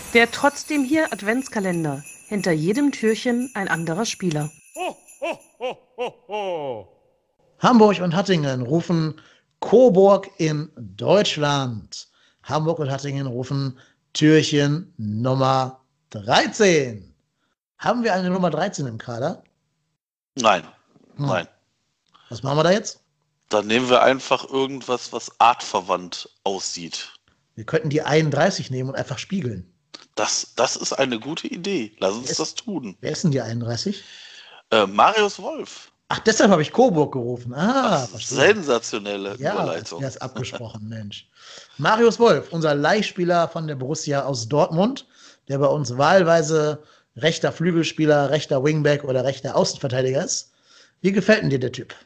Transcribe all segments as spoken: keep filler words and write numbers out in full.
Wer trotzdem hier Adventskalender. Hinter jedem Türchen ein anderer Spieler. Ho, ho, ho, ho, ho. Hamburg und Hattingen rufen Coburg in Deutschland. Hamburg und Hattingen rufen Türchen Nummer dreizehn. Haben wir eine Nummer dreizehn im Kader? Nein, Hm. nein. Was machen wir da jetzt? Dann nehmen wir einfach irgendwas, was artverwandt aussieht. Wir könnten die einunddreißig nehmen und einfach spiegeln. Das, das ist eine gute Idee. Lass uns Ist- das tun. Wer ist denn die einunddreißig? Äh, Marius Wolf. Ach, deshalb habe ich Coburg gerufen. Ah, Ach, verstehe. sensationelle Ja, Überleitung. das ist abgesprochen, Mensch. Marius Wolf, unser Leihspieler von der Borussia aus Dortmund, der bei uns wahlweise rechter Flügelspieler, rechter Wingback oder rechter Außenverteidiger ist. Wie gefällt denn dir der Typ?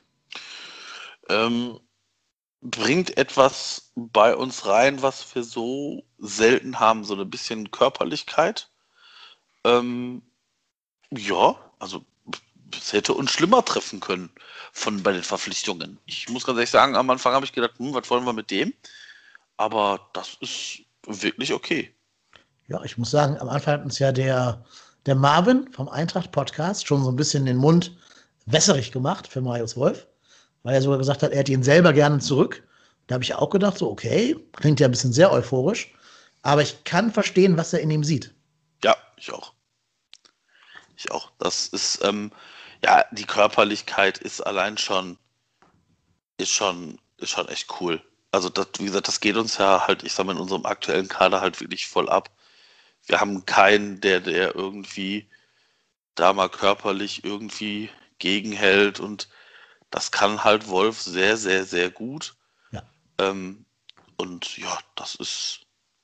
Ähm, bringt etwas bei uns rein, was wir so selten haben, so ein bisschen Körperlichkeit. Ähm, ja, also es hätte uns schlimmer treffen können von bei den Verpflichtungen. Ich muss ganz ehrlich sagen, am Anfang habe ich gedacht, hm, was wollen wir mit dem? Aber das ist wirklich okay. Ja, ich muss sagen, am Anfang hat uns ja der, der Marvin vom Eintracht-Podcast schon so ein bisschen den Mund wässerig gemacht für Marius Wolf, weil er sogar gesagt hat, er hätte ihn selber gerne zurück. Da habe ich auch gedacht, so okay, klingt ja ein bisschen sehr euphorisch, aber ich kann verstehen, was er in ihm sieht. Ja, ich auch. Ich auch. Das ist, ähm, ja, die Körperlichkeit ist allein schon, ist schon, ist schon echt cool. Also, das, wie gesagt, das geht uns ja halt, ich sag mal, in unserem aktuellen Kader halt wirklich voll ab. Wir haben keinen, der, der irgendwie da mal körperlich irgendwie gegenhält und das kann halt Wolf sehr, sehr, sehr gut. Ja. Ähm, und ja, das ist,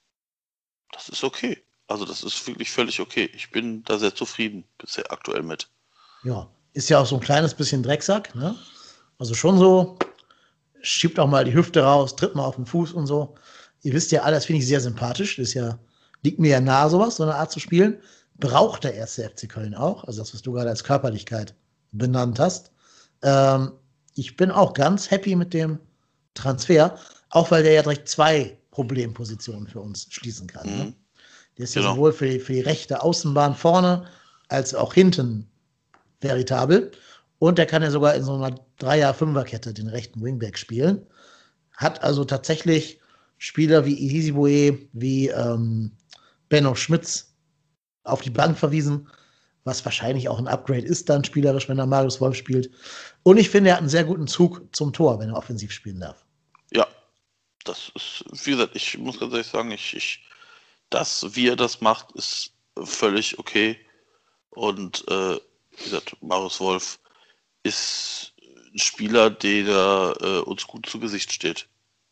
das ist okay. Also das ist wirklich völlig okay. Ich bin da sehr zufrieden bisher aktuell mit. Ja, ist ja auch so ein kleines bisschen Drecksack, ne? Also schon so, schiebt auch mal die Hüfte raus, tritt mal auf den Fuß und so. Ihr wisst ja, alles finde ich sehr sympathisch. Das ist ja, liegt mir ja nahe, sowas, so eine Art zu spielen. Braucht der erste F C Köln auch, also das, was du gerade als Körperlichkeit benannt hast. Ähm, ich bin auch ganz happy mit dem Transfer, auch weil der ja direkt zwei Problempositionen für uns schließen kann. Ne? Mhm. Der ist ja Genau. sowohl für die, für die rechte Außenbahn vorne als auch hinten veritabel. Und der kann ja sogar in so einer Dreier-Fünfer-Kette den rechten Wingback spielen. Hat also tatsächlich Spieler wie Ihizibue, wie ähm, Benno Schmitz auf die Bank verwiesen, was wahrscheinlich auch ein Upgrade ist dann spielerisch, wenn er Marius Wolf spielt. Und ich finde, er hat einen sehr guten Zug zum Tor, wenn er offensiv spielen darf. Ja, das ist, wie gesagt, ich muss ganz ehrlich sagen, ich, ich, das, wie er das macht, ist völlig okay. Und äh, wie gesagt, Marius Wolf ist ein Spieler, der äh, uns gut zu Gesicht steht.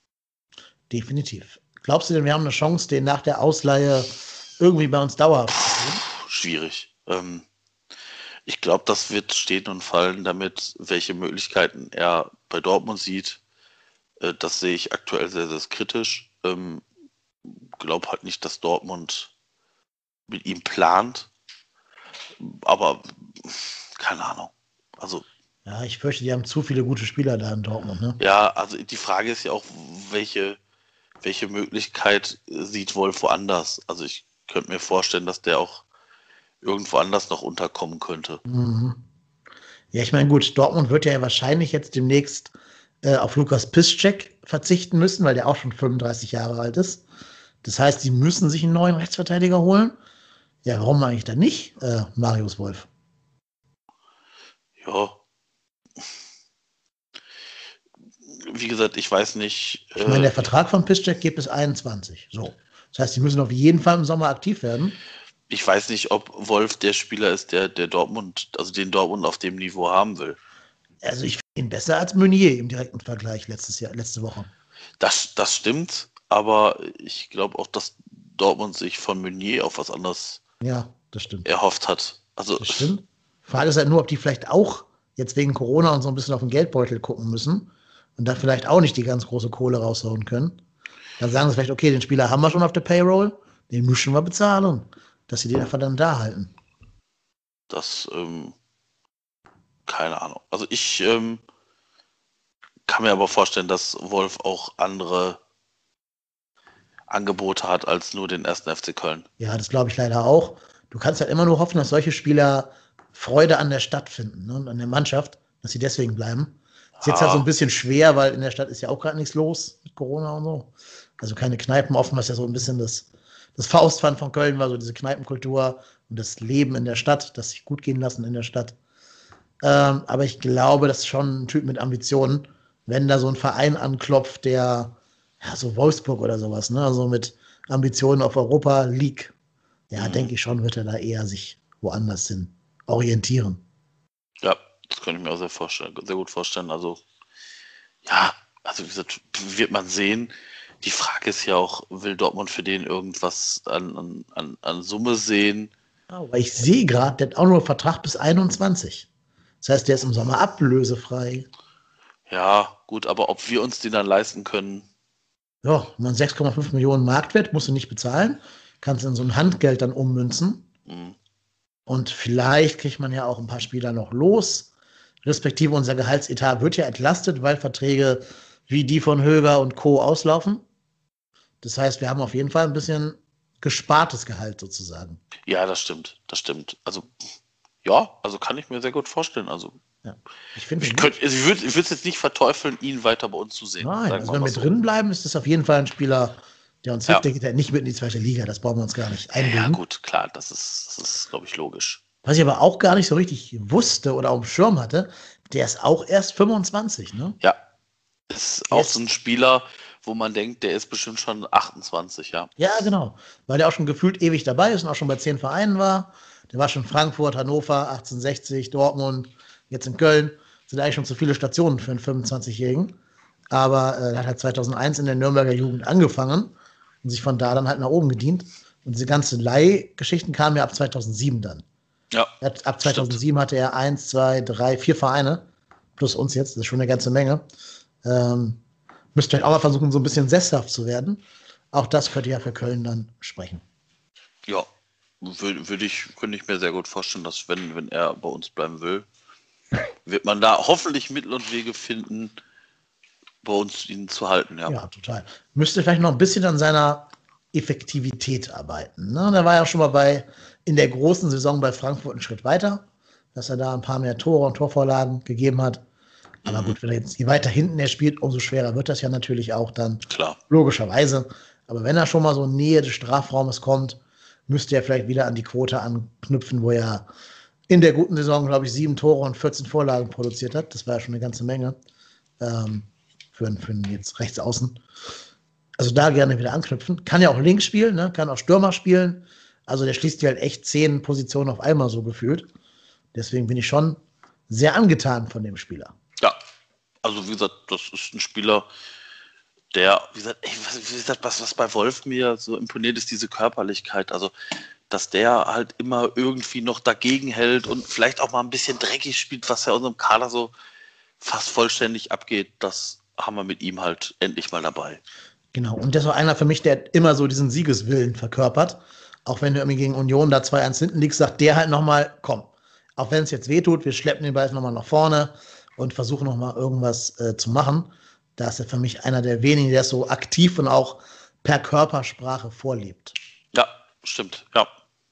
Definitiv. Glaubst du denn, wir haben eine Chance, den nach der Ausleihe irgendwie bei uns dauerhaft zu sehen? Schwierig. Ähm, ich glaube, das wird stehen und fallen damit, welche Möglichkeiten er bei Dortmund sieht. Äh, das sehe ich aktuell sehr, sehr kritisch. Ähm, glaube halt nicht, dass Dortmund mit ihm plant. Aber keine Ahnung. Also, Ja, ich fürchte, die haben zu viele gute Spieler da in Dortmund. Ne? ja, also die Frage ist ja auch, welche, welche Möglichkeit sieht Wolf woanders? Also ich könnte mir vorstellen, dass der auch irgendwo anders noch unterkommen könnte. Mhm. Ja, ich meine, gut, Dortmund wird ja wahrscheinlich jetzt demnächst äh, auf Lukas Piszczek verzichten müssen, weil der auch schon fünfunddreißig Jahre alt ist. Das heißt, sie müssen sich einen neuen Rechtsverteidiger holen. Ja, warum eigentlich dann nicht äh, Marius Wolf? Ja. Wie gesagt, ich weiß nicht. Ich meine, der Äh, Vertrag von Piszczek geht bis einundzwanzig. So. Das heißt, sie müssen auf jeden Fall im Sommer aktiv werden. ich weiß nicht, ob Wolf der Spieler ist, der, der Dortmund, also den Dortmund auf dem Niveau haben will. Also ich finde ihn besser als Meunier im direkten Vergleich letztes Jahr, letzte Woche. Das, das stimmt, aber ich glaube auch, dass Dortmund sich von Meunier auf was anderes Ja, das stimmt. erhofft hat. Also Das stimmt. Frage ist halt nur, ob die vielleicht auch jetzt wegen Corona und so ein bisschen auf den Geldbeutel gucken müssen und da vielleicht auch nicht die ganz große Kohle raushauen können. Dann sagen sie vielleicht, okay, den Spieler haben wir schon auf der Payroll, den müssen wir bezahlen, dass sie den einfach dann da halten. das, ähm, keine Ahnung. Also ich ähm, kann mir aber vorstellen, dass Wolf auch andere Angebote hat als nur den ersten F C Köln. Ja, das glaube ich leider auch. Du kannst halt immer nur hoffen, dass solche Spieler Freude an der Stadt finden, ne, und an der Mannschaft, dass sie deswegen bleiben. Ist jetzt Ah. halt so ein bisschen schwer, weil in der Stadt ist ja auch gerade nichts los mit Corona und so. Also keine Kneipen offen, was ja so ein bisschen das, das Faustpfand von Köln war, so diese Kneipenkultur und das Leben in der Stadt, das sich gut gehen lassen in der Stadt. Ähm, aber ich glaube, das ist schon ein Typ mit Ambitionen, wenn da so ein Verein anklopft, der, ja, so Wolfsburg oder sowas, ne, also mit Ambitionen auf Europa League, ja, Mhm. denke ich schon, wird er da eher sich woanders hin orientieren. Ja, das könnte ich mir auch sehr, vorstellen, sehr gut vorstellen. Also, ja, also wie gesagt, wird man sehen. Die Frage ist ja auch, will Dortmund für den irgendwas an, an- an, an Summe sehen? Aber ich sehe gerade, der hat auch nur einen Vertrag bis einundzwanzig. Das heißt, der ist im Sommer ablösefrei. Ja, gut, aber ob wir uns den dann leisten können, Ja, wenn man sechs Komma fünf Millionen Marktwert, musst du nicht bezahlen. Kannst in so ein Handgeld dann ummünzen. mh, Und vielleicht kriegt man ja auch ein paar Spieler noch los. Respektive unser Gehaltsetat wird ja entlastet, weil Verträge wie die von Höger und Co. auslaufen. Das heißt, wir haben auf jeden Fall ein bisschen gespartes Gehalt sozusagen. ja, das stimmt, das stimmt. Also, ja, also kann ich mir sehr gut vorstellen. Also, Ja. Ich finde, ich, könnt, also ich würde ich es jetzt nicht verteufeln, ihn weiter bei uns zu sehen. nein, sagen also wir wenn mal wir so. drin bleiben, ist das auf jeden Fall ein Spieler, der uns Ja. hilft. Der geht ja nicht mit in die zweite Liga, das brauchen wir uns gar nicht Ja, einbilden. gut, klar, das ist, das ist, glaube ich, logisch. Was ich aber auch gar nicht so richtig wusste oder auf dem Schirm hatte, der ist auch erst fünfundzwanzig, ne? Ja, ist auch so ein Spieler, wo man denkt, der ist bestimmt schon achtundzwanzig, ja. Ja, genau. Weil der auch schon gefühlt ewig dabei ist und auch schon bei zehn Vereinen war. Der war schon Frankfurt, Hannover, achtzehnhundertsechzig, Dortmund, jetzt in Köln. Sind eigentlich schon zu viele Stationen für einen fünfundzwanzigjährigen. Aber äh, er hat halt zweitausendeins in der Nürnberger Jugend angefangen und sich von da dann halt nach oben gedient. Und diese ganze Leihgeschichten kamen ja ab zweitausendsieben dann. Ja, Er hat, ab zweitausendsieben hatte er eins, zwei, drei, vier Vereine. Plus uns jetzt, das ist schon eine ganze Menge. Ähm, müsst vielleicht auch mal versuchen, so ein bisschen sesshaft zu werden. Auch das könnte ja für Köln dann sprechen. ja. Würde würd ich, könnte ich mir sehr gut vorstellen, dass wenn, wenn er bei uns bleiben will, wird man da hoffentlich Mittel und Wege finden, bei uns ihn zu halten, ja. Ja, total. Müsste vielleicht noch ein bisschen an seiner Effektivität arbeiten. Ne? Der war ja schon mal bei, in der großen Saison bei Frankfurt einen Schritt weiter, dass er da ein paar mehr Tore und Torvorlagen gegeben hat. Aber Mhm. gut, wenn er jetzt je weiter hinten er spielt, umso schwerer wird das ja natürlich auch dann, Klar. logischerweise. Aber wenn er schon mal so in Nähe des Strafraumes kommt, müsste er vielleicht wieder an die Quote anknüpfen, wo er in der guten Saison, glaube ich, sieben Tore und vierzehn Vorlagen produziert hat. Das war ja schon eine ganze Menge. Ähm, für, einen- für einen jetzt Rechtsaußen. Also da gerne wieder anknüpfen. Kann ja auch links spielen, ne? Kann auch Stürmer spielen. Also der schließt ja halt echt zehn Positionen auf einmal so gefühlt. Deswegen bin ich schon sehr angetan von dem Spieler. Ja, also wie gesagt, das ist ein Spieler, der, wie gesagt, ey, was, wie gesagt, was, was bei Wolf mir so imponiert, ist diese Körperlichkeit. Also, dass der halt immer irgendwie noch dagegen hält und vielleicht auch mal ein bisschen dreckig spielt, was ja unserem Kader so fast vollständig abgeht, das haben wir mit ihm halt endlich mal dabei. Genau. Und der ist auch einer für mich, der immer so diesen Siegeswillen verkörpert. Auch wenn du irgendwie gegen Union da zwei eins hinten liegst, sagt der halt nochmal, komm, auch wenn es jetzt wehtut, wir schleppen den Ball jetzt nochmal nach vorne und versuchen nochmal irgendwas äh, zu machen. Da ist er für mich einer der wenigen, der so aktiv und auch per Körpersprache vorlebt. Ja, stimmt, ja.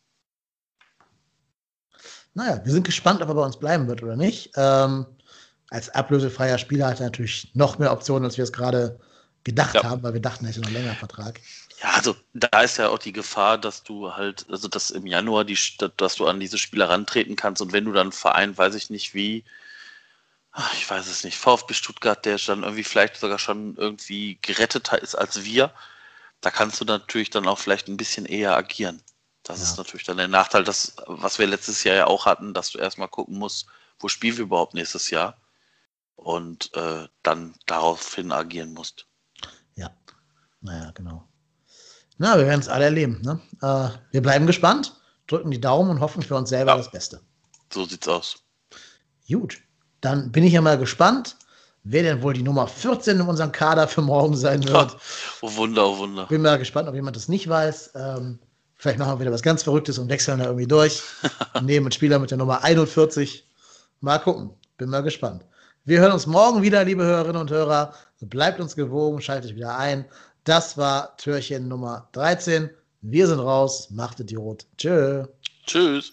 Naja, wir sind gespannt, ob er bei uns bleiben wird oder nicht. Ähm, als ablösefreier Spieler hat er natürlich noch mehr Optionen, als wir es gerade gedacht Ja. haben, weil wir dachten, er hätte noch einen längeren Vertrag. Ja, also da ist ja auch die Gefahr, dass du halt, also dass im Januar die, dass du an diese Spieler rantreten kannst und wenn du dann einen Verein, weiß ich nicht wie, ach, ich weiß es nicht, VfB Stuttgart, der dann irgendwie vielleicht sogar schon irgendwie geretteter ist als wir, da kannst du natürlich dann auch vielleicht ein bisschen eher agieren. Das Ja. ist natürlich dann der Nachteil, dass, was wir letztes Jahr ja auch hatten, dass du erstmal gucken musst, wo spielen wir überhaupt nächstes Jahr und äh, dann daraufhin agieren musst. Ja, naja, genau. Na, wir werden es alle erleben. Ne? Äh, wir bleiben gespannt, drücken die Daumen und hoffen für uns selber Ja. das Beste. So sieht's aus. Gut, dann bin ich ja mal gespannt, wer denn wohl die Nummer vierzehn in unserem Kader für morgen sein wird. Oh Wunder, oh Wunder. Bin mal gespannt, ob jemand das nicht weiß. Ähm, vielleicht machen wir wieder was ganz Verrücktes und wechseln da irgendwie durch. Und nehmen einen Spieler mit der Nummer einundvierzig. Mal gucken. Bin mal gespannt. Wir hören uns morgen wieder, liebe Hörerinnen und Hörer. Bleibt uns gewogen, schaltet wieder ein. Das war Türchen Nummer dreizehn. Wir sind raus. Macht Idiot. Tschö. Tschüss.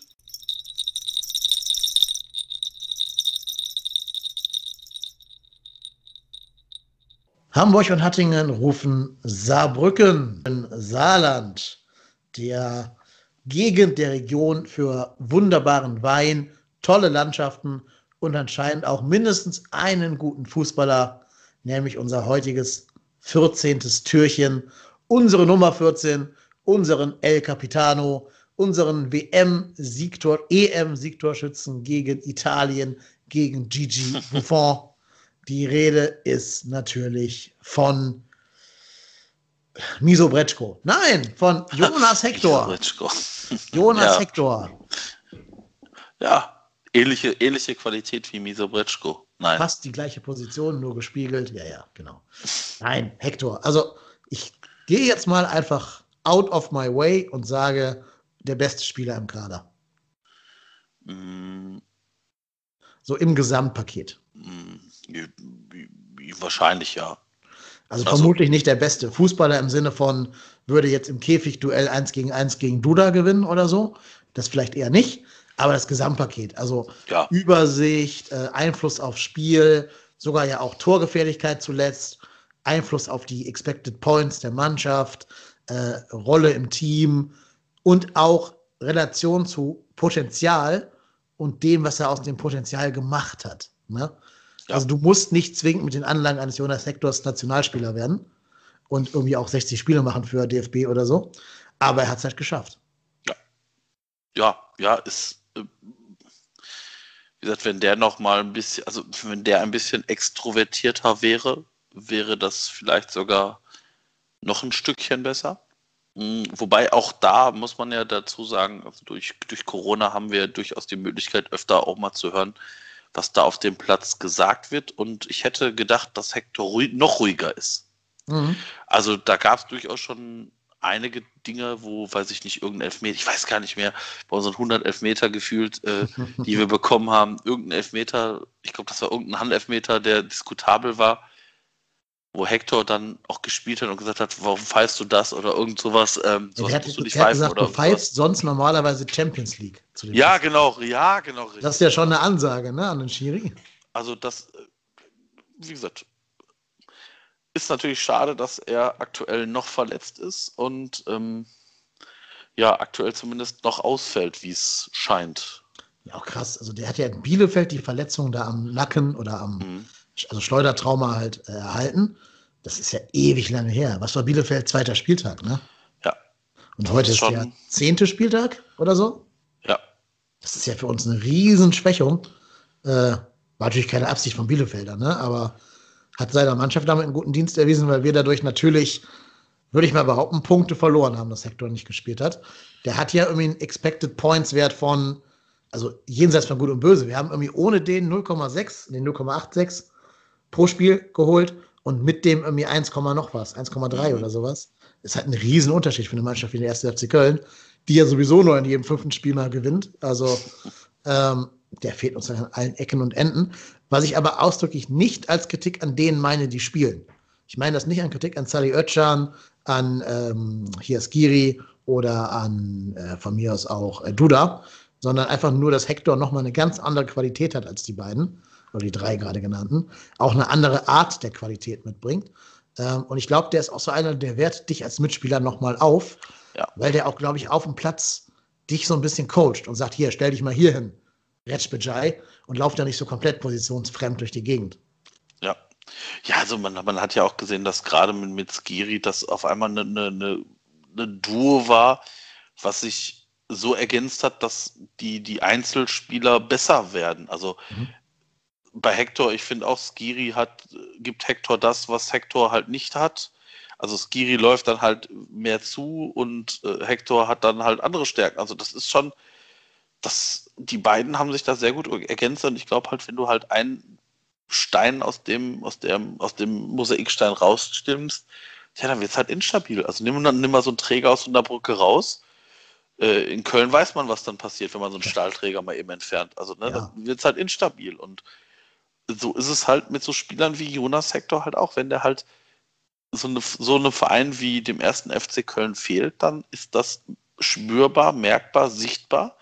Hamburg und Hattingen rufen Saarbrücken in Saarland, der Gegend der Region für wunderbaren Wein, tolle Landschaften und anscheinend auch mindestens einen guten Fußballer, nämlich unser heutiges vierzehntes Türchen, unsere Nummer vierzehn, unseren El Capitano, unseren W M-Siegtor, E M-Siegtorschützen gegen Italien, gegen Gigi Buffon. Die Rede ist natürlich von Miso Bretschko. Nein, von Jonas Hector. Bretschko. Jonas ja. Hector. Ja, ähnliche, ähnliche Qualität wie Miso Bretschko. Nein. Fast die gleiche Position, nur gespiegelt. Ja, ja, genau. Nein, Hector. Also ich gehe jetzt mal einfach out of my way und sage, der beste Spieler im Kader. Mm. So im Gesamtpaket. Mm. Wahrscheinlich ja. Also, also vermutlich nicht der beste Fußballer im Sinne von, würde jetzt im Käfigduell eins gegen eins gegen Duda gewinnen oder so. Das vielleicht eher nicht, aber das Gesamtpaket. Also ja. Übersicht, äh, Einfluss aufs Spiel, sogar ja auch Torgefährlichkeit zuletzt, Einfluss auf die Expected Points der Mannschaft, äh, Rolle im Team und auch Relation zu Potenzial und dem, was er aus dem Potenzial gemacht hat. Ne? Ja. Also du musst nicht zwingend mit den Anlagen eines Jonas Hektors Nationalspieler werden und irgendwie auch sechzig Spiele machen für D F B oder so, aber er hat es halt geschafft. Ja, ja, ja ist, äh, wie gesagt, wenn der noch mal ein bisschen, also wenn der ein bisschen extrovertierter wäre, wäre das vielleicht sogar noch ein Stückchen besser. Mhm, wobei auch da muss man ja dazu sagen, also durch, durch Corona haben wir durchaus die Möglichkeit, öfter auch mal zu hören, was da auf dem Platz gesagt wird. Und ich hätte gedacht, dass Hector ruhig, noch ruhiger ist. Mhm. Also da gab es durchaus schon einige Dinge, wo, weiß ich nicht, irgendein Elfmeter, ich weiß gar nicht mehr, bei unseren hundert Elfmeter gefühlt, äh, die wir bekommen haben, irgendein Elfmeter, ich glaube, das war irgendein Handelfmeter, der diskutabel war, wo Hector dann auch gespielt hat und gesagt hat, warum pfeifst du das oder irgend sowas, ähm, sowas hat, musst du nicht pfeifen. Gesagt, oder du pfeifst sonst normalerweise Champions League. Zu dem ja, genau, ja, genau. Richtig. Das ist ja schon eine Ansage, ne, an den Schiri. Also das, wie gesagt, ist natürlich schade, dass er aktuell noch verletzt ist und ähm, ja, aktuell zumindest noch ausfällt, wie es scheint. Ja, auch krass. Also der hat ja in Bielefeld die Verletzung da am Nacken oder am mhm. also Schleudertrauma halt äh, erhalten. Das ist ja ewig lange her. Was war Bielefeld? Zweiter Spieltag, ne? Ja. Und heute ist, ist der zehnte Spieltag oder so? Ja. Das ist ja für uns eine Riesenschwächung. Äh, war natürlich keine Absicht von Bielefelder, ne? Aber hat seiner Mannschaft damit einen guten Dienst erwiesen, weil wir dadurch natürlich, würde ich mal behaupten, Punkte verloren haben, dass Hector nicht gespielt hat. Der hat ja irgendwie einen Expected Points Wert von, also jenseits von Gut und Böse. Wir haben irgendwie ohne den null Komma sechs, den null Komma sechsundachtzig pro Spiel geholt und mit dem irgendwie eins, noch was, eins Komma drei mhm. oder sowas. Das ist halt ein Riesenunterschied für eine Mannschaft wie der erste F C Köln, die ja sowieso nur in jedem fünften Spiel mal gewinnt. Also ähm, der fehlt uns an allen Ecken und Enden. Was ich aber ausdrücklich nicht als Kritik an denen meine, die spielen. Ich meine das nicht an Kritik an Salih Özcan, an ähm, hier Skiri oder an äh, von mir aus auch äh, Duda, sondern einfach nur, dass Hector nochmal eine ganz andere Qualität hat als die beiden, oder die drei gerade genannten, auch eine andere Art der Qualität mitbringt. Ähm, und ich glaube, der ist auch so einer, der wertet dich als Mitspieler nochmal auf, ja. weil der auch, glaube ich, auf dem Platz dich so ein bisschen coacht und sagt, hier, stell dich mal hier hin, Retschbejai, und lauf da nicht so komplett positionsfremd durch die Gegend. Ja, ja, also man, man hat ja auch gesehen, dass gerade mit, mit Skiri das auf einmal eine, eine, eine Duo war, was sich so ergänzt hat, dass die, die Einzelspieler besser werden. Also mhm. bei Hector, ich finde auch, Skiri hat, gibt Hector das, was Hector halt nicht hat. Also Skiri läuft dann halt mehr zu und äh, Hector hat dann halt andere Stärken. Also das ist schon, das, die beiden haben sich da sehr gut ergänzt und ich glaube halt, wenn du halt einen Stein aus dem, aus dem, aus dem Mosaikstein rausstimmst, ja, dann wird es halt instabil. Also nimm, nimm mal so einen Träger aus einer Brücke raus. Äh, in Köln weiß man, was dann passiert, wenn man so einen Stahlträger mal eben entfernt. Also ne, ja. Dann wird es halt instabil und so ist es halt mit so Spielern wie Jonas Hector halt auch, wenn der halt so eine, so eine Verein wie dem ersten F C Köln fehlt, dann ist das spürbar, merkbar, sichtbar.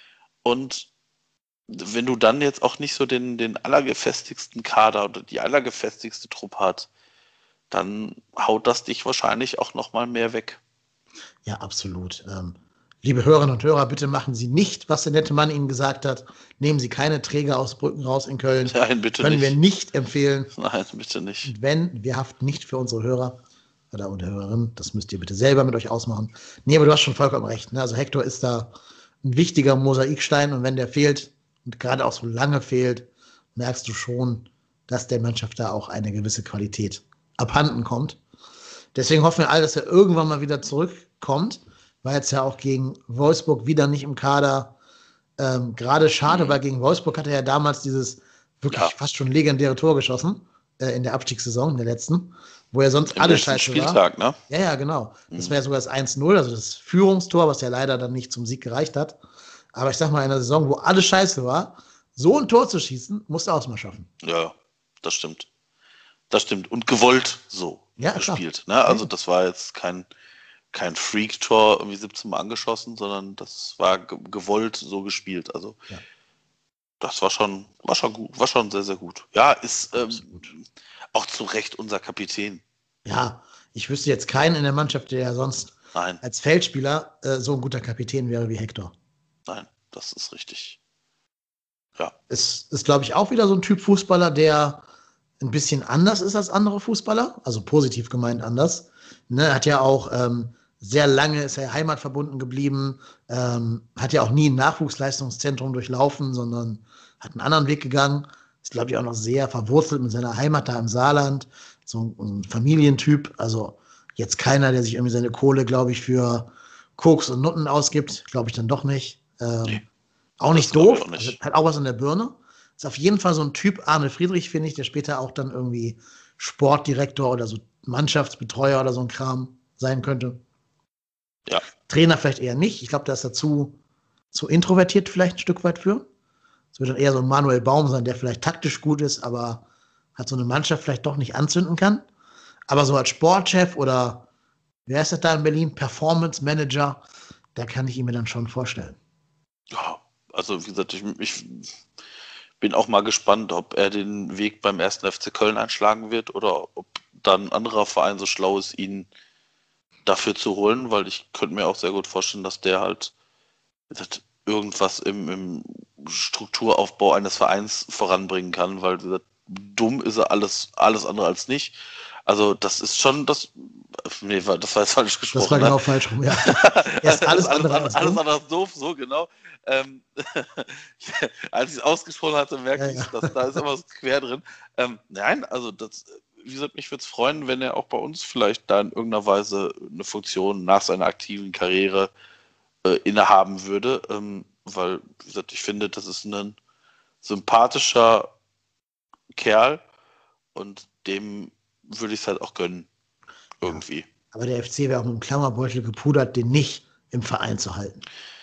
Und wenn du dann jetzt auch nicht so den, den allergefestigsten Kader oder die allergefestigste Truppe hast, dann haut das dich wahrscheinlich auch noch mal mehr weg. Ja, absolut. Ähm, liebe Hörerinnen und Hörer, bitte machen Sie nicht, was der nette Mann Ihnen gesagt hat. Nehmen Sie keine Träger aus Brücken raus in Köln. Nein, bitte Können nicht. wir nicht empfehlen. Nein, bitte nicht. Und wenn, wir haften nicht für unsere Hörer oder, oder Hörerinnen. Das müsst ihr bitte selber mit euch ausmachen. Nee, aber du hast schon vollkommen recht. Ne? Also Hector ist da ein wichtiger Mosaikstein und wenn der fehlt und gerade auch so lange fehlt, merkst du schon, dass der Mannschaft da auch eine gewisse Qualität abhanden kommt. Deswegen hoffen wir alle, dass er irgendwann mal wieder zurückkommt. War jetzt ja auch gegen Wolfsburg wieder nicht im Kader. Ähm, gerade schade, mhm. weil gegen Wolfsburg hat er ja damals dieses wirklich ja. fast schon legendäre Tor geschossen äh, in der Abstiegssaison, in der letzten, wo er sonst Im alle scheiße Spieltag, war. Ne? Ja, ja, genau. Das Mhm. war ja sogar das eins null, also das Führungstor, was ja leider dann nicht zum Sieg gereicht hat. Aber ich sag mal, in einer Saison, wo alles scheiße war, so ein Tor zu schießen, musst du auch mal schaffen. Ja, das stimmt. Das stimmt. Und gewollt so ja, gespielt. Ne? Also das war jetzt kein, kein Freak-Tor, irgendwie siebzehn Mal angeschossen, sondern das war ge- gewollt so gespielt. Also ja. das war schon, war schon gut, war schon sehr, sehr gut. Ja, ist ähm, auch zu Recht unser Kapitän. Ja, ich wüsste jetzt keinen in der Mannschaft, der ja sonst Nein. als Feldspieler äh, so ein guter Kapitän wäre wie Hector. Nein, das ist richtig. Ja. Es ist, glaube ich, auch wieder so ein Typ Fußballer, der ein bisschen anders ist als andere Fußballer, also positiv gemeint anders. Ne, hat ja auch ähm, sehr lange ist er heimatverbunden geblieben, ähm, hat ja auch nie ein Nachwuchsleistungszentrum durchlaufen, sondern hat einen anderen Weg gegangen. Ist, glaube ich, auch noch sehr verwurzelt mit seiner Heimat da im Saarland. So ein, ein Familientyp, also jetzt keiner, der sich irgendwie seine Kohle, glaube ich, für Koks und Nutten ausgibt, glaube ich dann doch nicht. Ähm, nee, auch nicht doof, auch nicht. Also, hat auch was in der Birne. Ist auf jeden Fall so ein Typ Arne Friedrich, finde ich, der später auch dann irgendwie Sportdirektor oder so Mannschaftsbetreuer oder so ein Kram sein könnte. Ja. Trainer vielleicht eher nicht. Ich glaube, der ist dazu zu introvertiert vielleicht ein Stück weit für. Es wird dann eher so ein Manuel Baum sein, der vielleicht taktisch gut ist, aber hat so eine Mannschaft vielleicht doch nicht anzünden kann. Aber so als Sportchef oder wer ist das da in Berlin? Performance Manager, da kann ich ihn mir dann schon vorstellen. Ja, also wie gesagt, ich, ich bin auch mal gespannt, ob er den Weg beim ersten F C Köln einschlagen wird oder ob dann ein anderer Verein so schlau ist, ihn dafür zu holen, weil ich könnte mir auch sehr gut vorstellen, dass der halt gesagt, irgendwas im, im Strukturaufbau eines Vereins voranbringen kann, weil wie gesagt, dumm ist er alles, alles andere als nicht. Also das ist schon das, nee, das war jetzt falsch gesprochen. Das war genau ne? falsch rum, ja. Er ist alles, alles, andere alles, als alles andere als doof, so genau. Ähm, als ich es ausgesprochen hatte, merkte ich, ja, ja. dass da ist immer was quer drin. Ähm, nein, also das, wie gesagt, mich würde es freuen, wenn er auch bei uns vielleicht da in irgendeiner Weise eine Funktion nach seiner aktiven Karriere äh, innehaben würde, ähm, weil, wie gesagt, ich finde, das ist ein sympathischer Kerl und dem würde ich es halt auch gönnen. Irgendwie. Ja, aber der F C wäre auch mit dem Klammerbeutel gepudert, den nicht im Verein zu halten.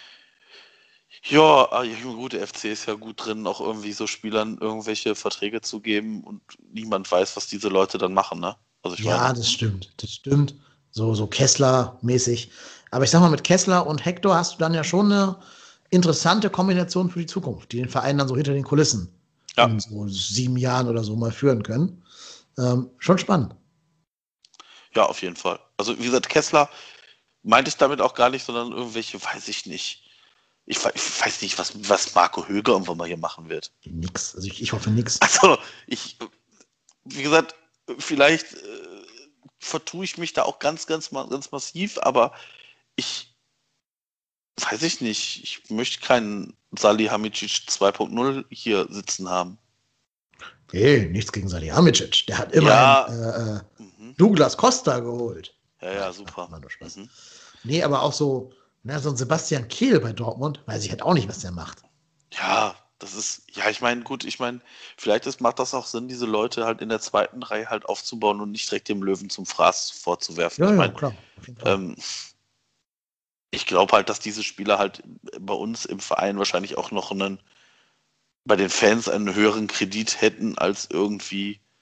Ja, gut, der F C ist ja gut drin, auch irgendwie so Spielern irgendwelche Verträge zu geben und niemand weiß, was diese Leute dann machen, ne? Also ich ja, meine, das stimmt, das stimmt. So, so Kessler-mäßig. Aber ich sag mal, mit Kessler und Hector hast du dann ja schon eine interessante Kombination für die Zukunft, die den Verein dann so hinter den Kulissen ja. in so sieben Jahren oder so mal führen können. Ähm, schon spannend. Ja, auf jeden Fall. Also wie gesagt, Kessler meinte ich damit auch gar nicht, sondern irgendwelche, weiß ich nicht. Ich, ich weiß nicht, was, was Marco Höger irgendwann mal hier machen wird. Nix. Also ich, ich hoffe nix. Also ich, wie gesagt, vielleicht äh, vertue ich mich da auch ganz, ganz, ganz massiv, aber ich weiß ich nicht. Ich möchte keinen Salihamidzic zwei Punkt null hier sitzen haben. Hey, nichts gegen Salihamidzic. Der hat immerhin ja. äh, äh, mhm. Douglas Costa geholt. Ja, ja, super. Mhm. Nee, aber auch so, na, so ein Sebastian Kehl bei Dortmund, weiß ich halt auch nicht, was der macht. Ja, das ist, ja, ich meine, gut, ich meine, vielleicht ist, macht das auch Sinn, diese Leute halt in der zweiten Reihe halt aufzubauen und nicht direkt dem Löwen zum Fraß vorzuwerfen. Ja, ich ja, mein, klar. Ähm, ich glaube halt, dass diese Spieler halt bei uns im Verein wahrscheinlich auch noch einen, bei den Fans einen höheren Kredit hätten als irgendwie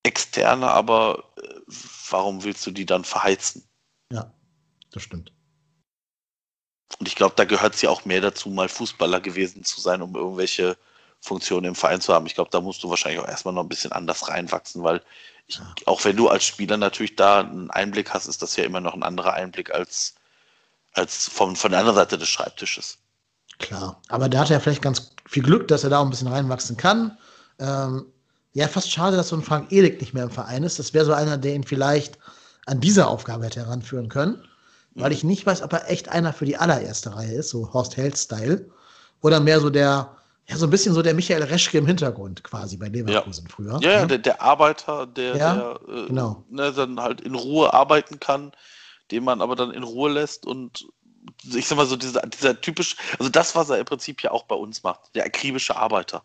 externe, aber äh, warum willst du die dann verheizen? Ja, das stimmt. Und ich glaube, da gehört es ja auch mehr dazu, mal Fußballer gewesen zu sein, um irgendwelche Funktionen im Verein zu haben. Ich glaube, da musst du wahrscheinlich auch erstmal noch ein bisschen anders reinwachsen, weil ich, Ja. auch wenn du als Spieler natürlich da einen Einblick hast, ist das ja immer noch ein anderer Einblick als, als von, von der anderen Seite des Schreibtisches. Klar, aber da hat er vielleicht ganz viel Glück, dass er da auch ein bisschen reinwachsen kann. Ähm, ja, fast schade, dass so ein Frank Ehlig nicht mehr im Verein ist. Das wäre so einer, der ihn vielleicht an diese Aufgabe hätte heranführen können, weil ich nicht weiß, ob er echt einer für die allererste Reihe ist, so Horst Held-Style, oder mehr so der, ja, so ein bisschen so der Michael Reschke im Hintergrund quasi bei Leverkusen früher. Ja, ja, ne? der, der Arbeiter, der, Ja, der äh, genau. ne, dann halt in Ruhe arbeiten kann, den man aber dann in Ruhe lässt und ich sag mal so, dieser, dieser typisch, also das, was er im Prinzip ja auch bei uns macht, der akribische Arbeiter.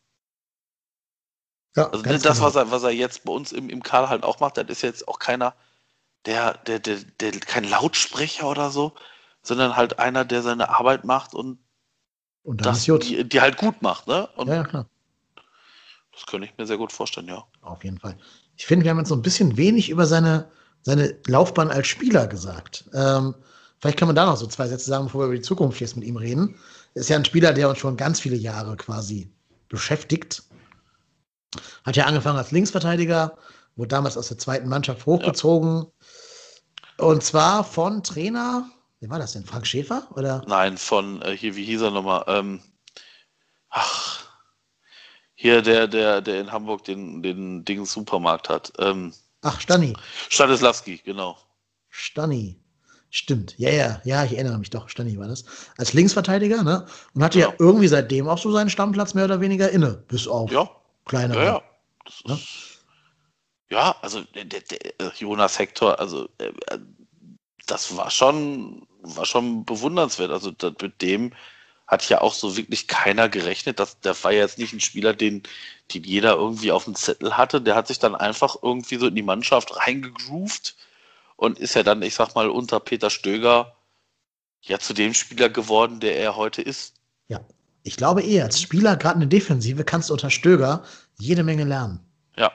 Ja, Also ganz das, genau. was er, was er jetzt bei uns im, im Kader halt auch macht, das ist jetzt auch keiner, der, der, der, der, kein Lautsprecher oder so, sondern halt einer, der seine Arbeit macht und Und dann das, ist gut. die, die halt gut macht, ne? Und Ja, ja, klar. das könnte ich mir sehr gut vorstellen, ja. Auf jeden Fall. Ich finde, wir haben jetzt so ein bisschen wenig über seine, seine Laufbahn als Spieler gesagt. Ähm, vielleicht kann man da noch so zwei Sätze sagen, bevor wir über die Zukunft jetzt mit ihm reden. Er ist ja ein Spieler, der uns schon ganz viele Jahre quasi beschäftigt. Hat ja angefangen als Linksverteidiger, wurde damals aus der zweiten Mannschaft hochgezogen. Und zwar von Trainer, wer war das denn? Frank Schäfer? Oder? Nein, von äh, hier, wie hieß er nochmal? Ähm, ach, hier der, der, der in Hamburg den, den Ding Supermarkt hat. Ähm, Ach, Stani. Stanislavski, genau. Stani. Stimmt. Ja, ja, ja, ich erinnere mich doch. Stani war das. Als Linksverteidiger, ne? Und hatte ja, Ja. irgendwie seitdem auch so seinen Stammplatz mehr oder weniger inne. Bis auf Ja, kleinere. ja, ja. Das Ne? ist, ja, also der, der, der äh, Jonas Hector, also äh, äh, das war schon, war schon bewundernswert. Also das, mit dem hat ja auch so wirklich keiner gerechnet. Das, der war ja jetzt nicht ein Spieler, den, den jeder irgendwie auf dem Zettel hatte. Der hat sich dann einfach irgendwie so in die Mannschaft reingegroovt und ist ja dann, ich sag mal, unter Peter Stöger ja zu dem Spieler geworden, der er heute ist. Ja. Ich glaube eh, als Spieler, gerade eine Defensive, kannst du unter Stöger jede Menge lernen. Ja.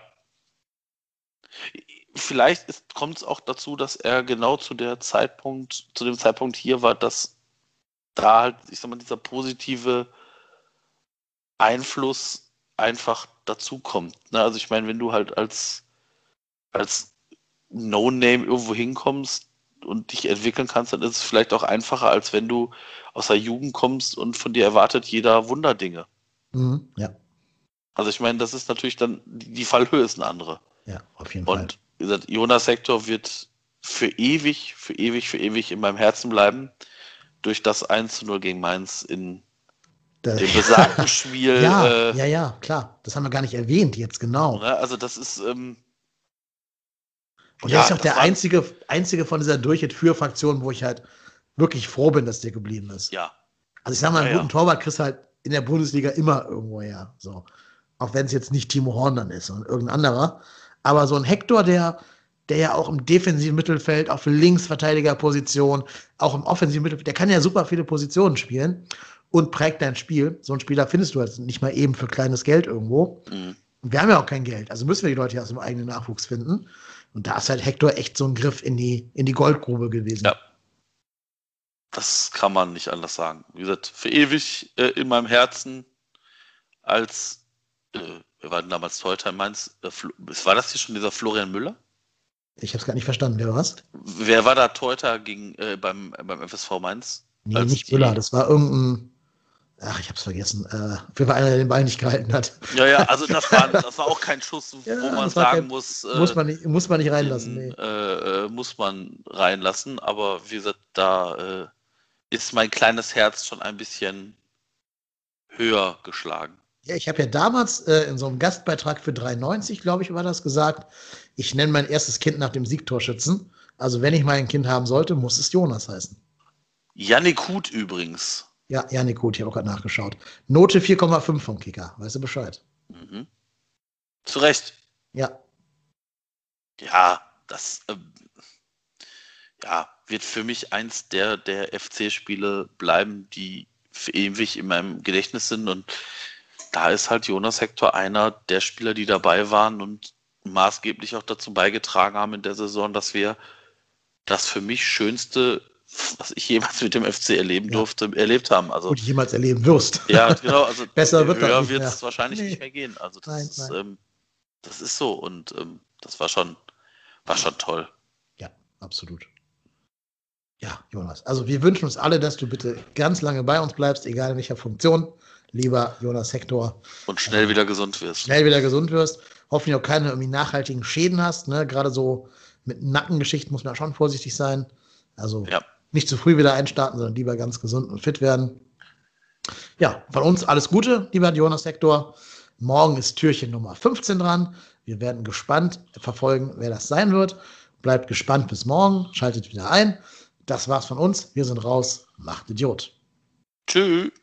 Vielleicht kommt es auch dazu, dass er genau zu der Zeitpunkt, zu dem Zeitpunkt hier war, dass da halt, ich sag mal, dieser positive Einfluss einfach dazukommt. Ne? Also ich meine, wenn du halt als, als No-Name irgendwo hinkommst und dich entwickeln kannst, dann ist es vielleicht auch einfacher, als wenn du aus der Jugend kommst und von dir erwartet jeder Wunderdinge. Mhm. Ja. Also ich meine, das ist natürlich dann, die Fallhöhe ist eine andere. Ja, auf jeden Fall. Und wie gesagt, Jonas Hector wird für ewig, für ewig, für ewig in meinem Herzen bleiben. Durch das eins zu null gegen Mainz in Da- dem besagten Spiel. Ja, äh, ja, ja, klar. Das haben wir gar nicht erwähnt jetzt, genau. ne? Also das ist, ähm, Und ja, er ist auch das der war- einzige, einzige von dieser Durch-Für-Fraktion, wo ich halt wirklich froh bin, dass der geblieben ist. ja, Also ich sag mal, einen Ja, guten ja. Torwart kriegst du halt in der Bundesliga immer irgendwo her. So. Auch wenn es jetzt nicht Timo Horn dann ist, sondern irgendein anderer. Aber so ein Hector, der, der ja auch im defensiven Mittelfeld, auf Linksverteidigerposition, auch im offensiven Mittelfeld, der kann ja super viele Positionen spielen und prägt dein Spiel. So einen Spieler findest du halt nicht mal eben für kleines Geld irgendwo. mhm. Und wir haben ja auch kein Geld. Also müssen wir die Leute ja aus dem eigenen Nachwuchs finden. Und da ist halt Hector echt so ein Griff in die, in die Goldgrube gewesen. Ja. Das kann man nicht anders sagen. Wie gesagt, für ewig äh, in meinem Herzen als, äh, wer war denn damals Torhüter in Mainz? Äh, Flo- war das hier schon dieser Florian Müller? Ich habe es gar nicht verstanden. Wer war's? Wer war da Torhüter gegen, äh, beim, beim F S V Mainz? Nee, Als nicht die- Müller. Das war irgendein. Ach, ich hab's vergessen. Äh, auf jeden Fall einer, der den Ball nicht gehalten hat. Ja, ja, also das war, das war auch kein Schuss, wo Ja, man das war sagen kein- muss, äh, muss, man nicht, muss man nicht reinlassen. den, Nee. äh, äh, muss man reinlassen. Aber wie gesagt, da äh, ist mein kleines Herz schon ein bisschen höher geschlagen. Ja, ich habe ja damals äh, in so einem Gastbeitrag für drei neunzig, glaube ich, war das gesagt, ich nenne mein erstes Kind nach dem Siegtorschützen. Also wenn ich mal ein Kind haben sollte, muss es Jonas heißen. Yannick Huth übrigens. Ja, Janik gut, ich habe auch gerade nachgeschaut. Note vier Komma fünf vom Kicker, weißt du Bescheid? Mhm. Zu Recht. Ja, Ja, das ähm, ja, wird für mich eins der, der F C-Spiele bleiben, die für ewig in meinem Gedächtnis sind. Und da ist halt Jonas Hector einer der Spieler, die dabei waren und maßgeblich auch dazu beigetragen haben in der Saison, dass wir das für mich schönste, was ich jemals mit dem F C erleben Ja. durfte, erlebt haben. Also, Und jemals erleben wirst. ja, genau. Also Besser wird das höher nicht wird mehr. es wahrscheinlich Nee. nicht mehr gehen. Also das, Nein, ist, nein. ähm, das ist so und ähm, das war schon, war schon toll. Ja, absolut. Ja, Jonas. Also wir wünschen uns alle, dass du bitte ganz lange bei uns bleibst, egal in welcher Funktion, lieber Jonas Hector. Und schnell wieder gesund wirst. Schnell wieder gesund wirst. Hoffentlich auch keine irgendwie nachhaltigen Schäden hast. Ne? Gerade so mit Nackengeschichten muss man schon vorsichtig sein. Also Ja. nicht zu früh wieder einstarten, sondern lieber ganz gesund und fit werden. Ja, von uns alles Gute, lieber Jonas Hector. Morgen ist Türchen Nummer fünfzehn dran. Wir werden gespannt verfolgen, wer das sein wird. Bleibt gespannt bis morgen. Schaltet wieder ein. Das war's von uns. Wir sind raus. Macht Idiot. Tschüss.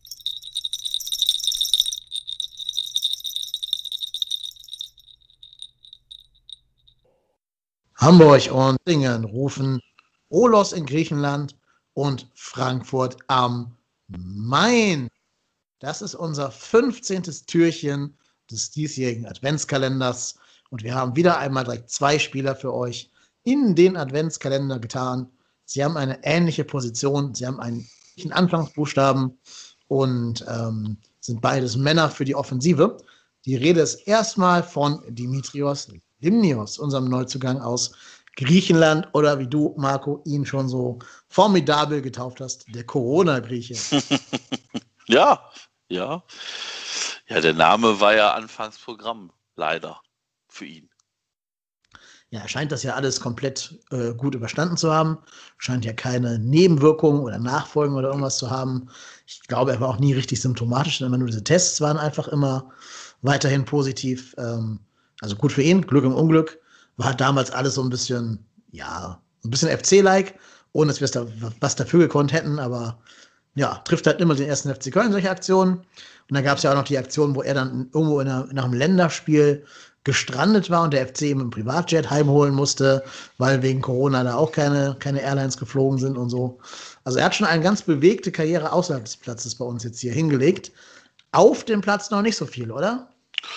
Hamburg und Singen rufen Olos in Griechenland und Frankfurt am Main. Das ist unser fünfzehntes Türchen des diesjährigen Adventskalenders. Und wir haben wieder einmal direkt zwei Spieler für euch in den Adventskalender getan. Sie haben eine ähnliche Position, sie haben einen ähnlichen Anfangsbuchstaben und ähm, sind beides Männer für die Offensive. Die Rede ist erstmal von Dimitrios Limnios, unserem Neuzugang aus Griechenland oder wie du, Marco, ihn schon so formidabel getauft hast, der Corona-Grieche. Ja, ja. Ja, der Name war ja anfangs Programm, leider, für ihn. Ja, er scheint das ja alles komplett äh, gut überstanden zu haben. Scheint ja keine Nebenwirkungen oder Nachfolgen oder irgendwas zu haben. Ich glaube, er war auch nie richtig symptomatisch, denn immer nur diese Tests waren einfach immer weiterhin positiv. Ähm, also gut für ihn, Glück im Unglück. War damals alles so ein bisschen, ja, ein bisschen F C-like, ohne dass wir da, was dafür gekonnt hätten, aber ja, trifft halt immer den ersten F C Köln, solche Aktionen. Und dann gab es ja auch noch die Aktion, wo er dann irgendwo in einer, nach einem Länderspiel gestrandet war und der F C ihm im Privatjet heimholen musste, weil wegen Corona da auch keine, keine Airlines geflogen sind und so. Also er hat schon eine ganz bewegte Karriere außerhalb des Platzes bei uns jetzt hier hingelegt. Auf dem Platz noch nicht so viel, oder?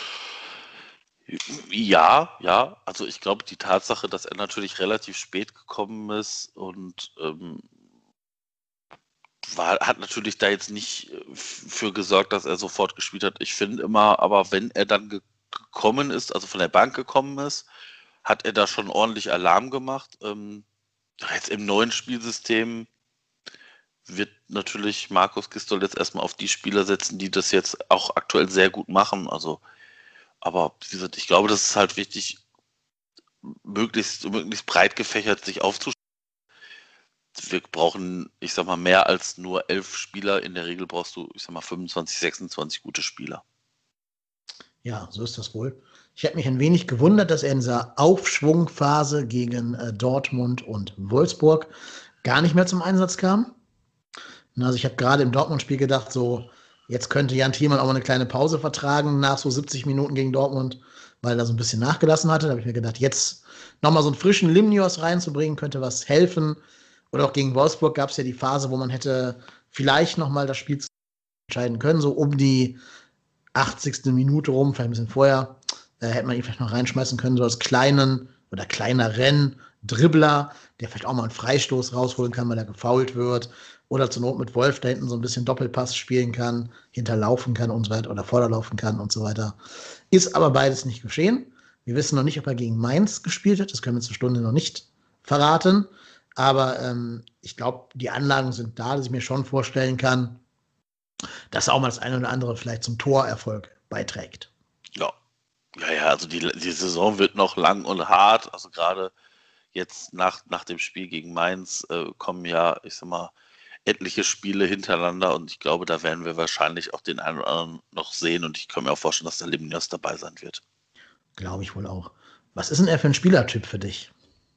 Ja, ja. Also ich glaube, die Tatsache, dass er natürlich relativ spät gekommen ist und ähm, war, hat natürlich da jetzt nicht für gesorgt, dass er sofort gespielt hat. Ich finde immer, aber wenn er dann ge gekommen ist, also von der Bank gekommen ist, hat er da schon ordentlich Alarm gemacht. Ähm, jetzt im neuen Spielsystem wird natürlich Markus Gisdol jetzt erstmal auf die Spieler setzen, die das jetzt auch aktuell sehr gut machen. Also, aber wie gesagt, ich glaube, das ist halt wichtig, möglichst, möglichst breit gefächert sich aufzustellen. Wir brauchen, ich sag mal, mehr als nur elf Spieler. In der Regel brauchst du, ich sag mal, fünfundzwanzig, sechsundzwanzig gute Spieler. Ja, so ist das wohl. Ich habe mich ein wenig gewundert, dass er in dieser Aufschwungphase gegen äh, Dortmund und Wolfsburg gar nicht mehr zum Einsatz kam. Und also ich habe gerade im Dortmund-Spiel gedacht, so jetzt könnte Jan Thielmann auch mal eine kleine Pause vertragen nach so siebzig Minuten gegen Dortmund, weil er so ein bisschen nachgelassen hatte. Da habe ich mir gedacht, jetzt nochmal so einen frischen Limnios reinzubringen, könnte was helfen. Oder auch gegen Wolfsburg gab es ja die Phase, wo man hätte vielleicht nochmal das Spiel entscheiden können, so um die achtzigste Minute rum, vielleicht ein bisschen vorher, äh, hätte man ihn vielleicht noch reinschmeißen können, so als kleinen oder kleineren Dribbler, der vielleicht auch mal einen Freistoß rausholen kann, weil er gefoult wird, oder zur Not mit Wolf da hinten so ein bisschen Doppelpass spielen kann, hinterlaufen kann und so weiter, oder vorderlaufen kann und so weiter. Ist aber beides nicht geschehen. Wir wissen noch nicht, ob er gegen Mainz gespielt hat, das können wir zur Stunde noch nicht verraten, aber ähm, ich glaube, die Anlagen sind da, dass ich mir schon vorstellen kann, dass auch mal das eine oder andere vielleicht zum Torerfolg beiträgt. Ja, ja, ja, also die, die Saison wird noch lang und hart. Also gerade jetzt nach, nach dem Spiel gegen Mainz äh, kommen ja, ich sag mal, etliche Spiele hintereinander und ich glaube, da werden wir wahrscheinlich auch den einen oder anderen noch sehen und ich kann mir auch vorstellen, dass der Limnios dabei sein wird. Glaube ich wohl auch. Was ist denn er für ein Spielertyp für dich?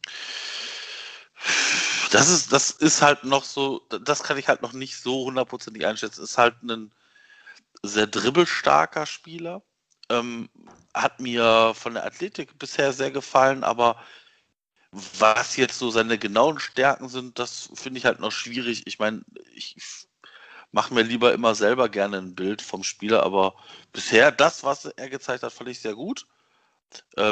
Das ist, das ist halt noch so, das kann ich halt noch nicht so hundertprozentig einschätzen. Ist halt ein sehr dribbelstarker Spieler. Ähm, hat mir von der Athletik bisher sehr gefallen, aber was jetzt so seine genauen Stärken sind, das finde ich halt noch schwierig. Ich meine, ich mache mir lieber immer selber gerne ein Bild vom Spieler, aber bisher das, was er gezeigt hat, fand ich sehr gut. Ähm,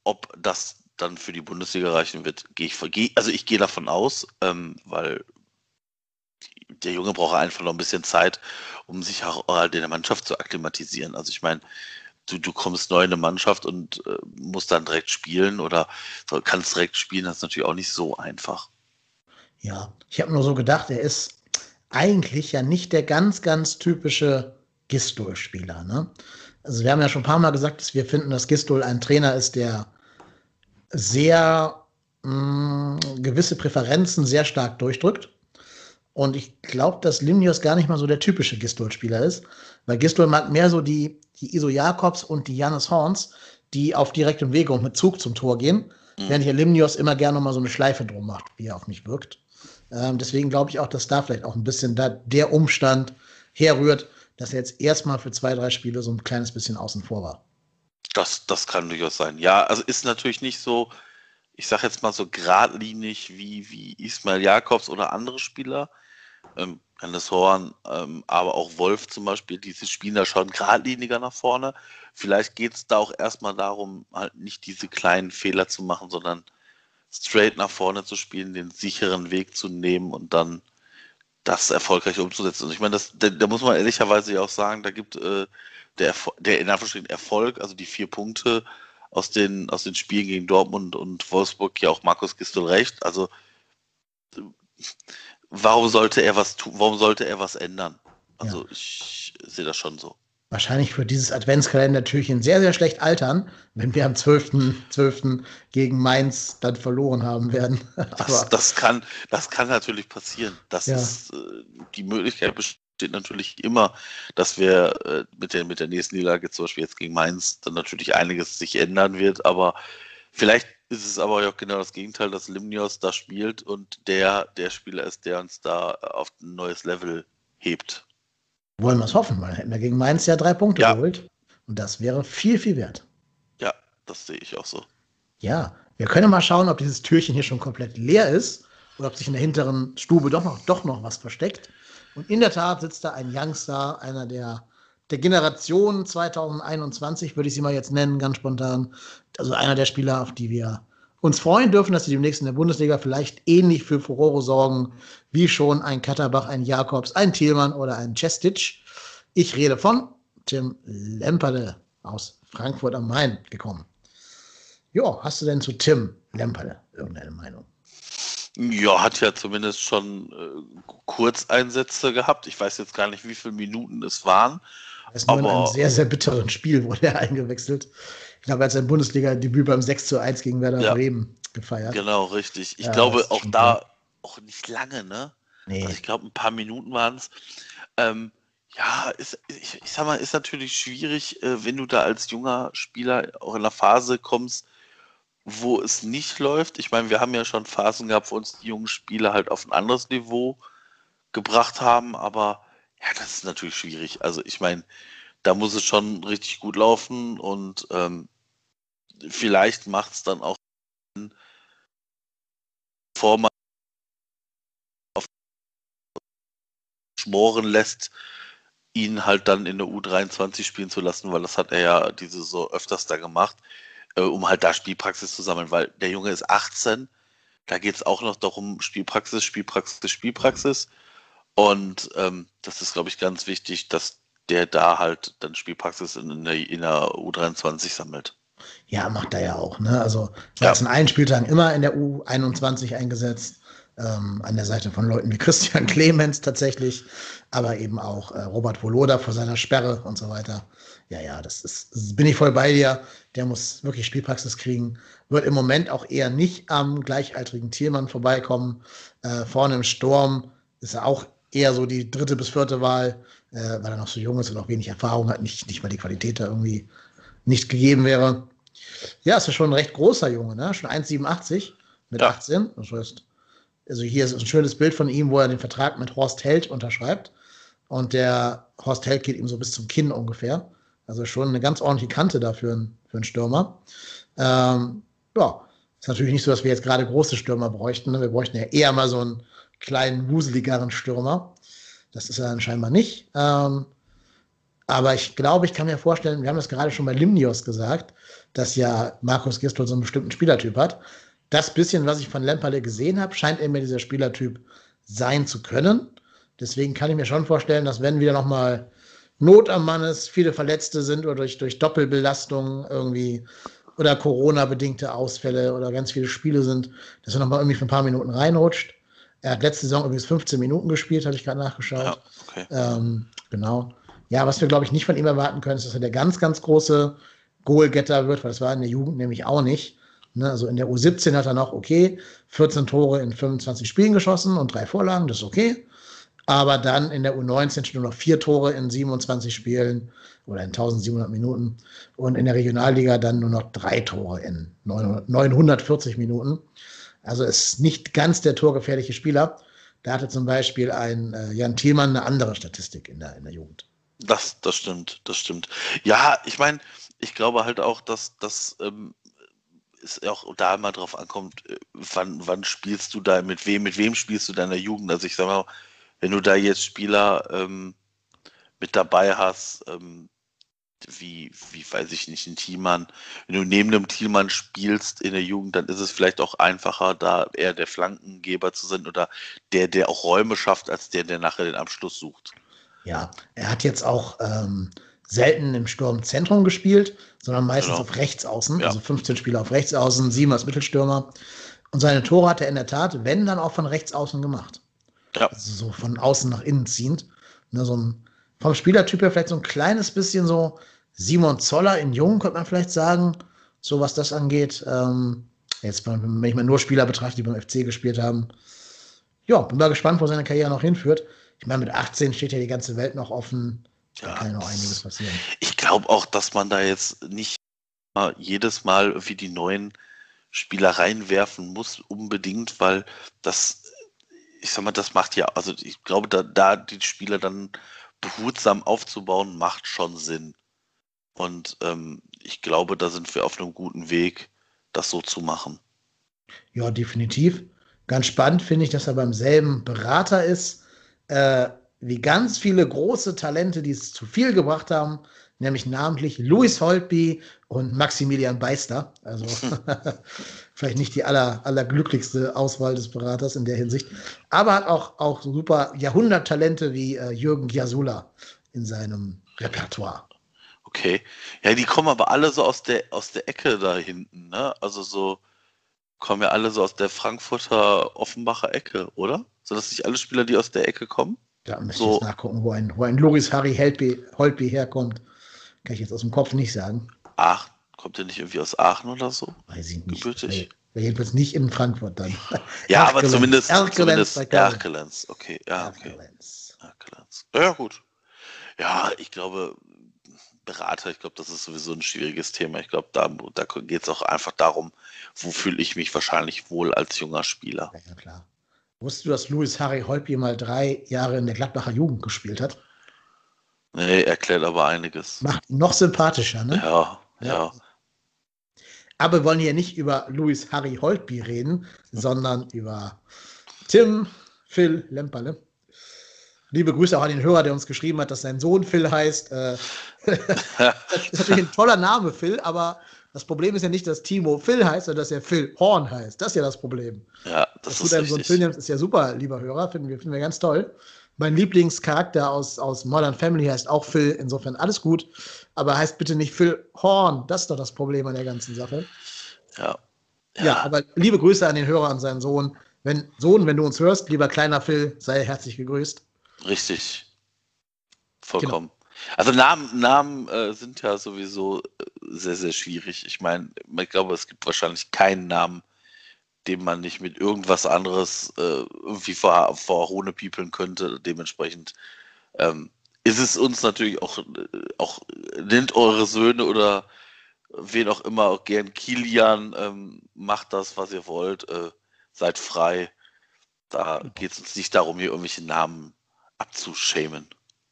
ob das dann für die Bundesliga reichen wird, gehe ich, geh, also ich gehe davon aus, ähm, weil der Junge braucht einfach noch ein bisschen Zeit, um sich auch halt in der Mannschaft zu akklimatisieren. Also ich meine, du, du kommst neu in eine Mannschaft und äh, musst dann direkt spielen oder so, kannst direkt spielen, das ist natürlich auch nicht so einfach. Ja, ich habe nur so gedacht, er ist eigentlich ja nicht der ganz, ganz typische Gistol-Spieler. Ne? Also wir haben ja schon ein paar Mal gesagt, dass wir finden, dass Gistol ein Trainer ist, der sehr mh, gewisse Präferenzen sehr stark durchdrückt. Und ich glaube, dass Limnios gar nicht mal so der typische Gistol-Spieler ist, weil Gistol mag mehr so die, die Iso Jakobs und die Jannis Horns, die auf direktem Wege und mit Zug zum Tor gehen, mhm. während hier Limnios immer gerne noch mal so eine Schleife drum macht, wie er auf mich wirkt. Ähm, deswegen glaube ich auch, dass da vielleicht auch ein bisschen da der Umstand herrührt, dass er jetzt erstmal für zwei, drei Spiele so ein kleines bisschen außen vor war. Das, das kann durchaus sein. Ja, also ist natürlich nicht so, ich sage jetzt mal so geradlinig wie, wie Ismail Jakobs oder andere Spieler, ähm, Hannes Horn, ähm, aber auch Wolf zum Beispiel, diese spielen da schon geradliniger nach vorne. Vielleicht geht es da auch erstmal darum, halt nicht diese kleinen Fehler zu machen, sondern straight nach vorne zu spielen, den sicheren Weg zu nehmen und dann das erfolgreich umzusetzen. Und ich meine, das, da, da muss man ehrlicherweise ja auch sagen, da gibt äh, der, der in Anführungsstrichen Erfolg, also die vier Punkte aus den, aus den Spielen gegen Dortmund und Wolfsburg ja auch Markus Gistol recht. Also warum sollte er was tun, warum sollte er was ändern? Also ja. Ich sehe das schon so. Wahrscheinlich für dieses Adventskalender-Türchen sehr, sehr schlecht altern, wenn wir am zwölften zwölften gegen Mainz dann verloren haben werden. das, das, kann, das kann natürlich passieren. Das ja. ist, äh, die Möglichkeit besteht natürlich immer, dass wir äh, mit, der, mit der nächsten Niederlage, zum Beispiel jetzt gegen Mainz, dann natürlich einiges sich ändern wird. Aber vielleicht ist es aber auch genau das Gegenteil, dass Limnios da spielt und der, der Spieler ist, der uns da auf ein neues Level hebt. Wollen wir es hoffen, weil dann hätten wir gegen Mainz ja drei Punkte ja. geholt. Und das wäre viel, viel wert. Ja, das sehe ich auch so. Ja, wir können mal schauen, ob dieses Türchen hier schon komplett leer ist oder ob sich in der hinteren Stube doch noch, doch noch was versteckt. Und in der Tat sitzt da ein Youngster, einer der, der Generation zwanzig einundzwanzig, würde ich sie mal jetzt nennen, ganz spontan. Also einer der Spieler, auf die wir uns freuen dürfen, dass sie demnächst in der Bundesliga vielleicht ähnlich für Furore sorgen, wie schon ein Katterbach, ein Jakobs, ein Thielmann oder ein Cestic. Ich rede von Tim Lemperle aus Frankfurt am Main gekommen. Jo, hast du denn zu Tim Lemperle irgendeine Meinung? Ja, hat ja zumindest schon äh, Kurzeinsätze gehabt. Ich weiß jetzt gar nicht, wie viele Minuten es waren. Er ist nur aber in einem sehr, sehr bitteren Spiel wurde er eingewechselt. Ich glaube, er hat sein Bundesliga-Debüt beim sechs zu eins gegen Werder ja, Bremen gefeiert. Genau, richtig. Ich ja, glaube, auch da klar. auch nicht lange, ne? Nee. Also ich glaube, ein paar Minuten waren es. Ähm, ja, ist, ich, ich sag mal, ist natürlich schwierig, äh, wenn du da als junger Spieler auch in einer Phase kommst, wo es nicht läuft. Ich meine, wir haben ja schon Phasen gehabt, wo uns die jungen Spieler halt auf ein anderes Niveau gebracht haben, aber ja, das ist natürlich schwierig. Also ich meine, da muss es schon richtig gut laufen und ähm, vielleicht macht es dann auch, bevor man auf schmoren lässt, ihn halt dann in der U dreiundzwanzig spielen zu lassen, weil das hat er ja diese so öfters da gemacht, äh, um halt da Spielpraxis zu sammeln, weil der Junge ist achtzehn, da geht es auch noch darum, Spielpraxis, Spielpraxis, Spielpraxis und ähm, das ist, glaube ich, ganz wichtig, dass der da halt dann Spielpraxis in, in, der, in der U dreiundzwanzig sammelt. Ja, macht er ja auch. Ne? Also er ist in allen Spieltagen immer in der U einundzwanzig eingesetzt, ähm, an der Seite von Leuten wie Christian Clemens tatsächlich, aber eben auch äh, Robert Woloda vor seiner Sperre und so weiter. Ja, ja, das ist, das bin ich voll bei dir. Der muss wirklich Spielpraxis kriegen. Wird im Moment auch eher nicht am gleichaltrigen Thielmann vorbeikommen. Äh, vorne im Sturm ist er auch eher so die dritte bis vierte Wahl, äh, weil er noch so jung ist und auch wenig Erfahrung hat, nicht, nicht weil die Qualität da irgendwie nicht gegeben wäre. Ja, ist ja schon ein recht großer Junge, ne? Schon eins Komma siebenundachtzig mit ja. achtzehn. Das heißt, also hier ist ein schönes Bild von ihm, wo er den Vertrag mit Horst Held unterschreibt. Und der Horst Held geht ihm so bis zum Kinn ungefähr. Also schon eine ganz ordentliche Kante da für, ein, für einen Stürmer. Ähm, ja, ist natürlich nicht so, dass wir jetzt gerade große Stürmer bräuchten. Ne? Wir bräuchten ja eher mal so einen kleinen, wuseligeren Stürmer. Das ist er dann scheinbar nicht. Ähm, Aber ich glaube, ich kann mir vorstellen, wir haben das gerade schon bei Limnios gesagt, dass ja Markus Gisdol so einen bestimmten Spielertyp hat. Das bisschen, was ich von Lemperle gesehen habe, scheint eben dieser Spielertyp sein zu können. Deswegen kann ich mir schon vorstellen, dass wenn wieder nochmal Not am Mann ist, viele Verletzte sind oder durch, durch Doppelbelastung irgendwie oder Corona-bedingte Ausfälle oder ganz viele Spiele sind, dass er nochmal irgendwie für ein paar Minuten reinrutscht. Er hat letzte Saison übrigens fünfzehn Minuten gespielt, habe ich gerade nachgeschaut. Ja, okay. Ähm, genau. Ja, was wir, glaube ich, nicht von ihm erwarten können, ist, dass er der ganz, ganz große Goalgetter wird, weil das war in der Jugend nämlich auch nicht. Ne? Also in der U siebzehn hat er noch, okay, vierzehn Tore in fünfundzwanzig Spielen geschossen und drei Vorlagen, das ist okay. Aber dann in der U neunzehn schon nur noch vier Tore in siebenundzwanzig Spielen oder in eintausendsiebenhundert Minuten und in der Regionalliga dann nur noch drei Tore in neunhundertvierzig Minuten. Also ist nicht ganz der torgefährliche Spieler. Da hatte zum Beispiel ein äh, Jan Thielmann eine andere Statistik in der, in der Jugend. Das, das stimmt, das stimmt. Ja, ich meine, ich glaube halt auch, dass das ähm, es auch da mal drauf ankommt, äh, wann, wann spielst du da, mit wem, mit wem spielst du da in der Jugend? Also ich sag mal, wenn du da jetzt Spieler ähm, mit dabei hast, ähm, wie, wie, weiß ich nicht, ein Thielmann, wenn du neben einem Thielmann spielst in der Jugend, dann ist es vielleicht auch einfacher, da eher der Flankengeber zu sein oder der, der auch Räume schafft, als der, der nachher den Abschluss sucht. Ja, er hat jetzt auch ähm, selten im Sturmzentrum gespielt, sondern meistens Genau. auf Rechtsaußen. Ja. Also fünfzehn Spieler auf Rechtsaußen, sieben als Mittelstürmer. Und seine Tore hat er in der Tat, wenn, dann auch von Rechtsaußen gemacht. Ja. Also so von außen nach innen ziehend. Ne, so ein, vom Spielertyp her vielleicht so ein kleines bisschen so Simon Zoller in Jung, könnte man vielleicht sagen, so was das angeht. Ähm, jetzt, wenn ich mal nur Spieler betrachte, die beim F C gespielt haben. Ja, bin mal gespannt, wo seine Karriere noch hinführt. Ich meine, mit achtzehn steht ja die ganze Welt noch offen. Da Ja, kann ja noch das- einiges passieren. Ich glaube auch, dass man da jetzt nicht mal jedes Mal irgendwie die neuen Spieler reinwerfen muss, unbedingt, weil das, ich sag mal, das macht ja, also ich glaube, da, da die Spieler dann behutsam aufzubauen, macht schon Sinn. Und ähm, ich glaube, da sind wir auf einem guten Weg, das so zu machen. Ja, definitiv. Ganz spannend finde ich, dass er beim selben Berater ist, äh, wie ganz viele große Talente, die es zu viel gebracht haben, nämlich namentlich Louis Holtby und Maximilian Beister. Also vielleicht nicht die aller, allerglücklichste Auswahl des Beraters in der Hinsicht, aber hat auch, auch super Jahrhunderttalente wie äh, Jürgen Giasula in seinem Repertoire. Okay. Ja, die kommen aber alle so aus der, aus der Ecke da hinten, ne? Also so kommen ja alle so aus der Frankfurter Offenbacher Ecke, oder? Sind das nicht alle Spieler, die aus der Ecke kommen? Da müsste So. ich jetzt nachgucken, wo ein, wo ein Loris Harry Holtby, Holtby herkommt. Kann ich jetzt aus dem Kopf nicht sagen. Ach, kommt der nicht irgendwie aus Aachen oder so? Weiß ich nicht. Gebürtig? Wäre jedenfalls nicht in Frankfurt dann. Ja, aber Erkelenz. zumindest, Erkelenz zumindest bei Köln. Erkelenz. Okay, ja, okay. Erkelenz. Erkelenz. Ja, gut. Ja, ich glaube, Berater, ich glaube, das ist sowieso ein schwieriges Thema. Ich glaube, da, da geht es auch einfach darum, wo fühle ich mich wahrscheinlich wohl als junger Spieler. Ja, ja, klar. Wusstest du, dass Louis Harry Holtby mal drei Jahre in der Gladbacher Jugend gespielt hat? Nee, erklärt aber einiges. Macht ihn noch sympathischer, ne? Ja, Ja. ja. Aber wir wollen hier nicht über Louis Harry Holtby reden, sondern über Tim Phil Lemperle. Liebe Grüße auch an den Hörer, der uns geschrieben hat, dass sein Sohn Phil heißt. Äh, das ist natürlich ein toller Name, Phil, aber das Problem ist ja nicht, dass Timo Phil heißt, sondern dass er Phil Horn heißt. Das ist ja das Problem. Ja, Dass das du ist deinen Sohn Phil richtig. nimmst, ist ja super, lieber Hörer. Finden wir, finden wir ganz toll. Mein Lieblingscharakter aus, aus Modern Family heißt auch Phil. Insofern alles gut. Aber heißt bitte nicht Phil Horn. Das ist doch das Problem an der ganzen Sache. Ja. Ja, aber liebe Grüße an den Hörer, an seinen Sohn. Wenn, Sohn, wenn du uns hörst, lieber kleiner Phil, sei herzlich gegrüßt. Richtig. Vollkommen. Also Namen, Namen äh, sind ja sowieso äh, sehr, sehr schwierig. Ich meine, ich glaube, es gibt wahrscheinlich keinen Namen, den man nicht mit irgendwas anderes äh, irgendwie vor, vor Hohne piepeln könnte. Dementsprechend ähm, ist es uns natürlich auch, äh, auch nennt eure Söhne oder wen auch immer auch gern Kilian, ähm, macht das, was ihr wollt, äh, seid frei. Da geht es uns nicht darum, hier irgendwelche Namen abzuschämen.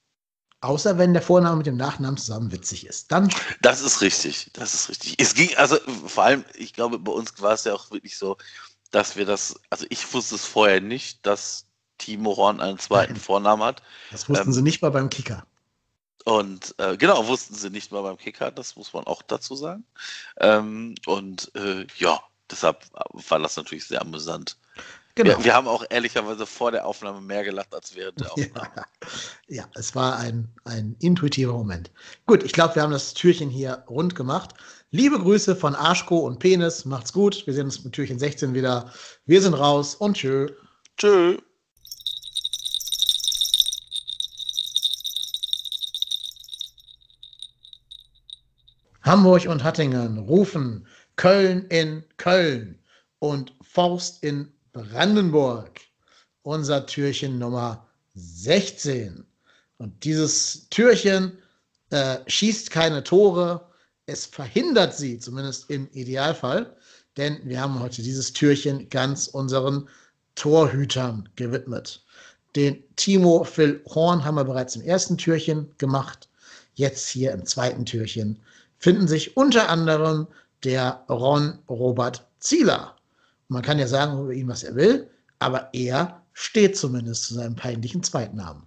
Außer wenn der Vorname mit dem Nachnamen zusammen witzig ist. Dann, Das ist richtig, das ist richtig. Es ging, also vor allem, ich glaube, bei uns war es ja auch wirklich so, dass wir das, also ich wusste es vorher nicht, dass Timo Horn einen zweiten Vornamen hat. das wussten Ähm, sie nicht mal beim Kicker. Und äh, genau, wussten sie nicht mal beim Kicker, das muss man auch dazu sagen. Ähm, und äh, ja, deshalb war das natürlich sehr amüsant. Genau. Wir, wir haben auch ehrlicherweise vor der Aufnahme mehr gelacht als während der Aufnahme. Ja, ja, es war ein, ein intuitiver Moment. Gut, ich glaube, wir haben das Türchen hier rund gemacht. Liebe Grüße von Arschko und Penis. Macht's gut. Wir sehen uns mit Türchen sechzehn wieder. Wir sind raus und tschö. Tschö. Hamburg und Hattingen rufen Köln in Köln und Forst in Brandenburg. Unser Türchen Nummer sechzehn. Und dieses Türchen äh, schießt keine Tore, es verhindert sie, zumindest im Idealfall, denn wir haben heute dieses Türchen ganz unseren Torhütern gewidmet. Den Timo Phil Horn haben wir bereits im ersten Türchen gemacht. Jetzt hier im zweiten Türchen finden sich unter anderem der Ron Robert Zieler. Man kann ja sagen über ihn, was er will, aber er steht zumindest zu seinem peinlichen Zweitnamen.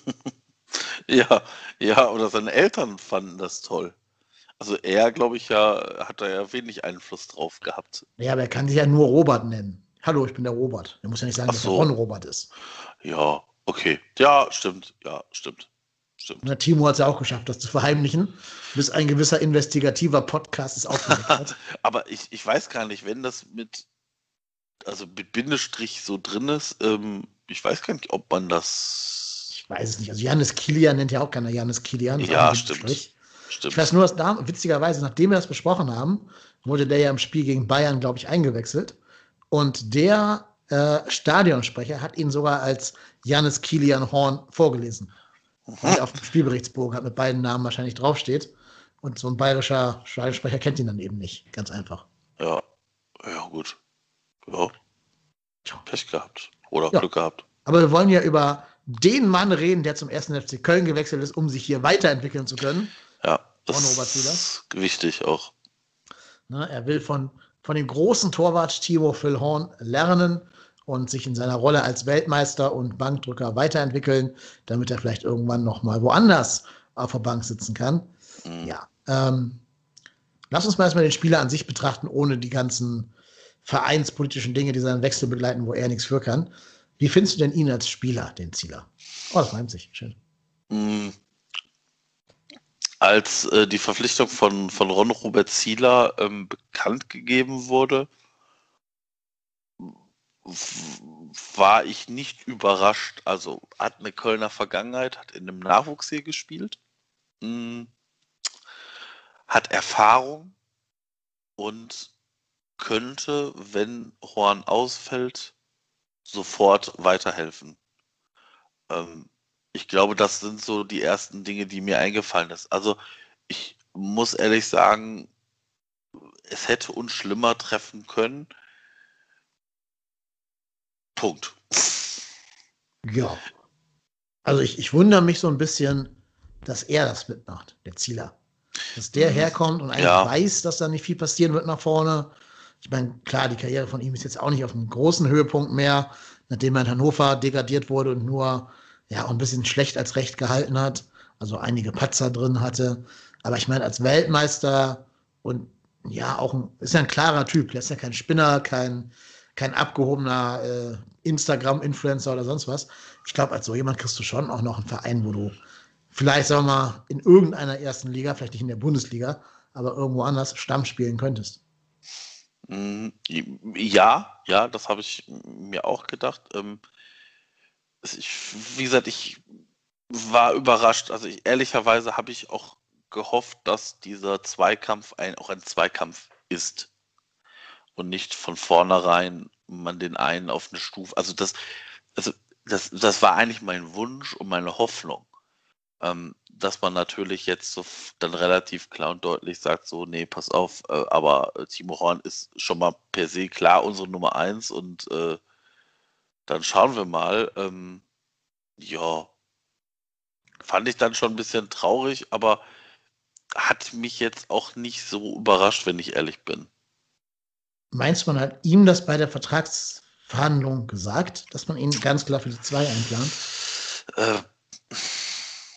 Ja, ja, oder seine Eltern fanden das toll. Also er, glaube ich, ja, hat da ja wenig Einfluss drauf gehabt. Ja, aber er kann sich ja nur Robert nennen. Hallo, ich bin der Robert. Er muss ja nicht sagen, Ach dass so. er Ron Robert ist. Ja, okay. Ja, stimmt. Ja, stimmt. Stimmt. Na, Timo hat es ja auch geschafft, das zu verheimlichen, bis ein gewisser investigativer Podcast es aufgedeckt hat. Aber ich, ich weiß gar nicht, wenn das mit, also mit Bindestrich so drin ist, ähm, ich weiß gar nicht, ob man das. Ich weiß es nicht. Also Janis Kilian nennt ja auch keiner Janis Kilian. Ja, stimmt. stimmt. Ich weiß nur, dass da, witzigerweise, nachdem wir das besprochen haben, wurde der ja im Spiel gegen Bayern, glaube ich, eingewechselt. Und der äh, Stadionsprecher hat ihn sogar als Janis Kilian Horn vorgelesen. Und auf dem Spielberichtsbogen hat mit beiden Namen wahrscheinlich draufsteht. Und so ein bayerischer Stadionsprecher kennt ihn dann eben nicht. Ganz einfach. Ja, ja, gut. Ja. Pech gehabt. Oder Ja. Glück gehabt. Aber wir wollen ja über den Mann reden, der zum ersten F C Köln gewechselt ist, um sich hier weiterentwickeln zu können. Ja, das Ron Robert Zieler. ist wichtig auch. Ne, er will von, von dem großen Torwart Timo Phil Horn lernen und sich in seiner Rolle als Weltmeister und Bankdrücker weiterentwickeln, damit er vielleicht irgendwann noch mal woanders auf der Bank sitzen kann. Mhm. Ja, ähm, lass uns mal erstmal den Spieler an sich betrachten, ohne die ganzen vereinspolitischen Dinge, die seinen Wechsel begleiten, wo er nichts für kann. Wie findest du denn ihn als Spieler, den Zieler? Oh, das reimt sich. Schön. Mhm. Als äh, die Verpflichtung von, von Ron Robert Zieler ähm, bekannt gegeben wurde, w- war ich nicht überrascht. Also hat eine Kölner Vergangenheit, hat in einem Nachwuchs hier gespielt, mh, hat Erfahrung und könnte, wenn Horn ausfällt, sofort weiterhelfen. Ähm, ich glaube, das sind so die ersten Dinge, die mir eingefallen ist. Also ich muss ehrlich sagen, es hätte uns schlimmer treffen können. Punkt. Ja. Also ich, ich wundere mich so ein bisschen, dass er das mitmacht, der Zieler. Dass der Mhm. herkommt und eigentlich Ja. weiß, dass da nicht viel passieren wird nach vorne. Ich meine, klar, die Karriere von ihm ist jetzt auch nicht auf einem großen Höhepunkt mehr, nachdem er in Hannover degradiert wurde und nur ja, auch ein bisschen schlecht als recht gehalten hat, also einige Patzer drin hatte. Aber ich meine, als Weltmeister und ja, auch ein, ist ja ein klarer Typ. Der ist ja kein Spinner, kein, kein abgehobener äh, Instagram-Influencer oder sonst was. Ich glaube, als so jemand kriegst du schon auch noch einen Verein, wo du vielleicht, sagen wir mal, in irgendeiner ersten Liga, vielleicht nicht in der Bundesliga, aber irgendwo anders Stamm spielen könntest. Mm, Ja, ja, das habe ich mir auch gedacht. Ähm, es- ich, wie gesagt, ich war überrascht. Also ich, ehrlicherweise habe ich auch gehofft, dass dieser Zweikampf ein, auch ein Zweikampf ist und nicht von vornherein man den einen auf eine Stufe. Also das, also das, das war eigentlich mein Wunsch und meine Hoffnung. Ähm, dass man natürlich jetzt so f- dann relativ klar und deutlich sagt, so, nee, pass auf, äh, aber äh, Timo Horn ist schon mal per se klar unsere Nummer eins und äh, dann schauen wir mal. Ähm, ja, fand ich dann schon ein bisschen traurig, aber hat mich jetzt auch nicht so überrascht, wenn ich ehrlich bin. Meinst du, man hat ihm das bei der Vertragsverhandlung gesagt, dass man ihn ganz klar für die zwei einplant? Äh,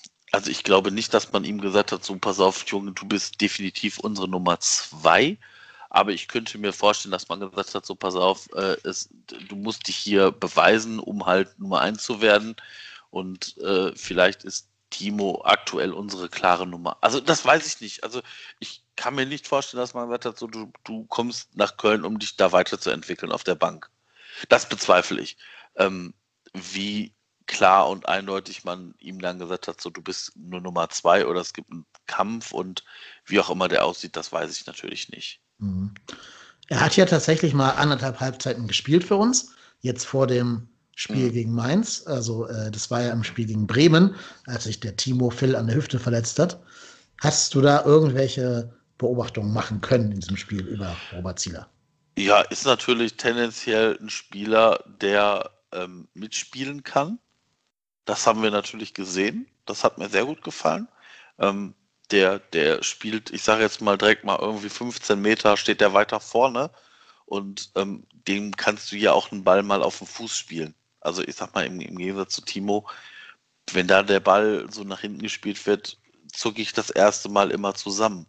Also ich glaube nicht, dass man ihm gesagt hat, so pass auf, Junge, du bist definitiv unsere Nummer zwei. Aber ich könnte mir vorstellen, dass man gesagt hat, so pass auf, äh, es, du musst dich hier beweisen, um halt Nummer eins zu werden. Und äh, vielleicht ist Timo aktuell unsere klare Nummer. Also das weiß ich nicht. Also ich kann mir nicht vorstellen, dass man gesagt hat, so du, du kommst nach Köln, um dich da weiterzuentwickeln auf der Bank. Das bezweifle ich. Ähm, wie klar und eindeutig man ihm dann gesagt hat, so du bist nur Nummer zwei oder es gibt einen Kampf und wie auch immer der aussieht, das weiß ich natürlich nicht. Mhm. Er hat ja tatsächlich mal anderthalb Halbzeiten gespielt für uns, jetzt vor dem Spiel mhm. gegen Mainz. Also äh, das war ja im Spiel gegen Bremen, als sich der Timo Phil an der Hüfte verletzt hat. Hast du da irgendwelche Beobachtungen machen können in diesem Spiel über Robert Zieler? Ja, ist natürlich tendenziell ein Spieler, der ähm, mitspielen kann. Das haben wir natürlich gesehen. Das hat mir sehr gut gefallen. Ähm, der, der spielt, ich sage jetzt mal direkt mal irgendwie fünfzehn Meter, steht der weiter vorne und ähm, dem kannst du ja auch einen Ball mal auf den Fuß spielen. Also ich sag mal im, im Gegensatz zu Timo, wenn da der Ball so nach hinten gespielt wird, zucke ich das erste Mal immer zusammen.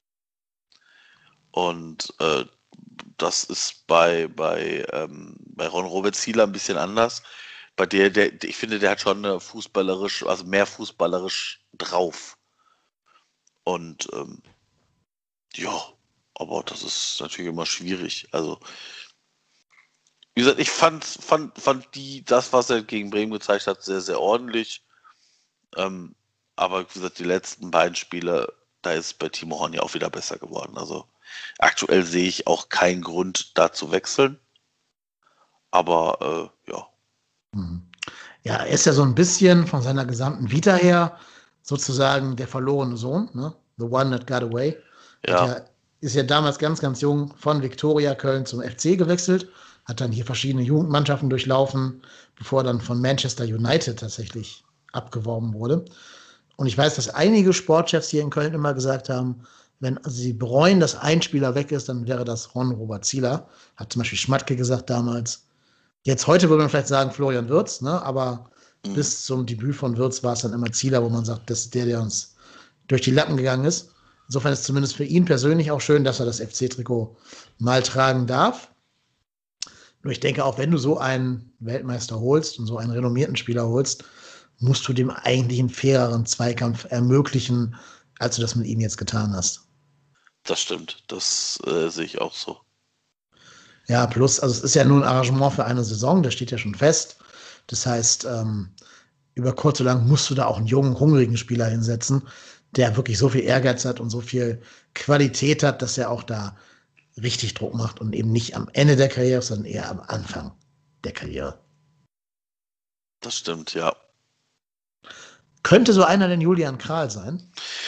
Und äh, das ist bei, bei, ähm, bei Ron-Robert Zieler ein bisschen anders. Bei der, der, ich finde, der hat schon eine fußballerisch, also mehr fußballerisch drauf. Und ähm, ja, aber das ist natürlich immer schwierig. Also, wie gesagt, ich fand, fand, fand die, das, was er gegen Bremen gezeigt hat, sehr, sehr ordentlich. Ähm, aber wie gesagt, die letzten beiden Spiele, da ist bei Timo Horn ja auch wieder besser geworden. Also aktuell sehe ich auch keinen Grund, da zu wechseln. Aber äh, ja. Ja, er ist ja so ein bisschen von seiner gesamten Vita her sozusagen der verlorene Sohn, ne? The one that got away. Ja. Der ist ja damals ganz, ganz jung von Viktoria Köln zum F C gewechselt, hat dann hier verschiedene Jugendmannschaften durchlaufen, bevor er dann von Manchester United tatsächlich abgeworben wurde. Und ich weiß, dass einige Sportchefs hier in Köln immer gesagt haben, wenn sie bereuen, dass ein Spieler weg ist, dann wäre das Ron-Robert Zieler. Hat zum Beispiel Schmatke gesagt damals. Jetzt heute würde man vielleicht sagen Florian Wirtz, ne? Aber mhm. bis zum Debüt von Wirtz war es dann immer Zieler, wo man sagt, das ist der, der uns durch die Lappen gegangen ist. Insofern ist es zumindest für ihn persönlich auch schön, dass er das F C-Trikot mal tragen darf. Nur ich denke, auch wenn du so einen Weltmeister holst und so einen renommierten Spieler holst, musst du dem eigentlich einen faireren Zweikampf ermöglichen, als du das mit ihm jetzt getan hast. Das stimmt, das äh, sehe ich auch so. Ja, plus, also es ist ja nur ein Arrangement für eine Saison, das steht ja schon fest. Das heißt, ähm, über kurz oder lang musst du da auch einen jungen, hungrigen Spieler hinsetzen, der wirklich so viel Ehrgeiz hat und so viel Qualität hat, dass er auch da richtig Druck macht und eben nicht am Ende der Karriere, sondern eher am Anfang der Karriere. Das stimmt, ja. Könnte so einer denn Julian Kral sein?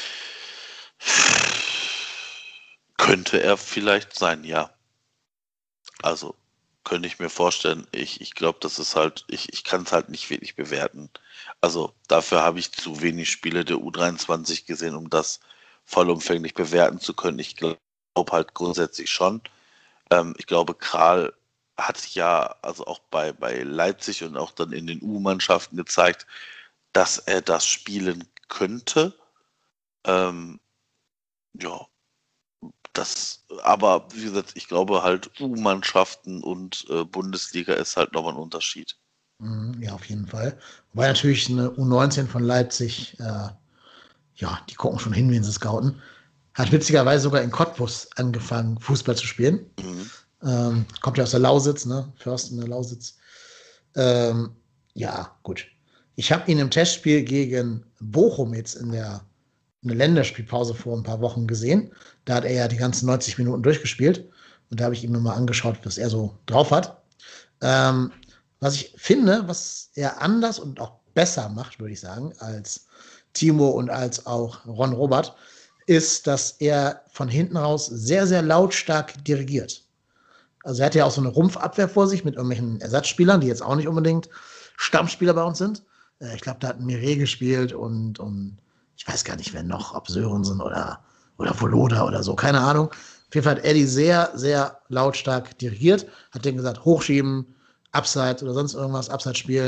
Könnte er vielleicht sein, ja. Also, könnte ich mir vorstellen. Ich, ich glaube, das ist halt, ich, ich kann es halt nicht wirklich bewerten. Also, dafür habe ich zu wenig Spiele der U dreiundzwanzig gesehen, um das vollumfänglich bewerten zu können. Ich glaube halt grundsätzlich schon. Ähm, ich glaube, Kral hat ja also auch bei, bei Leipzig und auch dann in den U-Mannschaften gezeigt, dass er das spielen könnte. Ähm, ja, das, aber wie gesagt, ich glaube halt U-Mannschaften und äh, Bundesliga ist halt nochmal ein Unterschied. Ja, auf jeden Fall. Wobei natürlich eine U neunzehn von Leipzig, äh, ja, die gucken schon hin, wen sie scouten. Hat witzigerweise sogar in Cottbus angefangen, Fußball zu spielen. Mhm. Ähm, kommt ja aus der Lausitz, ne? Försten der Lausitz. Ähm, ja, gut. Ich habe ihn im Testspiel gegen Bochum jetzt in der, in der Länderspielpause vor ein paar Wochen gesehen. Da hat er ja die ganzen neunzig Minuten durchgespielt. Und da habe ich ihm nochmal angeschaut, was er so drauf hat. Ähm, was ich finde, was er anders und auch besser macht, würde ich sagen, als Timo und als auch Ron Robert, ist, dass er von hinten raus sehr, sehr lautstark dirigiert. Also er hat ja auch so eine Rumpfabwehr vor sich mit irgendwelchen Ersatzspielern, die jetzt auch nicht unbedingt Stammspieler bei uns sind. Ich glaube, da hat Mire gespielt und, und ich weiß gar nicht, wer noch, ob Sörensen oder, oder Voloda oder so, keine Ahnung. Auf jeden Fall hat Eddie sehr, sehr lautstark dirigiert, hat denen gesagt, hochschieben, Abseits oder sonst irgendwas, Abseits spielen,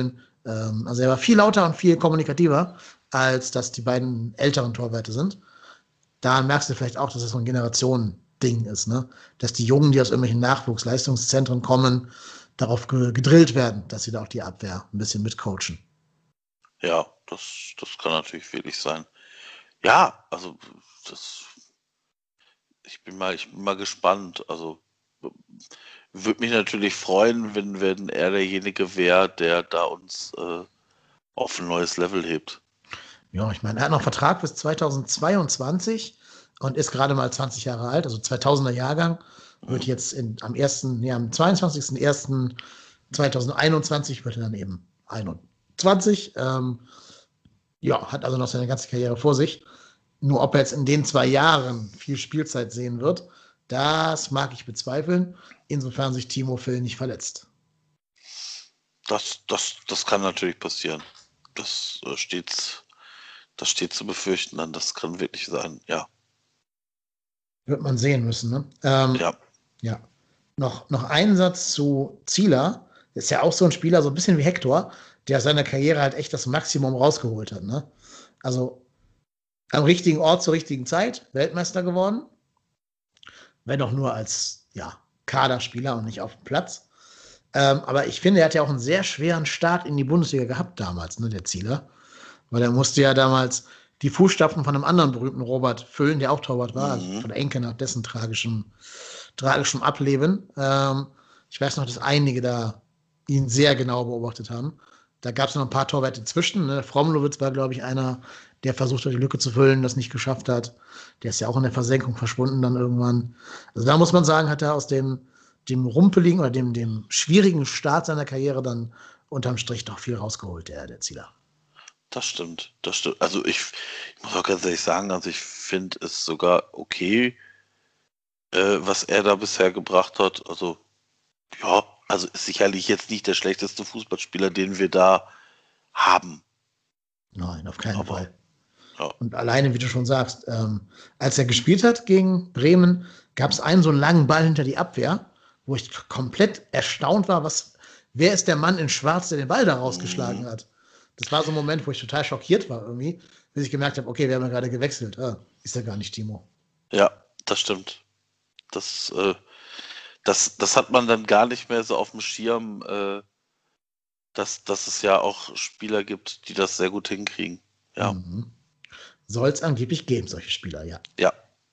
Ähm, also er war viel lauter und viel kommunikativer, als dass die beiden älteren Torwerte sind. Da merkst du vielleicht auch, dass das so ein Generationending ist, ne? Dass die Jungen, die aus irgendwelchen Nachwuchsleistungszentren kommen, darauf ge- gedrillt werden, dass sie da auch die Abwehr ein bisschen mitcoachen. Ja, das, das kann natürlich wirklich sein. Ja, also das, ich bin mal, ich bin mal gespannt. Also würde mich natürlich freuen, wenn, wenn er derjenige wäre, der da uns äh, auf ein neues Level hebt. Ja, ich meine, er hat noch Vertrag bis zweitausendzweiundzwanzig und ist gerade mal zwanzig Jahre alt, also zweitausender Jahrgang. Wird jetzt in, am ersten, nee, am zweiundzwanzigsten ersten zweitausendeinundzwanzig wird er dann eben einundzwanzig. Ähm, ja, hat also noch seine ganze Karriere vor sich. Nur ob er jetzt in den zwei Jahren viel Spielzeit sehen wird, das mag ich bezweifeln, insofern sich Timo Phil nicht verletzt. Das, das, das kann natürlich passieren. Das äh, steht, das steht zu befürchten, dann das kann wirklich sein, ja. Wird man sehen müssen, ne? Ähm, Ja. Ja. Noch, noch ein Satz zu Zieler. Ist ja auch so ein Spieler, so ein bisschen wie Hector, der aus seiner Karriere halt echt das Maximum rausgeholt hat, ne? Also am richtigen Ort zur richtigen Zeit, Weltmeister geworden. Wenn auch nur als, ja, Kaderspieler und nicht auf dem Platz. Ähm, aber ich finde, er hat ja auch einen sehr schweren Start in die Bundesliga gehabt damals, ne, der Zieler. Weil er musste ja damals die Fußstapfen von einem anderen berühmten Robert füllen, der auch Torwart war, Mhm. also von Enke nach dessen tragischem, tragischem Ableben. Ähm, ich weiß noch, dass einige da ihn sehr genau beobachtet haben. Da gab es noch ein paar Torwerte zwischen. Ne? Fromlowitz war, glaube ich, einer, der versucht hat, die Lücke zu füllen, das nicht geschafft hat. Der ist ja auch in der Versenkung verschwunden dann irgendwann. Also da muss man sagen, hat er aus dem, dem rumpeligen oder dem, dem schwierigen Start seiner Karriere dann unterm Strich doch viel rausgeholt, der, der Zieler. Das stimmt, das stimmt. Also ich, ich muss auch ganz ehrlich sagen, also ich finde es sogar okay, äh, was er da bisher gebracht hat. Also ja, also ist sicherlich jetzt nicht der schlechteste Fußballspieler, den wir da haben. Nein, auf keinen Aber, Fall. ja. Und alleine, wie du schon sagst, ähm, als er gespielt hat gegen Bremen, gab es einen so einen langen Ball hinter die Abwehr, wo ich komplett erstaunt war, was, wer ist der Mann in Schwarz, der den Ball da rausgeschlagen Mhm. hat. Das war so ein Moment, wo ich total schockiert war irgendwie, bis ich gemerkt habe, okay, wir haben ja gerade gewechselt. Ah, ist ja gar nicht Timo. Ja, das stimmt. Das, äh, das, das hat man dann gar nicht mehr so auf dem Schirm, äh, dass, dass es ja auch Spieler gibt, die das sehr gut hinkriegen. Ja. Mhm. Soll es angeblich geben, solche Spieler, ja. Ja.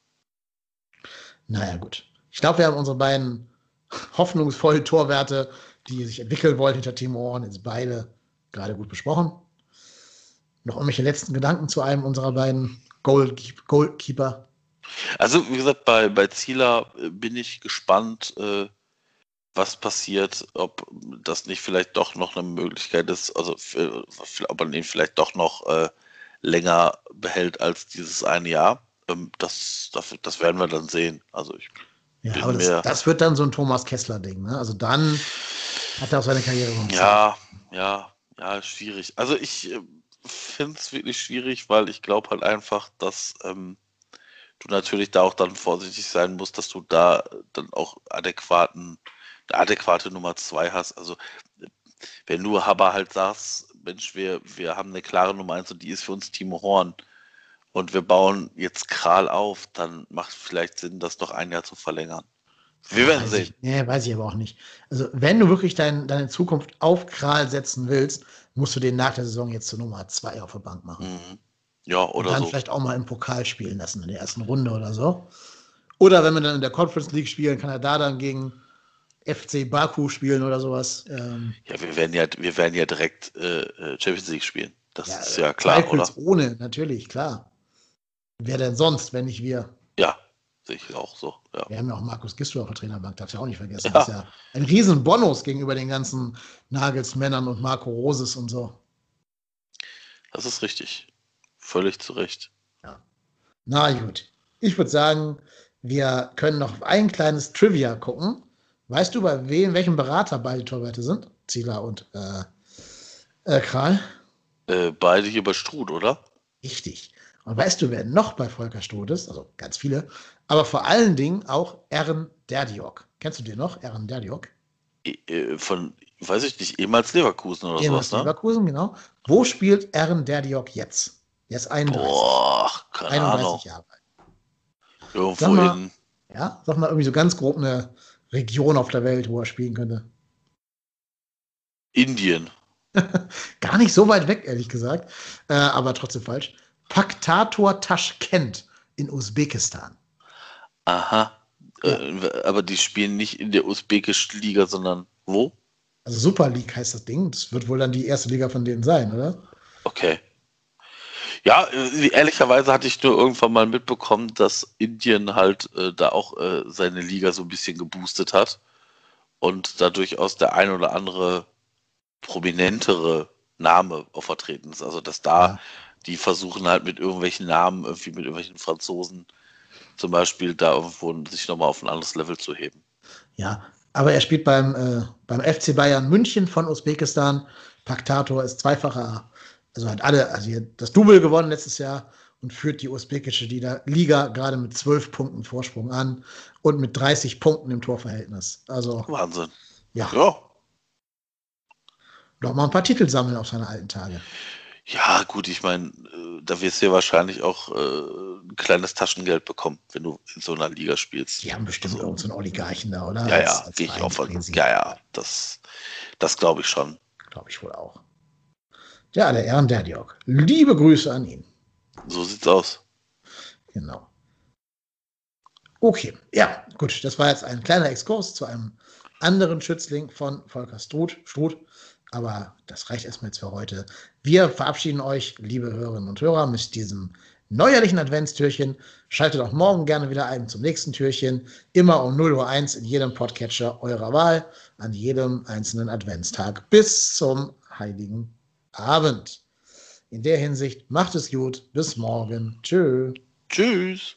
Naja, gut. Ich glaube, wir haben unsere beiden hoffnungsvollen Torwerte, die sich entwickeln wollen hinter Timo Horn, jetzt beide gerade gut besprochen. Noch irgendwelche letzten Gedanken zu einem unserer beiden Goalkeep- Goalkeeper? Also, wie gesagt, bei, bei Zieler äh, bin ich gespannt, äh, was passiert, ob das nicht vielleicht doch noch eine Möglichkeit ist, also für, ob man ihn vielleicht doch noch äh, länger behält als dieses eine Jahr. Ähm, das, das, das werden wir dann sehen. Also ich Ja, bin aber das, mir, das wird dann so ein Thomas Kessler-Ding. Ne? Also dann hat er auch seine Karriere so ein ja, ja, ja, schwierig. Also ich äh, finde es wirklich schwierig, weil ich glaube halt einfach, dass ähm, du natürlich da auch dann vorsichtig sein musst, dass du da dann auch adäquaten, eine adäquate Nummer zwei hast. Also wenn du aber halt sagst, Mensch, wir, wir haben eine klare Nummer eins und die ist für uns Timo Horn und wir bauen jetzt Kral auf, dann macht vielleicht Sinn, das noch ein Jahr zu verlängern. Wir werden weiß sehen. ich, nee, weiß ich aber auch nicht. Also, wenn du wirklich dein, deine Zukunft auf Kral setzen willst, musst du den nach der Saison jetzt zur Nummer zwei auf der Bank machen. Mhm. Ja, Und oder dann so. vielleicht auch mal im Pokal spielen lassen, in der ersten Runde oder so. Oder wenn wir dann in der Conference League spielen, kann er da dann gegen F C Baku spielen oder sowas. Ähm, Ja, wir werden ja, wir werden ja direkt äh, äh, Champions League spielen. Das ja, ist ja klar, oder? zweifelsohne, natürlich, klar. Wer denn sonst, wenn nicht wir? Ja, sehe ich auch so. Ja. Wir haben ja auch Markus Gisdol auf der Trainerbank, darfst du ja auch nicht vergessen. Ja. Das ist ja ein riesen Bonus gegenüber den ganzen Nagelsmännern und Marco Roses und so. Das ist richtig. Völlig zu Recht. Na gut. Ich würde sagen, wir können noch auf ein kleines Trivia gucken. Weißt du, bei wem, welchem Berater beide Torwarte sind? Zieler und äh, äh, Kral? Äh, beide hier bei Struth, oder? Richtig. Und weißt du, wer noch bei Volker Struth ist? Also ganz viele. Aber vor allen Dingen auch Ern Derdiok. Kennst du den noch, Ern Derdiok? Äh, von weiß ich nicht, ehemals Leverkusen oder Ehemals sowas, ne? Leverkusen, genau. Wo spielt Eren Derdiok jetzt? Der ist einunddreißig. Boah, keine Ahnung. einunddreißig Jahre alt. Irgendwo Sag mal, in Ja, sag mal irgendwie so ganz grob eine Region auf der Welt, wo er spielen könnte. Indien. Gar nicht so weit weg, ehrlich gesagt. Äh, aber trotzdem falsch. Paktator Taschkent in Usbekistan. Aha. Ja. Äh, aber die spielen nicht in der usbekischen Liga, sondern wo? Also Super League heißt das Ding. Das wird wohl dann die erste Liga von denen sein, oder? Okay. Ja, äh, ehrlicherweise hatte ich nur irgendwann mal mitbekommen, dass Indien halt äh, da auch äh, seine Liga so ein bisschen geboostet hat und da durchaus der ein oder andere prominentere Name auch vertreten ist. Also dass da Ja. die versuchen halt mit irgendwelchen Namen, irgendwie mit irgendwelchen Franzosen zum Beispiel da irgendwo sich nochmal auf ein anderes Level zu heben. Ja, aber er spielt beim, äh, beim F C Bayern München von Usbekistan. Paktator ist zweifacher, also hat alle, also hier das Double gewonnen letztes Jahr und führt die usbekische Liga gerade mit zwölf Punkten Vorsprung an und mit dreißig Punkten im Torverhältnis. Also Wahnsinn. ja, Ja, noch mal ein paar Titel sammeln auf seine alten Tage. ja gut, ich meine, äh, da wirst du ja wahrscheinlich auch äh, ein kleines Taschengeld bekommen, wenn du in so einer Liga spielst. Die haben bestimmt Also, irgendeinen so einen Oligarchen da, oder? ja, Als- ja, als gehe ich auch von. Vereinspresi. Ja, ja, das, das glaube ich schon. Glaube ich wohl auch. Ja, der Eren Derdiok. Liebe Grüße an ihn. So sieht's aus. Genau. Okay, ja, gut. Das war jetzt ein kleiner Exkurs zu einem anderen Schützling von Volker Struth. Struth. Aber das reicht erstmal jetzt für heute. Wir verabschieden euch, liebe Hörerinnen und Hörer, mit diesem neuerlichen Adventstürchen. Schaltet auch morgen gerne wieder ein zum nächsten Türchen. Immer um null Uhr eins in jedem Podcatcher eurer Wahl, an jedem einzelnen Adventstag bis zum Heiligen Abend. In der Hinsicht, macht es gut. Bis morgen. Tschö. Tschüss.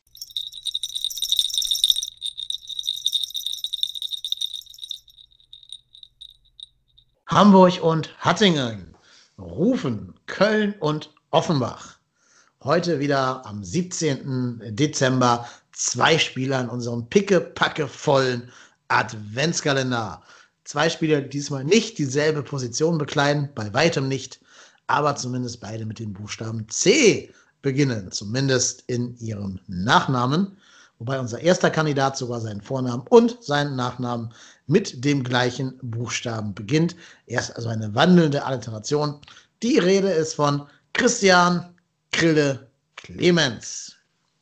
Hamburg und Hattingen, Rufen, Köln und Offenbach. Heute wieder am siebzehnten Dezember zwei Spieler in unserem pickepackevollen Adventskalender. Zwei Spieler, die diesmal nicht dieselbe Position bekleiden, bei weitem nicht, aber zumindest beide mit dem Buchstaben C beginnen, zumindest in ihrem Nachnamen. Wobei unser erster Kandidat sogar seinen Vornamen und seinen Nachnamen mit dem gleichen Buchstaben beginnt. Er ist also eine wandelnde Alliteration. Die Rede ist von Christian Krille Clemens.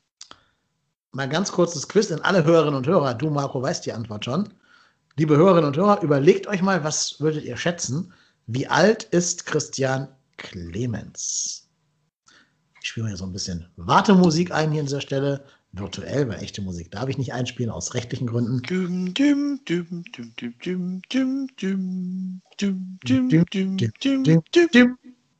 Mal ganz kurzes Quiz in alle Hörerinnen und Hörer. Du, Marco, weißt die Antwort schon. Liebe Hörerinnen und Hörer, überlegt euch mal, was würdet ihr schätzen? Wie alt ist Christian Clemens? Ich spiele mir so ein bisschen Wartemusik ein hier an dieser Stelle. Virtuell, weil echte Musik darf ich nicht einspielen, aus rechtlichen Gründen. Düm, düm, düm, düm, düm, düm, düm, düm, düm, düm, düm, düm, düm,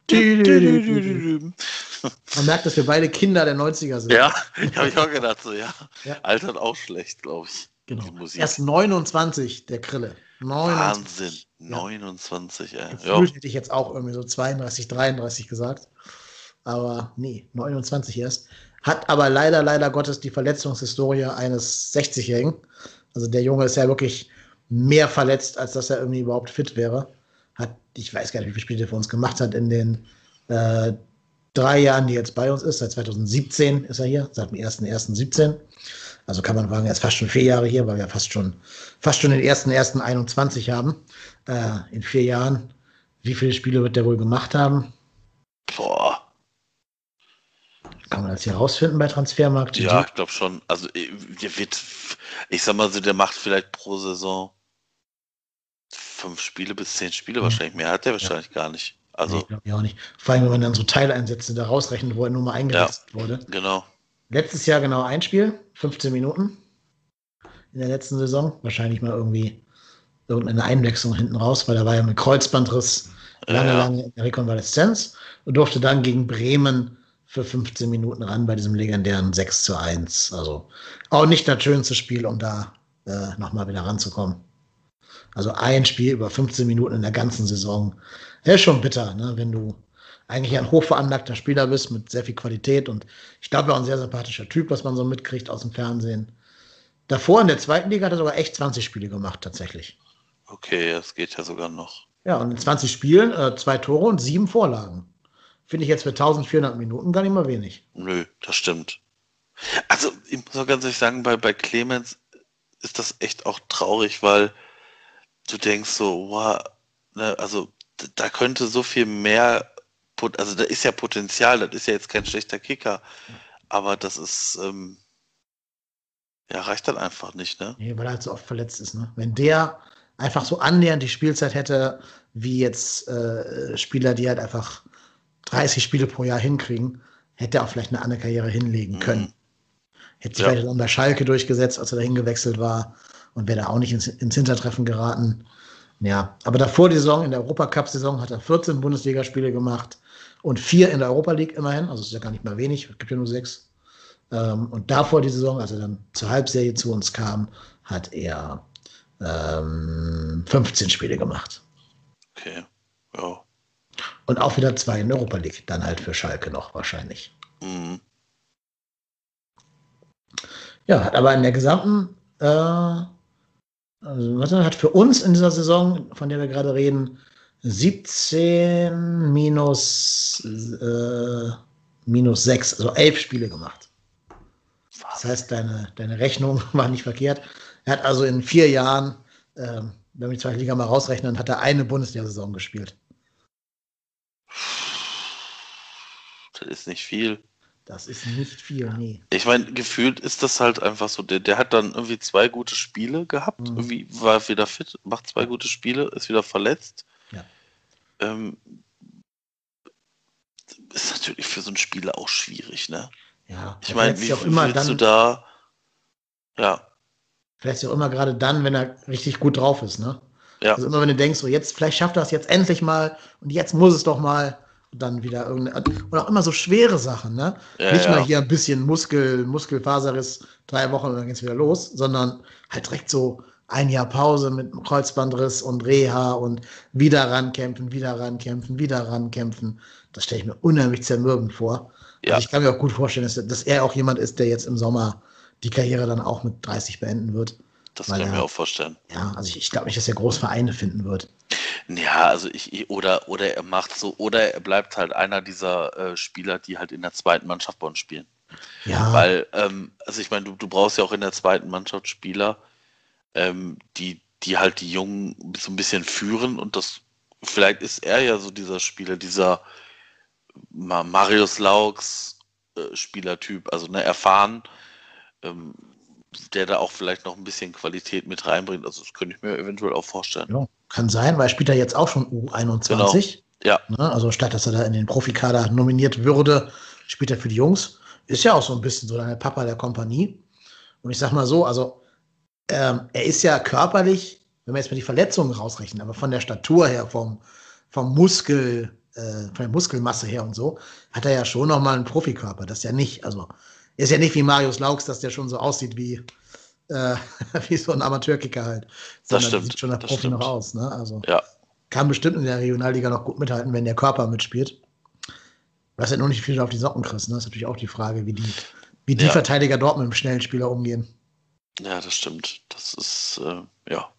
düm. Man merkt, dass wir beide Kinder der neunziger sind. Ja, habe ich auch gedacht, so, ja. Ja. Altert auch schlecht, glaube ich. Genau. Die Musik. Erst neunundzwanzig, der Krille. neunundzwanzig. Wahnsinn. neunundzwanzig, ey. Ja. Gefühlt hätte ich jetzt auch irgendwie so zweiunddreißig, dreiunddreißig gesagt. Aber nee, neunundzwanzig erst. Hat aber leider, leider Gottes die Verletzungshistorie eines sechzigjährigen. Also der Junge ist ja wirklich mehr verletzt, als dass er irgendwie überhaupt fit wäre. Hat, ich weiß gar nicht, wie viele Spiele er für uns gemacht hat in den äh, drei Jahren, die jetzt bei uns ist. Seit zweitausendsiebzehn ist er hier, seit dem ersten ersten siebzehn. Also kann man sagen, er ist fast schon vier Jahre hier, weil wir fast schon, fast schon den ersten ersten einundzwanzig haben. Äh, in vier Jahren. Wie viele Spiele wird der wohl gemacht haben? Boah. Kann man das hier rausfinden bei Transfermarkt? Ja, ich glaube schon. Also, der wird, ich sag mal so, der macht vielleicht pro Saison fünf Spiele bis zehn Spiele, Mhm. wahrscheinlich. Mehr hat der wahrscheinlich ja. gar nicht. Also, nee, glaube ich auch nicht. Vor allem, wenn man dann so Teileinsätze da rausrechnet, wo er nur mal eingewechselt ja. wurde. Genau. Letztes Jahr genau ein Spiel, fünfzehn Minuten in der letzten Saison. Wahrscheinlich mal irgendwie irgendeine Einwechslung hinten raus, weil er war ja mit Kreuzbandriss lange, ja. lange in der Rekonvaleszenz und durfte dann gegen Bremen für fünfzehn Minuten ran bei diesem legendären sechs zu eins. Also auch nicht das schönste Spiel, um da äh, nochmal wieder ranzukommen. Also ein Spiel über fünfzehn Minuten in der ganzen Saison. Ja, ist schon bitter, ne? Wenn du eigentlich ein hochveranlagter Spieler bist mit sehr viel Qualität und ich glaube, er ist ein sehr sympathischer Typ, was man so mitkriegt aus dem Fernsehen. Davor in der zweiten Liga hat er sogar echt zwanzig Spiele gemacht, tatsächlich. Okay, das geht ja sogar noch. Ja, und in zwanzig Spielen äh, zwei Tore und sieben Vorlagen. Finde ich jetzt für eintausendvierhundert Minuten gar nicht mal wenig. Nö, das stimmt. Also, ich muss auch ganz ehrlich sagen, bei, bei Clemens ist das echt auch traurig, weil du denkst so, wow, ne, also d- da könnte so viel mehr, Pot- also da ist ja Potenzial, das ist ja jetzt kein schlechter Kicker, aber das ist, ähm, ja, reicht dann einfach nicht, ne? Nee, weil er halt so oft verletzt ist. Ne? Wenn der einfach so annähernd die Spielzeit hätte, wie jetzt äh, Spieler, die halt einfach dreißig Spiele pro Jahr hinkriegen, hätte er auch vielleicht eine andere Karriere hinlegen können. Mhm. Hätte sich Ja. vielleicht dann bei Schalke durchgesetzt, als er dahin gewechselt war und wäre da auch nicht ins, ins Hintertreffen geraten. Ja, aber davor die Saison, in der Europacup-Saison, hat er vierzehn Bundesligaspiele gemacht und vier in der Europa League immerhin. Also ist ja gar nicht mal wenig, es gibt ja nur sechs. Ähm, und davor die Saison, als er dann zur Halbserie zu uns kam, hat er ähm, fünfzehn Spiele gemacht. Okay, ja. Und auch wieder zwei in der Europa League. Dann halt für Schalke noch wahrscheinlich. Mhm. Ja, hat aber in der gesamten, äh, also, was hat für uns in dieser Saison, von der wir gerade reden, siebzehn minus, äh, minus sechs, also elf Spiele gemacht. Das heißt, deine, deine Rechnung war nicht verkehrt. Er hat also in vier Jahren, ähm, wenn wir die zweite Liga mal rausrechnen, hat er eine Bundesliga-Saison gespielt. Das ist nicht viel. Das ist nicht viel, nee. Ich meine, gefühlt ist das halt einfach so, der, der hat dann irgendwie zwei gute Spiele gehabt, Mhm. irgendwie war wieder fit, macht zwei gute Spiele, ist wieder verletzt. Ja. Ähm, ist natürlich für so einen Spieler auch schwierig, ne? Ja, Ich meine, verletzt wie sich auch immer willst du dann, da, ja, vielleicht auch immer gerade dann, wenn er richtig gut drauf ist, ne? ja, Also immer wenn du denkst, so jetzt, vielleicht schafft er es jetzt endlich mal und jetzt muss es doch mal und dann wieder irgendeine, und auch immer so schwere Sachen, ne? ja, Nicht mal ja, hier ein bisschen Muskel, Muskelfaserriss, drei Wochen und dann geht's wieder los, sondern halt direkt so ein Jahr Pause mit einem Kreuzbandriss und Reha und wieder rankämpfen, wieder rankämpfen, wieder rankämpfen. Das stelle ich mir unheimlich zermürbend vor. ja, Also ich kann mir auch gut vorstellen, dass, dass er auch jemand ist, der jetzt im Sommer die Karriere dann auch mit dreißig beenden wird. das Weil kann ich mir er- auch vorstellen. Ja, also ich, ich glaube nicht, dass er groß Vereine finden wird. Ja, also ich, ich- oder, oder er macht so, oder er bleibt halt einer dieser äh, Spieler, die halt in der zweiten Mannschaft bei uns spielen. Ja, Weil, ähm, also ich meine, du, du brauchst ja auch in der zweiten Mannschaft Spieler, ähm, die, die halt die Jungen so ein bisschen führen und das, vielleicht ist er ja so dieser Spieler, dieser Ma- Marius Laux äh, Spielertyp, also ne, erfahren, ähm, der da auch vielleicht noch ein bisschen Qualität mit reinbringt. Also das könnte ich mir eventuell auch vorstellen. ja, kann sein, weil er spielt ja jetzt auch schon U einundzwanzig. Ja, Ne? Also statt dass er da in den Profikader nominiert würde, spielt er für die Jungs. Ist ja auch so ein bisschen so deine Papa der Kompanie. Und ich sag mal so, also ähm, er ist ja körperlich, wenn wir jetzt mal die Verletzungen rausrechnen, aber von der Statur her, vom, vom Muskel, äh, von der Muskelmasse her und so, hat er ja schon nochmal einen Profikörper. Das ist ja nicht, also er ist ja nicht wie Marius Laux, dass der schon so aussieht wie, äh, wie so ein Amateurkicker halt. Sondern stimmt, sieht schon der das Profi stimmt. noch aus. Ne? Also ja, kann bestimmt in der Regionalliga noch gut mithalten, wenn der Körper mitspielt. Was halt noch nicht viel auf die Socken kriegst. Ne? Das ist natürlich auch die Frage, wie die, wie die Ja. Verteidiger dort mit einem schnellen Spieler umgehen. ja, das stimmt. Das ist, äh, ja.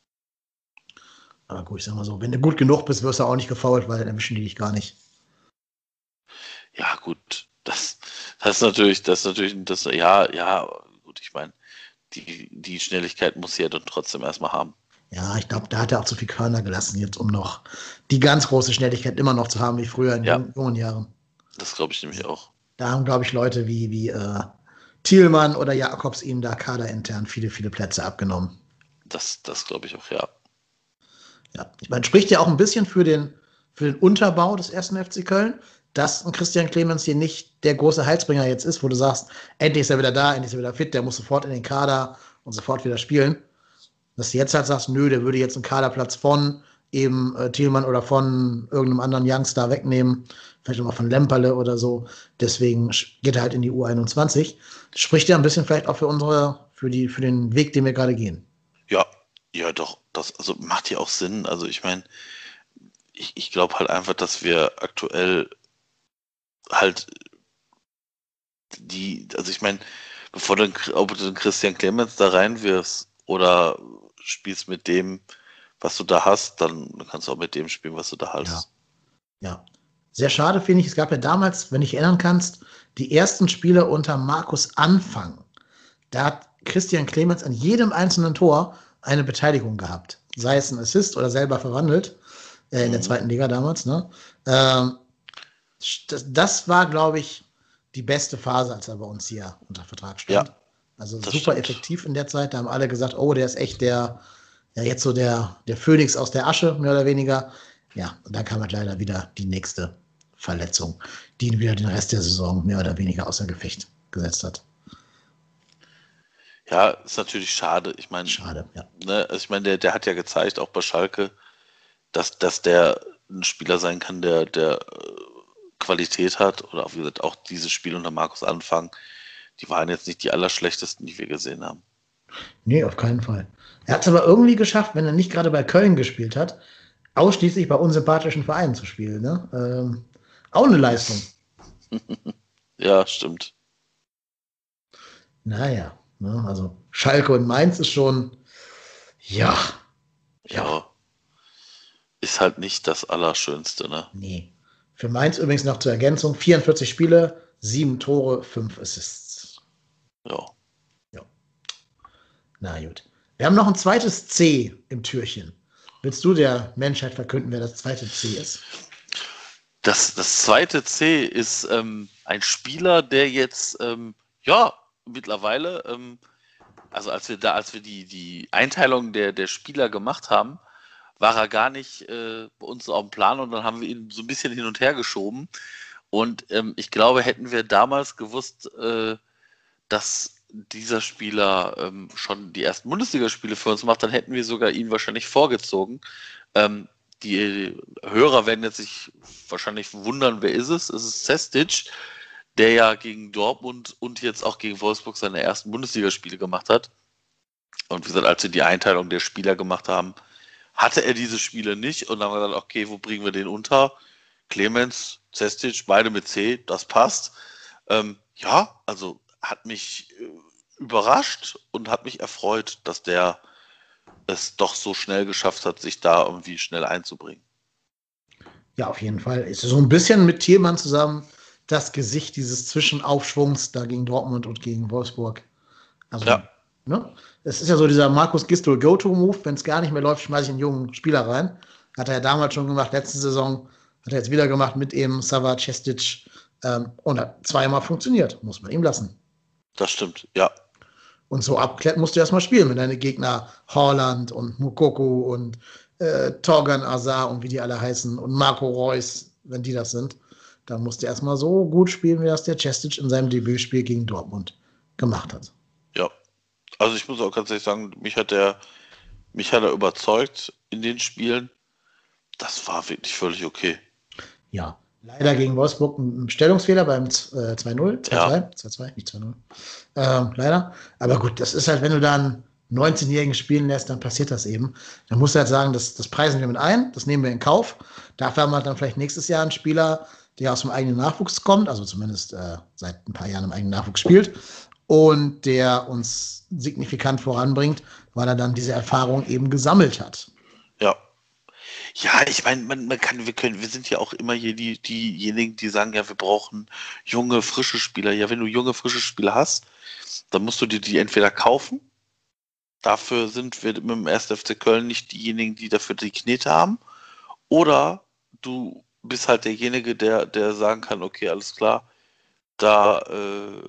Aber gut, ich sag mal so, wenn du gut genug bist, wirst du auch nicht gefoult, weil dann erwischen die dich gar nicht. Ja, gut. Das, das ist natürlich, das ist natürlich, das, ja, ja, gut, ich meine, die, die Schnelligkeit muss sie ja dann trotzdem erstmal haben. Ja, ich glaube, da hat er auch zu viel Körner gelassen, jetzt um noch die ganz große Schnelligkeit immer noch zu haben, wie früher in Ja. jungen, jungen Jahren. Das glaube ich nämlich auch. Da haben, glaube ich, Leute wie, wie äh, Thielmann oder Jakobs ihm da kaderintern viele, viele Plätze abgenommen. Das, das glaube ich auch, ja. Ja, ich meine, spricht ja auch ein bisschen für den, für den Unterbau des ersten F C Köln, dass ein Christian Clemens hier nicht der große Heilsbringer jetzt ist, wo du sagst, endlich ist er wieder da, endlich ist er wieder fit, der muss sofort in den Kader und sofort wieder spielen. Dass du jetzt halt sagst, nö, der würde jetzt einen Kaderplatz von eben äh, Thielmann oder von irgendeinem anderen Youngstar wegnehmen, vielleicht nochmal von Lemperle oder so. Deswegen geht er halt in die U einundzwanzig. Das spricht ja ein bisschen vielleicht auch für unsere, für die, für den Weg, den wir gerade gehen. Ja, ja, doch, das also macht ja auch Sinn. Also ich meine, ich, ich glaube halt einfach, dass wir aktuell halt die, also ich meine, bevor du, ob du den Christian Clemens da reinwirfst oder spielst mit dem, was du da hast, dann kannst du auch mit dem spielen, was du da hast. Ja. Ja. Sehr schade finde ich, es gab ja damals, wenn du dich erinnern kannst, die ersten Spiele unter Markus Anfang. Da hat Christian Clemens an jedem einzelnen Tor eine Beteiligung gehabt. Sei es ein Assist oder selber verwandelt, äh, in mhm. der zweiten Liga damals. Ne? Ähm, das, das war, glaube ich, die beste Phase, als er bei uns hier unter Vertrag stand. Ja, also super stimmt. effektiv in der Zeit. Da haben alle gesagt, oh, der ist echt der, ja, jetzt so der, der Phönix aus der Asche, mehr oder weniger. Ja, und dann kam halt leider wieder die nächste Verletzung, die ihn wieder den Rest der Saison mehr oder weniger außer Gefecht gesetzt hat. Ja, ist natürlich schade. Ich meine, Schade, ja. Ne, also ich meine, der, der hat ja gezeigt, auch bei Schalke, dass, dass der ein Spieler sein kann, der, der äh, Qualität hat. Oder auch, wie gesagt, auch diese Spiele unter Markus Anfang, die waren jetzt nicht die allerschlechtesten, die wir gesehen haben. Nee, auf keinen Fall. Er hat es aber irgendwie geschafft, wenn er nicht gerade bei Köln gespielt hat, ausschließlich bei unsympathischen Vereinen zu spielen. Ne? Ähm, auch eine Leistung. Ja, stimmt. Naja, ne? Also Schalke und Mainz ist schon, ja. Ja. ja. Ist halt nicht das Allerschönste, ne? Nee. Für Mainz übrigens noch zur Ergänzung: vierundvierzig Spiele, sieben Tore, fünf Assists. Ja. Ja. Na gut. Wir haben noch ein zweites C im Türchen. Willst du der Menschheit verkünden, wer das zweite C ist? Das, das zweite C ist ähm, ein Spieler, der jetzt, ähm, ja, mittlerweile, ähm, also als wir da, als wir die, die Einteilung der, der Spieler gemacht haben, war er gar nicht äh, bei uns auf dem Plan und dann haben wir ihn so ein bisschen hin und her geschoben. Und ähm, ich glaube, hätten wir damals gewusst, äh, dass dieser Spieler ähm, schon die ersten Bundesligaspiele für uns macht, dann hätten wir sogar ihn wahrscheinlich vorgezogen. Ähm, die Hörer werden jetzt sich wahrscheinlich wundern, wer ist es? Es ist Sestic, der ja gegen Dortmund und jetzt auch gegen Wolfsburg seine ersten Bundesligaspiele gemacht hat. Und wie gesagt, als wir die Einteilung der Spieler gemacht haben, hatte er diese Spiele nicht und dann haben wir gesagt, okay, wo bringen wir den unter? Clemens, Sestic, beide mit C, das passt. Ähm, ja, also hat mich äh, überrascht und hat mich erfreut, dass der es doch so schnell geschafft hat, sich da irgendwie schnell einzubringen. Ja, auf jeden Fall. Ist so ein bisschen mit Thielmann zusammen das Gesicht dieses Zwischenaufschwungs da gegen Dortmund und gegen Wolfsburg. Also, ja. Ne? Es ist ja so dieser Markus Gisdol Go-To-Move, wenn es gar nicht mehr läuft, schmeiße ich einen jungen Spieler rein. Hat er ja damals schon gemacht, letzte Saison hat er jetzt wieder gemacht mit eben Sava Cestic ähm, und hat zweimal funktioniert, muss man ihm lassen. Das stimmt, ja. Und so abklärt musst du erstmal spielen, wenn deine Gegner Haaland und Mukoko und äh, Torgan Azar und wie die alle heißen und Marco Reus, wenn die das sind, dann musst du erstmal so gut spielen, wie das der Cestic in seinem Debütspiel gegen Dortmund gemacht hat. Ja. Also ich muss auch ganz ehrlich sagen, mich hat er, mich hat er überzeugt in den Spielen. Das war wirklich völlig okay. Ja, leider gegen Wolfsburg ein Stellungsfehler beim äh, zwei null, zwei zwei, ja. zwei zwei, nicht zwei null. Ähm, leider. Aber gut, das ist halt, wenn du dann neunzehnjährigen spielen lässt, dann passiert das eben. Dann musst du halt sagen, das, das preisen wir mit ein, das nehmen wir in Kauf. Dafür haben wir dann vielleicht nächstes Jahr einen Spieler, der aus dem eigenen Nachwuchs kommt, also zumindest äh, seit ein paar Jahren im eigenen Nachwuchs spielt und der uns signifikant voranbringt, weil er dann diese Erfahrung eben gesammelt hat. Ja. Ja, ich meine, man, man kann, wir können, wir sind ja auch immer hier die, diejenigen, die sagen, ja, wir brauchen junge, frische Spieler. Ja, wenn du junge, frische Spieler hast, dann musst du dir die entweder kaufen. Dafür sind wir mit dem ersten F C Köln nicht diejenigen, die dafür die Knete haben. Oder du bist halt derjenige, der, der sagen kann, okay, alles klar, da, äh,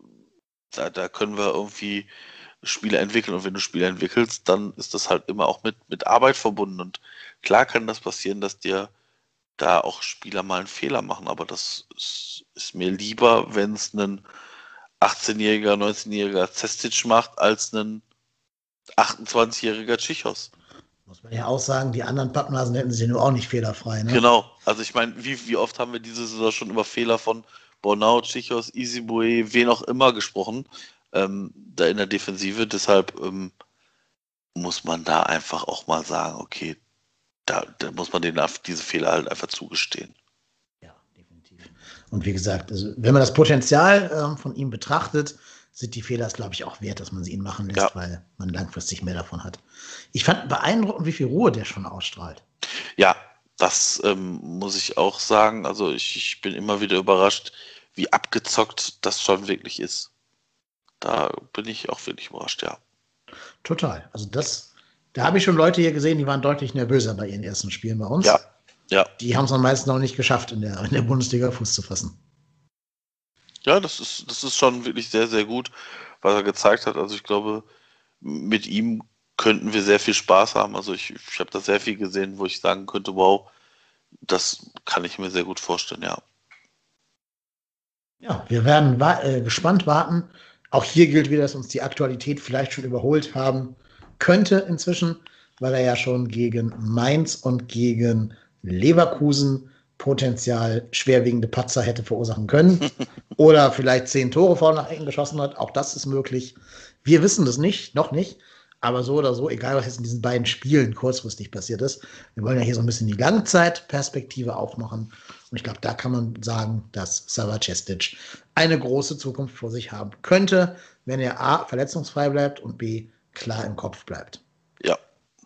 da, da können wir irgendwie Spiele entwickeln. Und wenn du Spiele entwickelst, dann ist das halt immer auch mit, mit Arbeit verbunden. Und klar kann das passieren, dass dir da auch Spieler mal einen Fehler machen, aber das ist, ist mir lieber, wenn es ein achtzehnjähriger, neunzehnjähriger Cestic macht, als ein achtundzwanzigjähriger Tschichos. Muss man ja auch sagen, die anderen Pappnasen hätten sie nur auch nicht fehlerfrei. Ne? Genau, also ich meine, wie, wie oft haben wir diese Saison schon über Fehler von Bornau, Tschichos, Isibue, wen auch immer gesprochen, ähm, da in der Defensive, deshalb ähm, muss man da einfach auch mal sagen, okay, da, da muss man denen diese Fehler halt einfach zugestehen. Ja, definitiv. Und wie gesagt, also, wenn man das Potenzial ähm, von ihm betrachtet, sind die Fehler, glaube ich, auch wert, dass man sie ihn machen lässt, Ja. weil man langfristig mehr davon hat. Ich fand beeindruckend, wie viel Ruhe der schon ausstrahlt. Ja, das ähm, muss ich auch sagen. Also ich, ich bin immer wieder überrascht, wie abgezockt das schon wirklich ist. Da bin ich auch wirklich überrascht, ja. Total. Also das, da habe ich schon Leute hier gesehen, die waren deutlich nervöser bei ihren ersten Spielen bei uns. Ja, ja. Die haben es am meisten noch nicht geschafft, in der, in der Bundesliga Fuß zu fassen. Ja, das ist, das ist schon wirklich sehr, sehr gut, was er gezeigt hat. Also ich glaube, mit ihm könnten wir sehr viel Spaß haben. Also ich, ich habe da sehr viel gesehen, wo ich sagen könnte, wow, das kann ich mir sehr gut vorstellen, ja. Ja, wir werden wa äh, gespannt warten. Auch hier gilt wieder, dass uns die Aktualität vielleicht schon überholt haben könnte inzwischen, weil er ja schon gegen Mainz und gegen Leverkusen potenziell schwerwiegende Patzer hätte verursachen können oder vielleicht zehn Tore vorne nach Ecken geschossen hat. Auch das ist möglich. Wir wissen das nicht, noch nicht. Aber so oder so, egal was jetzt in diesen beiden Spielen kurzfristig passiert ist, wir wollen ja hier so ein bisschen die Langzeitperspektive aufmachen. Und ich glaube, da kann man sagen, dass Sava Cestic eine große Zukunft vor sich haben könnte, wenn er A, verletzungsfrei bleibt und B, klar im Kopf bleibt. Ja.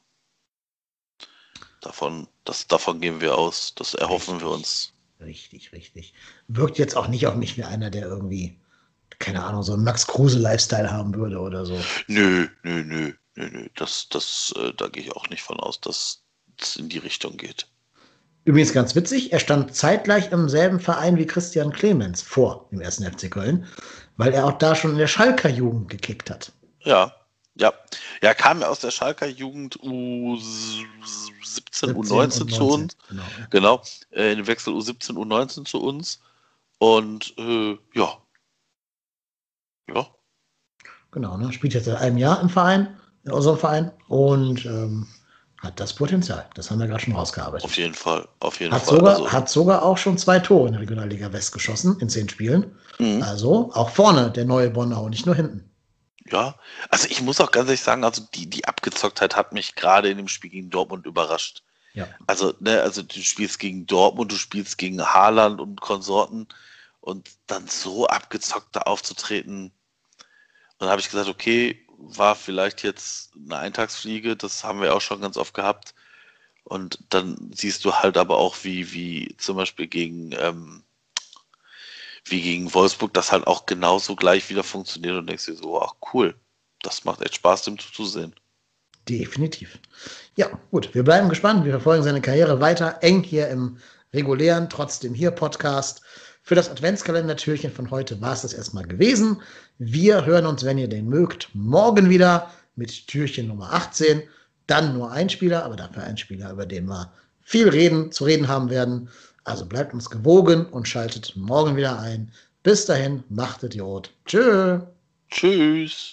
Davon, das, davon gehen wir aus. Das erhoffen Richtig. wir uns. Richtig, richtig. Wirkt jetzt auch nicht auf mich wie einer, der irgendwie, keine Ahnung, so einen Max-Kruse-Lifestyle haben würde oder so. Nö, nö, nö, nö, nö. Das, das, äh, da gehe ich auch nicht von aus, dass es in die Richtung geht. Übrigens ganz witzig, er stand zeitgleich im selben Verein wie Christian Clemens vor dem ersten F C Köln, weil er auch da schon in der Schalker Jugend gekickt hat. Ja, ja. Ja, kam ja aus der Schalker Jugend U siebzehn, U neunzehn zu uns. Genau. Genau. Äh, in dem Wechsel U siebzehn, U neunzehn zu uns. Und äh, ja. Ja. Genau, ne? Spielt jetzt seit einem Jahr im Verein, in unserem Verein und ähm, hat das Potenzial. Das haben wir gerade schon rausgearbeitet. Auf jeden Fall, auf jeden Hat Fall. sogar, also, hat sogar auch schon zwei Tore in der Regionalliga West geschossen in zehn Spielen. Mhm. Also auch vorne der neue Bonner, nicht nur hinten. Ja, also ich muss auch ganz ehrlich sagen, also die, die Abgezocktheit hat mich gerade in dem Spiel gegen Dortmund überrascht. Ja. Also, ne, also du spielst gegen Dortmund, du spielst gegen Haaland und Konsorten und dann so abgezockt da aufzutreten. Und dann habe ich gesagt, okay, war vielleicht jetzt eine Eintagsfliege, das haben wir auch schon ganz oft gehabt. Und dann siehst du halt aber auch, wie, wie zum Beispiel gegen, ähm, wie gegen Wolfsburg, das halt auch genauso gleich wieder funktioniert und denkst dir so, ach cool, das macht echt Spaß, dem zuzusehen. Definitiv. Ja, gut, wir bleiben gespannt. Wir verfolgen seine Karriere weiter eng hier im regulären, trotzdem hier Podcast. Für das Adventskalender-Türchen von heute war es das erstmal gewesen. Wir hören uns, wenn ihr den mögt, morgen wieder mit Türchen Nummer achtzehn. Dann nur ein Spieler, aber dafür ein Spieler, über den wir viel reden, zu reden haben werden. Also bleibt uns gewogen und schaltet morgen wieder ein. Bis dahin, macht Idiot. Tschö. Tschüss.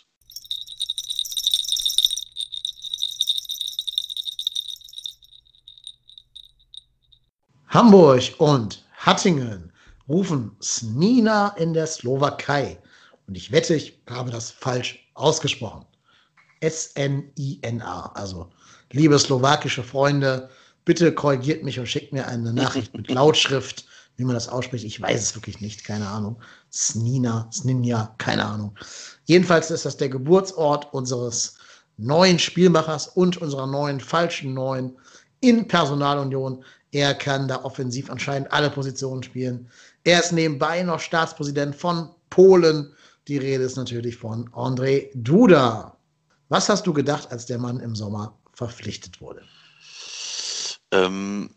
Hamburg und Hattingen rufen Snina in der Slowakei. Und ich wette, ich habe das falsch ausgesprochen. S N I N A. Also, liebe slowakische Freunde, bitte korrigiert mich und schickt mir eine Nachricht mit Lautschrift, wie man das ausspricht. Ich weiß es wirklich nicht, keine Ahnung. Snina, Sninja, keine Ahnung. Jedenfalls ist das der Geburtsort unseres neuen Spielmachers und unserer neuen, falschen neuen in Personalunion. Er kann da offensiv anscheinend alle Positionen spielen. Er ist nebenbei noch Staatspräsident von Polen. Die Rede ist natürlich von Andrzej Duda. Was hast du gedacht, als der Mann im Sommer verpflichtet wurde? Ähm,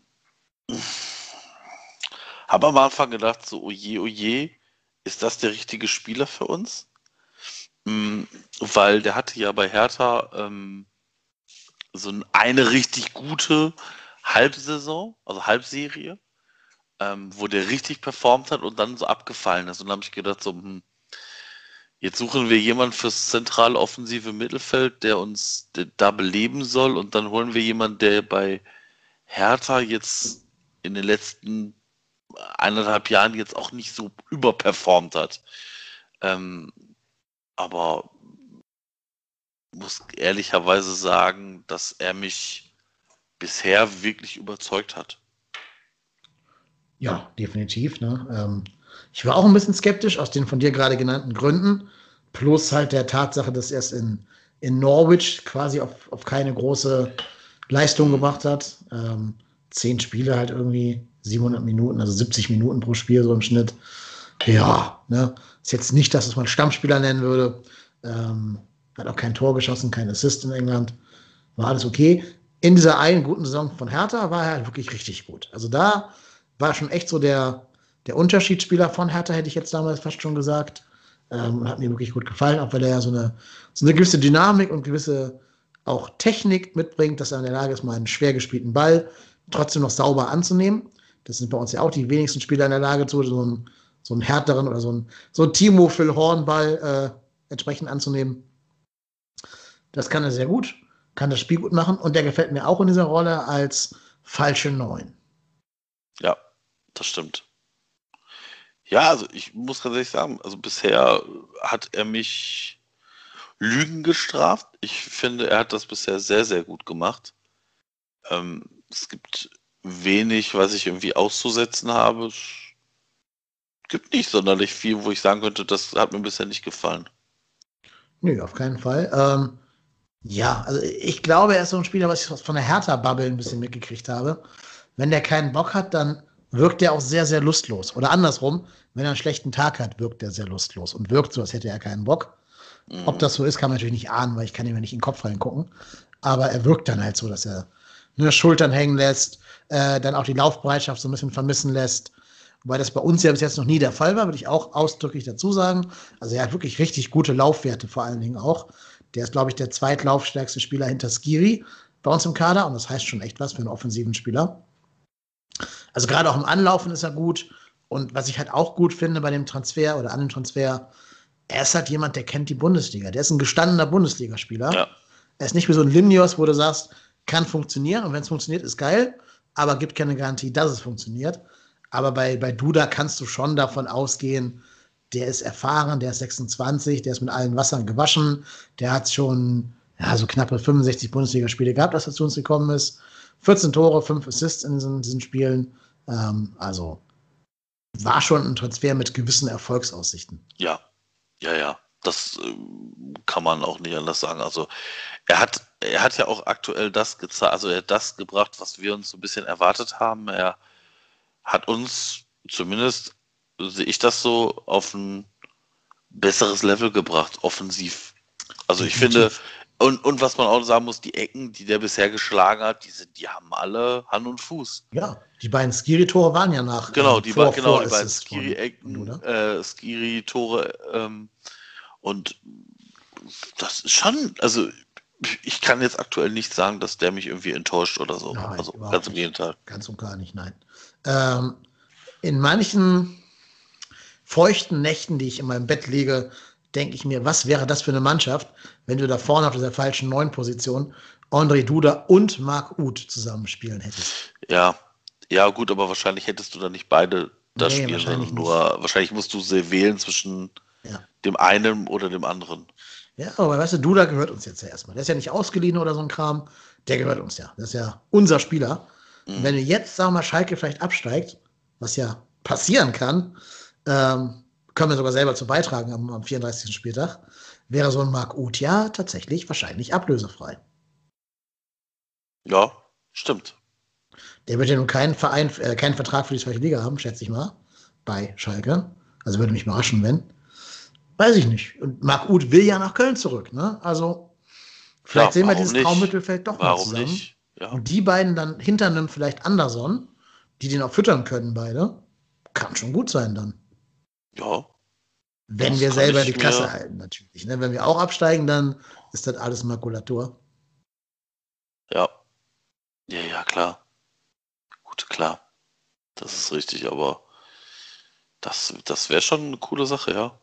habe am Anfang gedacht, so, oje, oje, ist das der richtige Spieler für uns? Mhm, weil der hatte ja bei Hertha ähm, so eine richtig gute Halbsaison, also Halbserie, ähm, wo der richtig performt hat und dann so abgefallen ist. Und dann habe ich gedacht, so, hm, jetzt suchen wir jemanden fürs zentrale offensive Mittelfeld, der uns der da beleben soll, und dann holen wir jemanden, der bei Hertha jetzt in den letzten eineinhalb Jahren jetzt auch nicht so überperformt hat. Ähm, aber muss ehrlicherweise sagen, dass er mich bisher wirklich überzeugt hat. Ja, definitiv. Ne? Ähm, ich war auch ein bisschen skeptisch aus den von dir gerade genannten Gründen. Plus halt der Tatsache, dass er es in, in Norwich quasi auf, auf keine große Leistung gebracht hat. Ähm, zehn Spiele halt irgendwie, siebenhundert Minuten, also siebzig Minuten pro Spiel so im Schnitt. Ja, ne, ist jetzt nicht das, was man Stammspieler nennen würde. Ähm, hat auch kein Tor geschossen, kein Assist in England. War alles okay. In dieser einen guten Saison von Hertha war er halt wirklich richtig gut. Also da war schon echt so der, der Unterschiedsspieler von Hertha, hätte ich jetzt damals fast schon gesagt. Ähm, hat mir wirklich gut gefallen, auch weil er ja so eine, so eine gewisse Dynamik und gewisse auch Technik mitbringt, dass er in der Lage ist, mal einen schwer gespielten Ball trotzdem noch sauber anzunehmen. Das sind bei uns ja auch die wenigsten Spieler in der Lage zu, so einen, so einen härteren oder so einen, so einen Timo Phil Horn-Ball äh, entsprechend anzunehmen. Das kann er sehr gut, kann das Spiel gut machen und der gefällt mir auch in dieser Rolle als falsche Neun. Ja, das stimmt. Ja, also ich muss ganz ehrlich sagen, also bisher hat er mich Lügen gestraft. Ich finde, er hat das bisher sehr, sehr gut gemacht. Ähm, es gibt wenig, was ich irgendwie auszusetzen habe. Es gibt nicht sonderlich viel, wo ich sagen könnte, das hat mir bisher nicht gefallen. Nö, auf keinen Fall. Ähm, ja, also ich glaube, er ist so ein Spieler, was ich von der Hertha-Bubble ein bisschen mitgekriegt habe. Wenn der keinen Bock hat, dann wirkt er auch sehr, sehr lustlos. Oder andersrum, wenn er einen schlechten Tag hat, wirkt er sehr lustlos und wirkt so, als hätte er keinen Bock. Mhm. Ob das so ist, kann man natürlich nicht ahnen, weil ich kann ihm ja nicht in den Kopf reingucken. Aber er wirkt dann halt so, dass er ne, Schultern hängen lässt, äh, dann auch die Laufbereitschaft so ein bisschen vermissen lässt. Wobei das bei uns ja bis jetzt noch nie der Fall war, würde ich auch ausdrücklich dazu sagen. Also er hat wirklich richtig gute Laufwerte vor allen Dingen auch. Der ist, glaube ich, der zweitlaufstärkste Spieler hinter Skiri bei uns im Kader. Und das heißt schon echt was für einen offensiven Spieler. Also gerade auch im Anlaufen ist er gut. Und was ich halt auch gut finde bei dem Transfer oder an dem Transfer, er ist halt jemand, der kennt die Bundesliga. Der ist ein gestandener Bundesligaspieler. Ja. Er ist nicht wie so ein Limnios, wo du sagst, kann funktionieren. Und wenn es funktioniert, ist geil. Aber gibt keine Garantie, dass es funktioniert. Aber bei, bei Duda kannst du schon davon ausgehen, der ist erfahren, der ist sechsundzwanzig, der ist mit allen Wassern gewaschen, der hat schon ja, so knappe fünfundsechzig Bundesligaspiele gehabt, als er zu uns gekommen ist. vierzehn Tore, fünf Assists in diesen, diesen Spielen. Ähm, also war schon ein Transfer mit gewissen Erfolgsaussichten. Ja, ja, ja. Das äh, kann man auch nicht anders sagen. Also er hat, er hat ja auch aktuell das gezeigt, also er hat das gebracht, was wir uns so ein bisschen erwartet haben. Er hat uns zumindest, sehe ich das so, auf ein besseres Level gebracht, offensiv. Also ich finde, und, und was man auch sagen muss, die Ecken, die der bisher geschlagen hat, die, sind, die haben alle Hand und Fuß. Ja, die beiden Skiri-Tore waren ja nach Genau, die, vor, ba- genau, vor die beiden Assist Skiri-Ecken, äh, Skiri-Tore ähm, und das ist schon, also ich kann jetzt aktuell nicht sagen, dass der mich irgendwie enttäuscht oder so. Nein, also ganz im Gegenteil. Ganz und gar nicht, nein. Ähm, in manchen feuchten Nächten, die ich in meinem Bett liege, denke ich mir, was wäre das für eine Mannschaft, wenn du da vorne auf dieser falschen neuen Position André Duda und Marc Uth zusammenspielen hättest. Ja, ja gut, aber wahrscheinlich hättest du dann nicht beide das Nee, spielen, wahrscheinlich sondern nur, wahrscheinlich musst du sie wählen zwischen Ja. dem einen oder dem anderen. Ja, aber weißt du, Duda gehört uns jetzt ja erstmal. Der ist ja nicht ausgeliehen oder so ein Kram. Der gehört uns ja. Das ist ja unser Spieler. Und wenn du jetzt, sagen wir mal, Schalke vielleicht absteigt, was ja passieren kann, ähm, können wir sogar selber zu beitragen am, am vierunddreißigsten Spieltag, wäre so ein Marc Uth ja tatsächlich wahrscheinlich ablösefrei. Ja, stimmt. Der wird ja nun keinen Verein, äh, keinen Vertrag für die zweite Liga haben, schätze ich mal, bei Schalke. Also würde mich überraschen, wenn. Weiß ich nicht. Und Marc Uth will ja nach Köln zurück, ne? Also vielleicht Ja, sehen wir warum dieses nicht? Traummittelfeld doch mal Warum zusammen. nicht? Ja. Und die beiden dann hinter einem vielleicht Anderson, die den auch füttern können, beide, kann schon gut sein dann. Ja. Wenn Das wir kann selber ich die Klasse mir- halten, natürlich. Ne? Wenn wir auch absteigen, dann ist das alles Makulatur. Ja. Ja, ja, klar. Gut, klar. Das ist richtig, aber das, das wäre schon eine coole Sache, ja.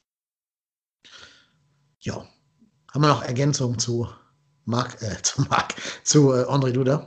Ja. Haben wir noch Ergänzungen zu Marc, äh, zu Marc, zu äh, André Duda?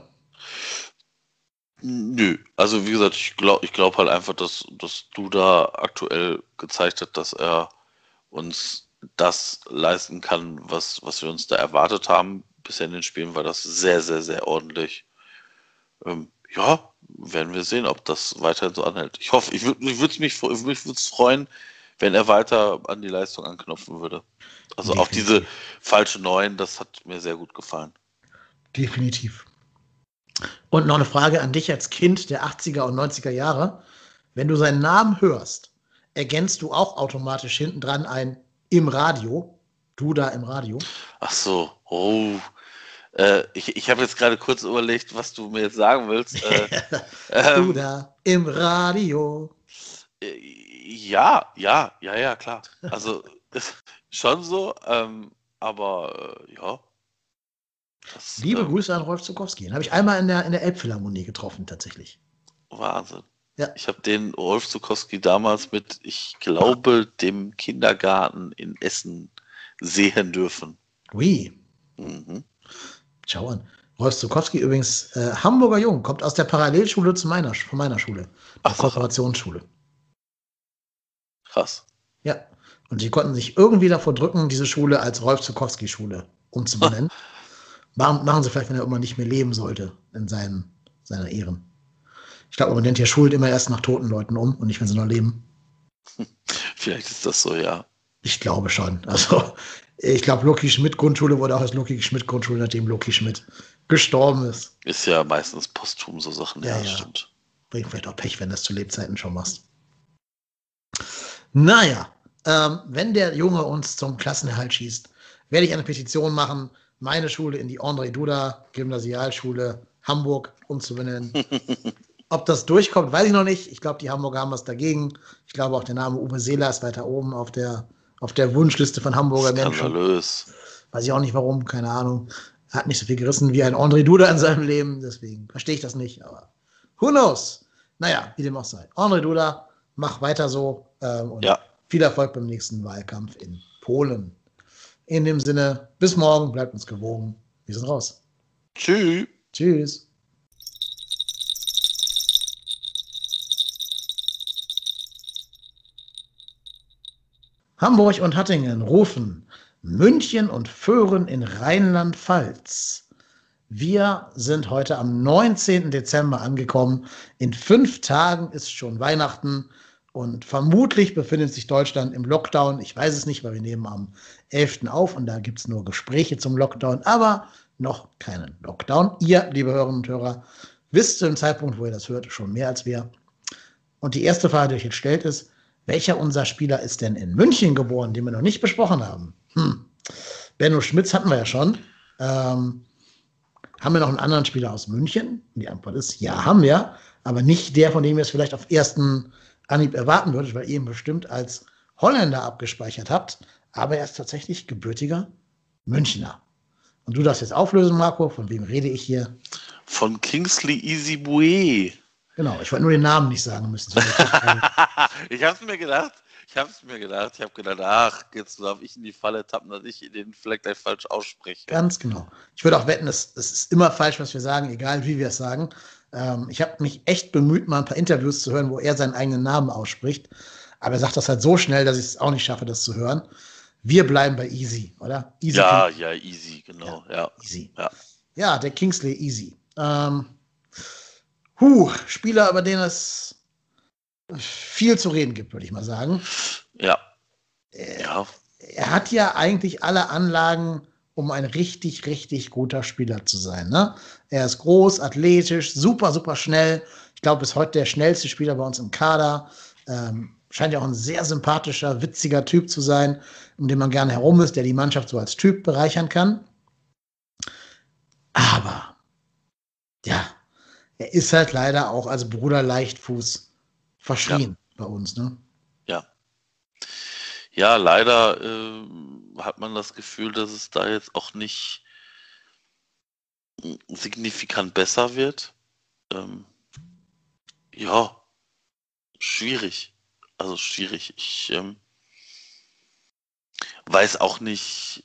Nö, also wie gesagt, ich glaube ich glaub halt einfach, dass, dass du da aktuell gezeigt hast, dass er uns das leisten kann, was, was wir uns da erwartet haben. Bisher in den Spielen war das sehr, sehr, sehr ordentlich. Ähm, ja, werden wir sehen, ob das weiterhin so anhält. Ich hoffe, ich würde ich würd's mich, fre- ich würd's freuen, wenn er weiter an die Leistung anknüpfen würde. Also Definitiv. auch diese falsche Neun, das hat mir sehr gut gefallen. Definitiv. Und noch eine Frage an dich als Kind der achtziger und neunziger Jahre. Wenn du seinen Namen hörst, ergänzt du auch automatisch hinten dran ein im Radio? Du da im Radio? Ach so, oh. Äh, ich ich habe jetzt gerade kurz überlegt, was du mir jetzt sagen willst. Äh, Du ähm, da im Radio. äh, ja, ja, ja, ja, klar. Also ist schon so, ähm, aber äh, ja. Das, Liebe ähm, Grüße an Rolf Zukowski. Den habe ich einmal in der, in der Elbphilharmonie getroffen, tatsächlich. Wahnsinn. Ja. Ich habe den Rolf Zukowski damals mit, ich glaube, dem Kindergarten in Essen sehen dürfen. Ui, Mhm. schau an. Rolf Zukowski übrigens äh, Hamburger Jung, kommt aus der Parallelschule zu meiner, von meiner Schule. Der Ach, Kooperationsschule. krass. Ja. Und die konnten sich irgendwie davor drücken, diese Schule als Rolf Zukowski-Schule umzubenennen. Machen, machen sie vielleicht, wenn er immer nicht mehr leben sollte, in seinen, seiner Ehren. Ich glaube, man nennt ja Schulen immer erst nach toten Leuten um und nicht, wenn sie noch leben. Vielleicht ist das so, ja. Ich glaube schon. Also, ich glaube, Loki Schmidt Grundschule wurde auch als Loki Schmidt Grundschule, nachdem Loki Schmidt gestorben ist. Ist ja meistens posthum so Sachen, ja, Ja, ja. stimmt. Bringt vielleicht auch Pech, wenn du das zu Lebzeiten schon machst. Naja, ähm, wenn der Junge uns zum Klassenerhalt schießt, werde ich eine Petition machen, meine Schule in die André Duda Gymnasialschule Hamburg umzubenennen. Ob das durchkommt, weiß ich noch nicht. Ich glaube, die Hamburger haben was dagegen. Ich glaube, auch der Name Uwe Seeler ist weiter oben auf der, auf der Wunschliste von Hamburger Menschen. Skandalös. Weiß ich auch nicht warum, keine Ahnung. Er hat nicht so viel gerissen wie ein André Duda in seinem Leben, deswegen verstehe ich das nicht, aber who knows? Naja, wie dem auch sei. André Duda, mach weiter so ähm, und Ja. viel Erfolg beim nächsten Wahlkampf in Polen. In dem Sinne, bis morgen, bleibt uns gewogen. Wir sind raus. Tschüss. Tschüss. Hamburg und Hattingen rufen München und Föhren in Rheinland-Pfalz. Wir sind heute am neunzehnten Dezember angekommen. In fünf Tagen ist schon Weihnachten und vermutlich befindet sich Deutschland im Lockdown. Ich weiß es nicht, weil wir nehmen am elften auf und da gibt es nur Gespräche zum Lockdown, aber noch keinen Lockdown. Ihr, liebe Hörerinnen und Hörer, wisst zu dem Zeitpunkt, wo ihr das hört, schon mehr als wir. Und die erste Frage, die euch jetzt stellt, ist, welcher unserer Spieler ist denn in München geboren, den wir noch nicht besprochen haben? Hm. Benno Schmitz hatten wir ja schon. Ähm, haben wir noch einen anderen Spieler aus München? Und die Antwort ist, ja, haben wir, aber nicht der, von dem ihr es vielleicht auf ersten Anhieb erwarten würdet, weil ihr ihn bestimmt als Holländer abgespeichert habt. Aber er ist tatsächlich gebürtiger Münchner. Und du darfst jetzt auflösen, Marco, von wem rede ich hier? Von Kingsley Easybue. Genau, ich wollte nur den Namen nicht sagen müssen. Ich hab's mir gedacht. Ich hab's mir gedacht. Ich hab gedacht, ach, jetzt darf ich in die Falle tappen, dass ich den vielleicht gleich falsch ausspreche. Ganz genau. Ich würde auch wetten, es, es ist immer falsch, was wir sagen, egal wie wir es sagen. Ähm, ich habe mich echt bemüht, mal ein paar Interviews zu hören, wo er seinen eigenen Namen ausspricht. Aber er sagt das halt so schnell, dass ich es auch nicht schaffe, das zu hören. Wir bleiben bei Easy, oder? Easy Ja, King- ja, easy, genau. Ja. Easy. Ja. Ja, der Kingsley Easy. Ähm, huh, Spieler, über den es viel zu reden gibt, würde ich mal sagen. Ja. Äh, Ja. Er hat ja eigentlich alle Anlagen, um ein richtig, richtig guter Spieler zu sein. Ne? Er ist groß, athletisch, super, super schnell. Ich glaube, ist heute der schnellste Spieler bei uns im Kader. Ähm, scheint ja auch ein sehr sympathischer, witziger Typ zu sein, um den man gerne herum ist, der die Mannschaft so als Typ bereichern kann. Aber, ja, er ist halt leider auch als Bruder Leichtfuß verschrien bei uns. Ne? Ja. Ja, leider äh, hat man das Gefühl, dass es da jetzt auch nicht signifikant besser wird. Ähm, ja, schwierig. Also schwierig. Ich ähm, weiß auch nicht.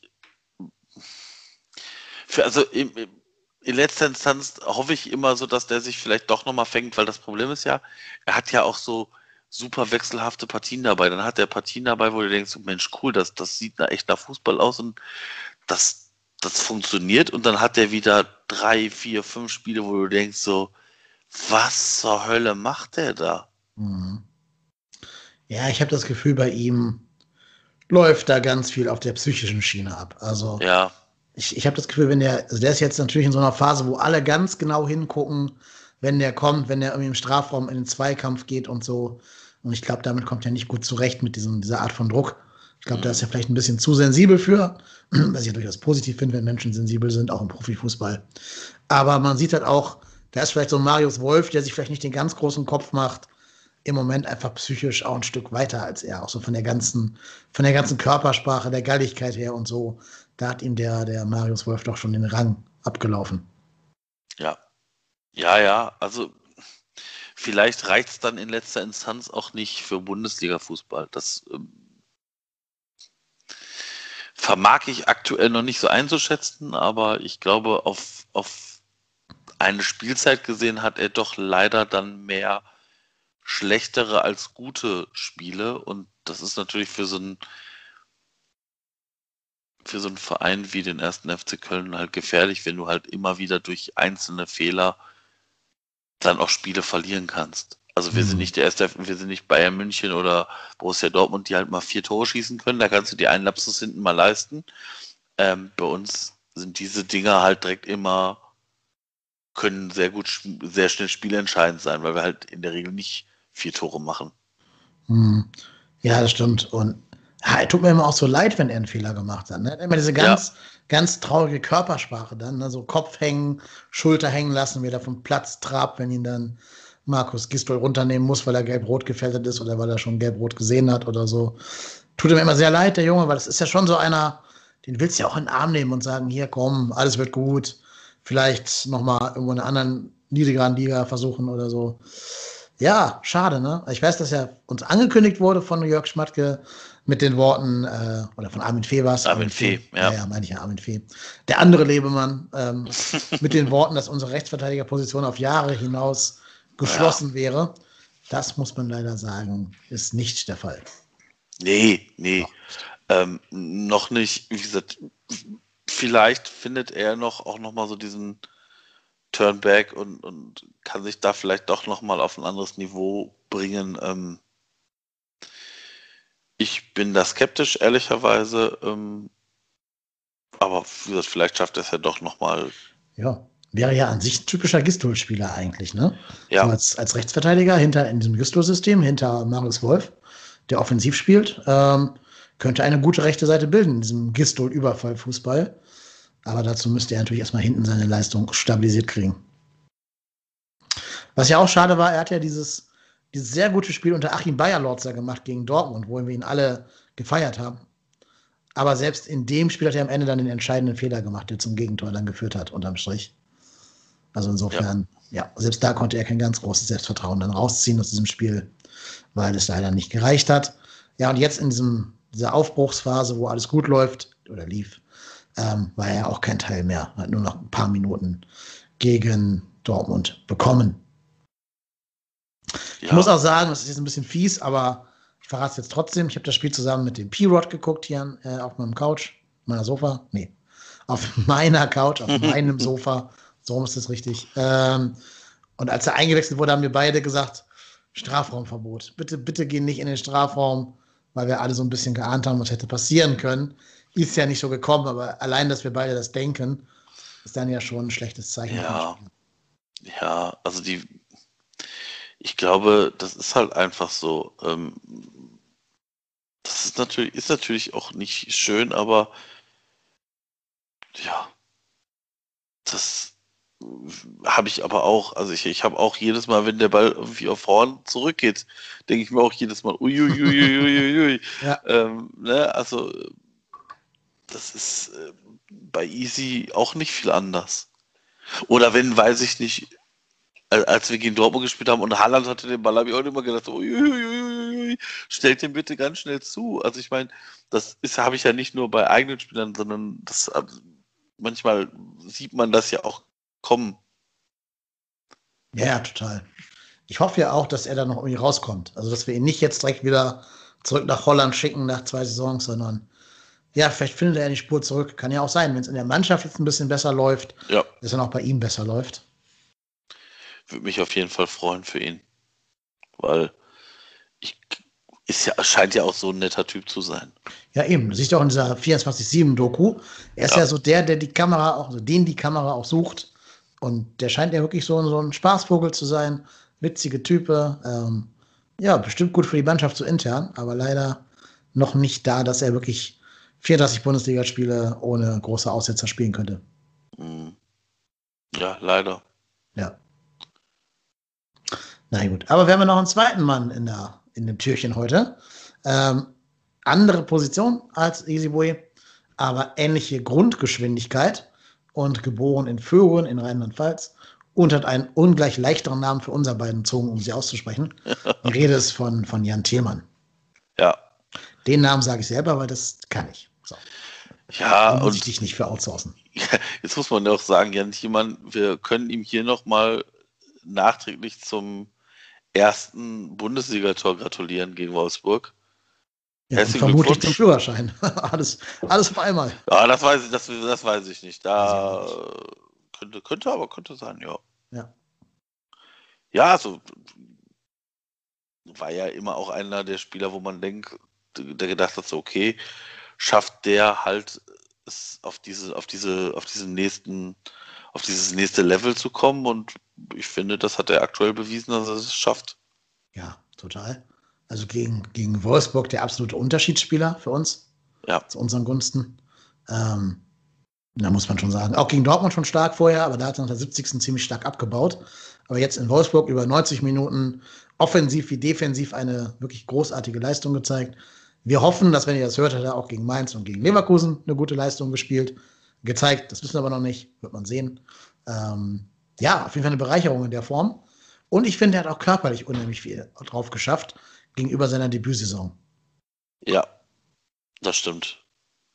Für, also im, im, in letzter Instanz hoffe ich immer so, dass der sich vielleicht doch nochmal fängt, weil das Problem ist ja, er hat ja auch so super wechselhafte Partien dabei. Dann hat er Partien dabei, wo du denkst, Mensch, cool, das, das sieht na, echt nach Fußball aus und das, das funktioniert. Und dann hat er wieder drei, vier, fünf Spiele, wo du denkst so, was zur Hölle macht der da? Mhm. Ja, ich habe das Gefühl, bei ihm läuft da ganz viel auf der psychischen Schiene ab. Also Ja, ich, ich habe das Gefühl, wenn der, also der ist jetzt natürlich in so einer Phase, wo alle ganz genau hingucken, wenn der kommt, wenn der irgendwie im Strafraum in den Zweikampf geht und so. Und ich glaube, damit kommt er nicht gut zurecht mit diesem, dieser Art von Druck. Ich glaube, da ist er vielleicht ein bisschen zu sensibel für, was ich ja durchaus positiv finde, wenn Menschen sensibel sind, auch im Profifußball. Aber man sieht halt auch, da ist vielleicht so ein Marius Wolf, der sich vielleicht nicht den ganz großen Kopf macht, im Moment einfach psychisch auch ein Stück weiter als er, auch so von der ganzen, von der ganzen Körpersprache, der Galligkeit her und so. Da hat ihm der, der Marius Wolf doch schon den Rang abgelaufen. ja. Ja, ja, also vielleicht reicht es dann in letzter Instanz auch nicht für Bundesliga-Fußball. Das ähm, vermag ich aktuell noch nicht so einzuschätzen, aber ich glaube, auf, auf eine Spielzeit gesehen hat er doch leider dann mehr schlechtere als gute Spiele und das ist natürlich für so einen für so einen Verein wie den ersten F C Köln halt gefährlich, wenn du halt immer wieder durch einzelne Fehler dann auch Spiele verlieren kannst. Also wir mhm. sind nicht der erste, wir sind nicht Bayern München oder Borussia Dortmund, die halt mal vier Tore schießen können, da kannst du die einen Lapsus hinten mal leisten. Ähm, bei uns sind diese Dinger halt direkt immer, können sehr gut, sehr schnell spielentscheidend sein, weil wir halt in der Regel nicht vier Tore machen. Hm. Ja, das stimmt. Und ja, er tut mir immer auch so leid, wenn er einen Fehler gemacht hat. Ne? Immer diese ganz, ja. ganz traurige Körpersprache dann, ne? So Kopf hängen, Schulter hängen lassen, wie er vom Platz trabt, wenn ihn dann Markus Gisdol runternehmen muss, weil er gelb-rot gefällt ist oder weil er schon gelb-rot gesehen hat oder so. Tut ihm immer sehr leid, der Junge, weil das ist ja schon so einer, den willst du ja auch in den Arm nehmen und sagen, hier komm, alles wird gut. Vielleicht nochmal irgendwo in einer anderen niedrigeren Liga versuchen oder so. Ja, schade, ne? Ich weiß, dass ja uns angekündigt wurde von Jörg Schmatke mit den Worten, äh, oder von Armin Fee war es. Armin Fee, ja. Ja, ja, meine ich ja, Armin Fee. Der andere Lebemann, ähm, mit den Worten, dass unsere Rechtsverteidigerposition auf Jahre hinaus geschlossen ja. wäre. Das muss man leider sagen, ist nicht der Fall. Nee, nee. Ähm, noch nicht, wie gesagt, vielleicht findet er noch auch noch mal so diesen Turnback und, und kann sich da vielleicht doch noch mal auf ein anderes Niveau bringen. Ähm, ich bin da skeptisch, ehrlicherweise. Ähm, aber wie gesagt, vielleicht schafft er es ja doch noch mal. Ja, wäre ja an sich ein typischer Gistol-Spieler eigentlich, ne? Ja. So als, als Rechtsverteidiger hinter in diesem Gistol-System, hinter Marius Wolf, der offensiv spielt, ähm, könnte eine gute rechte Seite bilden in diesem Gistol-Überfall-Fußball. Aber dazu müsste er natürlich erstmal hinten seine Leistung stabilisiert kriegen. Was ja auch schade war, er hat ja dieses, dieses sehr gute Spiel unter Achim Beierlorzer gemacht gegen Dortmund, wo wir ihn alle gefeiert haben. Aber selbst in dem Spiel hat er am Ende dann den entscheidenden Fehler gemacht, der zum Gegentor dann geführt hat, unterm Strich. Also insofern, ja, ja selbst da konnte er kein ganz großes Selbstvertrauen dann rausziehen aus diesem Spiel, weil es leider nicht gereicht hat. Ja, und jetzt in diesem, dieser Aufbruchsphase, wo alles gut läuft oder lief, Ähm, war er auch kein Teil mehr. Hat nur noch ein paar Minuten gegen Dortmund bekommen. Ja. Ich muss auch sagen, das ist jetzt ein bisschen fies, aber ich verrate es jetzt trotzdem. Ich habe das Spiel zusammen mit dem P-Rod geguckt hier äh, auf meinem Couch, meiner Sofa. Nee, auf meiner Couch, auf meinem Sofa. So ist es richtig. Ähm, und als er eingewechselt wurde, haben wir beide gesagt, Strafraumverbot. Bitte, bitte geh nicht in den Strafraum, weil wir alle so ein bisschen geahnt haben, was hätte passieren können. Ist ja nicht so gekommen, aber allein, dass wir beide das denken, ist dann ja schon ein schlechtes Zeichen. Ja, ja, also die, ich glaube, das ist halt einfach so. Ähm, das ist natürlich, ist natürlich auch nicht schön, aber ja, das habe ich aber auch, also ich, ich habe auch jedes Mal, wenn der Ball irgendwie auf Horn zurückgeht, denke ich mir auch jedes Mal, uiuiuiuiui. ja. ähm, ne, also das ist äh, bei Easy auch nicht viel anders. Oder wenn, weiß ich nicht, als wir gegen Dortmund gespielt haben und Haaland hatte den Ball, habe ich auch immer gedacht, uiuiuiui, stellt den bitte ganz schnell zu. Also ich meine, das ist, habe ich ja nicht nur bei eigenen Spielern, sondern das manchmal sieht man das ja auch kommen. Ja, ja, total. Ich hoffe ja auch, dass er da noch irgendwie rauskommt. Also dass wir ihn nicht jetzt direkt wieder zurück nach Holland schicken nach zwei Saisons, sondern ja, vielleicht findet er die Spur zurück. Kann ja auch sein, wenn es in der Mannschaft jetzt ein bisschen besser läuft, ja. dass dann auch bei ihm besser läuft. Würde mich auf jeden Fall freuen für ihn. Weil ich, ist ja, scheint ja auch so ein netter Typ zu sein. Ja, eben. Du siehst auch in dieser vierundzwanzig sieben Doku. Er ist ja. Ja. so der, der die Kamera auch, also den die Kamera auch sucht. Und der scheint ja wirklich so, so ein Spaßvogel zu sein. Witzige Type. Ähm, ja, bestimmt gut für die Mannschaft so intern, aber leider noch nicht da, dass er wirklich vierunddreißig Bundesligaspiele ohne große Aussetzer spielen könnte. Mhm. Ja, leider. Ja. Na gut. Aber wir haben ja noch einen zweiten Mann in, der, in dem Türchen heute. Ähm, andere Position als Easybui, aber ähnliche Grundgeschwindigkeit und geboren in Föhren in Rheinland-Pfalz und hat einen ungleich leichteren Namen für unsere beiden Zungen, um sie auszusprechen. Die Rede ist von, von Jan Thielmann. Ja. Den Namen sage ich selber, weil das kann ich. So. Ja, Da muss und ich dich nicht für outsourcen. jetzt muss man ja auch sagen, Jan Thielmann, wir können ihm hier nochmal nachträglich zum ersten Bundesligator gratulieren gegen Wolfsburg. Ja, und Herzlichen vermutlich Glückwunsch. zum Führerschein. alles, alles auf einmal. Ja, das weiß ich, das, das weiß ich nicht. Da könnte, könnte, aber könnte sein, ja. Ja. Ja, also war ja immer auch einer der Spieler, wo man denkt, der gedacht hat, so okay, schafft der halt es auf diese, auf diese, auf diesen nächsten, auf dieses nächste Level zu kommen, und ich finde, das hat er aktuell bewiesen, dass er es schafft. Ja, total. Also gegen, gegen Wolfsburg der absolute Unterschiedsspieler für uns. Ja. Zu unseren Gunsten. Ähm, da muss man schon sagen. Auch gegen Dortmund schon stark vorher, aber da hat er nach der siebzigsten ziemlich stark abgebaut. Aber jetzt in Wolfsburg über neunzig Minuten offensiv wie defensiv eine wirklich großartige Leistung gezeigt. Wir hoffen, dass, wenn ihr das hört, hat er auch gegen Mainz und gegen Leverkusen eine gute Leistung gespielt, gezeigt. Das wissen wir aber noch nicht, wird man sehen. Ähm, ja, auf jeden Fall eine Bereicherung in der Form. Und ich finde, er hat auch körperlich unheimlich viel drauf geschafft gegenüber seiner Debütsaison. Ja, das stimmt.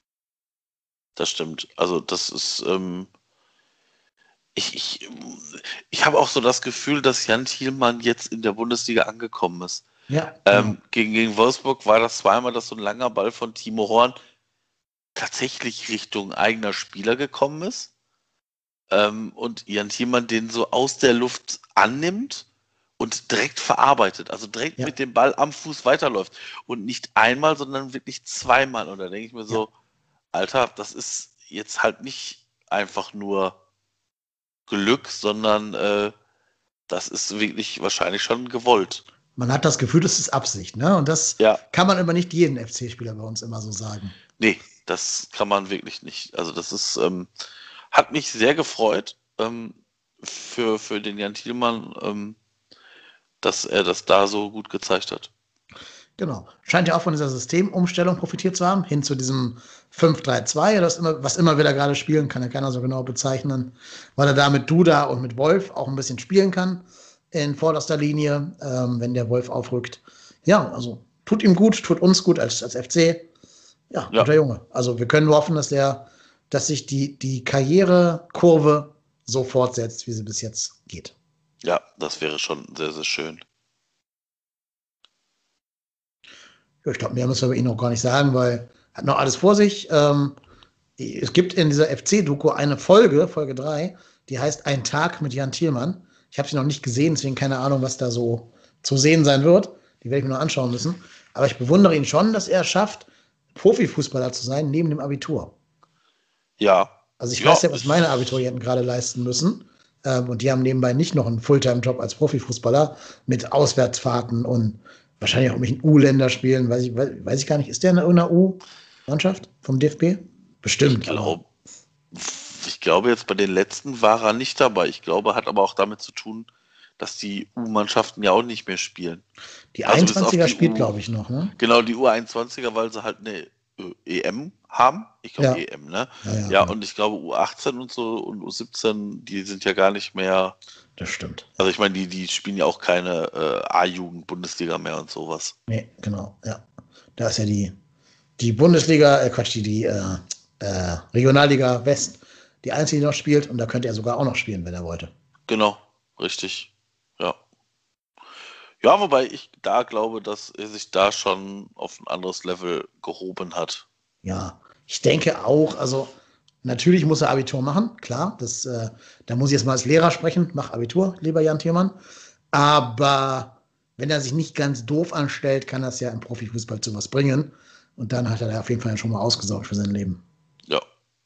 Das stimmt. Also das ist, ähm, ich, ich, ich habe auch so das Gefühl, dass Jan Thielmann jetzt in der Bundesliga angekommen ist. Ja, Ähm, genau. gegen, gegen Wolfsburg war das zweimal, dass so ein langer Ball von Timo Horn tatsächlich Richtung eigener Spieler gekommen ist. Ähm, und Jan Thielmann den so aus der Luft annimmt und direkt verarbeitet. Also direkt Ja. mit dem Ball am Fuß weiterläuft. Und nicht einmal, sondern wirklich zweimal. Und da denke ich mir so, Alter, das ist jetzt halt nicht einfach nur Glück, sondern äh, das ist wirklich wahrscheinlich schon gewollt. Man hat das Gefühl, das ist Absicht, ne? Und das Ja. kann man aber nicht jeden F C-Spieler bei uns immer so sagen. Nee, das kann man wirklich nicht. Also das ist, ähm, hat mich sehr gefreut ähm, für, für den Jan Thielmann, ähm, dass er das da so gut gezeigt hat. Genau. Scheint ja auch von dieser Systemumstellung profitiert zu haben, hin zu diesem fünf drei zwei, das immer, was immer wieder gerade spielen, kann ja keiner so genau bezeichnen, weil er da mit Duda und mit Wolf auch ein bisschen spielen kann in vorderster Linie, ähm, wenn der Wolf aufrückt. Ja, also tut ihm gut, tut uns gut als, als F C. Ja, Ja. guter Junge. Also wir können nur hoffen, dass der, dass sich die, die Karrierekurve so fortsetzt, wie sie bis jetzt geht. Ja, das wäre schon sehr, sehr schön. Ja, ich glaube, mehr müssen wir über ihn noch gar nicht sagen, weil hat noch alles vor sich. Ähm, es gibt in dieser F C-Doku eine Folge, Folge drei, die heißt Ein Tag mit Jan Thielmann. Ich habe sie noch nicht gesehen, deswegen keine Ahnung, was da so zu sehen sein wird. Die werde ich mir noch anschauen müssen. Aber ich bewundere ihn schon, dass er es schafft, Profifußballer zu sein, neben dem Abitur. Ja. Also ich Ja, weiß ja, was ich- meine Abiturienten gerade leisten müssen. Ähm, und die haben nebenbei nicht noch einen Fulltime-Job als Profifußballer mit Auswärtsfahrten und wahrscheinlich auch irgendwelchen U-Länder-Spielen. Weiß ich, weiß, weiß ich gar nicht. Ist der in einer U-Mannschaft vom D F B? Bestimmt. Ich glaube, ich glaube, jetzt bei den letzten war er nicht dabei. Ich glaube, hat aber auch damit zu tun, dass die U-Mannschaften ja auch nicht mehr spielen. Die also bis auf einundzwanziger die spielt, U- glaube ich, noch, ne? Genau, die U einundzwanziger, weil sie halt eine äh, E M haben. Ich glaube, Ja. E M, ne? Ja, ja, Ja, genau. und ich glaube, U achtzehn und so und U siebzehn, die sind ja gar nicht mehr. Das stimmt. Also, ich meine, die, die spielen ja auch keine äh, A-Jugend-Bundesliga mehr und sowas. Nee, genau, ja. Da ist ja die, die Bundesliga, äh, Quatsch, die, die äh, äh, Regionalliga West, die einzige, die noch spielt. Und da könnte er sogar auch noch spielen, wenn er wollte. Genau, richtig. Ja. Ja, wobei ich da glaube, dass er sich da schon auf ein anderes Level gehoben hat. Ja, ich denke auch, also natürlich muss er Abitur machen, klar. Das, äh, da muss ich jetzt mal als Lehrer sprechen. Mach Abitur, lieber Jan Thielmann. Aber wenn er sich nicht ganz doof anstellt, kann das ja im Profifußball zu was bringen. Und dann hat er da auf jeden Fall schon mal ausgesorgt für sein Leben. Ja.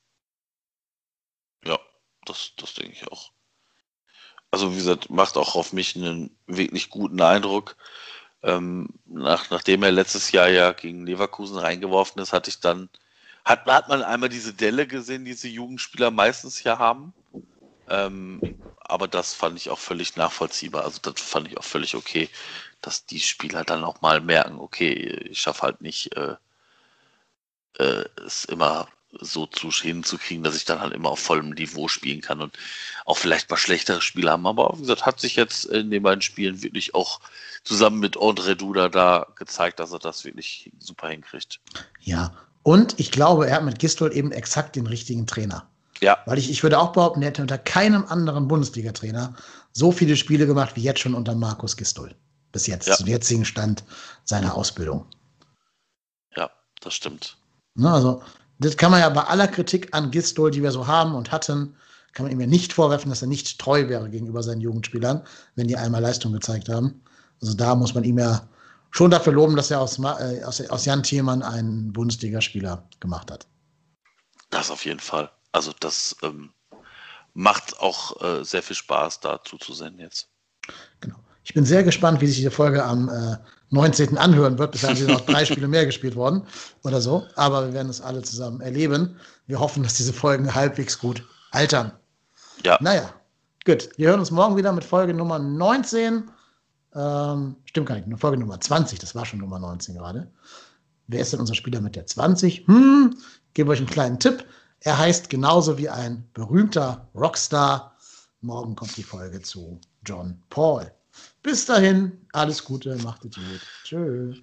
Ja, das, das denke ich auch. Also wie gesagt, macht auch auf mich einen wirklich guten Eindruck. Ähm, nach, nachdem er letztes Jahr ja gegen Leverkusen reingeworfen ist, hatte ich dann, hat, hat man einmal diese Delle gesehen, die diese Jugendspieler meistens ja haben. Ähm, aber das fand ich auch völlig nachvollziehbar. Also das fand ich auch völlig okay, dass die Spieler dann auch mal merken, okay, ich schaffe halt nicht, äh, äh, es immer so zu hinzukriegen, dass ich dann halt immer auf vollem Niveau spielen kann und auch vielleicht mal schlechtere Spiele haben. Aber wie gesagt, hat sich jetzt in den beiden Spielen wirklich auch zusammen mit Andre Duda da gezeigt, dass er das wirklich super hinkriegt. Ja, und ich glaube, er hat mit Gistol eben exakt den richtigen Trainer. Ja. Weil ich, ich würde auch behaupten, er hätte unter keinem anderen Bundesliga-Trainer so viele Spiele gemacht wie jetzt schon unter Markus Gistol. Bis jetzt, ja. Zum jetzigen Stand seiner Ausbildung. Ja, das stimmt. Na, also, das kann man ja bei aller Kritik an Gistol, die wir so haben und hatten, kann man ihm ja nicht vorwerfen, dass er nicht treu wäre gegenüber seinen Jugendspielern, wenn die einmal Leistung gezeigt haben. Also da muss man ihm ja schon dafür loben, dass er aus, äh, aus, aus Jan Thielmann einen Bundesligaspieler gemacht hat. Das auf jeden Fall. Also das ähm, macht auch äh, sehr viel Spaß, da zuzusehen jetzt. Genau. Ich bin sehr gespannt, wie sich diese Folge am äh, neunzehnten anhören wird. Bisher sind noch drei Spiele mehr gespielt worden oder so. Aber wir werden es alle zusammen erleben. Wir hoffen, dass diese Folgen halbwegs gut altern. Ja. Naja, gut. Wir hören uns morgen wieder mit Folge Nummer neunzehn. Ähm, stimmt gar nicht, Folge Nummer zwanzig. Das war schon Nummer neunzehn gerade. Wer ist denn unser Spieler mit der zwanzig? Hm, ich gebe euch einen kleinen Tipp. Er heißt genauso wie ein berühmter Rockstar. Morgen kommt die Folge zu John Paul. Bis dahin, alles Gute, macht es gut. Tschö.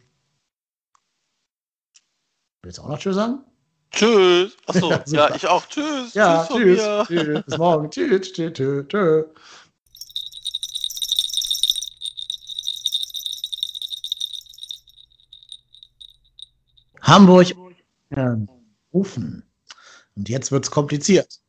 Willst du auch noch Tschö sagen? Tschüss. Achso, Ja, ja, ich auch. Tschüss. Ja, tschüss. tschüss. tschüss. Bis morgen. Tschüss. Tschüss. Tschüss. Tschüss. Hamburg rufen. Und jetzt wird es kompliziert.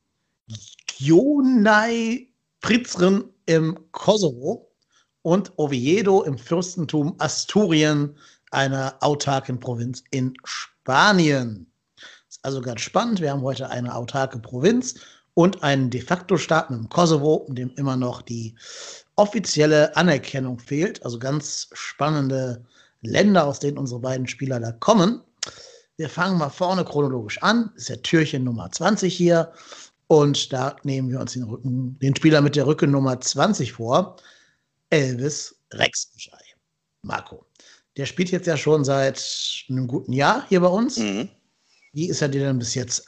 Gionai Prizren im Kosovo und Oviedo im Fürstentum Asturien, einer autarken Provinz in Spanien. Ist also ganz spannend. Wir haben heute eine autarke Provinz und einen de facto Staat im Kosovo, in dem immer noch die offizielle Anerkennung fehlt. Also ganz spannende Länder, aus denen unsere beiden Spieler da kommen. Wir fangen mal vorne chronologisch an. Das ist ja Türchen Nummer zwanzig hier. Und da nehmen wir uns den, Rücken, den Spieler mit der Rückennummer zwanzig vor. Elvis Rexenschei. Marco. Der spielt jetzt ja schon seit einem guten Jahr hier bei uns. Mhm. Wie ist er dir denn bis jetzt?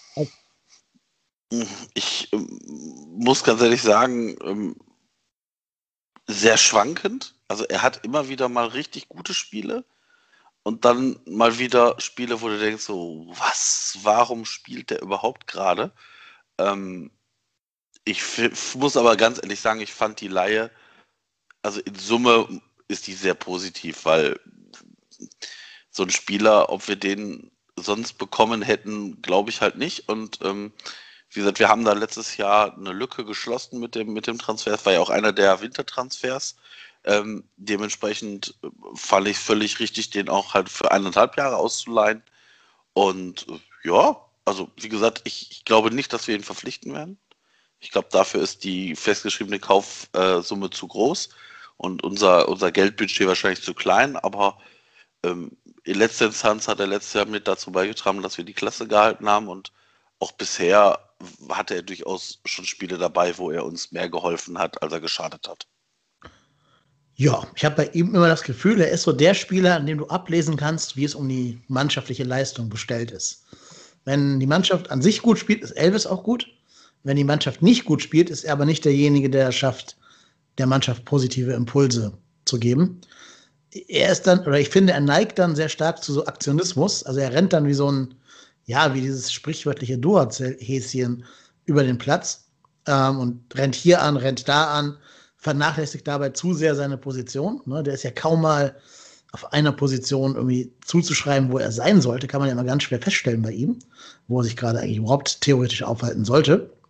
Ich ähm, muss ganz ehrlich sagen, ähm, sehr schwankend. Also er hat immer wieder mal richtig gute Spiele und dann mal wieder Spiele, wo du denkst so, was, warum spielt der überhaupt gerade? Ähm, ich f- muss aber ganz ehrlich sagen, ich fand die Leihe, also in Summe ist die sehr positiv, weil so ein Spieler, ob wir den sonst bekommen hätten, glaube ich halt nicht. Und ähm, wie gesagt, wir haben da letztes Jahr eine Lücke geschlossen mit dem, mit dem Transfer. Das war ja auch einer der Wintertransfers. Ähm, dementsprechend fand ich völlig richtig, den auch halt für eineinhalb Jahre auszuleihen. Und äh, ja, also wie gesagt, ich, ich glaube nicht, dass wir ihn verpflichten werden. Ich glaube, dafür ist die festgeschriebene Kaufsumme äh, zu groß und unser, unser Geldbudget wahrscheinlich zu klein. Aber ähm, in letzter Instanz hat er letztes Jahr mit dazu beigetragen, dass wir die Klasse gehalten haben. Und auch bisher hatte er durchaus schon Spiele dabei, wo er uns mehr geholfen hat, als er geschadet hat. Ja, ich habe bei ihm immer das Gefühl, er ist so der Spieler, an dem du ablesen kannst, wie es um die mannschaftliche Leistung bestellt ist. Wenn die Mannschaft an sich gut spielt, ist Elvis auch gut. Wenn die Mannschaft nicht gut spielt, ist er aber nicht derjenige, der es schafft, der Mannschaft positive Impulse zu geben. Er ist dann, oder ich finde, er neigt dann sehr stark zu so Aktionismus. Also er rennt dann wie so ein, ja, wie dieses sprichwörtliche Duracell-Häschen über den Platz ähm, und rennt hier an, rennt da an, vernachlässigt dabei zu sehr seine Position. Ne? Der ist ja kaum mal auf einer Position irgendwie zuzuschreiben, wo er sein sollte, kann man ja immer ganz schwer feststellen bei ihm, wo er sich gerade eigentlich überhaupt theoretisch aufhalten sollte.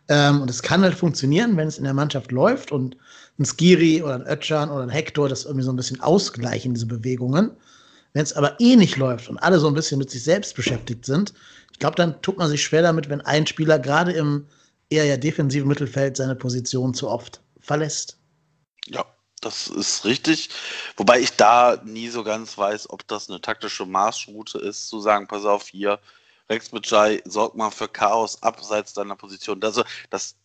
Ähm, und es kann halt funktionieren, wenn es in der Mannschaft läuft und ein Skiri oder ein Özcan oder ein Hector das irgendwie so ein bisschen ausgleichen, diese Bewegungen. Wenn es aber eh nicht läuft und alle so ein bisschen mit sich selbst beschäftigt sind, ich glaube, dann tut man sich schwer damit, wenn ein Spieler gerade im eher ja defensiven Mittelfeld seine Position zu oft verlässt. Ja, das ist richtig. Wobei ich da nie so ganz weiß, ob das eine taktische Marschroute ist, zu sagen, pass auf, hier, Rex Bitschei, sorg mal für Chaos abseits deiner Position. Also, das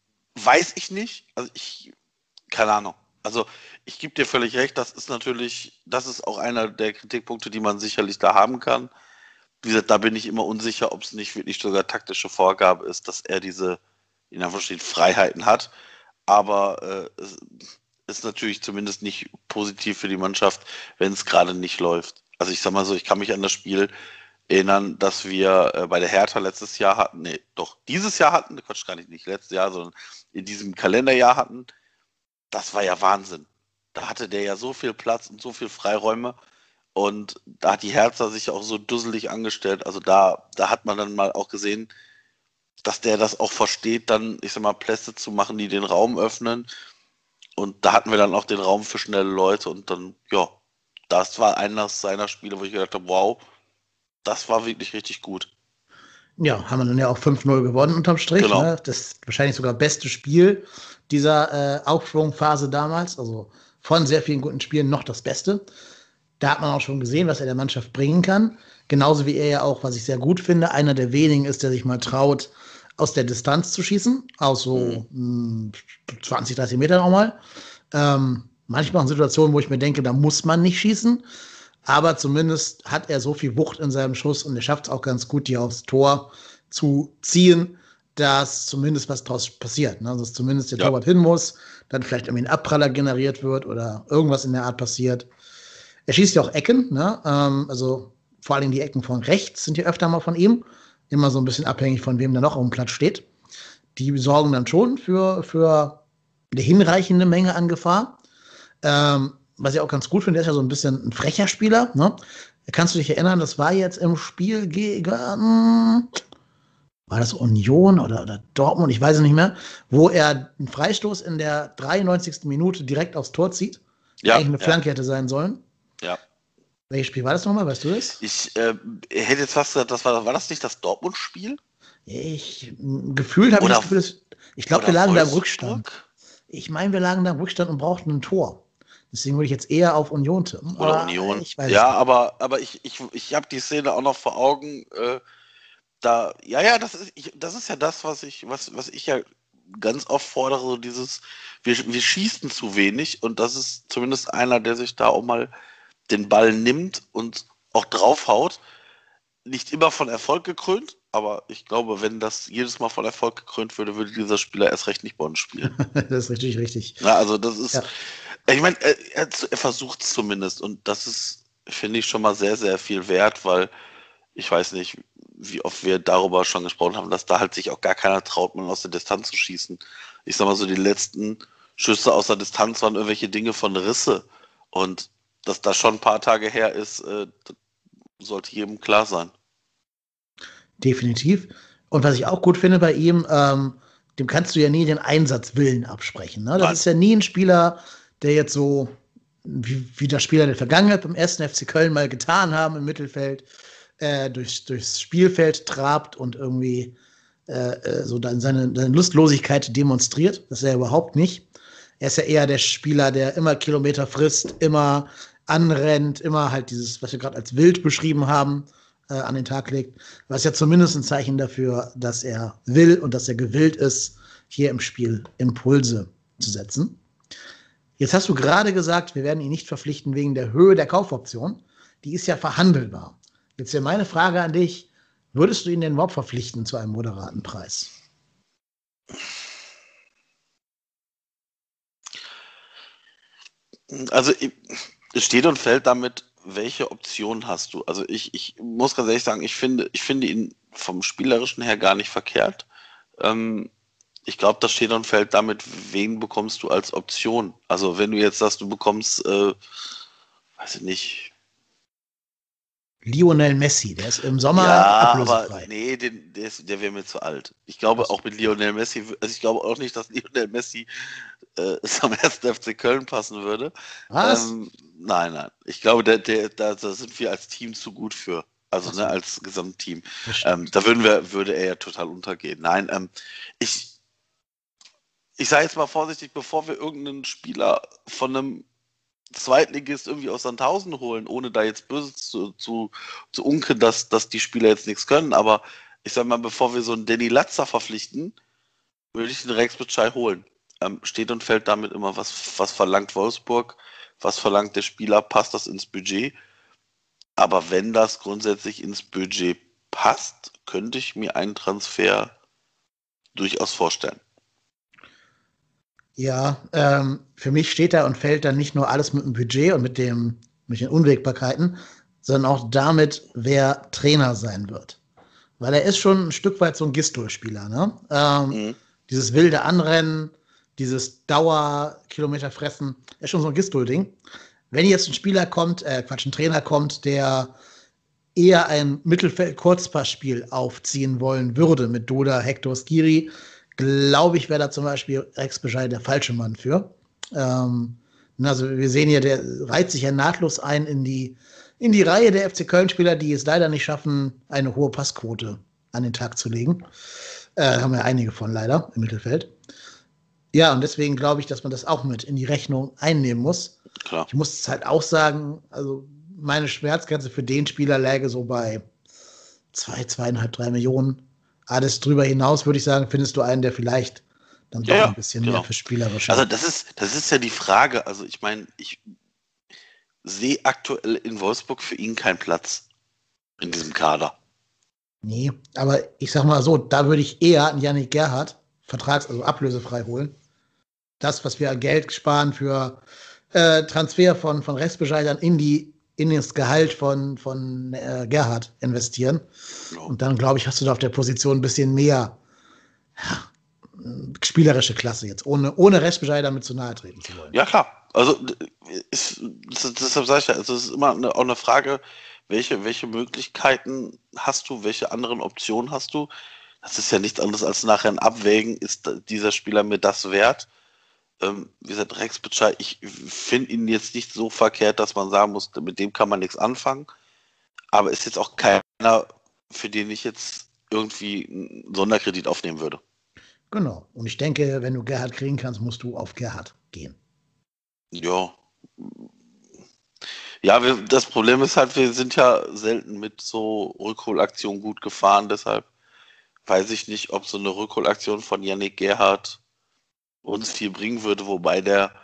weiß ich nicht. Also, ich, keine Ahnung. Also, ich gebe dir völlig recht, das ist natürlich, das ist auch einer der Kritikpunkte, die man sicherlich da haben kann. Wie gesagt, da bin ich immer unsicher, ob es nicht wirklich sogar taktische Vorgabe ist, dass er diese, in Anführungsstrichen, Freiheiten hat. Aber äh, es ist natürlich zumindest nicht positiv für die Mannschaft, wenn es gerade nicht läuft. Also ich sag mal so, ich kann mich an das Spiel erinnern, dass wir äh, bei der Hertha letztes Jahr hatten, nee, doch, dieses Jahr hatten, Quatsch, gar nicht, nicht letztes Jahr, sondern in diesem Kalenderjahr hatten. Das war ja Wahnsinn. Da hatte der ja so viel Platz und so viel Freiräume. Und da hat die Hertha sich auch so dusselig angestellt. Also da, da hat man dann mal auch gesehen, dass der das auch versteht, dann, ich sag mal, Plätze zu machen, die den Raum öffnen. Und da hatten wir dann auch den Raum für schnelle Leute. Und dann, ja, das war eines seiner Spiele, wo ich gedacht habe, wow, das war wirklich richtig gut. Ja, haben wir dann ja auch fünf null gewonnen unterm Strich. Genau. Ne? Das wahrscheinlich sogar beste Spiel dieser äh, Aufschwungphase damals. Also von sehr vielen guten Spielen noch das Beste. Da hat man auch schon gesehen, was er der Mannschaft bringen kann. Genauso wie er ja auch, was ich sehr gut finde, einer der wenigen ist, der sich mal traut, aus der Distanz zu schießen. Aus so mhm. mh, zwanzig, dreißig Metern auch mal. Ähm, manchmal in Situationen, wo ich mir denke, da muss man nicht schießen. Aber zumindest hat er so viel Wucht in seinem Schuss und er schafft es auch ganz gut, die aufs Tor zu ziehen, dass zumindest was draus passiert. Ne? Also dass zumindest der ja. Torwart hin muss, dann vielleicht irgendwie ein Abpraller generiert wird oder irgendwas in der Art passiert. Er schießt ja auch Ecken, ne? ähm, also vor allem die Ecken von rechts sind ja öfter mal von ihm. Immer so ein bisschen abhängig von wem da noch auf dem Platz steht. Die sorgen dann schon für, für eine hinreichende Menge an Gefahr. Ähm, was ich auch ganz gut finde, der ist ja so ein bisschen ein frecher Spieler. Ne? Kannst du dich erinnern, das war jetzt im Spiel gegen, war das Union oder, oder Dortmund, ich weiß es nicht mehr, wo er einen Freistoß in der dreiundneunzigsten Minute direkt aufs Tor zieht. Ja, eigentlich eine ja. Flanke hätte sein sollen. Ja. Welches Spiel war das nochmal, weißt du das? Ich äh, hätte jetzt fast gesagt, das war, war das nicht das Dortmund-Spiel? Ich, gefühlt habe ich das Gefühl, dass, ich glaube, wir lagen Wolfsburg? da im Rückstand. Ich meine, wir lagen da im Rückstand und brauchten ein Tor. Deswegen würde ich jetzt eher auf Union tippen. Oder aber Union. Ich weiß ja, aber, aber ich, ich, ich habe die Szene auch noch vor Augen. Äh, da, ja, ja, das ist, ich, das ist ja das, was ich, was, was ich ja ganz oft fordere, so dieses, wir, wir schießen zu wenig und das ist zumindest einer, der sich da auch mal den Ball nimmt und auch draufhaut. Nicht immer von Erfolg gekrönt, aber ich glaube, wenn das jedes Mal von Erfolg gekrönt würde, würde dieser Spieler erst recht nicht bei uns spielen. Das ist richtig, richtig. Ja, also das ist, ja. ich meine, er, er versucht es zumindest und das ist, finde ich, schon mal sehr, sehr viel wert, weil ich weiß nicht, wie oft wir darüber schon gesprochen haben, dass da halt sich auch gar keiner traut, mal aus der Distanz zu schießen. Ich sag mal so, die letzten Schüsse aus der Distanz waren irgendwelche Dinge von Risse und dass das schon ein paar Tage her ist, äh, sollte jedem klar sein. Definitiv. Und was ich auch gut finde bei ihm, ähm, dem kannst du ja nie den Einsatzwillen absprechen. Ne? Das Nein. ist ja nie ein Spieler, der jetzt so, wie, wie der Spieler der Vergangenheit beim ersten F C Köln mal getan haben im Mittelfeld, äh, durchs, durchs Spielfeld trabt und irgendwie äh, so dann seine, seine Lustlosigkeit demonstriert. Das ist er überhaupt nicht. Er ist ja eher der Spieler, der immer Kilometer frisst, immer anrennt, immer halt dieses, was wir gerade als wild beschrieben haben, äh, an den Tag legt. Was ja zumindest ein Zeichen dafür, dass er will und dass er gewillt ist, hier im Spiel Impulse zu setzen. Jetzt hast du gerade gesagt, wir werden ihn nicht verpflichten wegen der Höhe der Kaufoption. Die ist ja verhandelbar. Jetzt wäre meine Frage an dich, würdest du ihn denn überhaupt verpflichten zu einem moderaten Preis? Also es steht und fällt damit, welche Option hast du? Also ich, ich muss ganz ehrlich sagen, ich finde, ich finde ihn vom Spielerischen her gar nicht verkehrt. Ähm, ich glaube, das steht und fällt damit, wen bekommst du als Option? Also wenn du jetzt sagst, du bekommst, äh, weiß ich nicht, Lionel Messi, der ist im Sommer Ja, ablösefrei. aber nee, den, der, ist- der wäre mir zu alt. Ich glaube auch mit Lionel Messi, also ich glaube auch nicht, dass Lionel Messi äh, zum ersten F C Köln passen würde. Was? Ähm, nein, nein. Ich glaube, der, der, da, da sind wir als Team zu gut für. Also Ach so. ne, als Gesamtteam. Das stimmt. Ähm, da würden wir, würde er ja total untergehen. Nein, ähm, ich, ich sage jetzt mal vorsichtig, bevor wir irgendeinen Spieler von einem Zweitligist irgendwie aus Sandhausen holen, ohne da jetzt böse zu, zu, zu unken, dass, dass die Spieler jetzt nichts können, aber ich sag mal, bevor wir so einen Danny Latzer verpflichten, würde ich den Rex Bitschei holen. Ähm, steht und fällt damit immer, was, was verlangt Wolfsburg, was verlangt der Spieler, passt das ins Budget? Aber wenn das grundsätzlich ins Budget passt, könnte ich mir einen Transfer durchaus vorstellen. Ja, ähm, für mich steht da und fällt dann nicht nur alles mit dem Budget und mit, dem, mit den Unwägbarkeiten, sondern auch damit, wer Trainer sein wird. Weil er ist schon ein Stück weit so ein Gistol-Spieler. Ne? Ähm, Mhm. Dieses wilde Anrennen, dieses Dauerkilometer fressen, ist schon so ein Gistol-Ding. Wenn jetzt ein Spieler kommt, äh, Quatsch, ein Trainer kommt, der eher ein Mittelfeld-Kurzpassspiel aufziehen wollen würde mit Doda, Hector, Skiri, glaube ich, wäre da zum Beispiel Rex Bitschei der falsche Mann für. Ähm, also wir sehen hier, der reiht sich ja nahtlos ein in die, in die Reihe der F C Köln-Spieler, die es leider nicht schaffen, eine hohe Passquote an den Tag zu legen. Äh, haben wir einige von leider im Mittelfeld. Ja, und deswegen glaube ich, dass man das auch mit in die Rechnung einnehmen muss. Klar. Ich muss es halt auch sagen, also meine Schmerzgrenze für den Spieler läge so bei zwei, zweieinhalb, drei Millionen. Alles drüber hinaus, würde ich sagen, findest du einen, der vielleicht dann doch Ja, ja, ein bisschen genau. mehr für spielerische. Also das ist, das ist ja die Frage. Also ich meine, ich sehe aktuell in Wolfsburg für ihn keinen Platz in diesem Kader. Nee, aber ich sag mal so, da würde ich eher einen Yannick Gerhardt vertrags-, also ablösefrei holen. Das, was wir an Geld sparen für äh, Transfer von, von Restbescheidern in die in das Gehalt von, von äh, Gerhardt investieren. Genau. Und dann, glaube ich, hast du da auf der Position ein bisschen mehr ja, spielerische Klasse jetzt, ohne, ohne Restbescheid damit zu nahe treten zu wollen. Ja, klar. Also ist, deshalb sage ich ja, also es ist immer eine, auch eine Frage, welche, welche Möglichkeiten hast du, welche anderen Optionen hast du. Das ist ja nichts anderes als nachher ein Abwägen, ist dieser Spieler mir das wert? Ähm, wie gesagt, Rex Bitschei, ich finde ihn jetzt nicht so verkehrt, dass man sagen muss, mit dem kann man nichts anfangen. Aber ist jetzt auch keiner, für den ich jetzt irgendwie einen Sonderkredit aufnehmen würde. Genau. Und ich denke, wenn du Gerhardt kriegen kannst, musst du auf Gerhardt gehen. Ja. Ja, wir, das Problem ist halt, wir sind ja selten mit so Rückholaktionen gut gefahren, deshalb weiß ich nicht, ob so eine Rückholaktion von Yannick Gerhardt uns viel bringen würde, wobei der,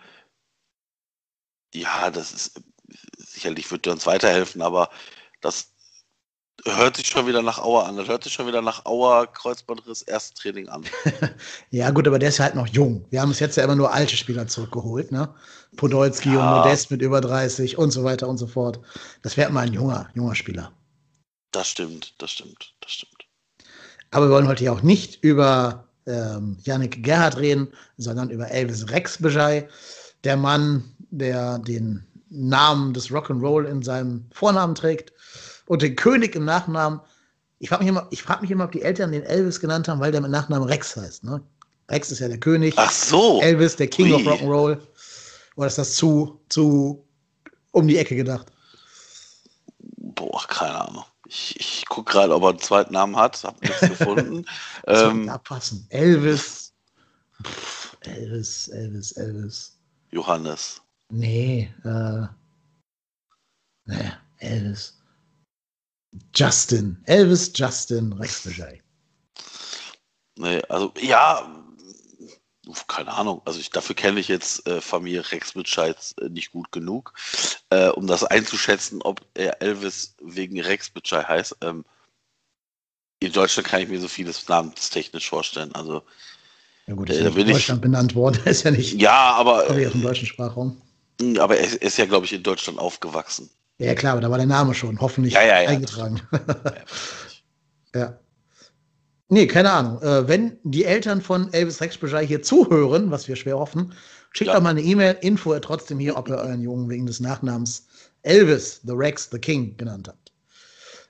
ja, das ist, sicherlich wird der uns weiterhelfen, aber das hört sich schon wieder nach Auer an. Das hört sich schon wieder nach Auer Kreuzbandriss erstes Training an. Ja, gut, aber der ist halt noch jung. Wir haben es jetzt ja immer nur alte Spieler zurückgeholt, ne? Podolski Ja. und Modest mit über dreißig und so weiter und so fort. Das wäre mal ein junger, junger Spieler. Das stimmt, das stimmt, das stimmt. Aber wir wollen heute ja auch nicht über ähm, Yannick Gerhardt reden, sondern über Elvis Rex Bitschei, der Mann, der den Namen des Rock'n'Roll in seinem Vornamen trägt und den König im Nachnamen. Ich frage mich immer, ich frag mich immer, ob die Eltern den Elvis genannt haben, weil der mit Nachnamen Rex heißt. Ne? Rex ist ja der König. Ach so. Elvis, der King Ui. of Rock'n'Roll. Oder ist das zu, zu um die Ecke gedacht? Boah, keine Ahnung. Ich, ich gucke gerade, ob er einen zweiten Namen hat. Hab nichts gefunden. Das ähm, würde da passen. Elvis. Pff, Elvis, Elvis, Elvis. Johannes. Nee, äh. Nee, Elvis. Justin. Elvis Justin Rex Bitschei. Nee, also, ja, keine Ahnung. Also, ich, dafür kenne ich jetzt äh, Familie Rex Bitschei äh, nicht gut genug, äh, um das einzuschätzen, ob er Elvis wegen Rex Bitschei heißt. Ähm, in Deutschland kann ich mir so vieles namenstechnisch vorstellen. Also, Ja gut, Äh, ist da ja bin in ich- Deutschland benannt worden. Er ist ja nicht ja, aber, kommt ja aus dem äh, deutschen Sprachraum. aber er ist ja, glaube ich, in Deutschland aufgewachsen. Ja, klar, aber da war der Name schon hoffentlich Ja, ja, ja, eingetragen. Ja, wahrscheinlich. Ja. Nee, keine Ahnung. Äh, wenn die Eltern von Elvis Rex Bitschei hier zuhören, was wir schwer hoffen, schickt Ja. doch mal eine E-Mail, Info trotzdem hier, ob ihr euren Jungen wegen des Nachnamens Elvis, the Rex, the King genannt habt.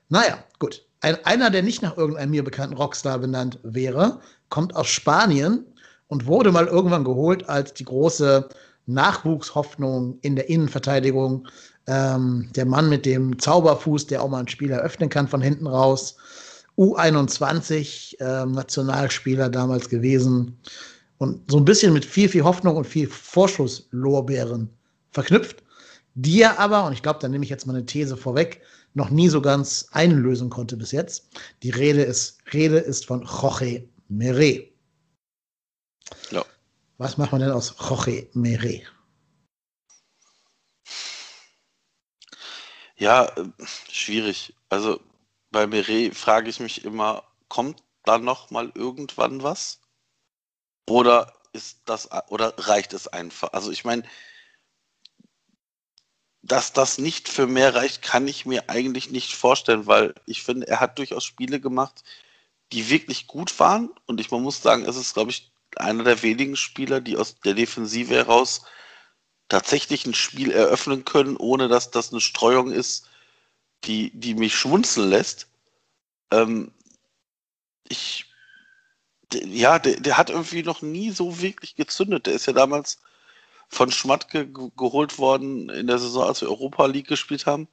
Naja, gut. Ein, einer, der nicht nach irgendeinem mir bekannten Rockstar benannt wäre, kommt aus Spanien und wurde mal irgendwann geholt als die große Nachwuchshoffnung in der Innenverteidigung. Ähm, der Mann mit dem Zauberfuß, der auch mal ein Spiel eröffnen kann von hinten raus. U einundzwanzig ähm, Nationalspieler damals gewesen. Und so ein bisschen mit viel, viel Hoffnung und viel Vorschusslorbeeren verknüpft, die er aber, und ich glaube, da nehme ich jetzt mal eine These vorweg, noch nie so ganz einlösen konnte bis jetzt. Die Rede ist, Rede ist von Jorge Meret. Ja. Was macht man denn aus Jorge Meret? Ja, äh, schwierig. Also bei Meret frage ich mich immer, kommt da noch mal irgendwann was? Oder ist das oder reicht es einfach? Also ich meine, dass das nicht für mehr reicht, kann ich mir eigentlich nicht vorstellen, weil ich finde, er hat durchaus Spiele gemacht, die wirklich gut waren. Und ich man muss sagen, es ist, glaube ich, einer der wenigen Spieler, die aus der Defensive heraus tatsächlich ein Spiel eröffnen können, ohne dass das eine Streuung ist, die, die mich schmunzeln lässt. Ähm, ich, d- ja, der, der hat irgendwie noch nie so wirklich gezündet. Der ist ja damals von Schmatke ge- geholt worden in der Saison, als wir Europa League gespielt haben.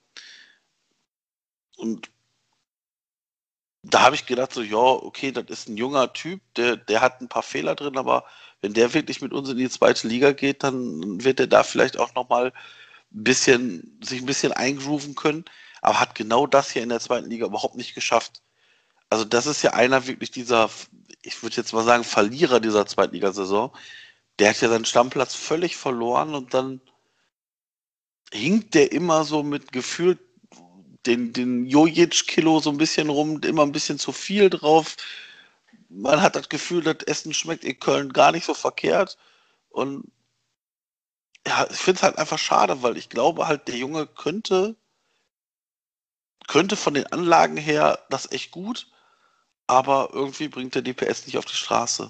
Und da habe ich gedacht, so, ja, okay, das ist ein junger Typ, der, der hat ein paar Fehler drin, aber wenn der wirklich mit uns in die zweite Liga geht, dann wird er da vielleicht auch nochmal ein bisschen, sich ein bisschen eingrooven können, aber hat genau das hier in der zweiten Liga überhaupt nicht geschafft. Also das ist ja einer wirklich dieser, ich würde jetzt mal sagen, Verlierer dieser Zweitligasaison. Der hat ja seinen Stammplatz völlig verloren und dann hinkt der immer so mit gefühlt den, den Jojic-Kilo so ein bisschen rum, immer ein bisschen zu viel drauf. Man hat das Gefühl, das Essen schmeckt in Köln gar nicht so verkehrt. Und ja, ich finde es halt einfach schade, weil ich glaube halt, der Junge könnte, könnte von den Anlagen her das echt gut, aber irgendwie bringt er die P S nicht auf die Straße.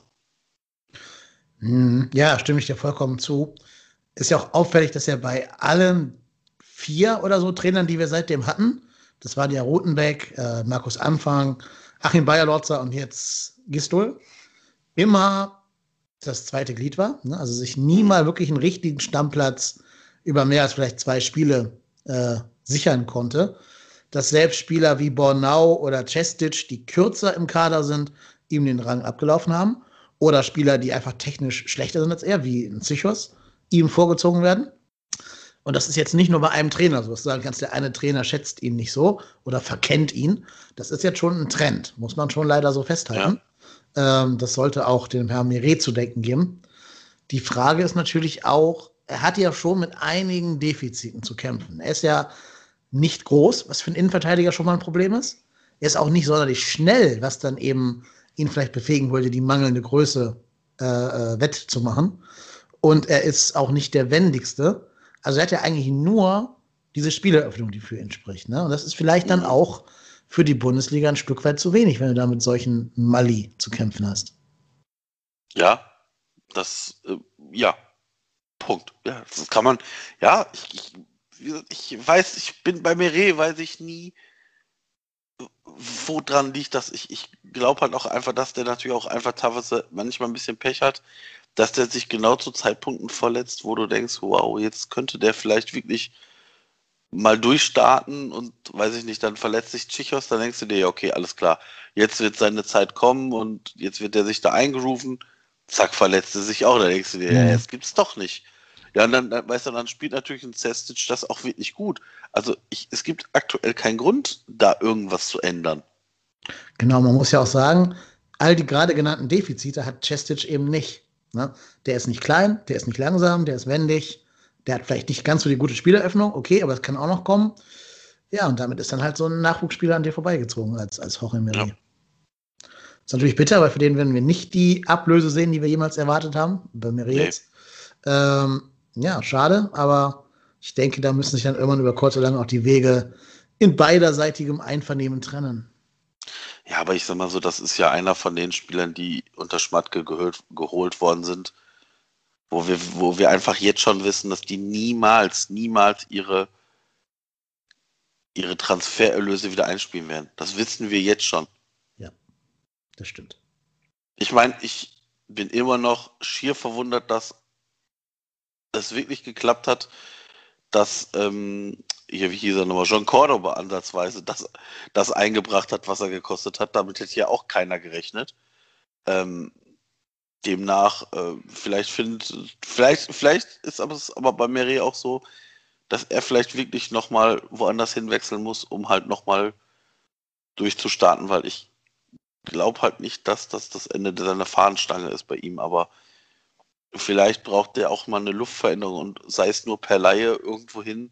Hm, ja, stimme ich dir vollkommen zu. Ist ja auch auffällig, dass er bei allen vier oder so Trainern, die wir seitdem hatten, das waren ja Rothenbeck, äh, Markus Anfang, Achim Beyer-Lorzer und jetzt Gistol, immer das zweite Glied war. Ne? Also sich nie mal wirklich einen richtigen Stammplatz über mehr als vielleicht zwei Spiele äh, sichern konnte. Dass selbst Spieler wie Bornau oder Cestic, die kürzer im Kader sind, ihm den Rang abgelaufen haben. Oder Spieler, die einfach technisch schlechter sind als er, wie ein Zichos, ihm vorgezogen werden. Und das ist jetzt nicht nur bei einem Trainer so, dass du sagen kannst, der eine Trainer schätzt ihn nicht so oder verkennt ihn. Das ist jetzt schon ein Trend, muss man schon leider so festhalten. Ja. Ähm, das sollte auch dem Herrn Meret zu denken geben. Die Frage ist natürlich auch, er hat ja schon mit einigen Defiziten zu kämpfen. Er ist ja nicht groß, was für einen Innenverteidiger schon mal ein Problem ist. Er ist auch nicht sonderlich schnell, was dann eben ihn vielleicht befähigen wollte, die mangelnde Größe äh, äh, wettzumachen. Und er ist auch nicht der wendigste. Also er hat ja eigentlich nur diese Spieleröffnung, die für ihn spricht. Ne? Und das ist vielleicht dann auch für die Bundesliga ein Stück weit zu wenig, wenn du da mit solchen Mali zu kämpfen hast. Ja, das, äh, ja, Punkt. Ja, das kann man, ja, ich, ich, wie gesagt, ich weiß, ich bin bei Meret, weiß ich nie, wo dran liegt, dass ich, ich glaube halt auch einfach, dass der natürlich auch einfach teilweise manchmal ein bisschen Pech hat, dass der sich genau zu Zeitpunkten verletzt, wo du denkst, wow, jetzt könnte der vielleicht wirklich mal durchstarten und, weiß ich nicht, dann verletzt sich Tschichos, dann denkst du dir, ja, okay, alles klar, jetzt wird seine Zeit kommen und jetzt wird er sich da eingerufen, zack, verletzt er sich auch, dann denkst du dir, ja, das gibt's doch nicht. Ja, und dann, dann, weißt du, dann spielt natürlich ein Cestic das auch wirklich gut. Also ich, es gibt aktuell keinen Grund, da irgendwas zu ändern. Genau, man muss ja auch sagen, all die gerade genannten Defizite hat Cestic eben nicht. Ne? Der ist nicht klein, der ist nicht langsam, der ist wendig, der hat vielleicht nicht ganz so die gute Spieleröffnung, okay, aber das kann auch noch kommen. Ja, und damit ist dann halt so ein Nachwuchsspieler an dir vorbeigezogen als, als Jorge Meret. Ja. Ist natürlich bitter, weil für den werden wir nicht die Ablöse sehen, die wir jemals erwartet haben. Bei Meret nee. jetzt. Ähm, ja, schade, aber ich denke, da müssen sich dann irgendwann über kurz oder lang auch die Wege in beiderseitigem Einvernehmen trennen. Ja, aber ich sag mal so, das ist ja einer von den Spielern, die unter Schmatke geholt, geholt worden sind, wo wir, wo wir einfach jetzt schon wissen, dass die niemals, niemals ihre ihre Transfererlöse wieder einspielen werden. Das wissen wir jetzt schon. Ja, das stimmt. Ich meine, ich bin immer noch schier verwundert, dass es wirklich geklappt hat, dass, ähm, hier, wie hieß er nochmal, John Cordoba ansatzweise das, das eingebracht hat, was er gekostet hat. Damit hätte ja auch keiner gerechnet. Ähm, demnach, äh, vielleicht findet, vielleicht, vielleicht ist es aber bei Meret auch so, dass er vielleicht wirklich nochmal woanders hinwechseln muss, um halt nochmal durchzustarten, weil ich glaube halt nicht, dass das das Ende seiner Fahnenstange ist bei ihm, aber vielleicht braucht der auch mal eine Luftveränderung und sei es nur per Laie irgendwo hin,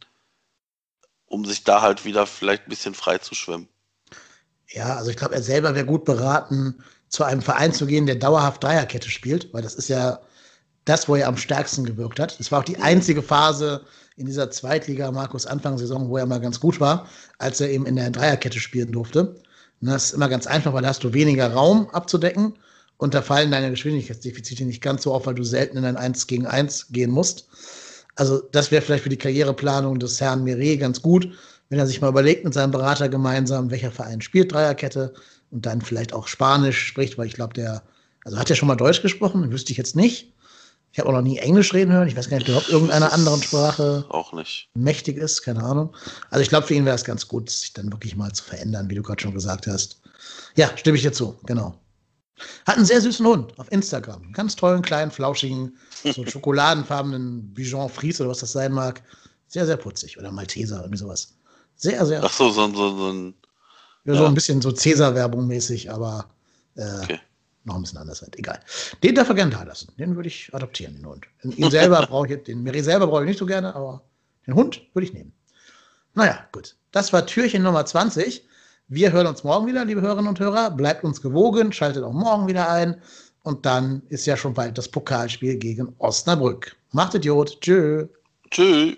um sich da halt wieder vielleicht ein bisschen frei zu schwimmen. Ja, also ich glaube, er selber wäre gut beraten, zu einem Verein zu gehen, der dauerhaft Dreierkette spielt, weil das ist ja das, wo er am stärksten gewirkt hat. Das war auch die einzige Phase in dieser Zweitliga, Markus, Anfangssaison, wo er mal ganz gut war, als er eben in der Dreierkette spielen durfte. Und das ist immer ganz einfach, weil da hast du weniger Raum abzudecken und da fallen deine Geschwindigkeitsdefizite nicht ganz so auf, weil du selten in ein eins gegen eins gehen musst. Also das wäre vielleicht für die Karriereplanung des Herrn Meret ganz gut, wenn er sich mal überlegt mit seinem Berater gemeinsam, welcher Verein spielt Dreierkette und dann vielleicht auch Spanisch spricht, weil ich glaube, der, also hat er schon mal Deutsch gesprochen? Wüsste ich jetzt nicht. Ich habe auch noch nie Englisch reden hören. Ich weiß gar nicht, ob überhaupt irgendeiner anderen Sprache auch nicht mächtig ist, keine Ahnung. Also ich glaube, für ihn wäre es ganz gut, sich dann wirklich mal zu verändern, wie du gerade schon gesagt hast. Ja, stimme ich dir zu, genau. Hat einen sehr süßen Hund auf Instagram. Einen ganz tollen, kleinen, flauschigen, so schokoladenfarbenen Bichon Frise oder was das sein mag. Sehr, sehr putzig. Oder Malteser, irgendwie sowas. Sehr, sehr. Ach so, so, so, so ein... Ja, so ein bisschen so Cäsar-Werbung mäßig, aber äh, Okay. noch ein bisschen anders halt. Egal. Den darf er gerne da lassen. Den würde ich adoptieren, den Hund. Ihn selber brauche ich, den Meret selber brauche ich nicht so gerne, aber den Hund würde ich nehmen. Naja, gut. Das war Türchen Nummer zwanzig. Wir hören uns morgen wieder, liebe Hörerinnen und Hörer. Bleibt uns gewogen, schaltet auch morgen wieder ein. Und dann ist ja schon bald das Pokalspiel gegen Osnabrück. Macht Idiot. Tschö. Tschüss.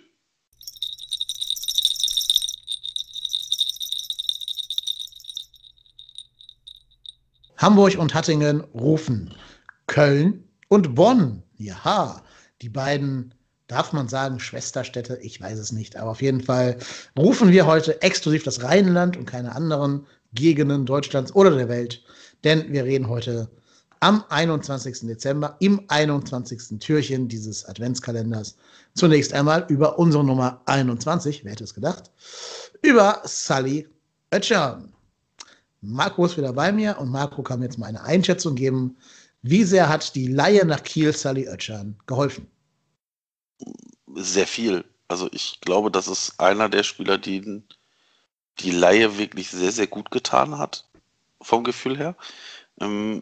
Hamburg und Hattingen rufen. Köln und Bonn. Ja, die beiden, darf man sagen, Schwesterstädte, ich weiß es nicht, aber auf jeden Fall rufen wir heute exklusiv das Rheinland und keine anderen Gegenden Deutschlands oder der Welt, denn wir reden heute am einundzwanzigsten Dezember im einundzwanzigsten Türchen dieses Adventskalenders zunächst einmal über unsere Nummer einundzwanzig, wer hätte es gedacht, über Sally Oetschan. Marco ist wieder bei mir und Marco kann mir jetzt mal eine Einschätzung geben. Wie sehr hat die Leihe nach Kiel Sally Oetschan geholfen? Sehr viel. Also ich glaube, das ist einer der Spieler, die die Leihe wirklich sehr, sehr gut getan hat, vom Gefühl her. Ähm,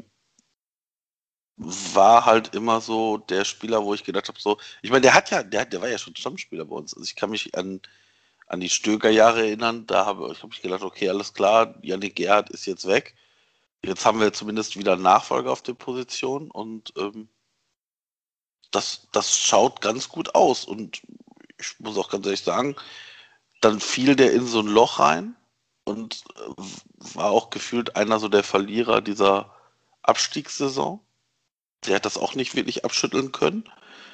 war halt immer so der Spieler, wo ich gedacht habe, so, ich meine, der hat ja, der, der war ja schon Stammspieler bei uns. Also ich kann mich an, an die Stöger-Jahre erinnern, da habe ich, hab ich gedacht, okay, alles klar, Yannick Gerhardt ist jetzt weg. Jetzt haben wir zumindest wieder einen Nachfolger auf der Position und ähm, das, das schaut ganz gut aus. Und ich muss auch ganz ehrlich sagen, dann fiel der in so ein Loch rein und äh, war auch gefühlt einer so der Verlierer dieser Abstiegssaison. Der hat das auch nicht wirklich abschütteln können.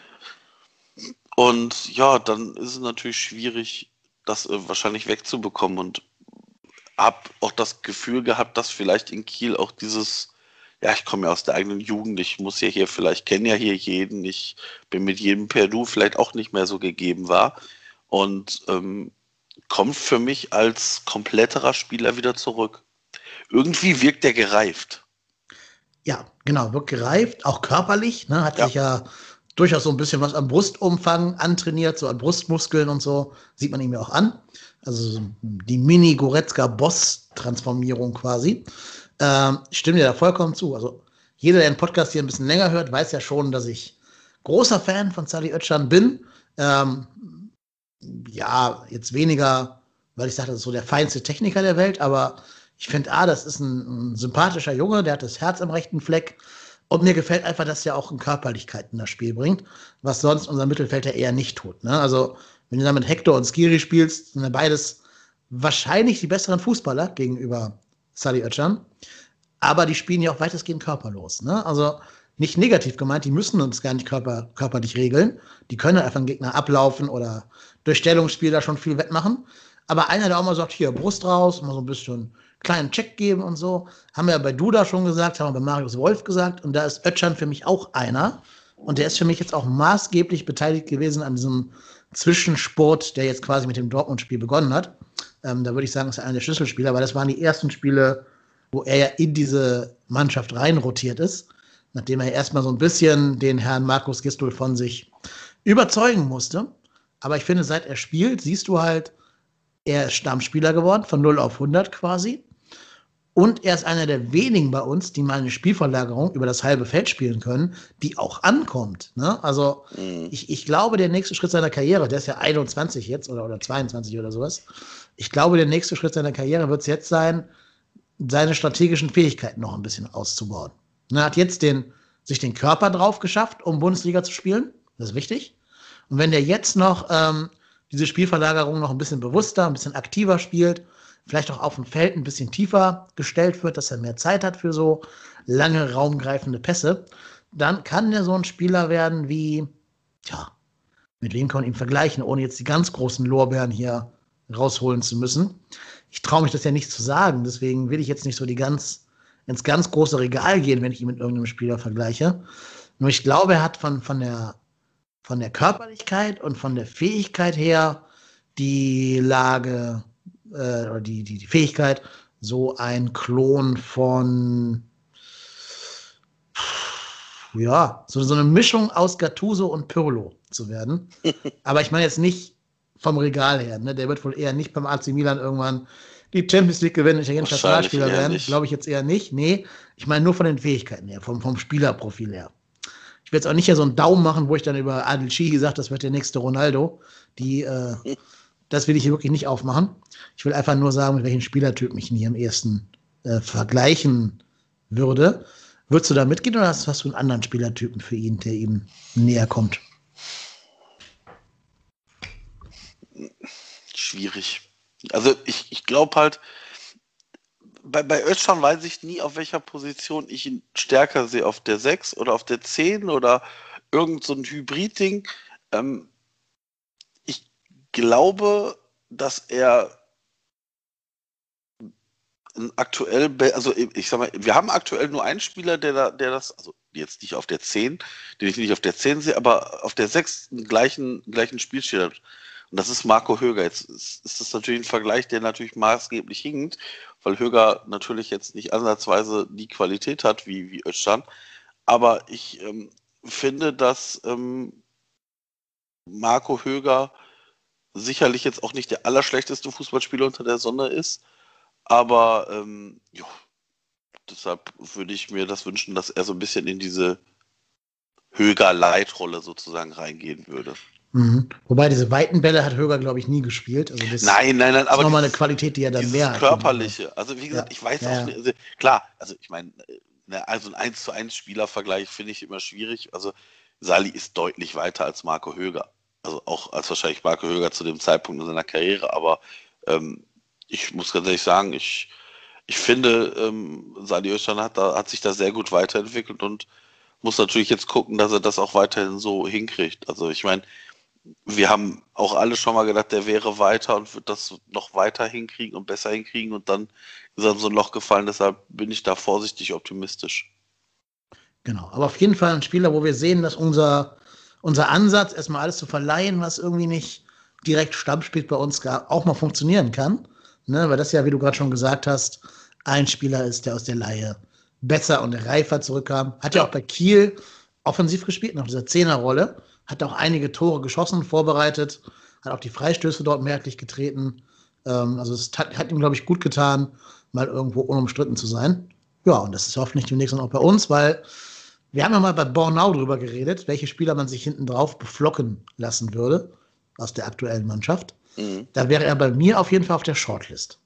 Und ja, dann ist es natürlich schwierig, das äh, wahrscheinlich wegzubekommen. Und habe auch das Gefühl gehabt, dass vielleicht in Kiel auch dieses, ja, ich komme ja aus der eigenen Jugend, ich muss ja hier vielleicht, kenne ja hier jeden, ich bin mit jedem per Du vielleicht auch nicht mehr so gegeben war. Und ähm, kommt für mich als kompletterer Spieler wieder zurück. Irgendwie wirkt der gereift. Ja, genau, wird gereift, auch körperlich, ne, hat Ja. sich ja durchaus so ein bisschen was am Brustumfang antrainiert, so an Brustmuskeln und so, sieht man ihm ja auch an. Also so die Mini-Goretzka-Boss-Transformierung quasi. Ähm, ich stimme dir da vollkommen zu. Also jeder, der den Podcast hier ein bisschen länger hört, weiß ja schon, dass ich großer Fan von Sally Oetschan bin. Ähm, ja, jetzt weniger, weil ich sage, das ist so der feinste Techniker der Welt, aber ich finde, ah, das ist ein, ein sympathischer Junge, der hat das Herz am rechten Fleck. Und mir gefällt einfach, dass er auch eine Körperlichkeit in das Spiel bringt, was sonst unser Mittelfeld ja eher nicht tut. Ne? Also, wenn du da mit Hector und Skiri spielst, sind ja beides wahrscheinlich die besseren Fußballer gegenüber Sally Oetschan. Aber die spielen ja auch weitestgehend körperlos. Ne? Also, nicht negativ gemeint, die müssen uns gar nicht körper, körperlich regeln. Die können einfach einen Gegner ablaufen oder durch Stellungsspiel da schon viel wettmachen. aber einer, der auch mal sagt, hier, Brust raus, mal so ein bisschen kleinen Check geben und so. Haben wir ja bei Duda schon gesagt, haben wir bei Marius Wolf gesagt. Und da ist Özcan für mich auch einer. Und der ist für mich jetzt auch maßgeblich beteiligt gewesen an diesem Zwischensport, der jetzt quasi mit dem Dortmund-Spiel begonnen hat. Ähm, da würde ich sagen, ist er einer der Schlüsselspieler, weil das waren die ersten Spiele, wo er ja in diese Mannschaft reinrotiert ist, nachdem er erstmal so ein bisschen den Herrn Markus Gisdol von sich überzeugen musste. Aber ich finde, seit er spielt, siehst du halt, er ist Stammspieler geworden, von null auf hundert quasi. Und er ist einer der wenigen bei uns, die mal eine Spielverlagerung über das halbe Feld spielen können, die auch ankommt. Ne? Also mhm. ich, ich glaube, der nächste Schritt seiner Karriere, der ist ja einundzwanzig jetzt oder, oder zweiundzwanzig oder sowas. Ich glaube, der nächste Schritt seiner Karriere wird es jetzt sein, seine strategischen Fähigkeiten noch ein bisschen auszubauen. Er hat jetzt den, sich den Körper drauf geschafft, um Bundesliga zu spielen. Das ist wichtig. Und wenn der jetzt noch ähm, diese Spielverlagerung noch ein bisschen bewusster, ein bisschen aktiver spielt, vielleicht auch auf dem Feld ein bisschen tiefer gestellt wird, dass er mehr Zeit hat für so lange raumgreifende Pässe, dann kann der so ein Spieler werden wie, tja, mit wem kann man ihn vergleichen, ohne jetzt die ganz großen Lorbeeren hier rausholen zu müssen. Ich traue mich das ja nicht zu sagen, deswegen will ich jetzt nicht so die ganz, ins ganz große Regal gehen, wenn ich ihn mit irgendeinem Spieler vergleiche. Nur ich glaube, er hat von, von, der, von der Körperlichkeit und von der Fähigkeit her die Lage, oder die, die, die Fähigkeit, so ein Klon von ja, so, so eine Mischung aus Gattuso und Pirlo zu werden. Aber ich meine jetzt nicht vom Regal her, ne? Der wird wohl eher nicht beim A C Milan irgendwann die Champions League gewinnen, italienischer Nationalspieler werden, glaube ich jetzt eher nicht. Nee, ich meine nur von den Fähigkeiten her, vom, vom Spielerprofil her. Ich will jetzt auch nicht hier so einen Daumen machen, wo ich dann über Adil Chihi sage, das wird der nächste Ronaldo. Die, äh, das will ich hier wirklich nicht aufmachen. Ich will einfach nur sagen, mit welchen Spielertypen ich ihn hier am ehesten äh, vergleichen würde. Würdest du da mitgehen oder hast, hast du einen anderen Spielertypen für ihn, der ihm näher kommt? Schwierig. Also ich, ich glaube halt, bei, bei Özcan weiß ich nie, auf welcher Position ich ihn stärker sehe, auf der sechs oder auf der zehn oder irgend so ein Hybrid-Ding. Ähm, ich glaube, dass er aktuell, also ich sag mal, wir haben aktuell nur einen Spieler, der da, der das, also jetzt nicht auf der zehn, den ich nicht auf der zehn sehe, aber auf der sechs einen gleichen, gleichen Spielstil hat. Und das ist Marco Höger. Jetzt ist, ist das natürlich ein Vergleich, der natürlich maßgeblich hinkt, weil Höger natürlich jetzt nicht ansatzweise die Qualität hat wie, wie Özcan. Aber ich ähm, finde, dass ähm, Marco Höger sicherlich jetzt auch nicht der allerschlechteste Fußballspieler unter der Sonne ist. Aber ähm, jo, deshalb würde ich mir das wünschen, dass er so ein bisschen in diese Höger-Leitrolle sozusagen reingehen würde. Mhm. Wobei diese weiten Bälle hat Höger, glaube ich, nie gespielt. Also das nein, nein, nein. ist aber nochmal eine Qualität, die er dann mehr hat. Körperliche. Also wie gesagt, ja. ich weiß ja, auch nicht. Also, klar, also ich meine, ne, also ein eins zu eins Spielervergleich finde ich immer schwierig. Also Sali ist deutlich weiter als Marco Höger. Also auch als wahrscheinlich Marco Höger zu dem Zeitpunkt in seiner Karriere. Aber ähm, ich muss ganz ehrlich sagen, ich, ich finde, ähm, Sali Özcan hat, da, hat sich da sehr gut weiterentwickelt und muss natürlich jetzt gucken, dass er das auch weiterhin so hinkriegt. Also ich meine, wir haben auch alle schon mal gedacht, der wäre weiter und wird das noch weiter hinkriegen und besser hinkriegen und dann ist er in so ein Loch gefallen. Deshalb bin ich da vorsichtig optimistisch. Genau, aber auf jeden Fall ein Spieler, wo wir sehen, dass unser, unser Ansatz, erstmal alles zu verleihen, was irgendwie nicht direkt Stamm spielt bei uns, auch mal funktionieren kann. Ne, weil das ja, wie du gerade schon gesagt hast, ein Spieler ist, der aus der Leihe besser und reifer zurückkam. Hat ja auch bei Kiel offensiv gespielt, nach dieser Zehnerrolle. Hat auch einige Tore geschossen, vorbereitet. Hat auch die Freistöße dort merklich getreten. Ähm, also es hat, hat ihm, glaube ich, gut getan, mal irgendwo unumstritten zu sein. Ja, und das ist hoffentlich demnächst auch bei uns, weil wir haben ja mal bei Bornau drüber geredet, welche Spieler man sich hinten drauf beflocken lassen würde aus der aktuellen Mannschaft. Mhm. Da wäre er bei mir auf jeden Fall auf der Shortlist.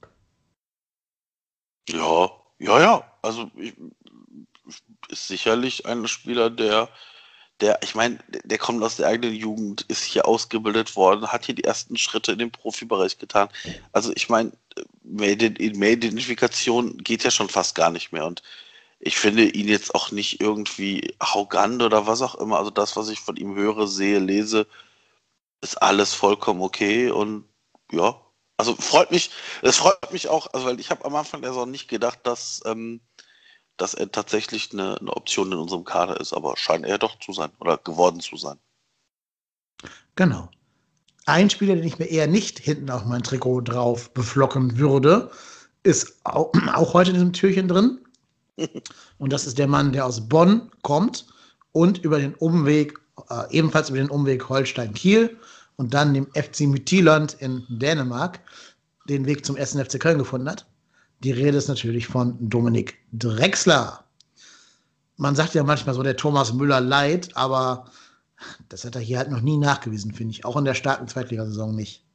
Ja, ja, ja. Also ich, ist sicherlich ein Spieler, der, der, ich meine, der kommt aus der eigenen Jugend, ist hier ausgebildet worden, hat hier die ersten Schritte in den Profibereich getan. Also ich meine, mehr Identifikation geht ja schon fast gar nicht mehr. Und ich finde ihn jetzt auch nicht irgendwie arrogant oder was auch immer. Also das, was ich von ihm höre, sehe, lese, ist alles vollkommen okay und ja, Also freut mich, es freut mich auch, also weil ich habe am Anfang der Saison nicht gedacht, dass, ähm, dass er tatsächlich eine, eine Option in unserem Kader ist, aber scheint er doch zu sein oder geworden zu sein. Genau. Ein Spieler, den ich mir eher nicht hinten auf mein Trikot drauf beflocken würde, ist auch, auch heute in diesem Türchen drin. Und das ist der Mann, der aus Bonn kommt und über den Umweg, äh, ebenfalls über den Umweg Holstein-Kiel und dann dem F C Midtjylland in Dänemark den Weg zum ersten F C Köln gefunden hat. Die Rede ist natürlich von Dominik Drexler. Man sagt ja manchmal so, der Thomas Müller leid, aber das hat er hier halt noch nie nachgewiesen, finde ich. Auch in der starken Zweitligasaison nicht.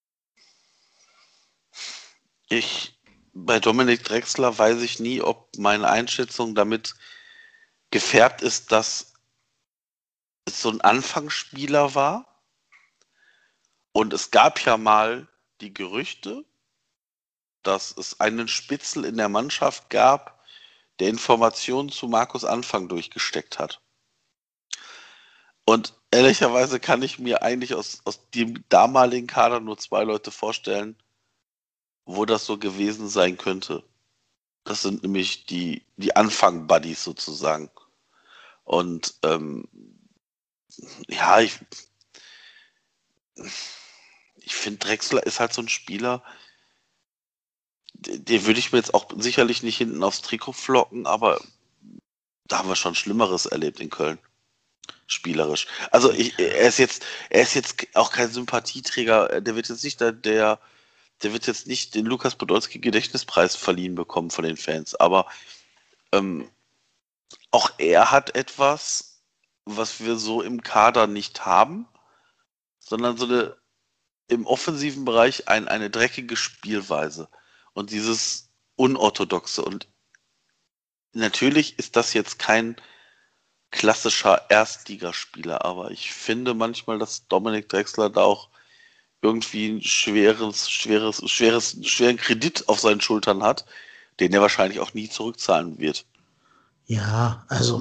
Ich, bei Dominik Drexler weiß ich nie, ob meine Einschätzung damit gefärbt ist, dass es so ein Anfangsspieler war. Und es gab ja mal die Gerüchte, dass es einen Spitzel in der Mannschaft gab, der Informationen zu Markus Anfang durchgesteckt hat. Und ehrlicherweise kann ich mir eigentlich aus, aus dem damaligen Kader nur zwei Leute vorstellen, wo das so gewesen sein könnte. Das sind nämlich die, die Anfang-Buddies sozusagen. Und ähm, ja, ich, ich finde, Drexler ist halt so ein Spieler, den, den würde ich mir jetzt auch sicherlich nicht hinten aufs Trikot flocken, aber da haben wir schon Schlimmeres erlebt in Köln. Spielerisch. Also ich, er ist jetzt, er ist jetzt auch kein Sympathieträger, der wird jetzt nicht der, der, der wird jetzt nicht den Lukas Podolski Gedächtnispreis verliehen bekommen von den Fans, aber ähm, auch er hat etwas, was wir so im Kader nicht haben, sondern so eine im offensiven Bereich ein, eine dreckige Spielweise und dieses Unorthodoxe. Und natürlich ist das jetzt kein klassischer Erstligaspieler, aber ich finde manchmal, dass Dominik Drexler da auch irgendwie ein schweres, schweres, schweres, schweren Kredit auf seinen Schultern hat, den er wahrscheinlich auch nie zurückzahlen wird. Ja, also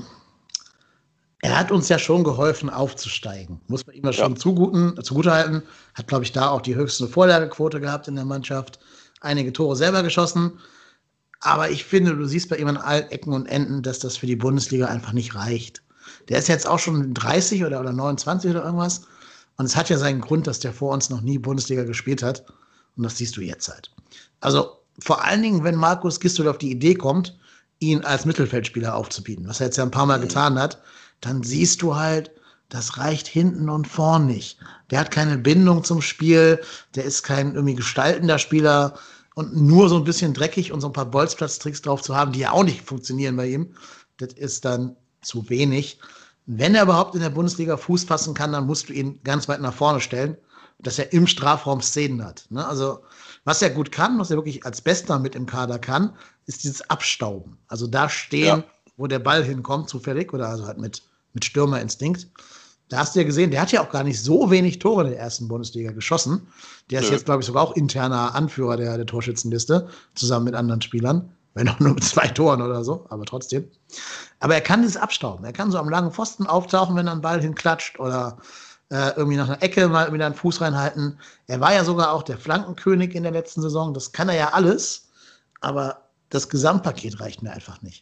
er hat uns ja schon geholfen, aufzusteigen. Muss man ihm das Ja. schon zuguten, zugutehalten. Hat, glaube ich, da auch die höchste Vorlagequote gehabt in der Mannschaft. Einige Tore selber geschossen. Aber ich finde, du siehst bei ihm an allen Ecken und Enden, dass das für die Bundesliga einfach nicht reicht. Der ist jetzt auch schon dreißig oder, oder neunundzwanzig oder irgendwas. Und es hat ja seinen Grund, dass der vor uns noch nie Bundesliga gespielt hat. Und das siehst du jetzt halt. Also vor allen Dingen, wenn Markus Gisdol auf die Idee kommt, ihn als Mittelfeldspieler aufzubieten, was er jetzt ja ein paar Mal mhm. getan hat, dann siehst du halt, das reicht hinten und vorn nicht. Der hat keine Bindung zum Spiel, der ist kein irgendwie gestaltender Spieler und nur so ein bisschen dreckig und so ein paar Bolzplatztricks drauf zu haben, die ja auch nicht funktionieren bei ihm, das ist dann zu wenig. Wenn er überhaupt in der Bundesliga Fuß fassen kann, dann musst du ihn ganz weit nach vorne stellen, dass er im Strafraum Szenen hat. Ne? Also was er gut kann, was er wirklich als Bester mit im Kader kann, ist dieses Abstauben. Also da stehen, ja. wo der Ball hinkommt, zufällig, oder also halt mit, mit Stürmerinstinkt. Da hast du ja gesehen, der hat ja auch gar nicht so wenig Tore in der ersten Bundesliga geschossen. Der ist ja. jetzt, glaube ich, sogar auch interner Anführer der, der Torschützenliste, zusammen mit anderen Spielern. Wenn auch nur mit zwei Toren oder so, aber trotzdem. Aber er kann dieses Abstauben. Er kann so am langen Pfosten auftauchen, wenn er einen Ball hinklatscht oder äh, irgendwie nach einer Ecke mal wieder einen Fuß reinhalten. Er war ja sogar auch der Flankenkönig in der letzten Saison. Das kann er ja alles. Aber das Gesamtpaket reicht mir einfach nicht.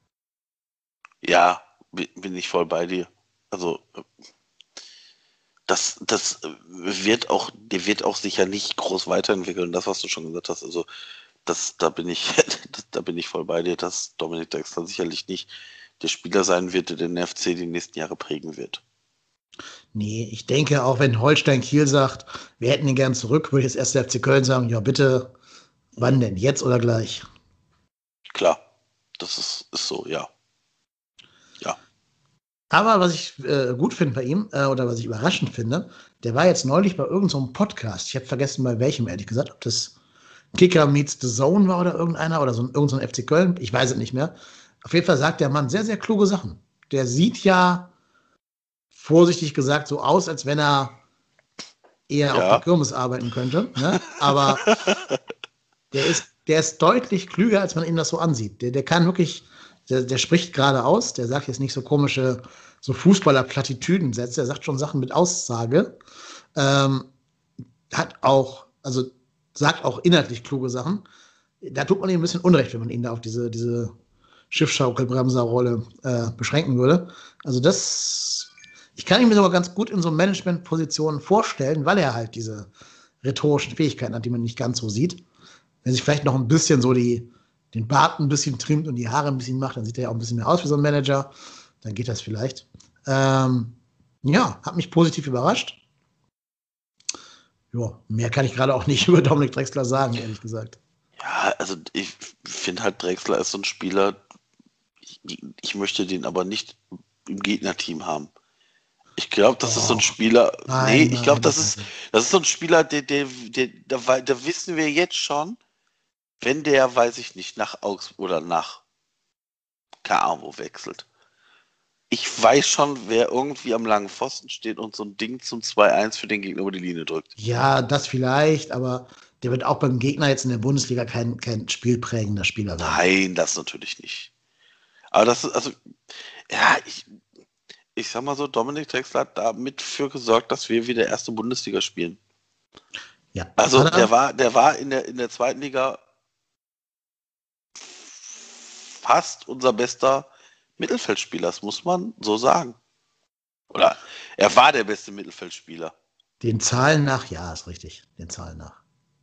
Ja, bin ich voll bei dir. Also das, das wird auch, der wird auch sicher nicht groß weiterentwickeln. Das, was du schon gesagt hast, also das, da bin ich, das, da bin ich voll bei dir, dass Dominik Drexler sicherlich nicht der Spieler sein wird, der den F C die nächsten Jahre prägen wird. Nee, ich denke, auch wenn Holstein Kiel sagt, wir hätten ihn gern zurück, würde ich jetzt erst der F C Köln sagen, ja bitte, wann denn, jetzt oder gleich? Klar, das ist, ist so, ja. Ja. Aber was ich äh, gut finde bei ihm, äh, oder was ich überraschend finde, der war jetzt neulich bei irgendeinem so Podcast, ich habe vergessen bei welchem, ehrlich gesagt, ob das Kicker meets the Zone war oder irgendeiner oder so ein, irgendein so F C Köln, ich weiß es nicht mehr. Auf jeden Fall sagt der Mann sehr, sehr kluge Sachen. Der sieht ja, vorsichtig gesagt, so aus, als wenn er eher ja. auf der Kirmes arbeiten könnte. Ne? Aber der ist, der ist deutlich klüger, als man ihm das so ansieht. Der, der kann wirklich, der, der spricht geradeaus, der sagt jetzt nicht so komische, so Fußballer-Plattitüden-Sätze, der sagt schon Sachen mit Aussage. Ähm, hat auch, also sagt auch inhaltlich kluge Sachen. Da tut man ihm ein bisschen Unrecht, wenn man ihn da auf diese, diese Schiffschaukelbremser-Rolle äh, beschränken würde. Also das, ich kann ihn mir sogar ganz gut in so Management-Positionen vorstellen, weil er halt diese rhetorischen Fähigkeiten hat, die man nicht ganz so sieht. Wenn sich vielleicht noch ein bisschen so die, den Bart ein bisschen trimmt und die Haare ein bisschen macht, dann sieht er ja auch ein bisschen mehr aus wie so ein Manager. Dann geht das vielleicht. Ähm, ja, hat mich positiv überrascht. Ja, mehr kann ich gerade auch nicht über Dominik Drexler sagen, ehrlich gesagt. Ja, also ich finde halt, Drexler ist so ein Spieler, ich, ich möchte den aber nicht im Gegnerteam haben. Ich glaube, das oh. ist so ein Spieler, nein, nee, ich glaube, das ist, das ist so ein Spieler, der, der, der, der, da wissen wir jetzt schon, wenn der, weiß ich nicht, nach Augsburg oder nach keine Ahnung wo wechselt. Ich weiß schon, wer irgendwie am langen Pfosten steht und so ein Ding zum zwei eins für den Gegner über die Linie drückt. Ja, das vielleicht, aber der wird auch beim Gegner jetzt in der Bundesliga kein, kein spielprägender Spieler werden. Nein, das natürlich nicht. Aber das ist, also, ja, ich, ich sag mal so, Dominik Drexler hat damit für gesorgt, dass wir wieder erste Bundesliga spielen. Ja. Also, der war, der war in der, in der zweiten Liga fast unser bester Mittelfeldspieler, das muss man so sagen. Oder er war der beste Mittelfeldspieler. Den Zahlen nach, ja, ist richtig. Den Zahlen nach.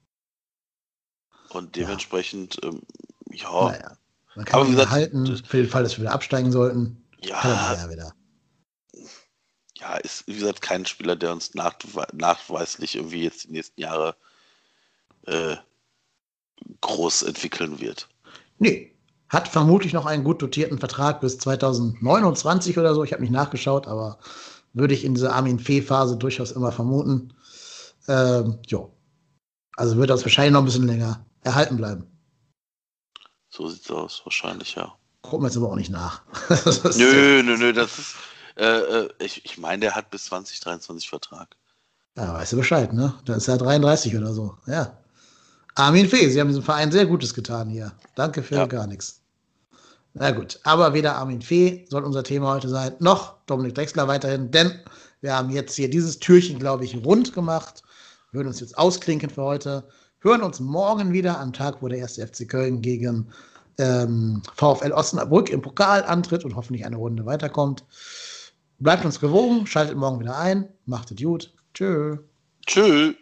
Und dementsprechend, ja, ähm, ja. Naja. Man kann ihn halten, für den Fall, dass wir wieder absteigen sollten. Ja, kann er ja wieder. Ja, ist, wie gesagt, kein Spieler, der uns nach, nachweislich irgendwie jetzt die nächsten Jahre äh, groß entwickeln wird. Nee. Hat vermutlich noch einen gut dotierten Vertrag bis zweitausendneunundzwanzig oder so. Ich habe nicht nachgeschaut, aber würde ich in dieser Armin-Fee-Phase durchaus immer vermuten. Ähm, jo. Also wird das wahrscheinlich noch ein bisschen länger erhalten bleiben. So sieht's aus, wahrscheinlich, ja. Gucken wir jetzt aber auch nicht nach. nö, nö, nö, das ist, äh, ich, ich meine, der hat bis zwanzig dreiundzwanzig Vertrag. Ja, weißt du Bescheid, ne? Da ist er dreiunddreißig oder so, ja. Armin Fee, Sie haben diesem Verein sehr Gutes getan hier. Danke für ja. gar nichts. Na gut, aber weder Armin Fee soll unser Thema heute sein, noch Dominik Drexler weiterhin, denn wir haben jetzt hier dieses Türchen, glaube ich, rund gemacht, würden uns jetzt ausklinken für heute, hören uns morgen wieder am Tag, wo der erste F C Köln gegen ähm, VfL Osnabrück im Pokal antritt und hoffentlich eine Runde weiterkommt. Bleibt uns gewogen, schaltet morgen wieder ein, macht es gut. Tschö. Tschö.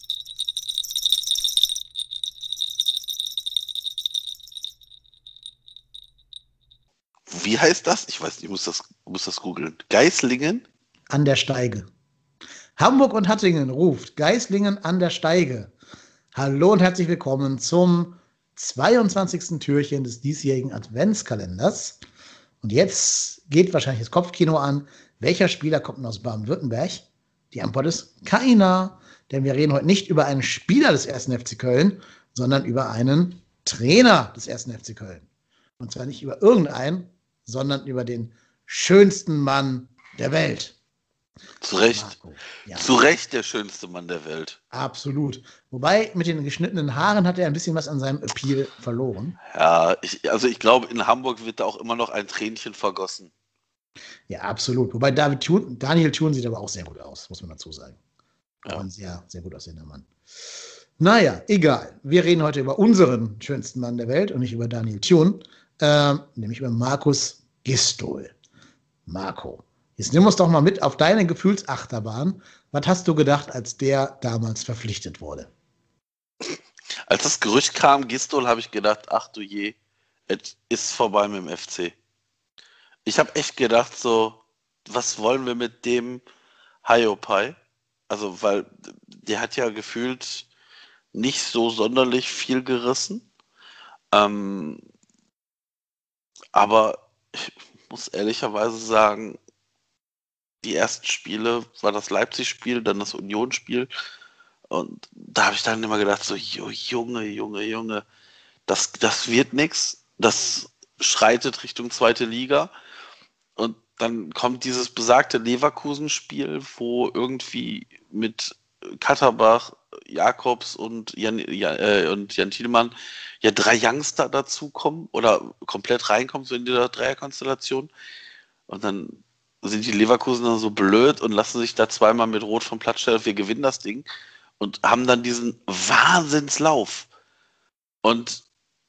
Wie heißt das? Ich weiß nicht, ich muss das, muss das googeln. Geislingen? An der Steige. Hamburg und Hattingen ruft Geislingen an der Steige. Hallo und herzlich willkommen zum zweiundzwanzigsten Türchen des diesjährigen Adventskalenders. Und jetzt geht wahrscheinlich das Kopfkino an. Welcher Spieler kommt denn aus Baden-Württemberg? Die Antwort ist keiner. Denn wir reden heute nicht über einen Spieler des ersten F C Köln, sondern über einen Trainer des ersten F C Köln. Und zwar nicht über irgendeinen, sondern über den schönsten Mann der Welt. Zu Recht. Ja. Zu Recht der schönste Mann der Welt. Absolut. Wobei, mit den geschnittenen Haaren hat er ein bisschen was an seinem Appeal verloren. Ja, ich, also ich glaube, in Hamburg wird da auch immer noch ein Tränchen vergossen. Ja, absolut. Wobei David Thun, Daniel Thun sieht aber auch sehr gut aus, muss man dazu sagen. Ja. Auch ein sehr, sehr gut aussehender Mann. Naja, egal. Wir reden heute über unseren schönsten Mann der Welt und nicht über Daniel Thun. Ähm, nämlich über Markus Gistol. Marco, jetzt nimm uns doch mal mit auf deine Gefühlsachterbahn. Was hast du gedacht, als der damals verpflichtet wurde? Als das Gerücht kam, Gistol, habe ich gedacht, ach du je, es ist vorbei mit dem F C. Ich habe echt gedacht so, was wollen wir mit dem Hiopai? Also, weil der hat ja gefühlt nicht so sonderlich viel gerissen. Ähm, Aber ich muss ehrlicherweise sagen, die ersten Spiele war das Leipzig-Spiel, dann das Union-Spiel. Und da habe ich dann immer gedacht, so, Junge, Junge, Junge, das, das wird nix. Das schreitet Richtung zweite Liga. Und dann kommt dieses besagte Leverkusen-Spiel, wo irgendwie mit Katterbach, Jakobs und Jan, Jan, äh, und Jan Thielmann ja drei Youngster dazukommen oder komplett reinkommen, so in dieser Dreierkonstellation. Und dann sind die Leverkusener so blöd und lassen sich da zweimal mit Rot vom Platz stellen. Wir gewinnen das Ding. und haben dann diesen Wahnsinnslauf. Und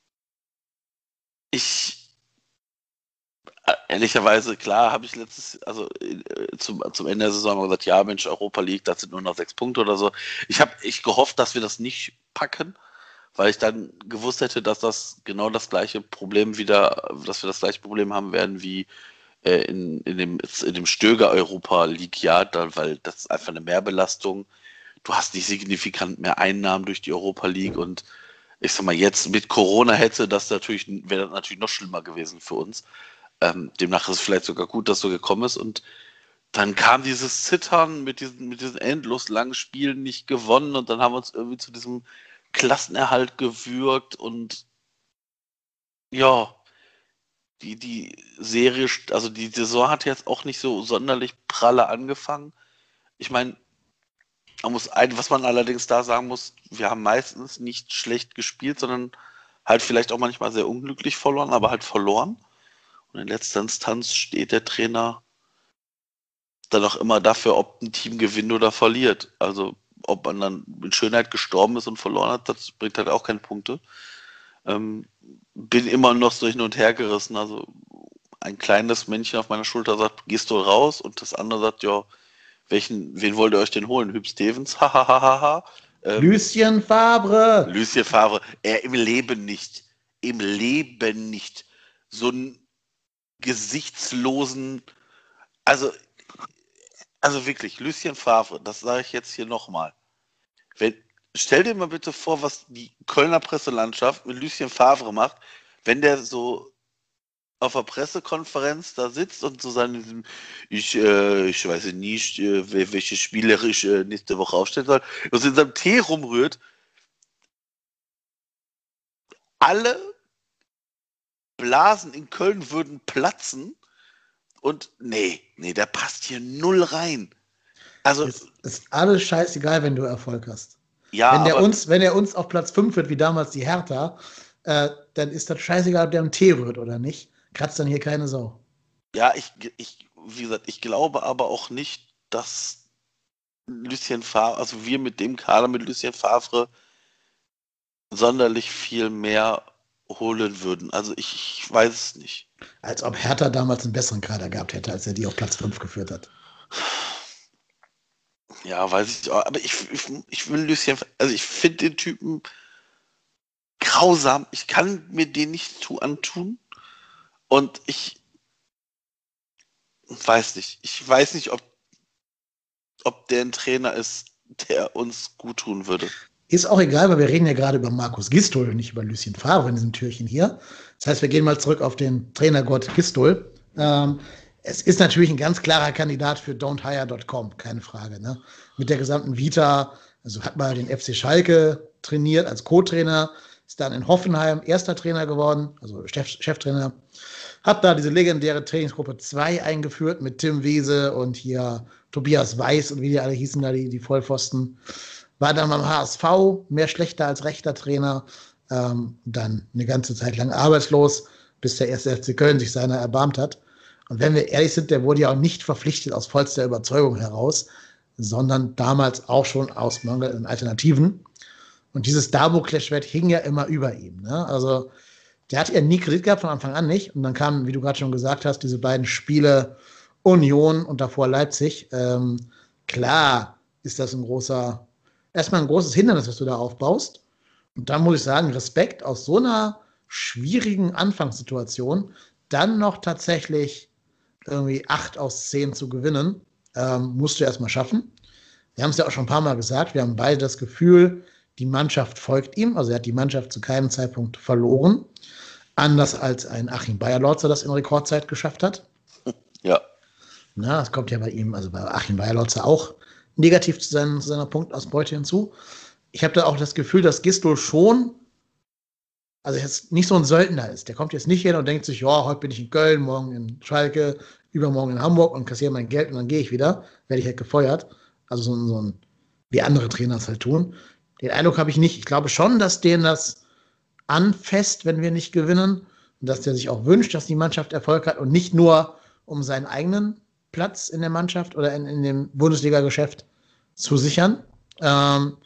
ich, äh, ehrlicherweise, klar, habe ich letztes, also äh, zum, zum Ende der Saison gesagt, ja, Mensch, Europa League, das sind nur noch sechs Punkte oder so. Ich habe ich gehofft, dass wir das nicht packen, weil ich dann gewusst hätte, dass das genau das gleiche Problem wieder, dass wir das gleiche Problem haben werden wie äh, in, in dem, in dem Stöger Europa League-Jahr, da, weil das ist einfach eine Mehrbelastung. Du hast nicht signifikant mehr Einnahmen durch die Europa League und ich sag mal, jetzt mit Corona hätte das natürlich, wäre das natürlich noch schlimmer gewesen für uns. Ähm, demnach ist es vielleicht sogar gut, dass so gekommen ist. Und dann kam dieses Zittern mit diesen, mit diesen endlos langen Spielen nicht gewonnen und dann haben wir uns irgendwie zu diesem Klassenerhalt gewürgt und ja, die, die Serie, also die Saison hat jetzt auch nicht so sonderlich pralle angefangen. Ich meine, man muss ein, was man allerdings da sagen muss, wir haben meistens nicht schlecht gespielt, sondern halt vielleicht auch manchmal sehr unglücklich verloren, aber halt verloren. Und in letzter Instanz steht der Trainer dann auch immer dafür, ob ein Team gewinnt oder verliert. Also ob man dann mit Schönheit gestorben ist und verloren hat, das bringt halt auch keine Punkte. Ähm, bin immer noch so hin und her gerissen. Also ein kleines Männchen auf meiner Schulter sagt, gehst du raus? Und das andere sagt, ja, welchen, wen wollt ihr euch denn holen? Hüb Stevens? Hahaha. ähm, Lucien Favre. Lucien Favre. Er im Leben nicht. Im Leben nicht. So einen gesichtslosen, also Also wirklich, Lucien Favre, das sage ich jetzt hier nochmal. Stell dir mal bitte vor, was die Kölner Presselandschaft mit Lucien Favre macht, wenn der so auf der Pressekonferenz da sitzt und so seine, ich, äh, ich weiß nicht, äh, welche Spieler ich äh, nächste Woche aufstellen soll, und in seinem Tee rumrührt. Alle Blasen in Köln würden platzen. Und nee, nee, der passt hier null rein. Also Es ist alles scheißegal, wenn du Erfolg hast. ja, wenn, der aber, uns, wenn er uns auf Platz fünf wird, wie damals die Hertha, äh, dann ist das scheißegal, ob der einen Tee rührt oder nicht. Kratzt dann hier keine Sau. ja, ich, ich, wie gesagt, ich glaube aber auch nicht, dass Lucien Favre, also wir mit dem Kader mit Lucien Favre sonderlich viel mehr holen würden. Also ich, ich weiß es nicht. Als ob Hertha damals einen besseren Kader gehabt hätte, als er die auf Platz fünf geführt hat. Ja, weiß ich auch. Aber ich, ich, ich will Lucien, also ich finde den Typen grausam. Ich kann mir den nicht zu antun. Und ich weiß nicht. Ich weiß nicht, ob, ob der ein Trainer ist, der uns gut tun würde. Ist auch egal, weil wir reden ja gerade über Markus Gisdol und nicht über Lucien Favre in diesem Türchen hier. Das heißt, wir gehen mal zurück auf den Trainergott Gisdol. Ähm, es ist natürlich ein ganz klarer Kandidat für don't hire dot com, keine Frage. Ne? Mit der gesamten Vita, also hat mal den F C Schalke trainiert als Co-Trainer, ist dann in Hoffenheim erster Trainer geworden, also Chef, Cheftrainer. Hat da diese legendäre Trainingsgruppe zwei eingeführt mit Tim Wiese und hier Tobias Weiß und wie die alle hießen da, die, die Vollpfosten. War dann beim H S V, mehr schlechter als rechter Trainer, ähm, dann eine ganze Zeit lang arbeitslos, bis der erste F C Köln sich seiner erbarmt hat. Und wenn wir ehrlich sind, der wurde ja auch nicht verpflichtet aus vollster Überzeugung heraus, sondern damals auch schon aus Mangel an Alternativen. Und dieses Damoklesschwert hing ja immer über ihm. Ne? Also der hat ja nie Kredit gehabt, von Anfang an nicht. Und dann kamen, wie du gerade schon gesagt hast, diese beiden Spiele Union und davor Leipzig. Ähm, klar ist das ein großer, erstmal ein großes Hindernis, was du da aufbaust. Und dann muss ich sagen, Respekt, aus so einer schwierigen Anfangssituation dann noch tatsächlich irgendwie acht aus zehn zu gewinnen, ähm, musst du erstmal schaffen. Wir haben es ja auch schon ein paar Mal gesagt, wir haben beide das Gefühl, die Mannschaft folgt ihm, also er hat die Mannschaft zu keinem Zeitpunkt verloren, anders als ein Achim Beierlorzer das in Rekordzeit geschafft hat. Ja. Na, das kommt ja bei ihm, also bei Achim Beierlorzer auch negativ zu, seinen, zu seiner Punktausbeute hinzu. Ich habe da auch das Gefühl, dass Gisdol schon, also jetzt nicht so ein Söldner ist. Der kommt jetzt nicht hin und denkt sich, ja, heute bin ich in Köln, morgen in Schalke, übermorgen in Hamburg und kassiere mein Geld und dann gehe ich wieder, werde ich halt gefeuert. Also so ein, so ein, wie andere Trainer es halt tun. Den Eindruck habe ich nicht. Ich glaube schon, dass denen das anfasst, wenn wir nicht gewinnen und dass der sich auch wünscht, dass die Mannschaft Erfolg hat und nicht nur um seinen eigenen Platz in der Mannschaft oder in, in dem Bundesliga-Geschäft zu sichern. Ähm,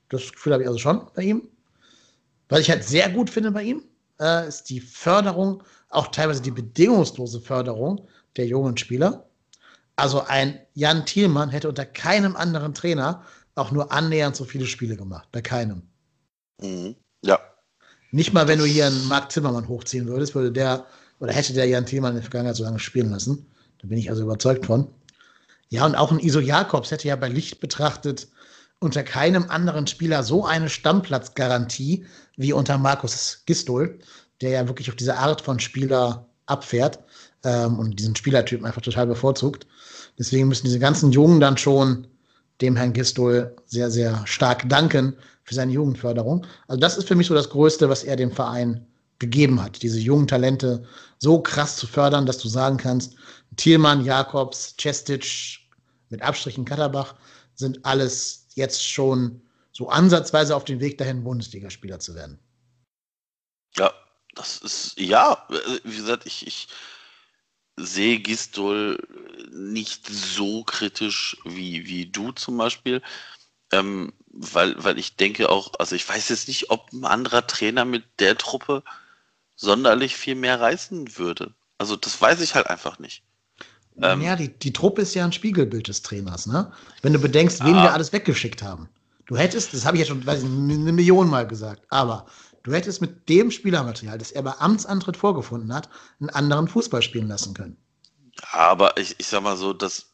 Das Gefühl habe ich also schon bei ihm. Was ich halt sehr gut finde bei ihm, äh, ist die Förderung, auch teilweise die bedingungslose Förderung der jungen Spieler. Also ein Jan Thielmann hätte unter keinem anderen Trainer auch nur annähernd so viele Spiele gemacht. Bei keinem. Mhm. Ja. Nicht mal, wenn du hier einen Marc Zimmermann hochziehen würdest, würde der, oder hätte der Jan Thielmann in der Vergangenheit so lange spielen lassen. Da bin ich also überzeugt von. Ja, und auch ein Iso Jakobs hätte ja bei Licht betrachtet unter keinem anderen Spieler so eine Stammplatzgarantie wie unter Markus Gisdol, der ja wirklich auf diese Art von Spieler abfährt ähm, und diesen Spielertypen einfach total bevorzugt. Deswegen müssen diese ganzen Jungen dann schon dem Herrn Gisdol sehr, sehr stark danken für seine Jugendförderung. Also das ist für mich so das Größte, was er dem Verein gegeben hat, diese jungen Talente so krass zu fördern, dass du sagen kannst, Thielmann, Jakobs, Cestic, mit Abstrichen Katterbach, sind alles jetzt schon so ansatzweise auf dem Weg dahin, Bundesligaspieler zu werden. Ja, das ist, ja, wie gesagt, ich, ich sehe Gisdol nicht so kritisch wie, wie du zum Beispiel, ähm, weil, weil ich denke auch, also ich weiß jetzt nicht, ob ein anderer Trainer mit der Truppe sonderlich viel mehr reißen würde. Also das weiß ich halt einfach nicht. Ähm, ja, die, die Truppe ist ja ein Spiegelbild des Trainers, ne? Wenn du bedenkst, wen ah, wir alles weggeschickt haben. Du hättest, das habe ich ja schon, weiß ich, eine Million Mal gesagt, aber du hättest mit dem Spielermaterial, das er bei Amtsantritt vorgefunden hat, einen anderen Fußball spielen lassen können. Aber ich, ich sag mal so, dass,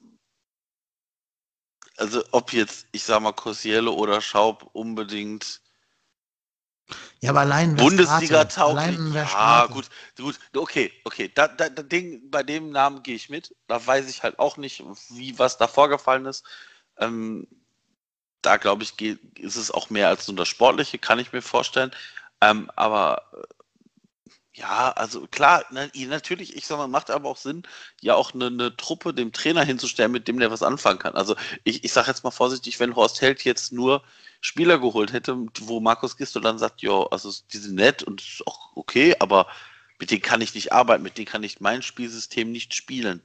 also ob jetzt, ich sag mal, Kosciello oder Schaub unbedingt Ja, aber allein Bundesliga tauglich. Ja, gut, gut, okay, okay. Da, da, da Ding, bei dem Namen gehe ich mit. Da weiß ich halt auch nicht, wie was da vorgefallen ist. Ähm, da glaube ich, geht, ist es auch mehr als nur das Sportliche, kann ich mir vorstellen. Ähm, aber ja, also klar, na, natürlich, ich sag mal, macht aber auch Sinn, ja auch eine, eine Truppe dem Trainer hinzustellen, mit dem der was anfangen kann. Also ich, ich sage jetzt mal vorsichtig, wenn Horst Held jetzt nur Spieler geholt hätte, wo Markus Gisdol dann sagt, ja, also die sind nett und ist auch okay, aber mit denen kann ich nicht arbeiten, mit denen kann ich mein Spielsystem nicht spielen.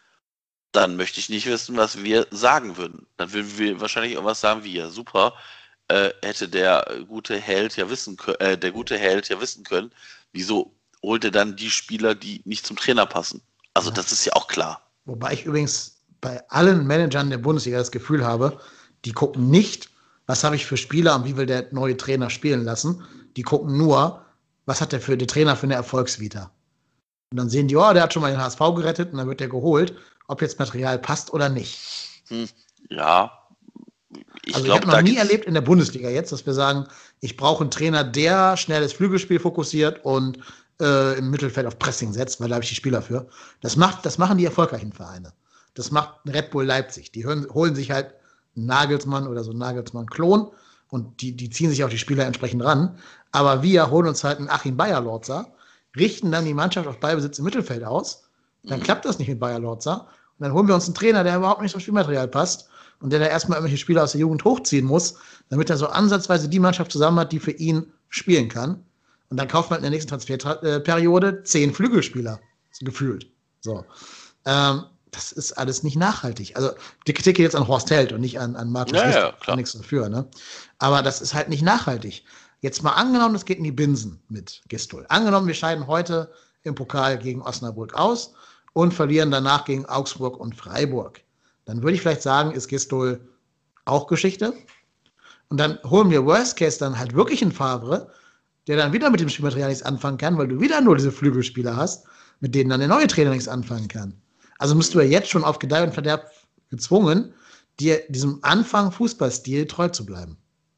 Dann möchte ich nicht wissen, was wir sagen würden. Dann würden wir wahrscheinlich irgendwas sagen wie, ja super, äh, hätte der gute Held ja wissen können, äh, der gute Held ja wissen können, wieso holt er dann die Spieler, die nicht zum Trainer passen. Also ja. Das ist ja auch klar. Wobei ich übrigens bei allen Managern der Bundesliga das Gefühl habe, die gucken nicht, was habe ich für Spieler und wie will der neue Trainer spielen lassen. Die gucken nur, was hat der für der Trainer für eine Erfolgsvita. Und dann sehen die, oh, der hat schon mal den H S V gerettet und dann wird der geholt, ob jetzt Material passt oder nicht. Hm, ja. Ich also glaub, ich habe noch nie erlebt in der Bundesliga jetzt, dass wir sagen, ich brauche einen Trainer, der schnelles Flügelspiel fokussiert und äh, im Mittelfeld auf Pressing setzt, weil da habe ich die Spieler für. Das, macht, das machen die erfolgreichen Vereine. Das macht Red Bull Leipzig. Die hören, holen sich halt einen Nagelsmann oder so einen Nagelsmann-Klon und die, die ziehen sich auch die Spieler entsprechend ran. Aber wir holen uns halt einen Achim Bayer-Lorzer, richten dann die Mannschaft auf Ballbesitz im Mittelfeld aus. Dann mhm. klappt das nicht mit Bayer-Lorzer. Und dann holen wir uns einen Trainer, der überhaupt nicht zum Spielmaterial passt und der da erstmal irgendwelche Spieler aus der Jugend hochziehen muss, damit er so ansatzweise die Mannschaft zusammen hat, die für ihn spielen kann. Und dann kauft man in der nächsten Transferperiode zehn Flügelspieler. Gefühlt. So. Ähm, das ist alles nicht nachhaltig. Also, die Kritik geht jetzt an Horst Held und nicht an, an Markus ja, Gisdol. Ja, nichts dafür, ne? Aber das ist halt nicht nachhaltig. Jetzt mal angenommen, das geht in die Binsen mit Gisdol. Angenommen, wir scheiden heute im Pokal gegen Osnabrück aus und verlieren danach gegen Augsburg und Freiburg. Dann würde ich vielleicht sagen, ist Gisdol auch Geschichte. Und dann holen wir Worst Case dann halt wirklich einen Favre, der dann wieder mit dem Spielmaterial nichts anfangen kann, weil du wieder nur diese Flügelspieler hast, mit denen dann der neue Trainer nichts anfangen kann. Also musst du ja jetzt schon auf Gedeih und Verderb gezwungen, dir diesem Anfang Fußballstil treu zu bleiben.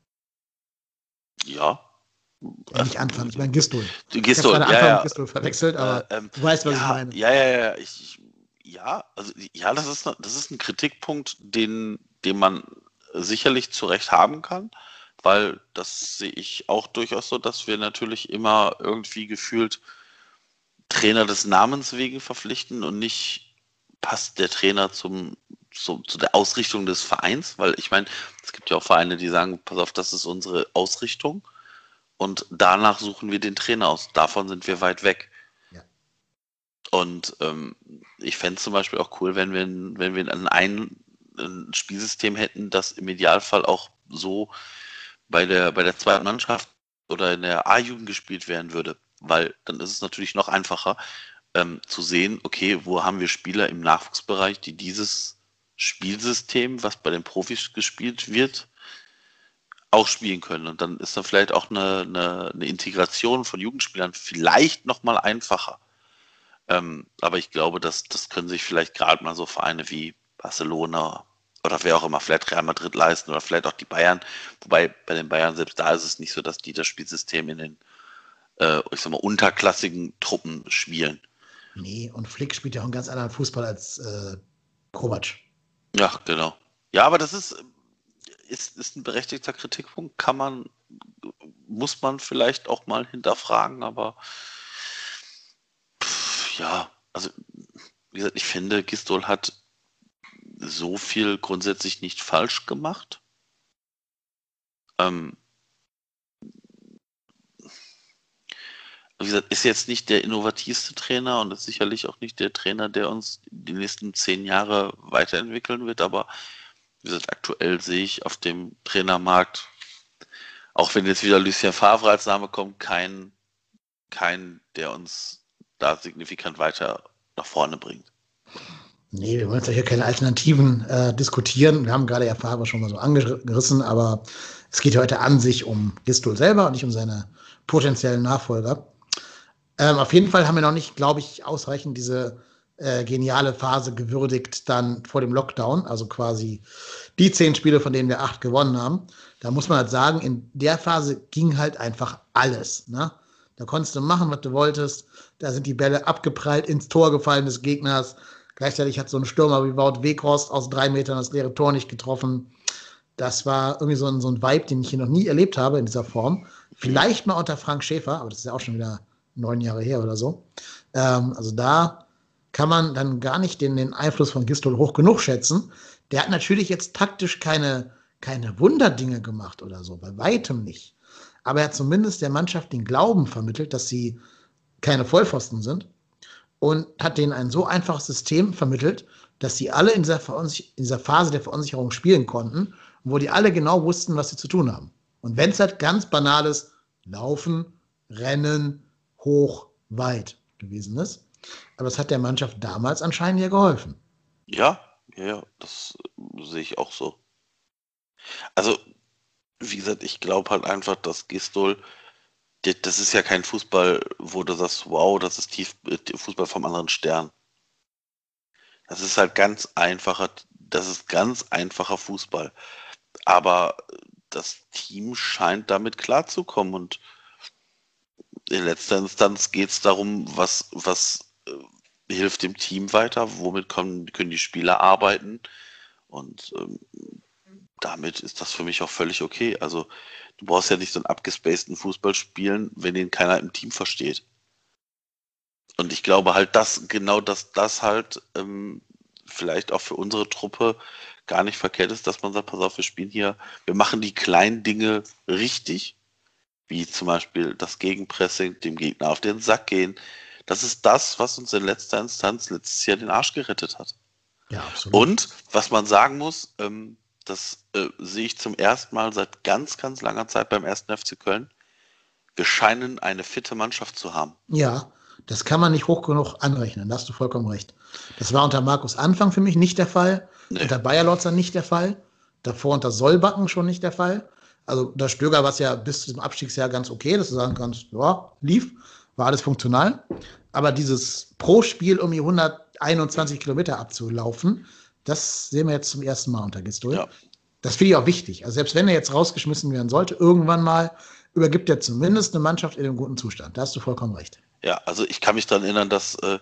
Ja. ja nicht Anfang, ich meine Gisdol. Gisdol, ich habe gerade ja, Anfang ja. mit Gisdol verwechselt, aber äh, ähm, du weißt, was ja, ich meine. Ja, ja, ja. Ich, ja, also, ja, das ist, das ist ein Kritikpunkt, den, den man sicherlich zu Recht haben kann, weil das sehe ich auch durchaus so, dass wir natürlich immer irgendwie gefühlt Trainer des Namens wegen verpflichten und nicht passt der Trainer zum, zum, zu der Ausrichtung des Vereins, weil ich meine, es gibt ja auch Vereine, die sagen, pass auf, das ist unsere Ausrichtung und danach suchen wir den Trainer aus. Davon sind wir weit weg. Ja. Und ähm, ich fände es zum Beispiel auch cool, wenn wir, wenn wir ein, ein Spielsystem hätten, das im Idealfall auch so bei der, bei der zweiten Mannschaft oder in der A-Jugend gespielt werden würde, weil dann ist es natürlich noch einfacher ähm, zu sehen, okay, wo haben wir Spieler im Nachwuchsbereich, die dieses Spielsystem, was bei den Profis gespielt wird, auch spielen können. Und dann ist da vielleicht auch eine, eine, eine Integration von Jugendspielern vielleicht nochmal einfacher. Ähm, aber ich glaube, dass das können sich vielleicht gerade mal so Vereine wie Barcelona oder wer auch immer, vielleicht Real Madrid leisten oder vielleicht auch die Bayern. Wobei bei den Bayern selbst da ist es nicht so, dass die das Spielsystem in den, äh, ich sag mal, unterklassigen Truppen spielen. Nee, und Flick spielt ja auch einen ganz anderen Fußball als äh, Kovac. Ja, genau. Ja, aber das ist, ist, ist ein berechtigter Kritikpunkt, kann man, muss man vielleicht auch mal hinterfragen, aber pff, ja, also wie gesagt, ich finde, Gistol hat so viel grundsätzlich nicht falsch gemacht. Ähm, wie gesagt, ist jetzt nicht der innovativste Trainer und ist sicherlich auch nicht der Trainer, der uns die nächsten zehn Jahre weiterentwickeln wird, aber wie gesagt, aktuell sehe ich auf dem Trainermarkt, auch wenn jetzt wieder Lucien Favre als Name kommt, keinen, kein, der uns da signifikant weiter nach vorne bringt. Nee, wir wollen jetzt ja hier keine Alternativen äh, diskutieren. Wir haben gerade ja Favre schon mal so angerissen, aber es geht heute an sich um Gistol selber und nicht um seine potenziellen Nachfolger. Ähm, auf jeden Fall haben wir noch nicht, glaube ich, ausreichend diese äh, geniale Phase gewürdigt dann vor dem Lockdown, also quasi die zehn Spiele, von denen wir acht gewonnen haben. Da muss man halt sagen, in der Phase ging halt einfach alles. Ne? Da konntest du machen, was du wolltest. Da sind die Bälle abgeprallt, ins Tor gefallen des Gegners. Gleichzeitig hat so ein Stürmer wie Wout Weghorst aus drei Metern das leere Tor nicht getroffen. Das war irgendwie so ein, so ein Vibe, den ich hier noch nie erlebt habe in dieser Form. Vielleicht mal unter Frank Schäfer, aber das ist ja auch schon wieder neun Jahre her oder so. Ähm, also da kann man dann gar nicht den, den Einfluss von Gistol hoch genug schätzen. Der hat natürlich jetzt taktisch keine, keine Wunderdinge gemacht oder so, bei weitem nicht. Aber er hat zumindest der Mannschaft den Glauben vermittelt, dass sie keine Vollpfosten sind und hat denen ein so einfaches System vermittelt, dass sie alle in dieser, Verunsicher- in dieser Phase der Verunsicherung spielen konnten, wo die alle genau wussten, was sie zu tun haben. Und wenn es halt ganz banales Laufen, Rennen, hoch, weit gewesen ist. Aber es hat der Mannschaft damals anscheinend ja geholfen. Ja, ja, ja, das äh, sehe ich auch so. Also, wie gesagt, ich glaube halt einfach, dass Gistol, die- das ist ja kein Fußball, wo du sagst, wow, das ist tief, äh, Fußball vom anderen Stern. Das ist halt ganz einfacher, das ist ganz einfacher Fußball. Aber das Team scheint damit klarzukommen und in letzter Instanz geht es darum, was, was äh, hilft dem Team weiter, womit können, können die Spieler arbeiten und ähm, damit ist das für mich auch völlig okay. Also du brauchst ja nicht so einen abgespaceden Fußball spielen, wenn den keiner im Team versteht. Und ich glaube halt, dass genau dass das halt ähm, vielleicht auch für unsere Truppe gar nicht verkehrt ist, dass man sagt, pass auf, wir spielen hier, wir machen die kleinen Dinge richtig, wie zum Beispiel das Gegenpressing, dem Gegner auf den Sack gehen. Das ist das, was uns in letzter Instanz letztes Jahr den Arsch gerettet hat. Ja, absolut. Und was man sagen muss, ähm, das äh, sehe ich zum ersten Mal seit ganz, ganz langer Zeit beim ersten F C Köln. Wir scheinen eine fitte Mannschaft zu haben. Ja, das kann man nicht hoch genug anrechnen, da hast du vollkommen recht. Das war unter Markus Anfang für mich nicht der Fall, Nee. unter Bayer Lotzer nicht der Fall, davor unter Sollbacken schon nicht der Fall. Also unter Stöger war es ja bis zum Abstiegsjahr ganz okay, dass du sagen kannst, ja, lief, war alles funktional. Aber dieses Pro-Spiel, um die hunderteinundzwanzig Kilometer abzulaufen, das sehen wir jetzt zum ersten Mal unter Gistol. Ja. Das finde ich auch wichtig. Also selbst wenn er jetzt rausgeschmissen werden sollte, irgendwann mal, übergibt er zumindest eine Mannschaft in einem guten Zustand. Da hast du vollkommen recht. Ja, also ich kann mich daran erinnern, dass äh,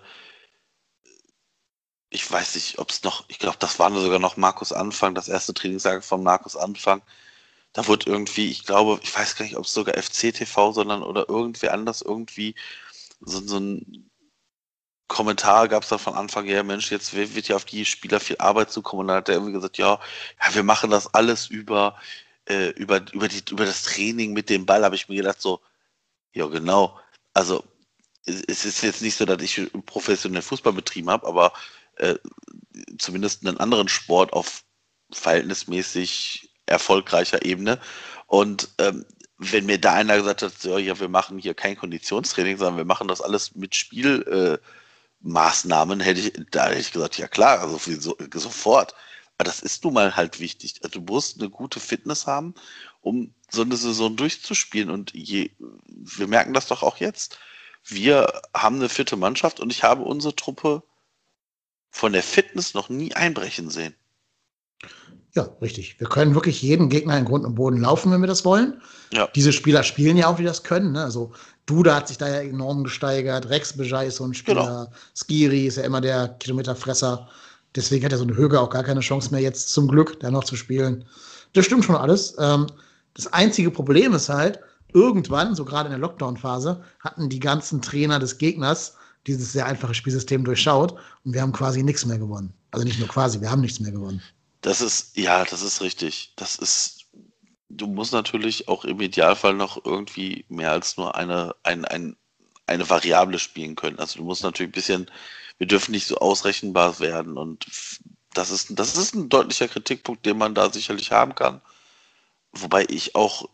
ich weiß nicht, ob es noch, ich glaube, das war sogar noch Markus Anfang, das erste Trainingslager von Markus Anfang. Da wurde irgendwie, ich glaube, ich weiß gar nicht, ob es sogar F C T V, sondern oder irgendwer anders irgendwie so, so ein Kommentar gab es da von Anfang, ja Mensch, jetzt wird ja auf die Spieler viel Arbeit zukommen. Und dann hat er irgendwie gesagt, ja, ja wir machen das alles über, äh, über, über, die, über das Training mit dem Ball. Habe ich mir gedacht, so, ja genau, also es, es ist jetzt nicht so, dass ich professionell Fußball betrieben habe, aber äh, zumindest einen anderen Sport auf verhältnismäßig erfolgreicher Ebene. Und ähm, wenn mir da einer gesagt hat, so, ja, wir machen hier kein Konditionstraining, sondern wir machen das alles mit Spielmaßnahmen, äh, hätte ich, da hätte ich gesagt, ja klar, also für so, sofort. Aber das ist nun mal halt wichtig. Also du musst eine gute Fitness haben, um so eine Saison durchzuspielen. Und je, wir merken das doch auch jetzt. Wir haben eine fitte Mannschaft und ich habe unsere Truppe von der Fitness noch nie einbrechen sehen. Ja, richtig. Wir können wirklich jeden Gegner in Grund und Boden laufen, wenn wir das wollen. Ja. Diese Spieler spielen ja auch, die das können. Ne? Also Duda hat sich da ja enorm gesteigert. Rex Bejai ist so ein Spieler. Genau. Skiri ist ja immer der Kilometerfresser. Deswegen hat ja so eine Höge auch gar keine Chance mehr, jetzt zum Glück da noch zu spielen. Das stimmt schon alles. Ähm, das einzige Problem ist halt, irgendwann, so gerade in der Lockdown-Phase, hatten die ganzen Trainer des Gegners dieses sehr einfache Spielsystem durchschaut und wir haben quasi nichts mehr gewonnen. Also nicht nur quasi, wir haben nichts mehr gewonnen. Das ist, ja, das ist richtig. Das ist, du musst natürlich auch im Idealfall noch irgendwie mehr als nur eine, ein, ein, eine Variable spielen können. Also du musst natürlich ein bisschen, wir dürfen nicht so ausrechenbar werden und das ist, das ist ein deutlicher Kritikpunkt, den man da sicherlich haben kann. Wobei ich auch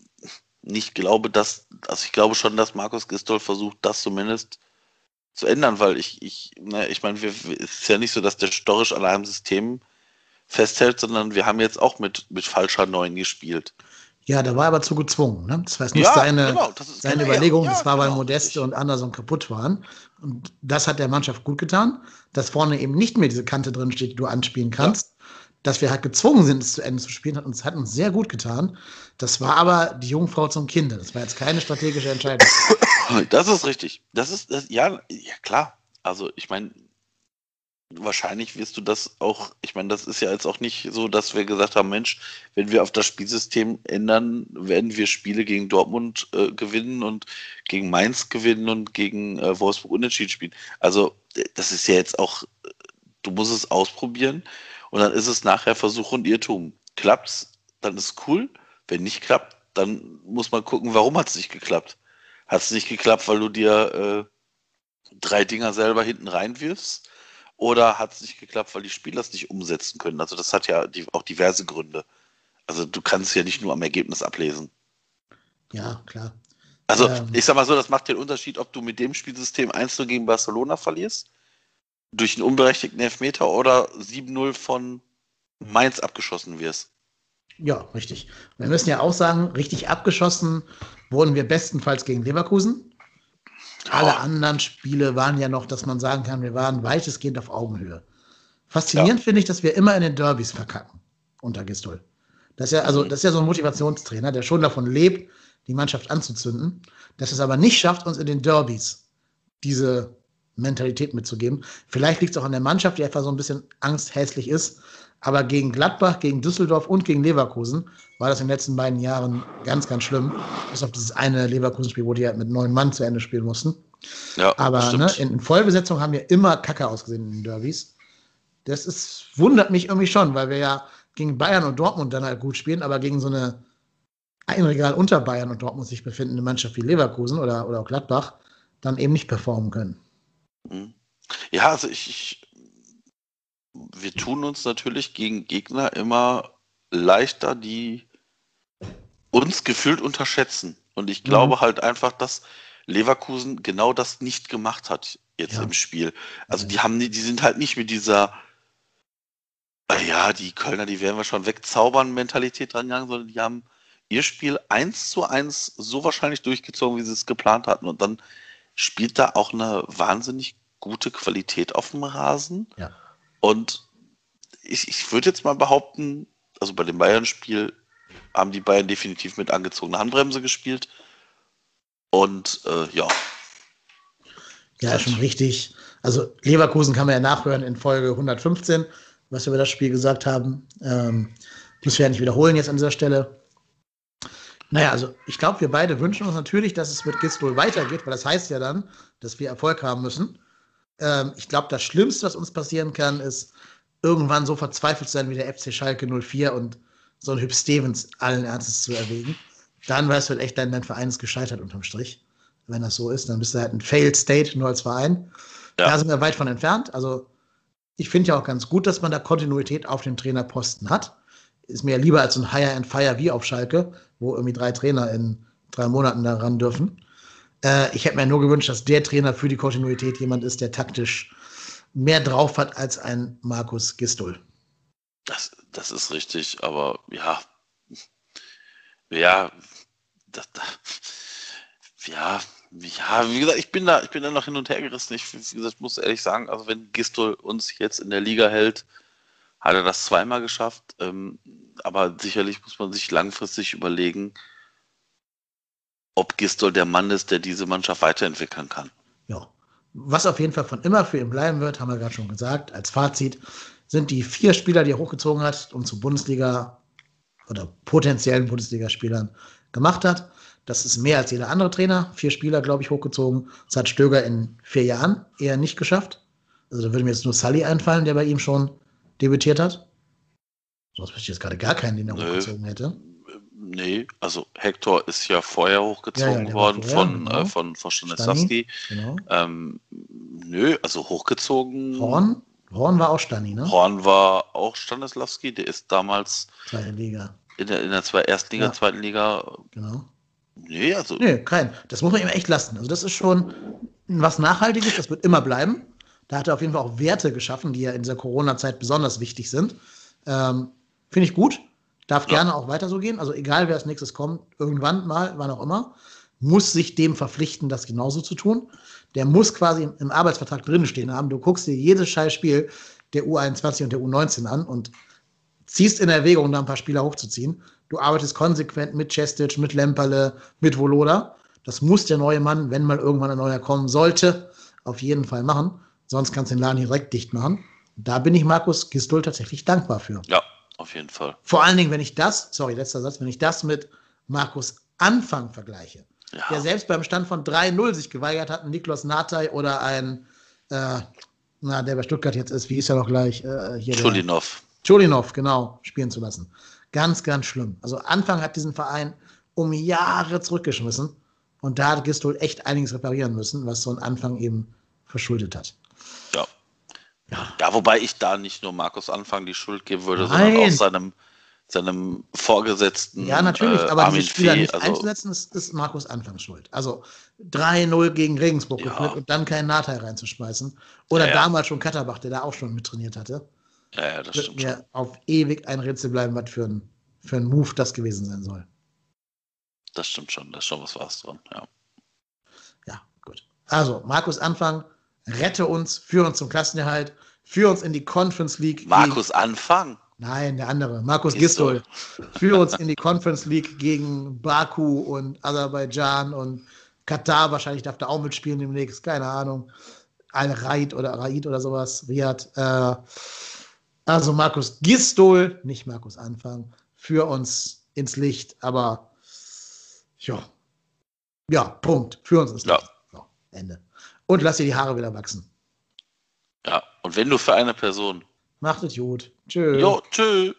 nicht glaube, dass, also ich glaube schon, dass Markus Gisdol versucht, das zumindest zu ändern, weil ich, ich, ne, ich meine, wir, es ist ja nicht so, dass der Storch an einem System festhält, sondern wir haben jetzt auch mit, mit falscher neun gespielt. Ja, da war er aber zu gezwungen. Ne? Das war jetzt nicht Ja, seine, genau, das ist seine genau, Überlegung, ja, das war, weil genau, Modeste richtig. und Anderson kaputt waren. Und das hat der Mannschaft gut getan, dass vorne eben nicht mehr diese Kante drin steht, die du anspielen kannst. Ja. Dass wir halt gezwungen sind, es zu Ende zu spielen, hat uns, hat uns sehr gut getan. Das war aber die Jungfrau zum Kinde. Das war jetzt keine strategische Entscheidung. Das ist richtig. Das ist, das, ja, ja, klar. Also, ich meine, wahrscheinlich wirst du das auch, ich meine, das ist ja jetzt auch nicht so, dass wir gesagt haben, Mensch, wenn wir auf das Spielsystem ändern, werden wir Spiele gegen Dortmund äh, gewinnen und gegen Mainz gewinnen und gegen äh, Wolfsburg unentschieden spielen. Also, das ist ja jetzt auch, du musst es ausprobieren und dann ist es nachher Versuch und Irrtum. Klappt's, dann ist cool. Wenn nicht klappt, dann muss man gucken, warum hat es nicht geklappt. Hat es nicht geklappt, weil du dir äh, drei Dinger selber hinten reinwirfst? Oder hat es nicht geklappt, weil die Spieler es nicht umsetzen können? Also das hat ja die, auch diverse Gründe. Also du kannst es ja nicht nur am Ergebnis ablesen. Ja, klar. Also ähm, ich sag mal so, das macht den Unterschied, ob du mit dem Spielsystem eins null gegen Barcelona verlierst, durch einen unberechtigten Elfmeter oder sieben null von Mainz abgeschossen wirst. Ja, richtig. Wir müssen ja auch sagen, richtig abgeschossen wurden wir bestenfalls gegen Leverkusen. Alle anderen Spiele waren ja noch, dass man sagen kann, wir waren weitestgehend auf Augenhöhe. Faszinierend ja. finde ich, dass wir immer in den Derbys verkacken unter Gisdol. Das ist ja, also, das ist ja so ein Motivationstrainer, der schon davon lebt, die Mannschaft anzuzünden, dass es aber nicht schafft, uns in den Derbys diese Mentalität mitzugeben. Vielleicht liegt es auch an der Mannschaft, die einfach so ein bisschen angsthässlich ist. Aber gegen Gladbach, gegen Düsseldorf und gegen Leverkusen war das in den letzten beiden Jahren ganz, ganz schlimm. Bis auf dieses eine Leverkusen-Spiel, wo die halt mit neun Mann zu Ende spielen mussten. Ja, aber ne, in, in Vollbesetzung haben wir immer kacke ausgesehen in den Derbys. Das ist, wundert mich irgendwie schon, weil wir ja gegen Bayern und Dortmund dann halt gut spielen, aber gegen so eine ein Regal unter Bayern und Dortmund sich befindende Mannschaft wie Leverkusen oder, oder auch Gladbach dann eben nicht performen können. Ja, also ich, ich wir tun uns natürlich gegen Gegner immer leichter, die uns gefühlt unterschätzen. Und ich glaube mhm. halt einfach, dass Leverkusen genau das nicht gemacht hat jetzt ja. im Spiel. Also die haben, die sind halt nicht mit dieser, ja, die Kölner, die werden wir schon wegzaubern, Mentalität dran gegangen, sondern die haben ihr Spiel eins zu eins so wahrscheinlich durchgezogen, wie sie es geplant hatten. Und dann spielt da auch eine wahnsinnig gute Qualität auf dem Rasen. Ja. Und ich, ich würde jetzt mal behaupten, also bei dem Bayern-Spiel haben die Bayern definitiv mit angezogener Handbremse gespielt. Und äh, ja. Ja, schon richtig. Also Leverkusen kann man ja nachhören in Folge hundertfünfzehn, was wir über das Spiel gesagt haben. Ähm, müssen wir ja nicht wiederholen jetzt an dieser Stelle. Naja, also ich glaube, wir beide wünschen uns natürlich, dass es mit Gisdol weitergeht, weil das heißt ja dann, dass wir Erfolg haben müssen. Ähm, ich glaube, das Schlimmste, was uns passieren kann, ist irgendwann so verzweifelt sein wie der F C Schalke null vier und so ein Hüb Stevens allen Ernstes zu erwägen. Dann weißt du halt echt, dein, dein Verein ist gescheitert unterm Strich. Wenn das so ist, dann bist du halt ein Failed State nur als Verein. Ja. Da sind wir weit von entfernt. Also ich finde ja auch ganz gut, dass man da Kontinuität auf dem Trainerposten hat. Ist mir ja lieber als so ein Hire and Fire wie auf Schalke, wo irgendwie drei Trainer in drei Monaten daran dürfen. Äh, ich hätte mir nur gewünscht, dass der Trainer für die Kontinuität jemand ist, der taktisch mehr drauf hat als ein Markus Gisdol. Das, das ist richtig, aber ja, ja, das, das, ja, ja, wie gesagt, ich bin da, ich bin da noch hin und her gerissen. Ich, wie gesagt, muss ehrlich sagen, also wenn Gisdol uns jetzt in der Liga hält, hat er das zweimal geschafft. Ähm, aber sicherlich muss man sich langfristig überlegen, ob Gisdol der Mann ist, der diese Mannschaft weiterentwickeln kann. Ja. Was auf jeden Fall von immer für ihn bleiben wird, haben wir gerade schon gesagt, als Fazit, sind die vier Spieler, die er hochgezogen hat und zu Bundesliga oder potenziellen Bundesligaspielern gemacht hat. Das ist mehr als jeder andere Trainer. Vier Spieler, glaube ich, hochgezogen. Das hat Stöger in vier Jahren eher nicht geschafft. Also da würde mir jetzt nur Sully einfallen, der bei ihm schon debütiert hat. Sonst wüsste ich jetzt gerade gar keinen, den er Nö. hochgezogen hätte. Nee, also Hector ist ja vorher hochgezogen Ja, ja, der worden war vorher, von, genau. äh, von, von Stanislavski. Genau. Ähm, nö, also hochgezogen. Horn? Horn war auch Stani, ne? Horn war auch Stanislavski, der ist damals Zweite Liga. in der, in der zwei, ersten Liga, Ja. zweiten Liga. Genau. Nee, also. Nö, kein. Das muss man ihm echt lassen. Also das ist schon was Nachhaltiges, das wird immer bleiben. Da hat er auf jeden Fall auch Werte geschaffen, die ja in dieser Corona-Zeit besonders wichtig sind. Ähm, Finde ich gut. Darf Ja. gerne auch weiter so gehen. Also egal, wer als nächstes kommt, irgendwann mal, wann auch immer, muss sich dem verpflichten, das genauso zu tun. Der muss quasi im, im Arbeitsvertrag drinstehen haben. Du guckst dir jedes Scheißspiel der U einundzwanzig und der U neunzehn an und ziehst in Erwägung, da ein paar Spieler hochzuziehen. Du arbeitest konsequent mit Cestic, mit Lemperle, mit Voloda. Das muss der neue Mann, wenn mal irgendwann ein neuer kommen sollte, auf jeden Fall machen. Sonst kannst du den Laden hier direkt dicht machen. Da bin ich Markus Gisdol tatsächlich dankbar für. Ja, auf jeden Fall. Vor allen Dingen, wenn ich das, sorry, letzter Satz, wenn ich das mit Markus Anfang vergleiche, Ja. der selbst beim Stand von drei null sich geweigert hat, einen Niklas Natai oder ein, äh, na, der bei Stuttgart jetzt ist, wie ist er noch gleich? Äh, hier der- Chulinov. Chulinov, genau, spielen zu lassen. Ganz, ganz schlimm. Also Anfang hat diesen Verein um Jahre zurückgeschmissen und da hat Gisdol echt einiges reparieren müssen, was so ein Anfang eben verschuldet hat. Ja. Ja. Ja, wobei ich da nicht nur Markus Anfang die Schuld geben würde, Nein. sondern auch seinem, seinem Vorgesetzten. Ja, natürlich, äh, aber Armin diese Spieler Fee, nicht also, einzusetzen, ist, ist Markus Anfangs schuld. Also drei null gegen Regensburg Ja. geführt und dann keinen Nachteil reinzuschmeißen. Oder Ja, ja. damals schon Katterbach, der da auch schon mittrainiert hatte. Ja, ja, das Wird stimmt schon. mir auf ewig ein Rätsel bleiben, was für ein, für ein Move das gewesen sein soll. Das stimmt schon. Da ist schon was was dran. Ja. Ja, gut. Also, Markus Anfang, rette uns, führe uns zum Klassenerhalt, führe uns in die Conference League. Markus Anfang. Nein, der andere. Markus Gisdol. Gisdol. Führe uns in die Conference League gegen Baku und Aserbaidschan und Katar. Wahrscheinlich darf der auch mitspielen demnächst. Keine Ahnung. Al-Raid oder Raid oder sowas. Riyadh. Äh, also Markus Gisdol, nicht Markus Anfang. Führ uns ins Licht. Aber ja. Ja, Punkt. Führ uns ins Ja. Licht. So, Ende. Und lass dir die Haare wieder wachsen. Ja. Und wenn du für eine Person. Macht es gut. Tschö. Jo, tschö.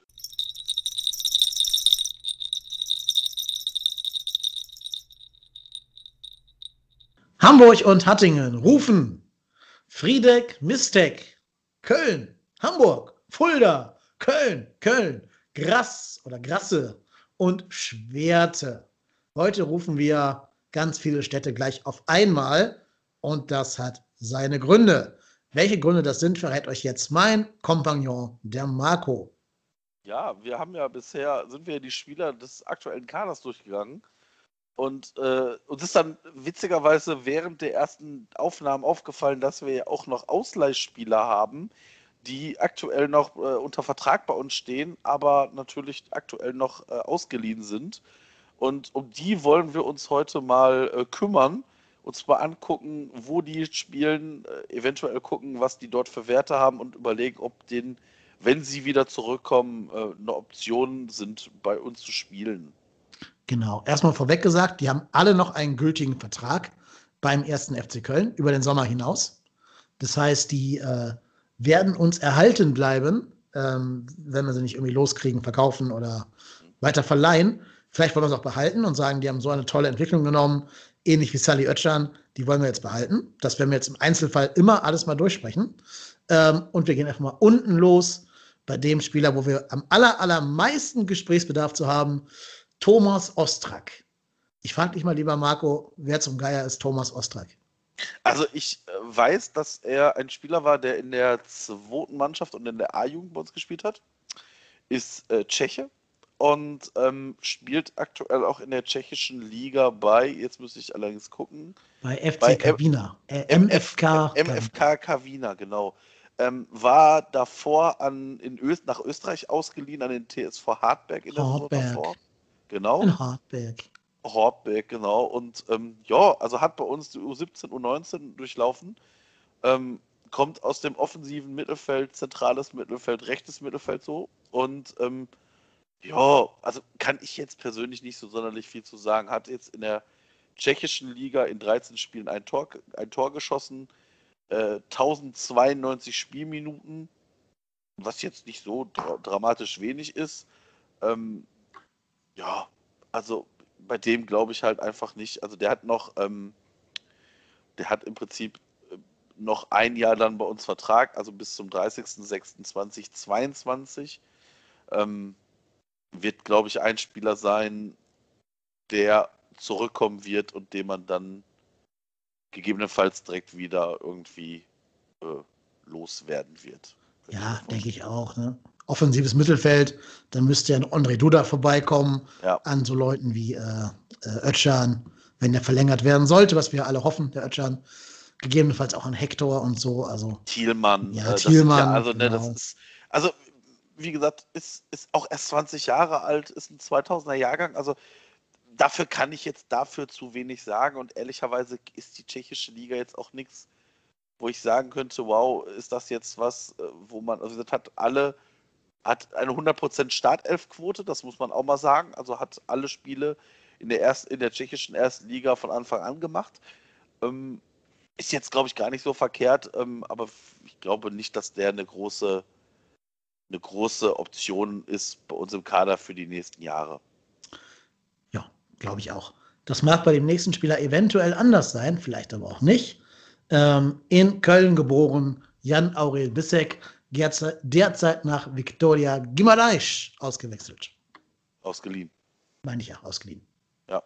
Hamburg und Hattingen rufen. Friedeck, Mistek, Köln, Hamburg, Fulda, Köln, Köln, Grass oder Grasse und Schwerte. Heute rufen wir ganz viele Städte gleich auf einmal und das hat seine Gründe. Welche Gründe das sind, verrät euch jetzt mein Kompagnon, der Marco. Ja, wir haben ja bisher, sind wir die Spieler des aktuellen Kaders durchgegangen. Und äh, uns ist dann witzigerweise während der ersten Aufnahmen aufgefallen, dass wir ja auch noch Ausleihspieler haben, die aktuell noch äh, unter Vertrag bei uns stehen, aber natürlich aktuell noch äh, ausgeliehen sind. Und um die wollen wir uns heute mal äh, kümmern, uns mal angucken, wo die spielen, äh, eventuell gucken, was die dort für Werte haben und überlegen, ob denen, wenn sie wieder zurückkommen, äh, eine Option sind, bei uns zu spielen. Genau, erstmal vorweg gesagt, die haben alle noch einen gültigen Vertrag beim ersten F C Köln über den Sommer hinaus. Das heißt, die äh, werden uns erhalten bleiben, ähm, wenn wir sie nicht irgendwie loskriegen, verkaufen oder weiter verleihen. Vielleicht wollen wir es auch behalten und sagen, die haben so eine tolle Entwicklung genommen, ähnlich wie Sally Özcan, die wollen wir jetzt behalten. Das werden wir jetzt im Einzelfall immer alles mal durchsprechen. Ähm, und wir gehen einfach mal unten los bei dem Spieler, wo wir am aller, allermeisten Gesprächsbedarf zu haben. Thomas Ostrak. Ich frage dich mal, lieber Marco, wer zum Geier ist Thomas Ostrak? Also ich äh, weiß, dass er ein Spieler war, der in der zweiten Mannschaft und in der A-Jugend bei uns gespielt hat. Ist äh, Tscheche und ähm, spielt aktuell auch in der tschechischen Liga bei, jetzt müsste ich allerdings gucken, Bei F bei C Kavina. Äh, M M F K. M F K Kavina, genau. Ähm, war davor an, in Öst, nach Österreich ausgeliehen an den T S V Hartberg in der Saison Hartberg. davor. Genau. In Hartberg. Hartberg, genau. Und ähm, ja, also hat bei uns die U siebzehn, U neunzehn durchlaufen. Ähm, kommt aus dem offensiven Mittelfeld, zentrales Mittelfeld, rechtes Mittelfeld so. Und ähm, ja, also kann ich jetzt persönlich nicht so sonderlich viel zu sagen. Hat jetzt in der tschechischen Liga in dreizehn Spielen ein Tor, ein Tor geschossen, äh, tausendzweiundneunzig Spielminuten, was jetzt nicht so dra dramatisch wenig ist. Ähm, ja, also bei dem glaube ich halt einfach nicht. Also der hat noch, ähm, der hat im Prinzip äh, noch ein Jahr dann bei uns Vertrag, also bis zum dreißigsten sechsten zweitausendzweiundzwanzig. Ähm, wird, glaube ich, ein Spieler sein, der zurückkommen wird und den man dann gegebenenfalls direkt wieder irgendwie äh, loswerden wird. Ja, denke ich auch. Ne? Offensives Mittelfeld, dann müsste ja ein André Duda vorbeikommen, ja. an so Leuten wie äh, äh, Özcan, wenn der verlängert werden sollte, was wir alle hoffen, der Özcan. Gegebenenfalls auch an Hector und so. Also, Thielmann. Ja, äh, Thielmann. Ja, also, ne, genau. das ist, also, wie gesagt, ist, ist auch erst zwanzig Jahre alt, ist ein zweitausender Jahrgang. Also, dafür kann ich jetzt dafür zu wenig sagen. Und ehrlicherweise ist die tschechische Liga jetzt auch nichts, wo ich sagen könnte, wow, ist das jetzt was, wo man, also das hat alle, hat eine hundert Prozent Startelfquote, das muss man auch mal sagen. Also hat alle Spiele in der, erst, in der tschechischen ersten Liga von Anfang an gemacht. Ähm, ist jetzt, glaube ich, gar nicht so verkehrt, ähm, aber ich glaube nicht, dass der eine große, eine große Option ist bei uns im Kader für die nächsten Jahre. Ja, glaube ich auch. Das mag bei dem nächsten Spieler eventuell anders sein, vielleicht aber auch nicht. Ähm, in Köln geboren, Jan Aurel Bissek, derzeit nach Viktoria Guimarães ausgewechselt. Ausgeliehen. Meine ich ja, ausgeliehen. Ja.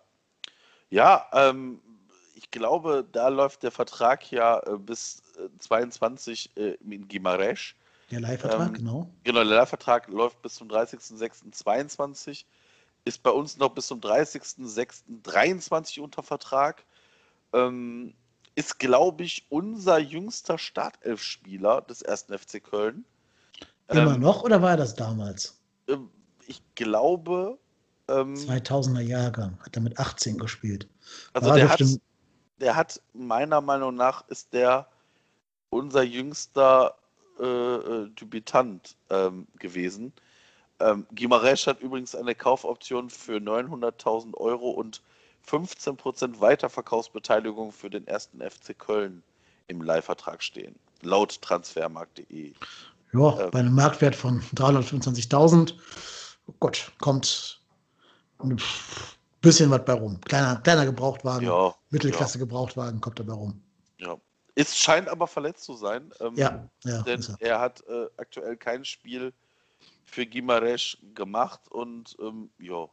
Ja, ähm, ich glaube, da läuft der Vertrag ja äh, bis äh, zweiundzwanzig äh, in Guimarães. Der Leihvertrag, Ähm, genau. Genau, der Leihvertrag läuft bis zum dreißigsten sechsten zweiundzwanzig. Ist bei uns noch bis zum dreißigsten sechsten dreiundzwanzig unter Vertrag. Ähm, ist, glaube ich, unser jüngster Startelfspieler des ersten F C Köln. Immer Ähm, noch oder war er das damals? ähm, ich glaube. Ähm, zweitausender Jahrgang, hat er mit achtzehn gespielt. also War der hat, dürfte- der hat, meiner Meinung nach, ist der unser jüngster äh, äh, Debütant ähm, gewesen. Ähm, Guimarães hat übrigens eine Kaufoption für neunhunderttausend Euro und fünfzehn Prozent Weiterverkaufsbeteiligung für den ersten F C Köln im Leihvertrag stehen. Laut transfermarkt punkt de. Ja, Ähm, bei einem Marktwert von dreihundertfünfundzwanzigtausend. Oh Gott, kommt ein bisschen was bei rum. Kleiner, kleiner Gebrauchtwagen, Ja, Mittelklasse Gebrauchtwagen kommt dabei rum. ja. Es scheint aber verletzt zu sein. Ähm, Ja, ja, denn ist er. er hat äh, aktuell kein Spiel für Guimarães gemacht und ähm, ja,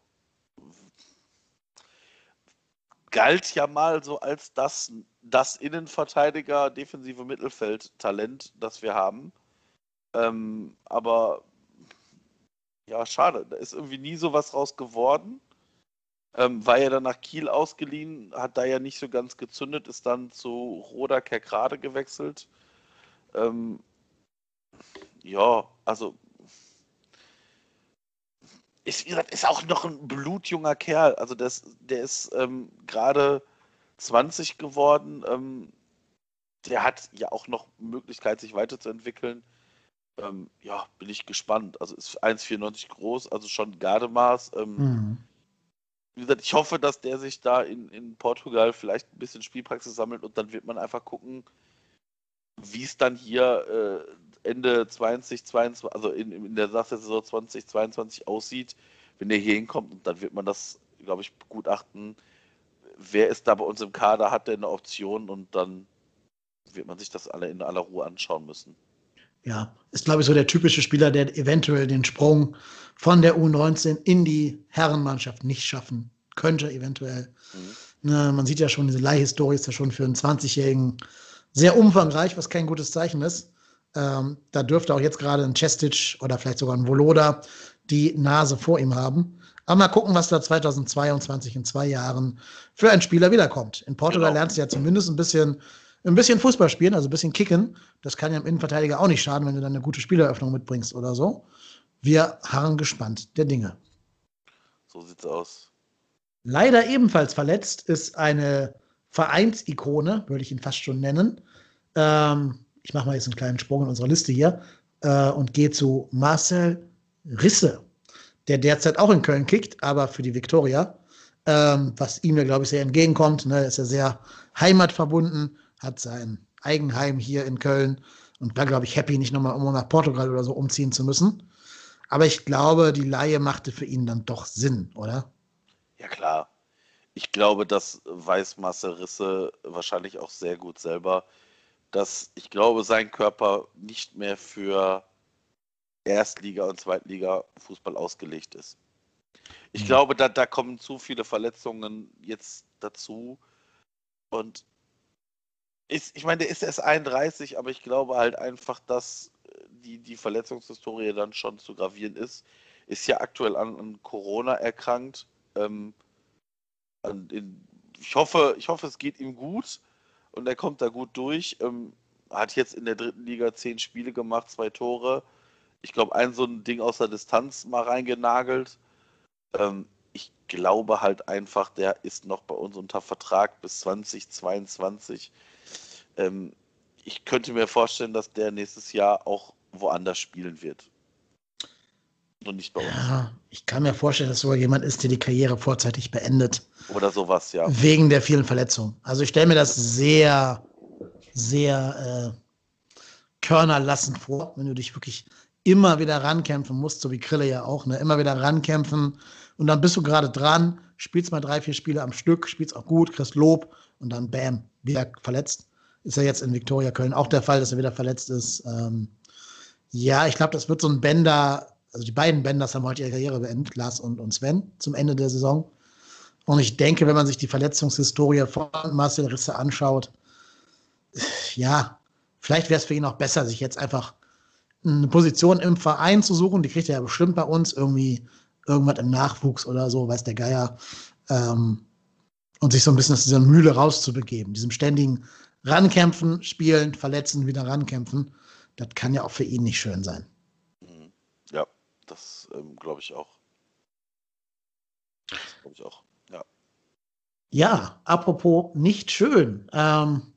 galt ja mal so als das, das Innenverteidiger, defensive Mittelfeld-Talent, das wir haben. Ähm, aber ja, schade, da ist irgendwie nie so was raus geworden. Ähm, war ja dann nach Kiel ausgeliehen, hat da ja nicht so ganz gezündet, ist dann zu Roda Kerkrade gewechselt. Ähm, ja, also ist, wie gesagt, ist auch noch ein blutjunger Kerl. Also das, der ist ähm, gerade zwanzig geworden. Ähm, der hat ja auch noch Möglichkeit, sich weiterzuentwickeln. Ähm, ja, bin ich gespannt. Also ist eins Komma vierundneunzig groß, also schon Gardemaß. Ähm, Mhm. Wie gesagt, ich hoffe, dass der sich da in, in Portugal vielleicht ein bisschen Spielpraxis sammelt und dann wird man einfach gucken, wie es dann hier äh, Ende zwanzig zweiundzwanzig, also in, in der Saison zwanzig zweiundzwanzig aussieht, wenn der hier hinkommt und dann wird man das, glaube ich, begutachten, wer ist da bei uns im Kader, hat der eine Option und dann wird man sich das alle in aller Ruhe anschauen müssen. Ja, ist, glaube ich, so der typische Spieler, der eventuell den Sprung von der U neunzehn in die Herrenmannschaft nicht schaffen könnte, eventuell. Mhm. Ne, man sieht ja schon, diese Leihhistorie ist ja schon für einen zwanzigjährigen sehr umfangreich, was kein gutes Zeichen ist. Ähm, da dürfte auch jetzt gerade ein Cestic oder vielleicht sogar ein Voloda die Nase vor ihm haben. Aber mal gucken, was da zweitausendzweiundzwanzig in zwei Jahren für ein Spieler wiederkommt. In Portugal genau. lernst du ja zumindest ein bisschen, ein bisschen Fußball spielen, also ein bisschen kicken. Das kann ja im Innenverteidiger auch nicht schaden, wenn du dann eine gute Spieleröffnung mitbringst oder so. Wir harren gespannt der Dinge. So sieht's aus. Leider ebenfalls verletzt ist eine Vereinsikone, würde ich ihn fast schon nennen. Ähm, ich mache mal jetzt einen kleinen Sprung in unserer Liste hier äh, und gehe zu Marcel Risse, der derzeit auch in Köln kickt, aber für die Viktoria, ähm, was ihm ja, glaube ich, sehr entgegenkommt. Ne? Er ist ja sehr heimatverbunden, hat sein Eigenheim hier in Köln und war, glaube ich, happy, nicht nochmal um nach Portugal oder so umziehen zu müssen. Aber ich glaube, die Leihe machte für ihn dann doch Sinn, oder? Ja, klar. Ich glaube, das weiß Marcel Risse wahrscheinlich auch sehr gut selber, dass ich glaube, sein Körper nicht mehr für Erstliga- und Zweitliga-Fußball ausgelegt ist. Ich mhm. glaube, da, da kommen zu viele Verletzungen jetzt dazu. Und ist, ich meine, der ist erst einunddreißig, aber ich glaube halt einfach, dass die, die Verletzungshistorie dann schon zu gravierend ist. Ist ja aktuell an, an Corona erkrankt. Ähm, an, in, ich hoffe, ich hoffe, es geht ihm gut und er kommt da gut durch. Ähm, hat jetzt in der dritten Liga zehn Spiele gemacht, zwei Tore. Ich glaube, ein so ein Ding aus der Distanz mal reingenagelt. Ähm, ich glaube halt einfach, der ist noch bei uns unter Vertrag bis zwanzig zweiundzwanzig. Ähm, ich könnte mir vorstellen, dass der nächstes Jahr auch woanders spielen wird. Und nicht bei uns. Ja, ich kann mir vorstellen, dass sogar jemand ist, der die Karriere vorzeitig beendet. Oder sowas, ja. Wegen der vielen Verletzungen. Also ich stelle mir das sehr, sehr äh, körnerlassend vor, wenn du dich wirklich immer wieder rankämpfen musst, so wie Krille ja auch, ne? Immer wieder rankämpfen und dann bist du gerade dran, spielst mal drei, vier Spiele am Stück, spielst auch gut, kriegst Lob und dann bam, wieder verletzt. Ist ja jetzt in Viktoria Köln auch der Fall, dass er wieder verletzt ist. Ähm, ja, ich glaube, das wird so ein Bender, also die beiden Benders haben heute ihre Karriere beendet, Lars und, und Sven, zum Ende der Saison. Und ich denke, wenn man sich die Verletzungshistorie von Marcel Risse anschaut, ja, vielleicht wäre es für ihn auch besser, sich jetzt einfach eine Position im Verein zu suchen, die kriegt er ja bestimmt bei uns, irgendwie irgendwas im Nachwuchs oder so, weiß der Geier, ähm, und sich so ein bisschen aus dieser Mühle rauszubegeben, diesem ständigen Rankämpfen, Spielen, Verletzen, wieder rankämpfen, das kann ja auch für ihn nicht schön sein. Ja, das ähm, glaube ich auch. Das glaube ich auch, ja. Ja, apropos nicht schön. Ähm,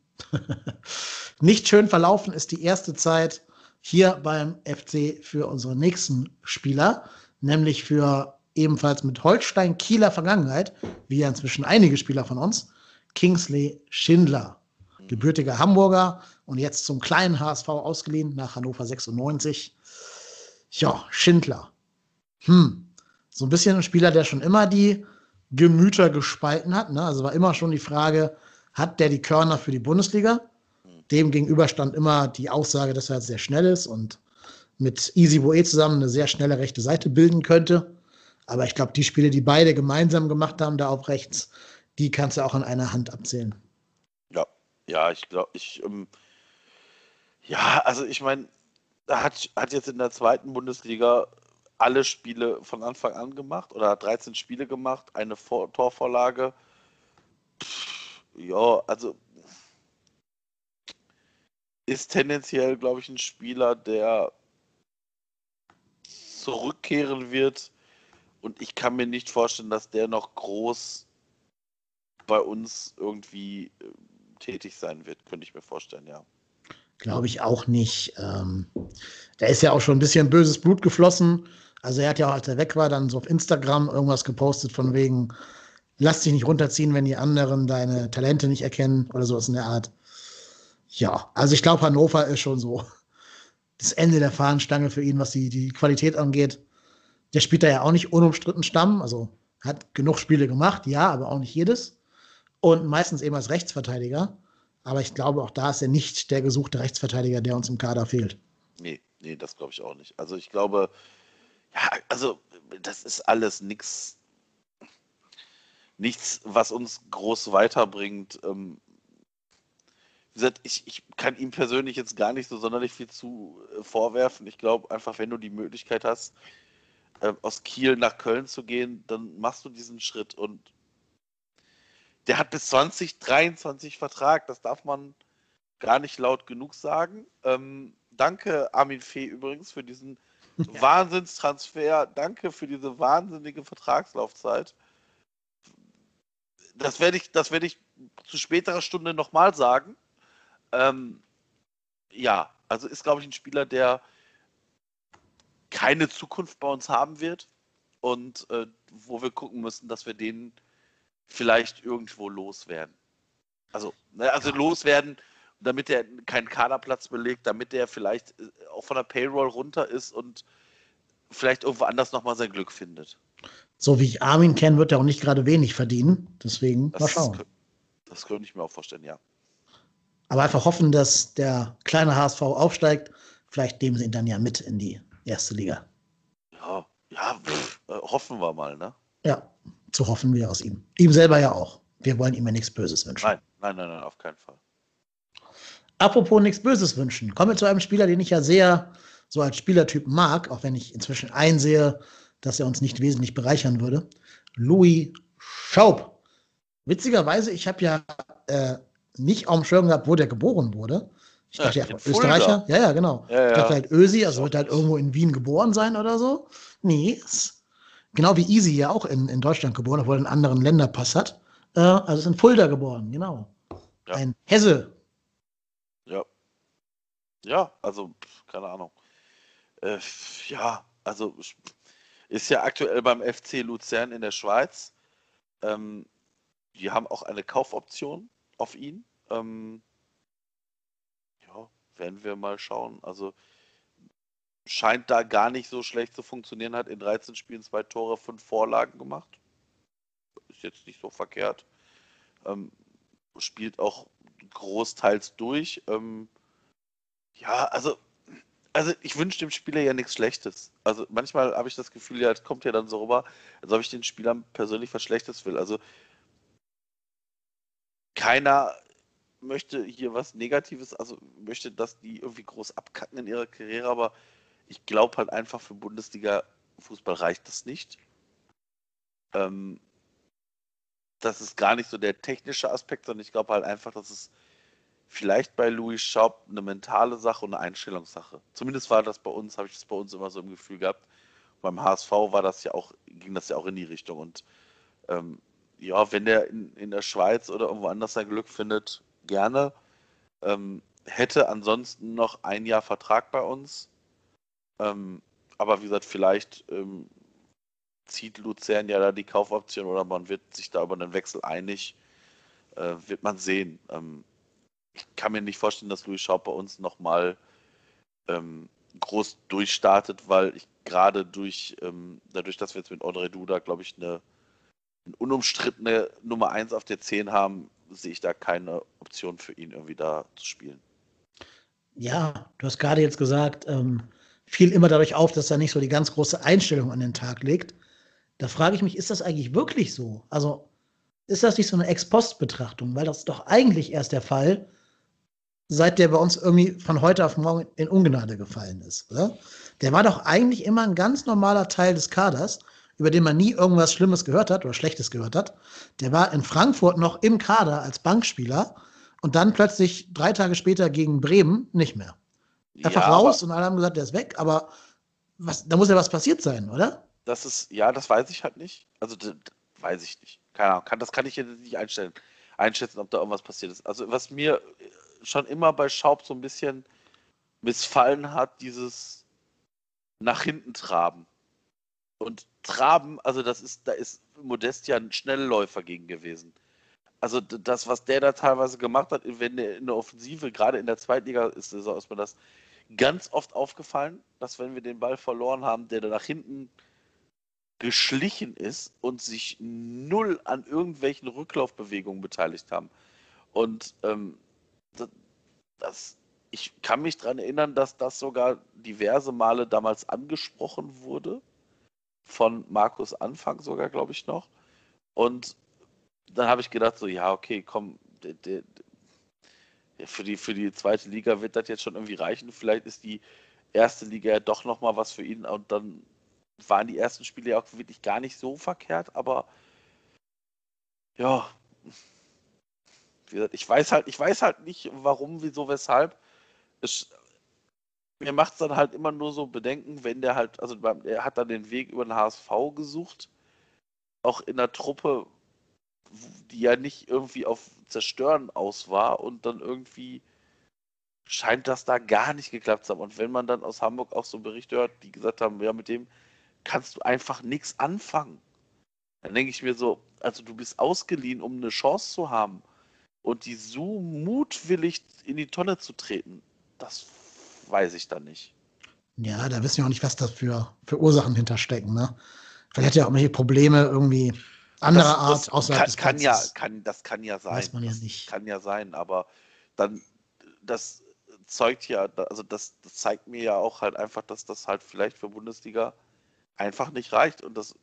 nicht schön verlaufen ist die erste Zeit hier beim F C für unsere nächsten Spieler, nämlich für ebenfalls mit Holstein-Kieler Vergangenheit, wie ja inzwischen einige Spieler von uns, Kingsley Schindler, mhm. gebürtiger Hamburger und jetzt zum kleinen H S V ausgeliehen nach Hannover sechsundneunzig. Ja, Schindler. Hm, so ein bisschen ein Spieler, der schon immer die Gemüter gespalten hat. Ne? Also war immer schon die Frage, hat der die Körner für die Bundesliga? Dem gegenüber stand immer die Aussage, dass er jetzt sehr schnell ist und mit Easy Boe zusammen eine sehr schnelle rechte Seite bilden könnte. Aber ich glaube, die Spiele, die beide gemeinsam gemacht haben, da auf rechts, die kannst du auch an einer Hand abzählen. Ja, ja, ich glaube, ich, ähm, ja, also ich meine, er hat, hat jetzt in der zweiten Bundesliga alle Spiele von Anfang an gemacht oder hat dreizehn Spiele gemacht, eine Vor- Torvorlage. Pff, ja, also ist tendenziell, glaube ich, ein Spieler, der zurückkehren wird und ich kann mir nicht vorstellen, dass der noch groß bei uns irgendwie äh, tätig sein wird, könnte ich mir vorstellen, ja. Glaube ich auch nicht. Ähm, da ist ja auch schon ein bisschen böses Blut geflossen. Also er hat ja auch, als er weg war, dann so auf Instagram irgendwas gepostet von wegen, lass dich nicht runterziehen, wenn die anderen deine Talente nicht erkennen oder sowas in der Art. Ja, also ich glaube, Hannover ist schon so das Ende der Fahnenstange für ihn, was die, die Qualität angeht. Der spielt da ja auch nicht unumstritten Stamm, also hat genug Spiele gemacht, ja, aber auch nicht jedes. Und meistens eben als Rechtsverteidiger. Aber ich glaube, auch da ist er nicht der gesuchte Rechtsverteidiger, der uns im Kader fehlt. Nee, nee, das glaube ich auch nicht. Also ich glaube, ja, also das ist alles nix, nichts, was uns groß weiterbringt. Ähm, wie gesagt, ich, ich kann ihm persönlich jetzt gar nicht so sonderlich viel zu äh, vorwerfen. Ich glaube einfach, wenn du die Möglichkeit hast, äh, aus Kiel nach Köln zu gehen, dann machst du diesen Schritt. Und der hat bis zwanzig dreiundzwanzig Vertrag. Das darf man gar nicht laut genug sagen. Ähm, danke, Armin Fee, übrigens, für diesen Ja. Wahnsinnstransfer. Danke für diese wahnsinnige Vertragslaufzeit. Das werde ich, das werde ich zu späterer Stunde nochmal sagen. Ähm, ja, also ist, glaube ich, ein Spieler, der keine Zukunft bei uns haben wird und äh, wo wir gucken müssen, dass wir den vielleicht irgendwo loswerden. Also, ne, also Ja. loswerden, damit er keinen Kaderplatz belegt, damit er vielleicht äh, auch von der Payroll runter ist und vielleicht irgendwo anders nochmal sein Glück findet. So wie ich Armin kenne, wird er auch nicht gerade wenig verdienen. Deswegen mal Das, schauen. das könnte ich mir auch vorstellen, ja. Aber einfach hoffen, dass der kleine H S V aufsteigt. Vielleicht nehmen sie ihn dann ja mit in die erste Liga. Ja, ja, pff, äh, hoffen wir mal, ne? Ja, zu hoffen wir aus ihm. Ihm selber ja auch. Wir wollen ihm ja nichts Böses wünschen. Nein, nein, nein, nein, auf keinen Fall. Apropos nichts Böses wünschen. Kommen wir zu einem Spieler, den ich ja sehr so als Spielertyp mag, auch wenn ich inzwischen einsehe, dass er uns nicht wesentlich bereichern würde. Louis Schaub. Witzigerweise, ich habe ja äh, nicht auf dem Schirm gehabt, wo der geboren wurde. Ich dachte Ja, ja, in Fulda. Österreicher. Ja, ja, genau. Ja, Ich dachte ja. halt Ösi, Ich also auch wird halt nicht. irgendwo in Wien geboren sein oder so. Nee, ist genau wie Easy ja auch in, in Deutschland geboren, obwohl er einen anderen Länderpass hat. Äh, also ist in Fulda geboren, genau. Ja. Ein Hesse. Ja. Ja, also, pf, keine Ahnung. Äh, ja, also ist ja aktuell beim F C Luzern in der Schweiz. Ähm, die haben auch eine Kaufoption auf ihn. Ähm, ja, werden wir mal schauen. Also scheint da gar nicht so schlecht zu funktionieren. Hat in dreizehn Spielen zwei Tore, fünf Vorlagen gemacht. Ist jetzt nicht so verkehrt. Ähm, spielt auch großteils durch. Ähm, ja, also Also ich wünsche dem Spieler ja nichts Schlechtes. Also manchmal habe ich das Gefühl, ja, es kommt ja dann so rüber, als ob ich den Spielern persönlich was Schlechtes will. Also keiner möchte hier was Negatives, also möchte, dass die irgendwie groß abkacken in ihrer Karriere, aber ich glaube halt einfach, für Bundesliga-Fußball reicht das nicht. Ähm, das ist gar nicht so der technische Aspekt, sondern ich glaube halt einfach, dass es vielleicht bei Louis Schaub eine mentale Sache und eine Einstellungssache. Zumindest war das bei uns, habe ich das bei uns immer so im Gefühl gehabt. Beim H S V war das ja auch, ging das ja auch in die Richtung. Und ähm, ja, wenn der in, in der Schweiz oder irgendwo anders sein Glück findet, gerne. Ähm, hätte ansonsten noch ein Jahr Vertrag bei uns. Ähm, aber wie gesagt, vielleicht ähm, zieht Luzern ja da die Kaufoption oder man wird sich da über einen Wechsel einig. Äh, wird man sehen. Ähm, ich kann mir nicht vorstellen, dass Louis Schaub bei uns nochmal ähm, groß durchstartet, weil ich gerade durch, ähm, dadurch, dass wir jetzt mit André Duda, glaube ich, eine, eine unumstrittene Nummer eins auf der zehn haben, sehe ich da keine Option für ihn, irgendwie da zu spielen. Ja, du hast gerade jetzt gesagt, ähm, fiel immer dadurch auf, dass er nicht so die ganz große Einstellung an den Tag legt. Da frage ich mich, ist das eigentlich wirklich so? Also ist das nicht so eine Ex-Post-Betrachtung? Weil das ist doch eigentlich erst der Fall, seit der bei uns irgendwie von heute auf morgen in Ungnade gefallen ist, oder? Der war doch eigentlich immer ein ganz normaler Teil des Kaders, über den man nie irgendwas Schlimmes gehört hat oder Schlechtes gehört hat. Der war in Frankfurt noch im Kader als Bankspieler und dann plötzlich drei Tage später gegen Bremen nicht mehr. Einfach Ja, raus aber und alle haben gesagt, der ist weg, aber was, da muss ja was passiert sein, oder? das ist, ja, das weiß ich halt nicht. Also, d- d- weiß ich nicht. Keine Ahnung, kann, das kann ich jetzt nicht einstellen, einschätzen, ob da irgendwas passiert ist. Also, was mir schon immer bei Schaub so ein bisschen missfallen hat, dieses nach hinten traben. Und Traben, also das ist, da ist Modest ja ein Schnellläufer gegen gewesen. Also d- das, was der da teilweise gemacht hat, wenn der in der Offensive, gerade in der Zweitliga, ist, ist ist mir das ganz oft aufgefallen, dass wenn wir den Ball verloren haben, der da nach hinten geschlichen ist und sich null an irgendwelchen Rücklaufbewegungen beteiligt haben. Und ähm, das, das, ich kann mich daran erinnern, dass das sogar diverse Male damals angesprochen wurde. Von Markus Anfang sogar, glaube ich, noch. Und dann habe ich gedacht, so, ja, okay, komm, der, der, der, für, die, für die zweite Liga wird das jetzt schon irgendwie reichen. Vielleicht ist die erste Liga ja doch nochmal was für ihn. Und dann waren die ersten Spiele ja auch wirklich gar nicht so verkehrt. Aber ja, wie gesagt, ich weiß halt, ich weiß halt nicht, warum, wieso, weshalb. Es, mir macht es dann halt immer nur so Bedenken, wenn der halt, also er hat dann den Weg über den H S V gesucht, auch in der Truppe, die ja nicht irgendwie auf Zerstören aus war und dann irgendwie scheint das da gar nicht geklappt zu haben. Und wenn man dann aus Hamburg auch so Berichte hört, die gesagt haben, ja, mit dem kannst du einfach nichts anfangen. Dann denke ich mir so, also du bist ausgeliehen, um eine Chance zu haben und die so mutwillig in die Tonne zu treten, das weiß ich dann nicht. Ja, da wissen wir auch nicht, was das für, für Ursachen hinterstecken, ne? Vielleicht hat er auch irgendwelche Probleme irgendwie anderer das, Art das außerhalb kann, des kann Platzes. ja, kann, das kann ja sein. Weiß man ja das nicht. Kann ja sein, aber dann, das zeugt ja, also das, das zeigt mir ja auch halt einfach, dass das halt vielleicht für Bundesliga einfach nicht reicht und das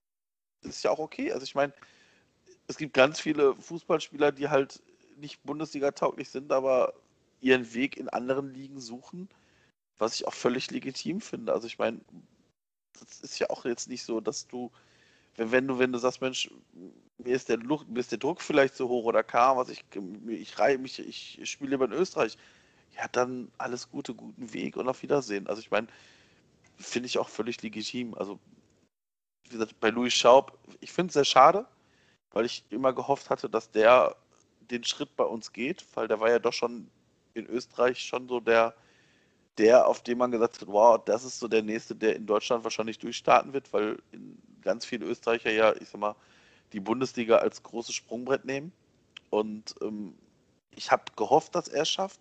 ist ja auch okay. Also ich meine, es gibt ganz viele Fußballspieler, die halt nicht Bundesliga-tauglich sind, aber ihren Weg in anderen Ligen suchen, was ich auch völlig legitim finde. Also ich meine, das ist ja auch jetzt nicht so, dass du, wenn, wenn du, wenn du sagst, Mensch, mir ist der Luft, mir ist der Druck vielleicht so hoch oder kam, was ich, ich reihe mich, ich spiele lieber in Österreich, ja, dann alles Gute, guten Weg und auf Wiedersehen. Also ich meine, finde ich auch völlig legitim. Also, wie gesagt, bei Louis Schaub, ich finde es sehr schade, weil ich immer gehofft hatte, dass der den Schritt bei uns geht, weil der war ja doch schon in Österreich schon so der, der, auf den man gesagt hat, wow, das ist so der Nächste, der in Deutschland wahrscheinlich durchstarten wird, weil ganz viele Österreicher ja, ich sag mal, die Bundesliga als großes Sprungbrett nehmen. Und ähm, ich habe gehofft, dass er es schafft.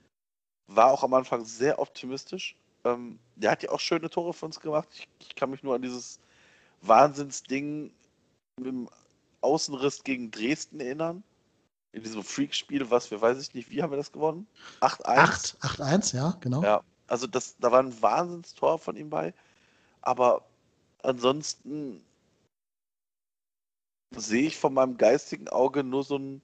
War auch am Anfang sehr optimistisch. Ähm, der hat ja auch schöne Tore für uns gemacht. Ich, ich kann mich nur an dieses Wahnsinnsding mit dem Außenriss gegen Dresden erinnern. In diesem Freak-Spiel, was wir, weiß ich nicht, wie haben wir das gewonnen? acht eins? acht eins, ja, genau. Ja, also das, da war ein Wahnsinnstor von ihm bei. Aber ansonsten sehe ich von meinem geistigen Auge nur so einen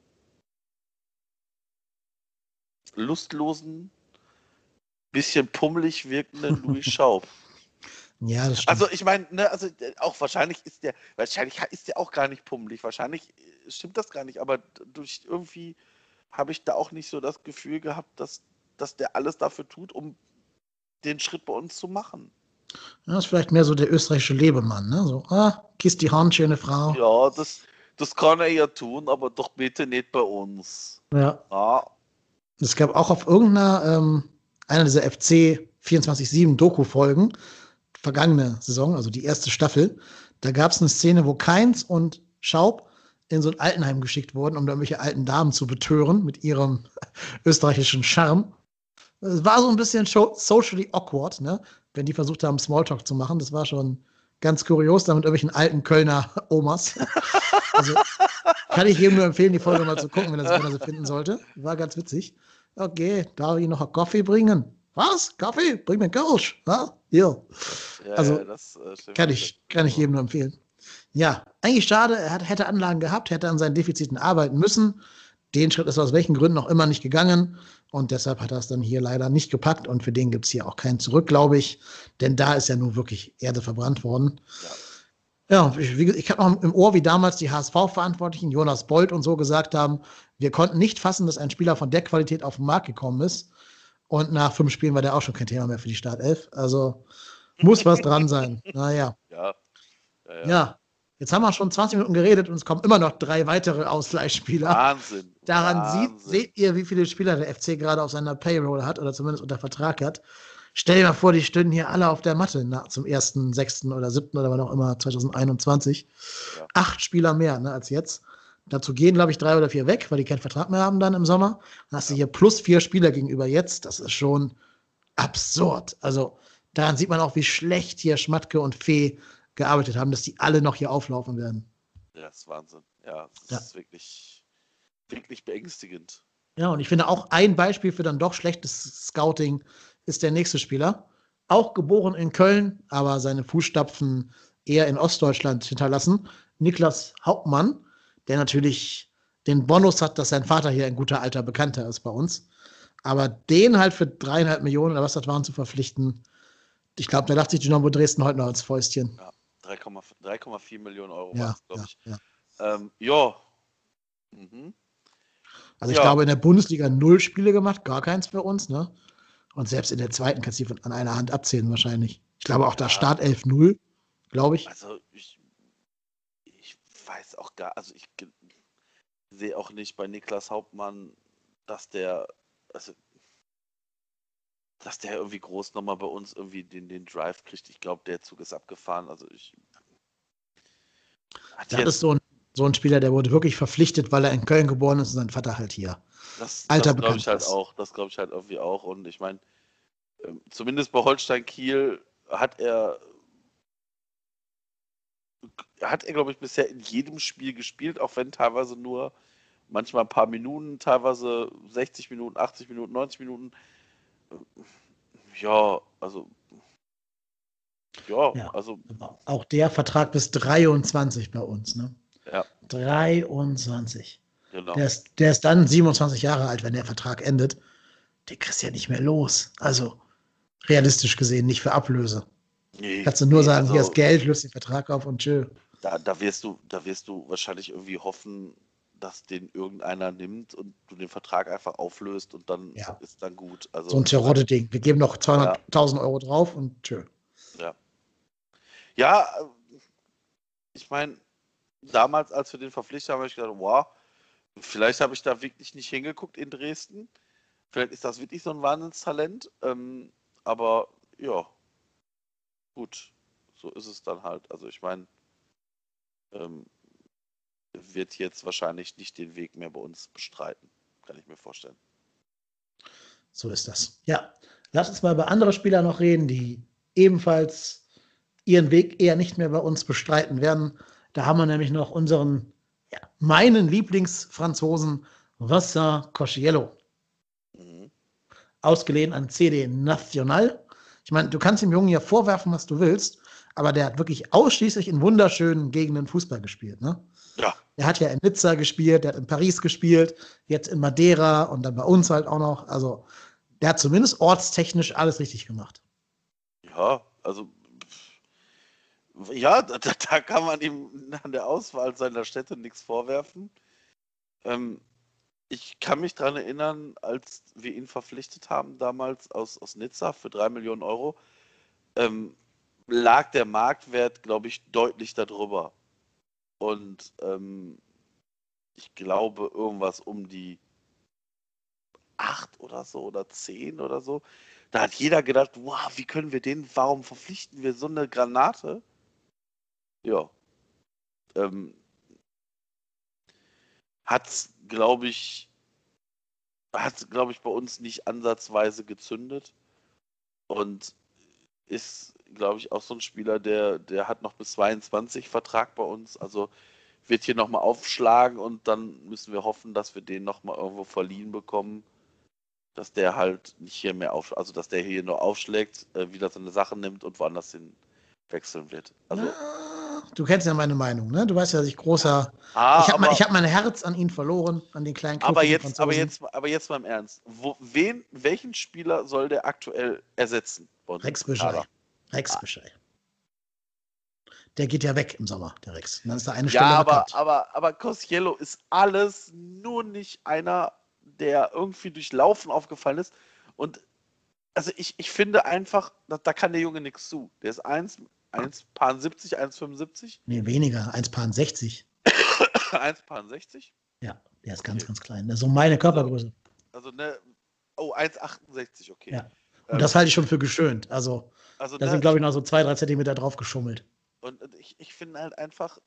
lustlosen, bisschen pummelig wirkenden Louis Schaub. Ja, das stimmt. Also ich meine, ne, also auch wahrscheinlich ist der, wahrscheinlich ist der auch gar nicht pummelig. Wahrscheinlich stimmt das gar nicht, aber durch irgendwie habe ich da auch nicht so das Gefühl gehabt, dass, dass der alles dafür tut, um den Schritt bei uns zu machen. Ja, das ist vielleicht mehr so der österreichische Lebemann, ne? So, ah, kiss die Hand, schöne Frau. Ja, das, das kann er ja tun, aber doch bitte nicht bei uns. Ja. Ja. Es gab auch auf irgendeiner, ähm, einer dieser F C vierundzwanzig sieben Doku-Folgen, vergangene Saison, also die erste Staffel, da gab es eine Szene, wo Kainz und Schaub in so ein Altenheim geschickt wurden, um da irgendwelche alten Damen zu betören mit ihrem österreichischen Charme. Es war so ein bisschen socially awkward, ne? Wenn die versucht haben, Smalltalk zu machen. Das war schon ganz kurios, da mit irgendwelchen alten Kölner Omas. Also kann ich jedem nur empfehlen, die Folge mal zu gucken, wenn er sie, wenn er sie finden sollte. War ganz witzig. Okay, darf ich noch einen Kaffee bringen? Was? Kaffee? Bring mir Kölsch. Ja? Hier. Ja, Also ja, das, äh, kann ich, kann ich jedem nur empfehlen. Ja, eigentlich schade. Er hat, hätte Anlagen gehabt, hätte an seinen Defiziten arbeiten müssen. Den Schritt ist aus welchen Gründen auch immer nicht gegangen. Und deshalb hat er es dann hier leider nicht gepackt. Und für den gibt es hier auch keinen zurück, glaube ich. Denn da ist ja nun wirklich Erde verbrannt worden. Ja, ja ich, ich habe noch im Ohr, wie damals die H S V-Verantwortlichen, Jonas Bold und so gesagt haben, wir konnten nicht fassen, dass ein Spieler von der Qualität auf den Markt gekommen ist. Und nach fünf Spielen war der auch schon kein Thema mehr für die Startelf. Also muss was dran sein. Naja. Ja. Ja, ja. Ja. Jetzt haben wir schon zwanzig Minuten geredet und es kommen immer noch drei weitere Ausgleichsspieler. Wahnsinn. Daran Wahnsinn. Sieht, seht ihr, wie viele Spieler der F C gerade auf seiner Payroll hat oder zumindest unter Vertrag hat. Stell dir mal vor, die stünden hier alle auf der Matte na, zum ersten, sechsten oder siebten oder wann auch immer, zwanzig einundzwanzig. Ja. Acht Spieler mehr, ne, als jetzt. Dazu gehen, glaube ich, drei oder vier weg, weil die keinen Vertrag mehr haben dann im Sommer. Dann hast du hier plus vier Spieler gegenüber jetzt. Das ist schon absurd. Also daran sieht man auch, wie schlecht hier Schmatke und Fee gearbeitet haben, dass die alle noch hier auflaufen werden. Ja, das ist Wahnsinn. Ja, das Ja. ist wirklich, wirklich beängstigend. Ja, und ich finde auch ein Beispiel für dann doch schlechtes Scouting ist der nächste Spieler. Auch geboren in Köln, aber seine Fußstapfen eher in Ostdeutschland hinterlassen. Niklas Hauptmann, der natürlich den Bonus hat, dass sein Vater hier ein guter alter Bekannter ist bei uns. Aber den halt für dreieinhalb Millionen oder was das waren zu verpflichten, ich glaube, da dachte sich Dynamo Dresden heute noch ins Fäustchen. Ja, drei Komma vier Millionen Euro war Ja, es, glaube ja, ich. ja. Ähm, ja. Mhm. Also ich Ja. glaube, in der Bundesliga null Spiele gemacht, gar keins für uns, ne? Und selbst in der zweiten kannst du an einer Hand abzählen wahrscheinlich. Ich glaube auch da Ja. Startelf null, glaube ich. Also ich, ich weiß auch gar, also ich ge- sehe auch nicht bei Niklas Hauptmann, dass der, also dass der irgendwie groß nochmal bei uns irgendwie den, den Drive kriegt. Ich glaube, der Zug ist abgefahren. Also ich hat Das jetzt, ist so ein, so ein Spieler, der wurde wirklich verpflichtet, weil er in Köln geboren ist und sein Vater halt hier. das, Alter das glaube ich Bekannter halt ist. auch. Das glaube ich halt irgendwie auch. Und ich meine, ähm, zumindest bei Holstein Kiel hat er hat er, glaube ich, bisher in jedem Spiel gespielt, auch wenn teilweise nur manchmal ein paar Minuten, teilweise sechzig Minuten, achtzig Minuten, neunzig Minuten. Ja, also, ja, Ja. also, Aber auch der Vertrag bis dreiundzwanzig bei uns, ne? ja, dreiundzwanzig. genau. Der ist, der ist dann siebenundzwanzig Jahre alt, wenn der Vertrag endet. Den kriegst du ja nicht mehr los. Also realistisch gesehen, nicht für Ablöse. Nee, Kannst du nur nee, sagen, hier ist also, Geld, löst den Vertrag auf und tschö. da, da wirst du, da wirst du wahrscheinlich irgendwie hoffen, dass den irgendeiner nimmt und du den Vertrag einfach auflöst und dann Ja. ist dann gut. So Also, ein ich mein, Terodde-Ding. Wir geben noch zweihunderttausend Euro drauf und tschö. ja. Ja, äh, ich meine, damals, als wir den verpflichtet haben, habe ich gedacht, wow, vielleicht habe ich da wirklich nicht hingeguckt in Dresden. Vielleicht ist das wirklich so ein Wahnsinnstalent. Ähm, aber ja, gut, so ist es dann halt. Also ich meine, ähm, wird jetzt wahrscheinlich nicht den Weg mehr bei uns bestreiten. Kann ich mir vorstellen. So ist das. Ja, lass uns mal über andere Spieler noch reden, die ebenfalls ihren Weg eher nicht mehr bei uns bestreiten werden. Da haben wir nämlich noch unseren, ja, meinen Lieblingsfranzosen, Vincent Cosciello, Mhm. ausgeliehen an C D Nacional. Ich meine, du kannst dem Jungen ja vorwerfen, was du willst, aber der hat wirklich ausschließlich in wunderschönen Gegenden Fußball gespielt, ne? Ja, Er hat ja in Nizza gespielt, der hat in Paris gespielt, jetzt in Madeira und dann bei uns halt auch noch. Also, der hat zumindest ortstechnisch alles richtig gemacht. ja, also pff, ja, da, da da kann man ihm an der Auswahl seiner Städte nichts vorwerfen. Ähm, ich kann mich daran erinnern, als wir ihn verpflichtet haben damals aus, aus Nizza für drei Millionen Euro, ähm, lag der Marktwert, glaube ich, deutlich darüber. Und ähm, ich glaube, irgendwas um die acht oder so oder zehn oder so. Da hat jeder gedacht, wow, wie können wir den, warum verpflichten wir so eine Granate? Ja, ähm, hat's, glaube ich, hat glaube ich, bei uns nicht ansatzweise gezündet und ist, glaube ich, auch so ein Spieler, der, der hat noch bis zweiundzwanzig Vertrag bei uns, also wird hier nochmal aufschlagen und dann müssen wir hoffen, dass wir den nochmal irgendwo verliehen bekommen, dass der halt nicht hier mehr auf, also dass der hier nur aufschlägt, äh, wieder seine Sachen nimmt und woanders hin wechseln wird. Also, Ah, du kennst ja meine Meinung, ne? Du weißt ja, dass ich großer. ah, Ich habe mein, aber, ich hab mein Herz an ihn verloren, an den kleinen aber knuffigen jetzt, aber Franzosen. jetzt, aber jetzt mal im Ernst. Wo, wen, welchen Spieler soll der aktuell ersetzen bei uns Rex im Kader? Beschei. Rex Beschei. Der geht ja weg im Sommer, der Rex. Und dann ist da eine Ja, Stelle aber, vakant. aber, aber Kosciello ist alles, nur nicht einer, der irgendwie durch Laufen aufgefallen ist. Und also ich, ich finde einfach, da, da kann der Junge nichts zu. Der ist eins, eins siebzig, eins fünfundsiebzig, Nee, weniger. eins sechzig. eins sechzig. Ja, der ist Okay. ganz, ganz klein. Das ist so meine Körpergröße. Also, ne, oh, eins achtundsechzig, okay. Ja. Und Ähm, das halte ich schon für geschönt. Also, also, da ne, sind, glaube ich, noch so zwei, drei Zentimeter drauf geschummelt. und und ich, ich finde halt einfach,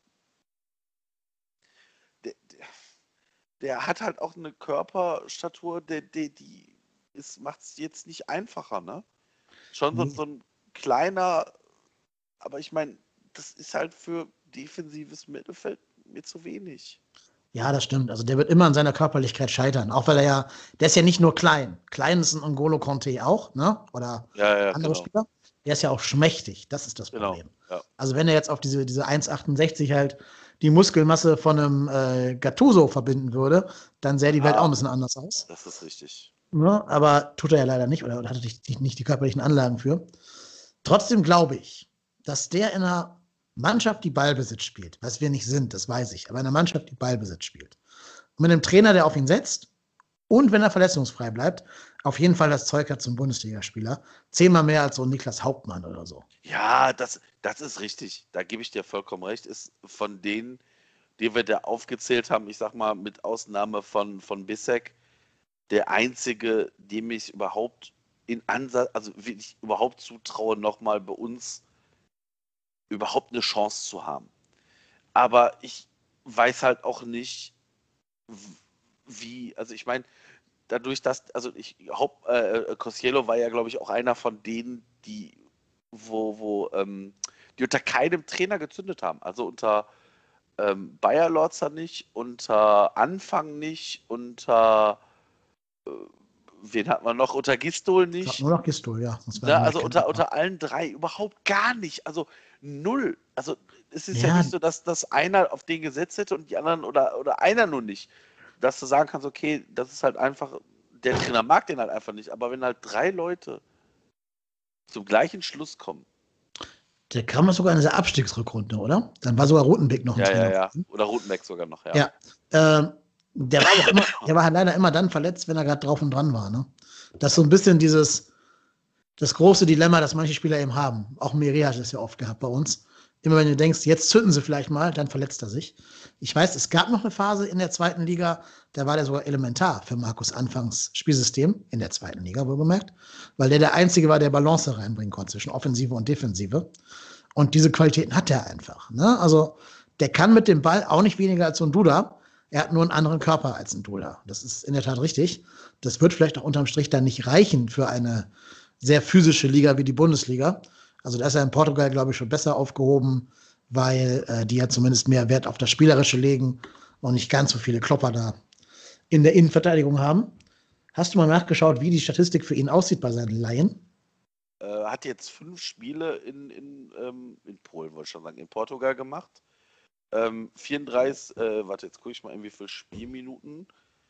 der, der, der hat halt auch eine Körperstatur, der, der, die macht es jetzt nicht einfacher, ne? Schon so, Nee. so ein kleiner, aber ich meine, das ist halt für defensives Mittelfeld mir zu wenig. Ja, das stimmt. Also der wird immer an seiner Körperlichkeit scheitern. Auch weil er ja, der ist ja nicht nur klein. Klein ist ein N'Golo Kanté auch, ne? Oder Ja, ja, andere genau. Spieler. Der ist ja auch schmächtig. Das ist das Genau. Problem. Ja. Also wenn er jetzt auf diese, diese eins Komma achtundsechzig halt die Muskelmasse von einem äh, Gattuso verbinden würde, dann sähe die Welt Ah. auch ein bisschen anders aus. Das ist richtig. Ne? Aber tut er ja leider nicht oder, oder hat nicht, nicht die körperlichen Anlagen für. Trotzdem glaube ich, dass der in einer Mannschaft, die Ballbesitz spielt, was wir nicht sind, das weiß ich, aber in einer Mannschaft, die Ballbesitz spielt, und mit einem Trainer, der auf ihn setzt und wenn er verletzungsfrei bleibt, auf jeden Fall das Zeug hat zum Bundesligaspieler. Zehnmal mehr als so ein Niklas Hauptmann oder so. Ja, das, das ist richtig. Da gebe ich dir vollkommen recht. Ist von denen, die wir da aufgezählt haben, ich sag mal, mit Ausnahme von, von Bissek, der einzige, dem ich überhaupt in Ansatz, also wirklich überhaupt zutraue, nochmal bei uns überhaupt eine Chance zu haben. Aber ich weiß halt auch nicht, wie, also ich meine, dadurch, dass, also ich, Haupt, äh, Kosciello war ja, glaube ich, auch einer von denen, die, wo, wo, ähm, die unter keinem Trainer gezündet haben. Also unter ähm, Bayer Lorzer nicht, unter Anfang nicht, unter äh, wen hat man noch? Unter Gistol nicht. Nur noch Gistol, ja. Ja, also unter, unter allen drei überhaupt gar nicht. Also null. Also es ist ja, Ja. nicht so, dass, dass einer auf den gesetzt hätte und die anderen oder, oder einer nur nicht. Dass du sagen kannst, okay, das ist halt einfach, der Trainer mag den halt einfach nicht. Aber wenn halt drei Leute zum gleichen Schluss kommen. Der kam ja sogar in dieser Abstiegsrückrunde, oder? Dann war sogar Rotenbeck noch ein Ja, Trainer. ja, ja. Oder Rotenbeck sogar noch, ja. Ja. Ähm, der war ja immer, der war halt leider immer dann verletzt, wenn er gerade drauf und dran war. Ne? Das ist so ein bisschen dieses, das große Dilemma, das manche Spieler eben haben. Auch Miri hat es ja oft gehabt bei uns. Immer wenn du denkst, jetzt zünden sie vielleicht mal, dann verletzt er sich. Ich weiß, es gab noch eine Phase in der zweiten Liga, da war der sogar elementar für Markus Anfangs Spielsystem, in der zweiten Liga wohlgemerkt, weil der der Einzige war, der Balance reinbringen konnte zwischen Offensive und Defensive. Und diese Qualitäten hat er einfach. Ne? Also der kann mit dem Ball auch nicht weniger als so ein Duda. Er hat nur einen anderen Körper als ein Duda. Das ist in der Tat richtig. Das wird vielleicht auch unterm Strich dann nicht reichen für eine sehr physische Liga wie die Bundesliga. Also da ist er in Portugal, glaube ich, schon besser aufgehoben, weil äh, die ja zumindest mehr Wert auf das Spielerische legen und nicht ganz so viele Klopper da in der Innenverteidigung haben. Hast du mal nachgeschaut, wie die Statistik für ihn aussieht bei seinen Laien? Äh, hat jetzt fünf Spiele in, in, ähm, in Polen, wollte ich schon sagen, in Portugal gemacht. Ähm, vierunddreißig, äh, warte, jetzt gucke ich mal, in wie viele Spielminuten.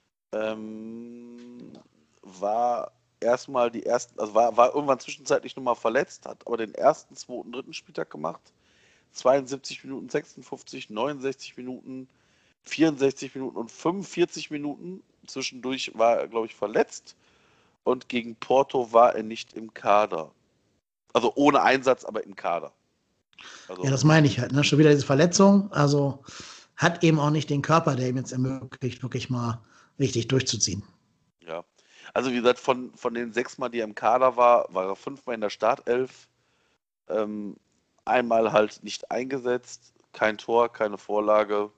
Ähm, war erstmal die ersten, also war, war irgendwann zwischenzeitlich nochmal verletzt, hat aber den ersten, zweiten, dritten Spieltag gemacht. zweiundsiebzig Minuten, sechsundfünfzig, neunundsechzig Minuten, vierundsechzig Minuten und fünfundvierzig Minuten. Zwischendurch war er, glaube ich, verletzt. Und gegen Porto war er nicht im Kader. Also ohne Einsatz, aber im Kader. Also, Ja, das meine ich halt. Ne? Schon wieder diese Verletzung. Also hat eben auch nicht den Körper, der ihm jetzt ermöglicht, wirklich mal richtig durchzuziehen. ja. Also wie gesagt, von, von den sechs Mal, die er im Kader war, war er fünfmal in der Startelf. Ähm, einmal halt nicht eingesetzt. Kein Tor, keine Vorlage.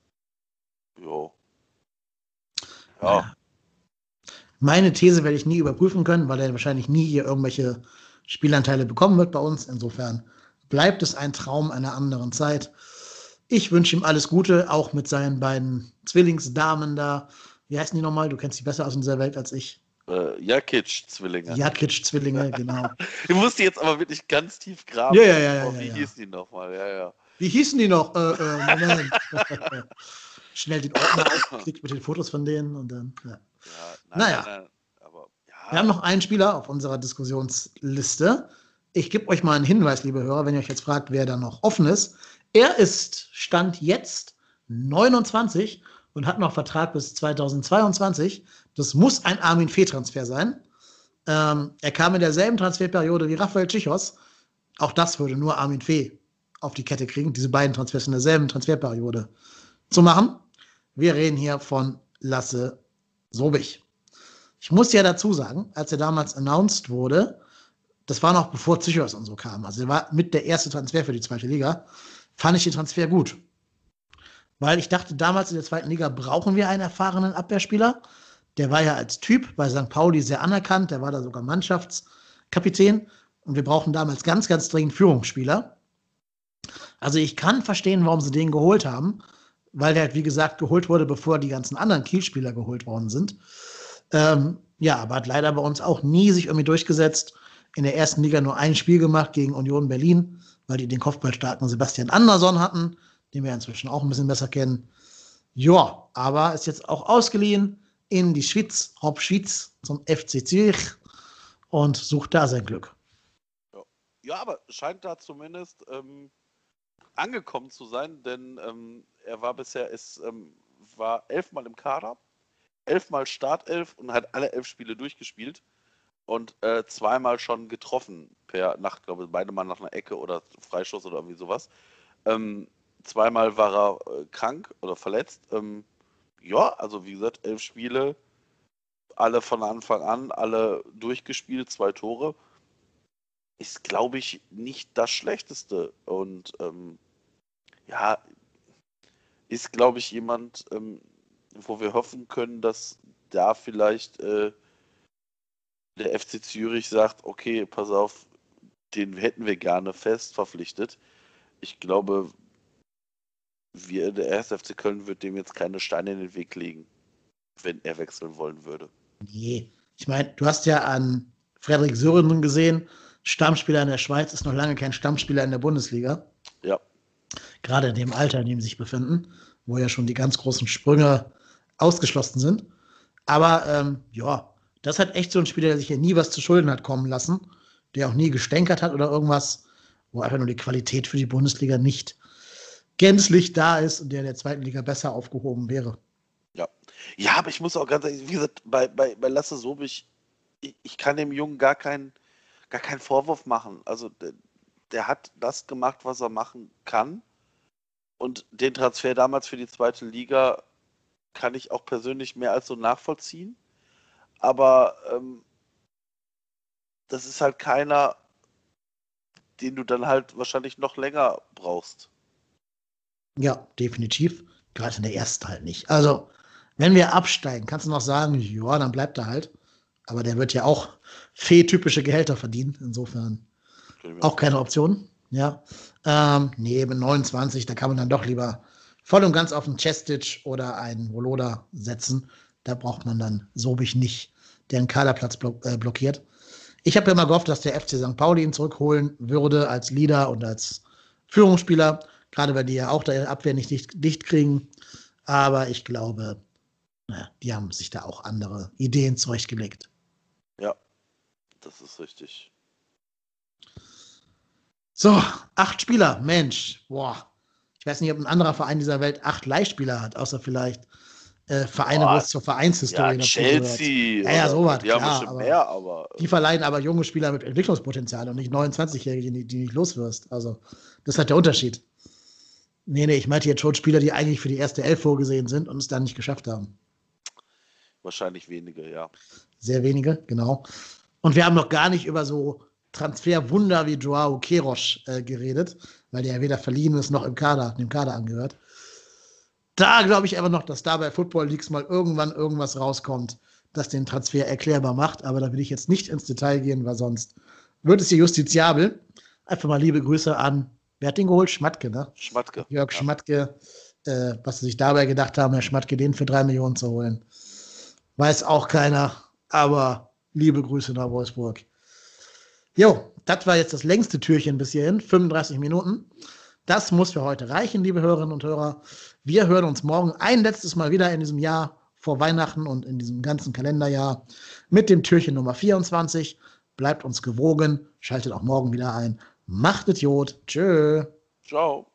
Jo. Ja. Ja. Meine These werde ich nie überprüfen können, weil er wahrscheinlich nie hier irgendwelche Spielanteile bekommen wird bei uns. Insofern bleibt es ein Traum einer anderen Zeit. Ich wünsche ihm alles Gute, auch mit seinen beiden Zwillingsdamen da. Wie heißen die nochmal? Du kennst die besser aus dieser Welt als ich. Äh, Jakic-Zwillinge. Jakic-Zwillinge, genau. Ich musste jetzt aber wirklich ganz tief graben. Ja, ja, ja, ja, Oh, wie ja, ja. hießen die nochmal? Ja, ja. Wie hießen die noch? Äh, äh, Moment. Schnell den Ordner aufklickt mit den Fotos von denen und dann. Ja. Ja, nein, Naja. nein, nein, aber, ja. Wir haben noch einen Spieler auf unserer Diskussionsliste. Ich gebe euch mal einen Hinweis, liebe Hörer, wenn ihr euch jetzt fragt, wer da noch offen ist. Er ist Stand jetzt neunundzwanzig und hat noch Vertrag bis zweitausendzweiundzwanzig. Das muss ein Armin Fee-Transfer sein. Ähm, er kam in derselben Transferperiode wie Rafael Czichos. Auch das würde nur Armin Fee auf die Kette kriegen, diese beiden Transfers in derselben Transferperiode zu machen. Wir reden hier von Lasse Sobich. Ich muss ja dazu sagen, als er damals announced wurde, das war noch bevor Czichos und so kam, also er war mit der erste Transfer für die zweite Liga, fand ich den Transfer gut. Weil ich dachte, damals in der zweiten Liga brauchen wir einen erfahrenen Abwehrspieler. Der war ja als Typ bei Sankt Pauli sehr anerkannt, der war da sogar Mannschaftskapitän und wir brauchen damals ganz, ganz dringend Führungsspieler. Also ich kann verstehen, warum sie den geholt haben, weil der halt, wie gesagt, geholt wurde, bevor die ganzen anderen Kiel-Spieler geholt worden sind. Ähm, ja, aber hat leider bei uns auch nie sich irgendwie durchgesetzt. In der ersten Liga nur ein Spiel gemacht gegen Union Berlin, weil die den kopfballstarken Sebastian Andersson hatten, den wir inzwischen auch ein bisschen besser kennen. Ja, aber ist jetzt auch ausgeliehen in die Schweiz, Hauptschweiz, zum F C Zürich und sucht da sein Glück. Ja, ja, aber scheint da zumindest ähm, angekommen zu sein, denn ähm, er war bisher, ist, ähm, war elfmal im Kader, elfmal Startelf und hat alle elf Spiele durchgespielt und äh, zweimal schon getroffen per Nacht, glaube ich, beide mal nach einer Ecke oder Freistoß oder irgendwie sowas. Ähm, zweimal war er äh, krank oder verletzt. Ähm, ja, also wie gesagt, elf Spiele, alle von Anfang an, alle durchgespielt, zwei Tore. Ist, glaube ich, nicht das Schlechteste. Und ähm, ja, ist, glaube ich, jemand, ähm, wo wir hoffen können, dass da vielleicht äh, der F C Zürich sagt, okay, pass auf, den hätten wir gerne fest verpflichtet. Ich glaube, wir, der erste F C Köln wird dem jetzt keine Steine in den Weg legen, wenn er wechseln wollen würde. Nee, ich meine, du hast ja an Frederik Sörensen gesehen, Stammspieler in der Schweiz, ist noch lange kein Stammspieler in der Bundesliga. Ja. Gerade in dem Alter, in dem sie sich befinden, wo ja schon die ganz großen Sprünge ausgeschlossen sind. Aber ähm, ja, das ist halt echt so ein Spieler, der sich ja nie was zu Schulden hat kommen lassen, der auch nie gestänkert hat oder irgendwas, wo einfach nur die Qualität für die Bundesliga nicht gänzlich da ist und der in der zweiten Liga besser aufgehoben wäre. Ja, ja, aber ich muss auch ganz ehrlich, wie gesagt, bei, bei, bei Lasse Sobich, ich, ich kann dem Jungen gar keinen gar keinen Vorwurf machen. Also der, der hat das gemacht, was er machen kann. Und den Transfer damals für die zweite Liga kann ich auch persönlich mehr als so nachvollziehen. Aber ähm, das ist halt keiner, den du dann halt wahrscheinlich noch länger brauchst. Ja, definitiv. Gerade in der ersten halt nicht. Also, wenn wir absteigen, kannst du noch sagen, ja, dann bleibt er halt. Aber der wird ja auch Fee-typische Gehälter verdienen. Insofern auch keine Option. Ja. Ähm, nee, mit neunundzwanzig, da kann man dann doch lieber voll und ganz auf einen Cestic oder einen Woloda setzen. Da braucht man dann Sobich nicht, der einen Kaderplatz blo- äh, blockiert. Ich habe ja immer gehofft, dass der F C Sankt Pauli ihn zurückholen würde als Leader und als Führungsspieler. Gerade weil die ja auch der Abwehr nicht dicht, dicht kriegen. Aber ich glaube, naja, die haben sich da auch andere Ideen zurechtgelegt. Ja, das ist richtig. So, acht Spieler, Mensch, boah. Ich weiß nicht, ob ein anderer Verein dieser Welt acht Leihspieler hat, außer vielleicht äh, Vereine, Boah, wo es zur Vereinshistorie ja, Chelsea. Ja, ja, sowas, die haben klar, bestimmt aber mehr, aber die verleihen aber junge Spieler mit Entwicklungspotenzial und nicht neunundzwanzigjährige, die, die nicht loswirst. Also, das ist halt der Unterschied. Nee, nee, ich meinte jetzt schon Spieler, die eigentlich für die erste Elf vorgesehen sind und es dann nicht geschafft haben. wahrscheinlich wenige, ja. Sehr wenige, genau. Und wir haben noch gar nicht über so Transferwunder wie Joao Queiroz äh, geredet, weil der ja weder verliehen ist noch im Kader, dem Kader angehört. Da glaube ich einfach noch, dass da bei Football Leagues mal irgendwann irgendwas rauskommt, das den Transfer erklärbar macht. Aber da will ich jetzt nicht ins Detail gehen, weil sonst wird es hier justiziabel. Einfach mal liebe Grüße an, wer hat den geholt? Schmatke, ne? Schmatke. Jörg ja. Schmatke, äh, was sie sich dabei gedacht haben, Herr Schmatke, den für drei Millionen zu holen. Weiß auch keiner, aber liebe Grüße nach Wolfsburg. Jo, das war jetzt das längste Türchen bis hierhin, fünfunddreißig Minuten. Das muss für heute reichen, liebe Hörerinnen und Hörer. Wir hören uns morgen ein letztes Mal wieder in diesem Jahr vor Weihnachten und in diesem ganzen Kalenderjahr mit dem Türchen Nummer vierundzwanzig. Bleibt uns gewogen, schaltet auch morgen wieder ein. Macht es Jod. Tschö. Ciao.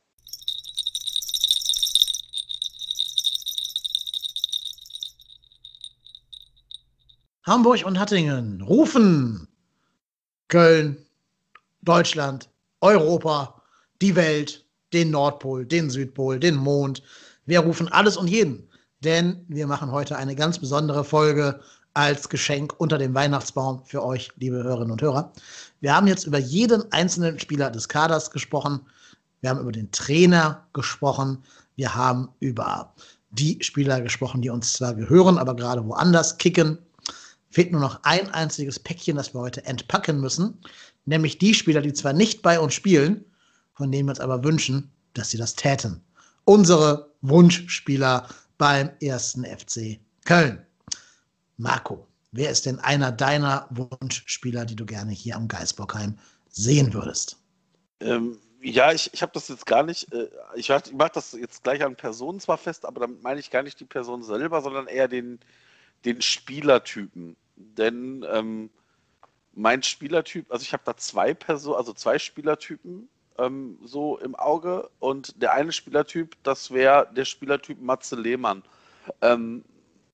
Hamburg und Hattingen rufen Köln, Deutschland, Europa, die Welt, den Nordpol, den Südpol, den Mond. Wir rufen alles und jeden, denn wir machen heute eine ganz besondere Folge als Geschenk unter dem Weihnachtsbaum für euch, liebe Hörerinnen und Hörer. Wir haben jetzt über jeden einzelnen Spieler des Kaders gesprochen. Wir haben über den Trainer gesprochen. Wir haben über die Spieler gesprochen, die uns zwar gehören, aber gerade woanders kicken. Fehlt nur noch ein einziges Päckchen, das wir heute entpacken müssen, nämlich die Spieler, die zwar nicht bei uns spielen, von denen wir uns aber wünschen, dass sie das täten. unsere Wunschspieler beim ersten F C Köln. Marco, wer ist denn einer deiner Wunschspieler, die du gerne hier am Geisbockheim sehen würdest? Ähm, ja, ich, ich habe das jetzt gar nicht, äh, ich, ich mache das jetzt gleich an Personen zwar fest, aber damit meine ich gar nicht die Person selber, sondern eher den, den Spielertypen. Denn ähm, mein Spielertyp, also ich habe da zwei Personen, also zwei Spielertypen ähm, so im Auge, und der eine Spielertyp, das wäre der Spielertyp Matze Lehmann. Ähm,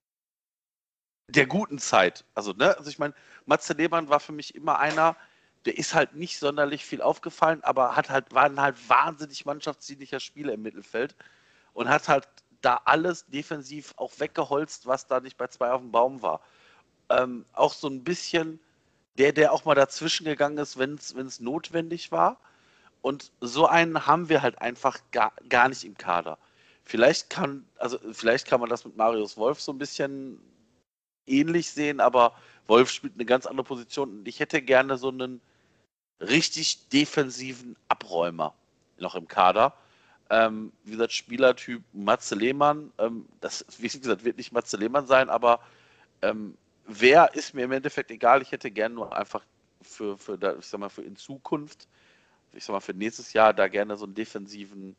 der guten Zeit. Also, ne, also ich meine, Matze Lehmann war für mich immer einer, der ist halt nicht sonderlich viel aufgefallen, aber hat halt, war ein halt wahnsinnig mannschaftsdienlicher Spieler im Mittelfeld und hat halt da alles defensiv auch weggeholzt, was da nicht bei zwei auf dem Baum war. Ähm, auch so ein bisschen der, der auch mal dazwischen gegangen ist, wenn es notwendig war. Und so einen haben wir halt einfach gar, gar nicht im Kader. Vielleicht kann, also vielleicht kann man das mit Marius Wolf so ein bisschen ähnlich sehen, aber Wolf spielt eine ganz andere Position und ich hätte gerne so einen richtig defensiven Abräumer noch im Kader. Ähm, wie gesagt, Spielertyp Matze Lehmann, ähm, das, wie gesagt, wird nicht Matze Lehmann sein, aber ähm, wer ist mir im Endeffekt egal. Ich hätte gerne nur einfach für, für, ich sag mal, für in Zukunft, ich sag mal, für nächstes Jahr da gerne so einen defensiven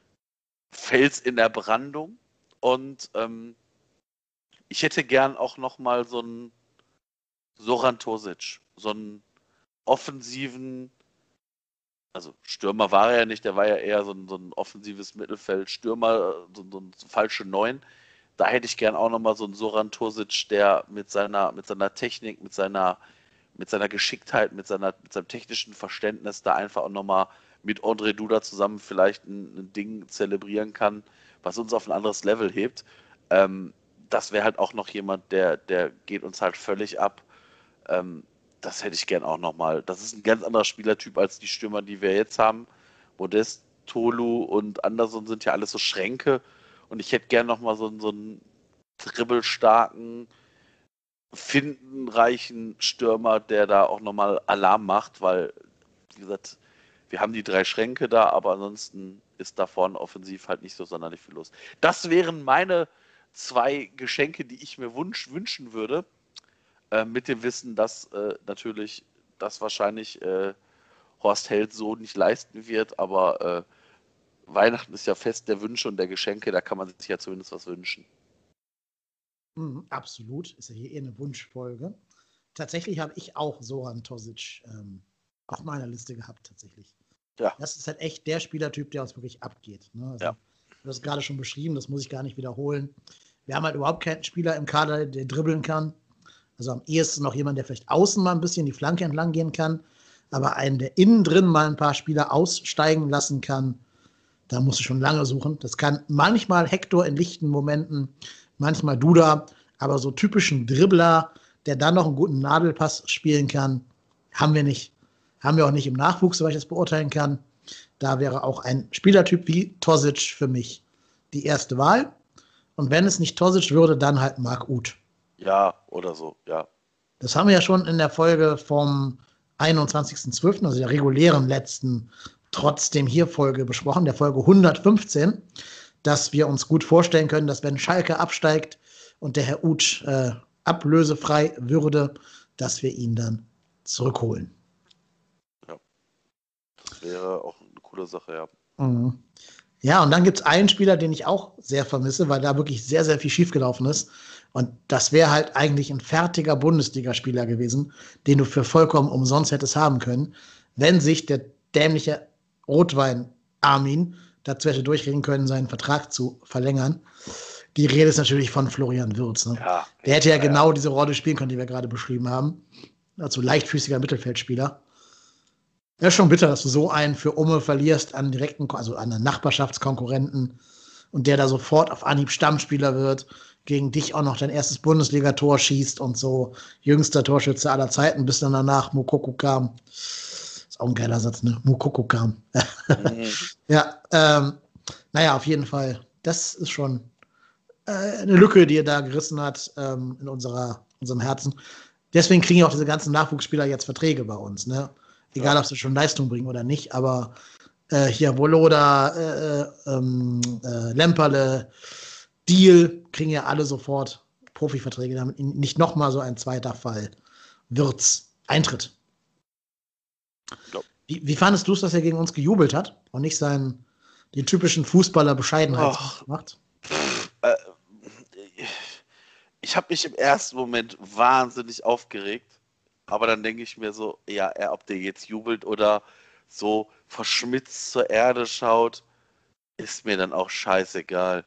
Fels in der Brandung. Und ähm, ich hätte gern auch nochmal so einen Zoran Tosic, so einen offensiven, also Stürmer war er ja nicht, der war ja eher so ein, so ein offensives Mittelfeld, Stürmer, so, so ein falsche Neun. Da hätte ich gern auch nochmal so einen Zoran Tosic, der mit seiner, mit seiner Technik, mit seiner, mit seiner Geschicktheit, mit, seiner, mit seinem technischen Verständnis da einfach auch nochmal mit André Duda zusammen vielleicht ein, ein Ding zelebrieren kann, was uns auf ein anderes Level hebt. Ähm, das wäre halt auch noch jemand, der, der geht uns halt völlig ab. Ähm, das hätte ich gern auch nochmal. Das ist ein ganz anderer Spielertyp als die Stürmer, die wir jetzt haben. Modest, Tolu und Anderson sind ja alles so Schränke. Und ich hätte gern nochmal so, so einen dribbelstarken, findenreichen Stürmer, der da auch nochmal Alarm macht, weil, wie gesagt, wir haben die drei Schränke da, aber ansonsten ist da vorne offensiv halt nicht so sonderlich viel los. Das wären meine zwei Geschenke, die ich mir wunsch, wünschen würde, äh, mit dem Wissen, dass äh, natürlich das wahrscheinlich äh, Horst Held so nicht leisten wird, aber äh, Weihnachten ist ja Fest der Wünsche und der Geschenke, da kann man sich ja zumindest was wünschen. Mhm, absolut, ist ja hier eher eine Wunschfolge. Tatsächlich habe ich auch Zoran Tosic ähm, auf meiner Liste gehabt, tatsächlich. Ja. Das ist halt echt der Spielertyp, der uns wirklich abgeht. Ne? Also, ja. Du hast es gerade schon beschrieben, das muss ich gar nicht wiederholen. Wir haben halt überhaupt keinen Spieler im Kader, der dribbeln kann. Also am ehesten noch jemand, der vielleicht außen mal ein bisschen die Flanke entlang gehen kann, aber einen, der innen drin mal ein paar Spieler aussteigen lassen kann, da musst du schon lange suchen. Das kann manchmal Hector in lichten Momenten, manchmal Duda, aber so typischen Dribbler, der dann noch einen guten Nadelpass spielen kann, haben wir nicht. Haben wir auch nicht im Nachwuchs, soweit ich das beurteilen kann. Da wäre auch ein Spielertyp wie Tosic für mich die erste Wahl. Und wenn es nicht Tosic würde, dann halt Marc Uth. Ja, oder so, ja. Das haben wir ja schon in der Folge vom einundzwanzigsten zwölften, also der regulären letzten, trotzdem hier Folge besprochen, der Folge hundertfünfzehn, dass wir uns gut vorstellen können, dass wenn Schalke absteigt und der Herr Uth äh, ablösefrei würde, dass wir ihn dann zurückholen. Ja, das wäre auch eine coole Sache, ja. Mhm. Ja, und dann gibt es einen Spieler, den ich auch sehr vermisse, weil da wirklich sehr, sehr viel schiefgelaufen ist. Und das wäre halt eigentlich ein fertiger Bundesligaspieler gewesen, den du für vollkommen umsonst hättest haben können, wenn sich der dämliche Rotwein-Armin dazu hätte durchreden können, seinen Vertrag zu verlängern. Die Rede ist natürlich von Florian Wirtz. Ne? Ja, der hätte ja, ja genau diese Rolle spielen können, die wir gerade beschrieben haben. Also leichtfüßiger Mittelfeldspieler. Ja, ist schon bitter, dass du so einen für Umme verlierst an direkten, also an einen Nachbarschaftskonkurrenten und der da sofort auf Anhieb Stammspieler wird, gegen dich auch noch dein erstes Bundesliga-Tor schießt und so jüngster Torschütze aller Zeiten, bis dann danach Moukoko kam. Ist auch ein geiler Satz, ne? Moukoko kam. Mhm. Ja, ähm, naja, auf jeden Fall. Das ist schon äh, eine Lücke, die er da gerissen hat ähm, in unserer, unserem Herzen. Deswegen kriegen ja auch diese ganzen Nachwuchsspieler jetzt Verträge bei uns, ne? Egal, ob sie schon Leistung bringen oder nicht, aber äh, hier Woloda, äh, äh, ähm, äh, Lemperle, Deal, kriegen ja alle sofort Profiverträge, damit nicht nochmal so ein zweiter Fall Wirtz eintritt. Ja. Wie, wie fandest du es, dass er gegen uns gejubelt hat und nicht seinen den typischen Fußballer Bescheidenheit macht? Äh, ich habe mich im ersten Moment wahnsinnig aufgeregt, aber dann denke ich mir so, ja, er, ob der jetzt jubelt oder so verschmitzt zur Erde schaut, ist mir dann auch scheißegal.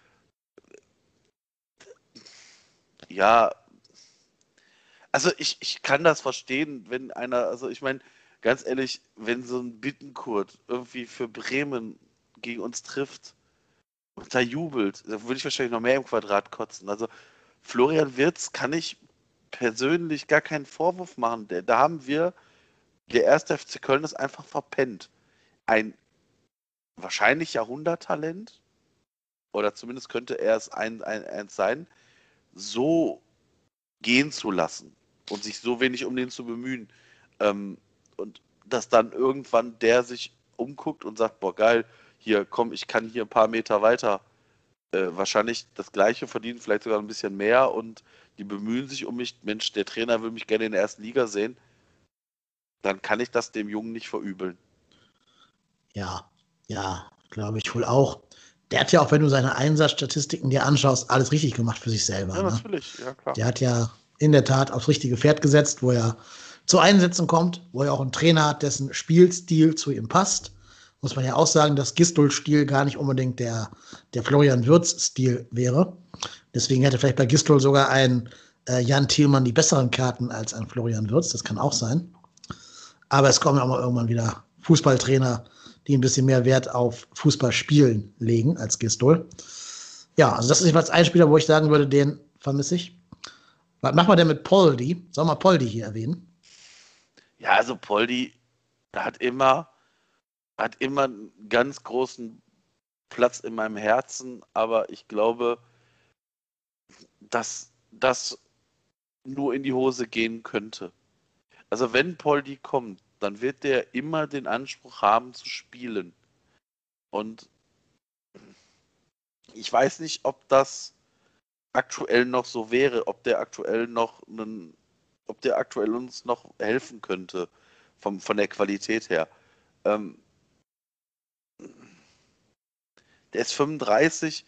Ja, also ich, ich kann das verstehen, wenn einer, also ich meine, ganz ehrlich, wenn so ein Bittencourt irgendwie für Bremen gegen uns trifft und da jubelt, da würde ich wahrscheinlich noch mehr im Quadrat kotzen. Also Florian Wirtz kann ich persönlich gar keinen Vorwurf machen. Da, da haben wir, der erste F C Köln ist einfach verpennt. Ein wahrscheinlich Jahrhunderttalent, oder zumindest könnte er es ein, ein, eins sein, so gehen zu lassen und sich so wenig um den zu bemühen. Ähm, und dass dann irgendwann der sich umguckt und sagt, boah geil, hier komm, ich kann hier ein paar Meter weiter äh, wahrscheinlich das Gleiche verdienen, vielleicht sogar ein bisschen mehr und die bemühen sich um mich, Mensch, der Trainer will mich gerne in der ersten Liga sehen, dann kann ich das dem Jungen nicht verübeln. Ja, ja, glaube ich wohl auch. Der hat ja auch, wenn du seine Einsatzstatistiken dir anschaust, alles richtig gemacht für sich selber. Ja, ne? natürlich, ja klar. Der hat ja in der Tat aufs richtige Pferd gesetzt, wo er zu Einsätzen kommt, wo er auch einen Trainer hat, dessen Spielstil zu ihm passt. Muss man ja auch sagen, dass Gistol-Stil gar nicht unbedingt der, der Florian Wirtz-Stil wäre. Deswegen hätte vielleicht bei Gistol sogar ein äh, Jan Thielmann die besseren Karten als ein Florian Wirtz. Das kann auch sein. Aber es kommen auch mal irgendwann wieder Fußballtrainer, die ein bisschen mehr Wert auf Fußballspielen legen als Gistol. Ja, also das ist jedenfalls ein Spieler, wo ich sagen würde, den vermisse ich. Was machen wir denn mit Poldi? Sollen wir Poldi hier erwähnen? Ja, also Poldi hat immer, hat immer einen ganz großen Platz in meinem Herzen, aber ich glaube, dass das nur in die Hose gehen könnte. Also wenn Poldi kommt, dann wird der immer den Anspruch haben zu spielen. Und ich weiß nicht, ob das aktuell noch so wäre, ob der aktuell noch einen, ob der aktuell uns noch helfen könnte, vom, von der Qualität her. Ähm, der ist fünfunddreißig.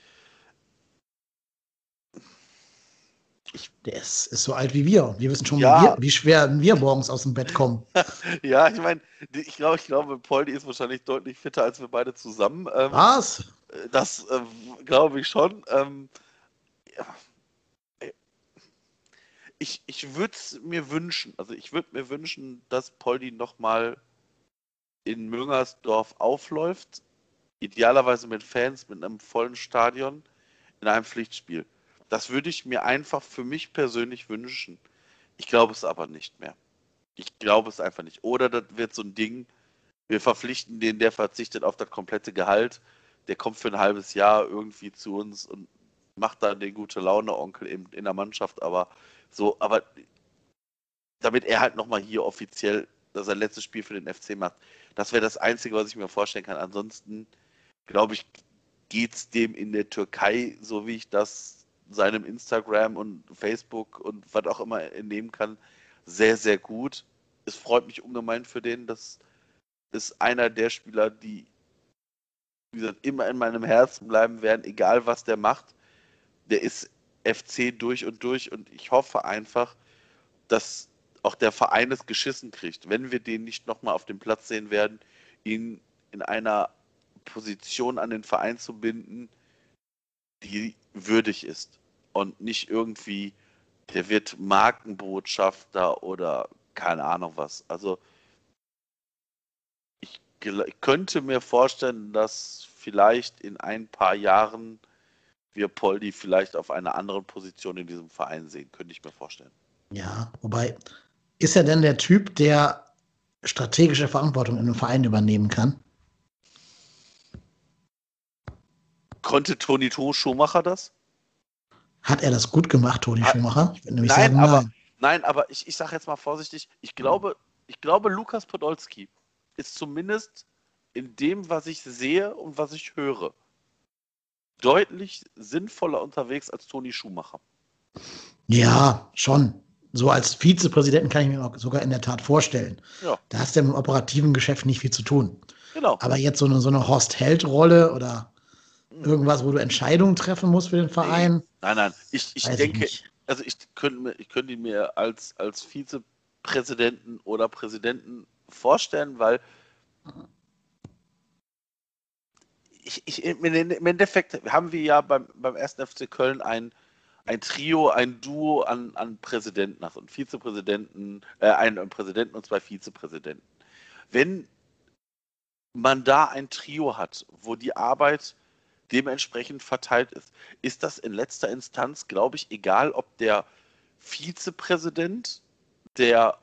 Ich, der ist, ist so alt wie wir. Wir wissen schon, Ja. wie, wir, wie schwer wir morgens aus dem Bett kommen. Ja, ich meine, ich glaube, ich glaube, Poldi ist wahrscheinlich deutlich fitter als wir beide zusammen. Ähm, Was? Das äh, glaube ich schon. Ähm, ja. Ich, ich würde es mir wünschen, also ich würde mir wünschen, dass Poldi nochmal in Müngersdorf aufläuft, idealerweise mit Fans, mit einem vollen Stadion, in einem Pflichtspiel. Das würde ich mir einfach für mich persönlich wünschen. Ich glaube es aber nicht mehr. Ich glaube es einfach nicht. Oder das wird so ein Ding, wir verpflichten den, der verzichtet auf das komplette Gehalt, der kommt für ein halbes Jahr irgendwie zu uns und macht dann den gute Laune-Onkel in, in der Mannschaft, aber so, aber damit er halt nochmal hier offiziell sein letztes Spiel für den F C macht, das wäre das Einzige, was ich mir vorstellen kann. Ansonsten, glaube ich, geht es dem in der Türkei, so wie ich das seinem Instagram und Facebook und was auch immer entnehmen kann, sehr, sehr gut. Es freut mich ungemein für den, das ist einer der Spieler, die, wie gesagt, immer in meinem Herzen bleiben werden, egal was der macht. Der ist F C durch und durch und ich hoffe einfach, dass auch der Verein es geschissen kriegt, wenn wir den nicht nochmal auf dem Platz sehen werden, ihn in einer Position an den Verein zu binden, die würdig ist und nicht irgendwie, der wird Markenbotschafter oder keine Ahnung was. Also ich, ich könnte mir vorstellen, dass vielleicht in ein paar Jahren wir Poldi vielleicht auf einer anderen Position in diesem Verein sehen, könnte ich mir vorstellen. Ja, wobei, ist er denn der Typ, der strategische Verantwortung in einem Verein übernehmen kann? Konnte Toni Schumacher das? Hat er das gut gemacht, Toni Ah, Schumacher? Ich würde nämlich Nein, sagen, aber, nein. nein, aber ich, ich sage jetzt mal vorsichtig, ich glaube, ich glaube, Lukas Podolski ist zumindest in dem, was ich sehe und was ich höre, deutlich sinnvoller unterwegs als Toni Schumacher. Ja, schon. So als Vizepräsidenten kann ich mir auch sogar in der Tat vorstellen. Ja. Da hast du im operativen Geschäft nicht viel zu tun. Genau. Aber jetzt so eine, so eine Horst-Held-Rolle oder irgendwas, wo du Entscheidungen treffen musst für den Verein. Nee. Nein, nein. Ich, ich weiß denke, ich also ich könnte mir, ich könnte ihn mir als, als Vizepräsidenten oder Präsidenten vorstellen, weil ich, ich, im Endeffekt haben wir ja beim, beim ersten F C Köln ein, ein Trio, ein Duo an, an Präsidenten, also einen Vizepräsidenten, äh, einen Präsidenten und zwei Vizepräsidenten. Wenn man da ein Trio hat, wo die Arbeit dementsprechend verteilt ist, ist das in letzter Instanz, glaube ich, egal, ob der Vizepräsident der,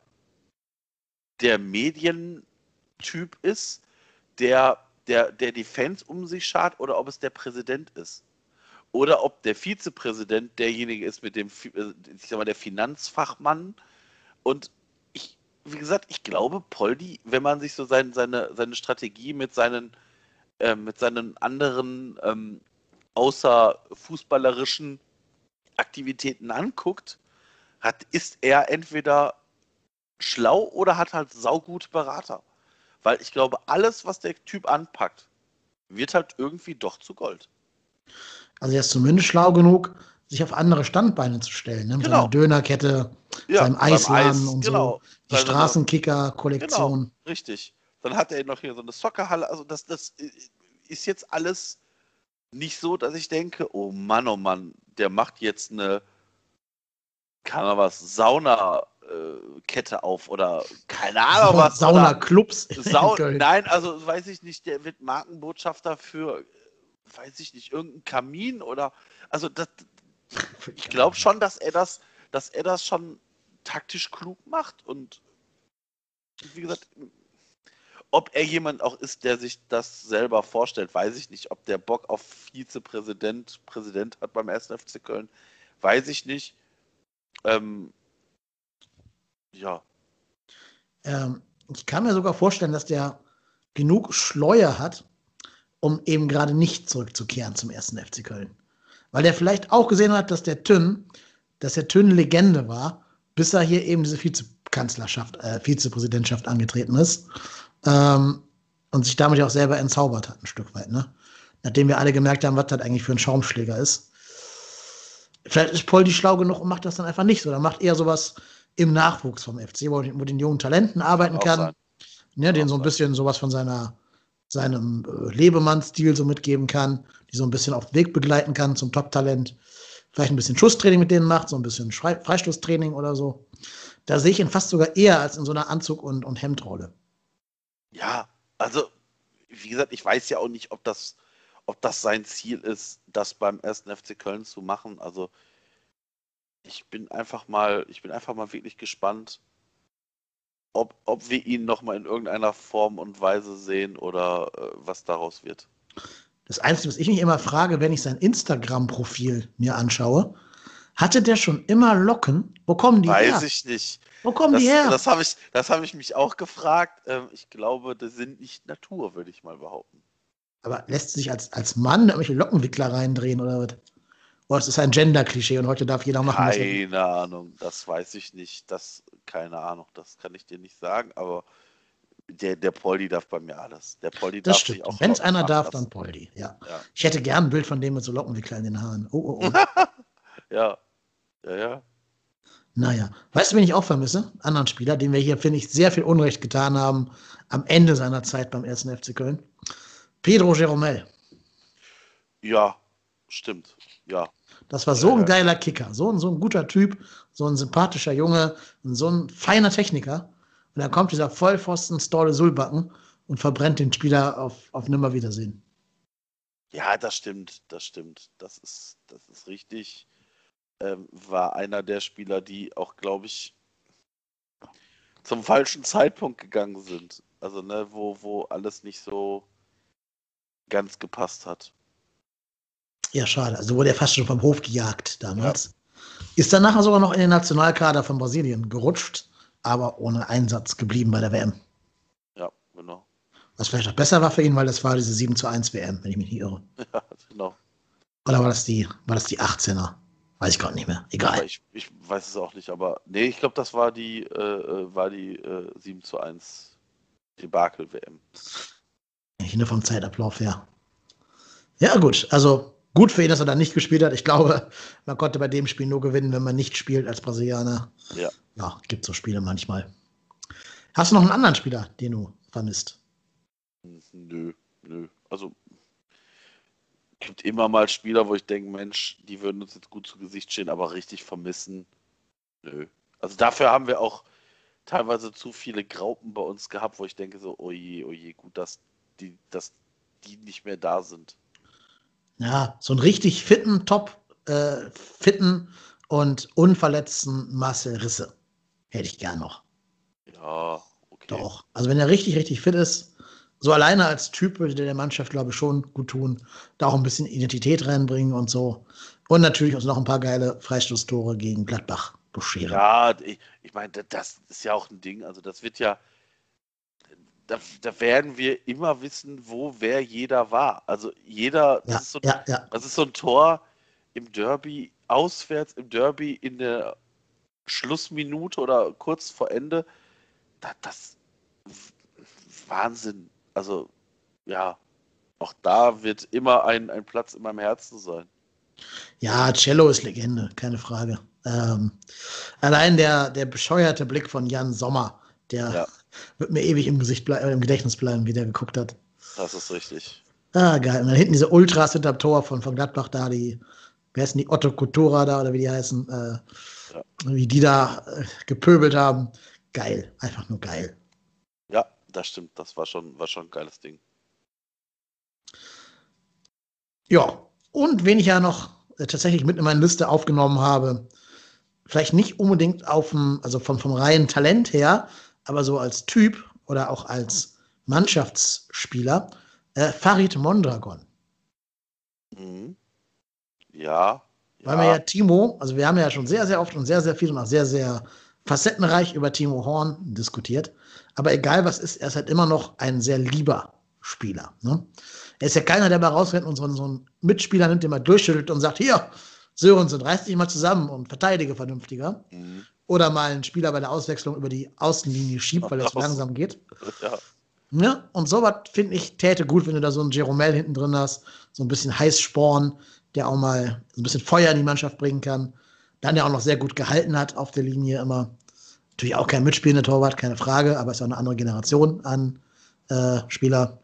der Medientyp ist, der, der, der die Fans um sich schart, oder ob es der Präsident ist. Oder ob der Vizepräsident derjenige ist mit dem, ich sag mal, der Finanzfachmann. Und ich, wie gesagt, ich glaube, Poldi, wenn man sich so sein, seine, seine Strategie mit seinen, äh, mit seinen anderen ähm, außer fußballerischen Aktivitäten anguckt, hat, ist er entweder schlau oder hat halt saugute Berater. Weil ich glaube, alles, was der Typ anpackt, wird halt irgendwie doch zu Gold. Also er ist zumindest schlau genug, sich auf andere Standbeine zu stellen. Ne? Mit Genau. seiner Dönerkette, Ja, seinem beim Eisladen Eis, und genau. so. Die Seine- Straßenkicker-Kollektion. Genau, richtig. Dann hat er noch hier so eine Soccerhalle. Also das, das ist jetzt alles nicht so, dass ich denke, oh Mann, oh Mann, der macht jetzt eine, keine Ahnung was, Sauna-Kette auf oder keine Ahnung was. oder Sauna-Clubs in Sau Köln. Nein, also weiß ich nicht, der wird Markenbotschafter für, weiß ich nicht, irgendein Kamin oder, also das, ich glaube schon, dass er das, dass er das schon taktisch klug macht und wie gesagt, ob er jemand auch ist, der sich das selber vorstellt, weiß ich nicht. Ob der Bock auf Vizepräsident, Präsident hat beim ersten F C Köln, weiß ich nicht. Ähm, ja. Ähm, ich kann mir sogar vorstellen, dass der genug Schleuer hat, um eben gerade nicht zurückzukehren zum ersten F C Köln. Weil der vielleicht auch gesehen hat, dass der Tünn, dass der Tünn Legende war, bis er hier eben diese Vizekanzlerschaft, äh, Vizepräsidentschaft angetreten ist. Ähm, und sich damit ja auch selber entzaubert hat, ein Stück weit, ne? Nachdem wir alle gemerkt haben, was das eigentlich für ein Schaumschläger ist. Vielleicht ist Poldi schlau genug und macht das dann einfach nicht so. Dann macht eher sowas im Nachwuchs vom F C, wo, wo den jungen Talenten arbeiten Auch kann. sein. Ne, denen Auch so ein sein. bisschen sowas von seiner, seinem äh, Lebemann-Stil so mitgeben kann, die so ein bisschen auf den Weg begleiten kann zum Top-Talent. Vielleicht ein bisschen Schusstraining mit denen macht, so ein bisschen Schrei- Freistoßtraining oder so. Da sehe ich ihn fast sogar eher als in so einer Anzug- und, und Hemdrolle. Ja, also, wie gesagt, ich weiß ja auch nicht, ob das, ob das sein Ziel ist, das beim ersten F C Köln zu machen. Also, ich bin einfach mal, ich bin einfach mal wirklich gespannt, ob, ob wir ihn nochmal in irgendeiner Form und Weise sehen oder äh, was daraus wird. Das Einzige, was ich mich immer frage, wenn ich sein Instagram-Profil mir anschaue, hatte der schon immer Locken? Wo kommen die Weiß her? ich nicht. Wo kommen Das, die her? das habe ich, das hab ich mich auch gefragt. Ähm, ich glaube, das sind nicht Natur, würde ich mal behaupten. Aber lässt sich als, als Mann irgendwelche Lockenwickler reindrehen oder was? Oder ist das ein Gender-Klischee und heute darf jeder machen, was er will? Keine Ahnung, das weiß ich nicht. Das, keine Ahnung, das kann ich dir nicht sagen, aber der, der Poldi darf bei mir alles. Der Poldi Das darf stimmt. sich auch Wenn es Locken einer machen darf, lassen. dann Poldi. Ja. Ja. Ich hätte gern ein Bild von dem mit so Lockenwickler in den Haaren. Oh, oh, oh. Ja, ja, ja. Naja. Weißt du, wen ich auch vermisse? Anderen Spieler, den wir hier, finde ich, sehr viel Unrecht getan haben am Ende seiner Zeit beim ersten F C Köln. Pedro Jeromel. Ja, stimmt. Ja. Das war so Ja, ein ja. geiler Kicker. So ein, so ein guter Typ, so ein sympathischer Junge, und so ein feiner Techniker. Und dann kommt dieser Vollpfosten Ståle Sulbacken und verbrennt den Spieler auf, auf Nimmerwiedersehen. Ja, das stimmt, das stimmt. Das ist, das ist richtig. Ähm, war einer der Spieler, die auch, glaube ich, zum falschen Zeitpunkt gegangen sind. Also, ne, wo, wo alles nicht so ganz gepasst hat. Ja, schade. Also wurde er fast schon vom Hof gejagt damals. Ist dann nachher sogar noch in den Nationalkader von Brasilien gerutscht, aber ohne Einsatz geblieben bei der W M. Ja, genau. Was vielleicht auch besser war für ihn, weil das war diese sieben zu eins W M, wenn ich mich nicht irre. Ja, genau. Oder war das die, war das die achtzehner? Weiß ich gerade nicht mehr. Egal. Aber ich, ich weiß es auch nicht, aber nee, ich glaube, das war die, äh, war die äh, sieben zu eins Debakel-W M. Ich nur vom Zeitablauf her. Ja, gut. Also gut für ihn, dass er da nicht gespielt hat. Ich glaube, man konnte bei dem Spiel nur gewinnen, wenn man nicht spielt als Brasilianer. Ja. Ja, gibt so Spiele manchmal. Hast du noch einen anderen Spieler, den du vermisst? Nö, nö. Also gibt immer mal Spieler, wo ich denke, Mensch, die würden uns jetzt gut zu Gesicht stehen, aber richtig vermissen. Nö. Also dafür haben wir auch teilweise zu viele Graupen bei uns gehabt, wo ich denke so, oje, oje, gut, dass die, dass die nicht mehr da sind. Ja, so einen richtig fitten, top äh, fitten und unverletzten Marcel Risse hätte ich gern noch. Ja, okay. Doch. Also wenn er richtig, richtig fit ist, so alleine als Typ würde der der Mannschaft, glaube ich, schon gut tun. Da auch ein bisschen Identität reinbringen und so. Und natürlich uns noch ein paar geile Freistoßtore gegen Gladbach bescheren. Ja, ich, ich meine, das ist ja auch ein Ding. Also das wird ja, da, da werden wir immer wissen, wo wer jeder war. Also jeder, das, Ja, ist so, ja, ja. das ist so ein Tor im Derby, auswärts im Derby in der Schlussminute oder kurz vor Ende. Das, das Wahnsinn. Also ja, auch da wird immer ein, ein Platz in meinem Herzen sein. Ja, Cello ist Legende, keine Frage. Ähm, allein der, der bescheuerte Blick von Jan Sommer, der Ja. wird mir ewig im, Gesicht blei- äh, im Gedächtnis bleiben, wie der geguckt hat. Das ist richtig. Ah, geil. Und dann hinten diese Ultras hinterm Tor von, von Gladbach da, die, wie heißen die, Otto Kultura da oder wie die heißen, äh, Ja. wie die da äh, gepöbelt haben. Geil, einfach nur geil. Ja, das stimmt. Das war schon, war schon ein geiles Ding. Ja, und wen ich ja noch äh, tatsächlich mit in meine Liste aufgenommen habe, vielleicht nicht unbedingt auf dem, also vom, vom reinen Talent her, aber so als Typ oder auch als Mannschaftsspieler, äh, Farid Mondragon. Mhm. Ja. Weil wir ja Timo, also wir haben ja schon sehr, sehr oft und sehr, sehr viel und auch sehr, sehr facettenreich über Timo Horn diskutiert. Aber egal was ist, er ist halt immer noch ein sehr lieber Spieler. Ne? Er ist ja keiner, der mal rausrennt und so, so einen Mitspieler nimmt, den mal durchschüttelt und sagt, hier, Sörensen, reiß dich mal zusammen und verteidige vernünftiger. Mhm. Oder mal einen Spieler bei der Auswechslung über die Außenlinie schiebt, weil er zu Aus- langsam geht. Ja. Ja, und sowas, finde ich, täte gut, wenn du da so einen Jeromel hinten drin hast, so ein bisschen Heißsporn, der auch mal so ein bisschen Feuer in die Mannschaft bringen kann. Dann der auch noch sehr gut gehalten hat auf der Linie immer. Natürlich auch kein mitspielender Torwart, keine Frage, aber ist auch eine andere Generation an äh, Spieler.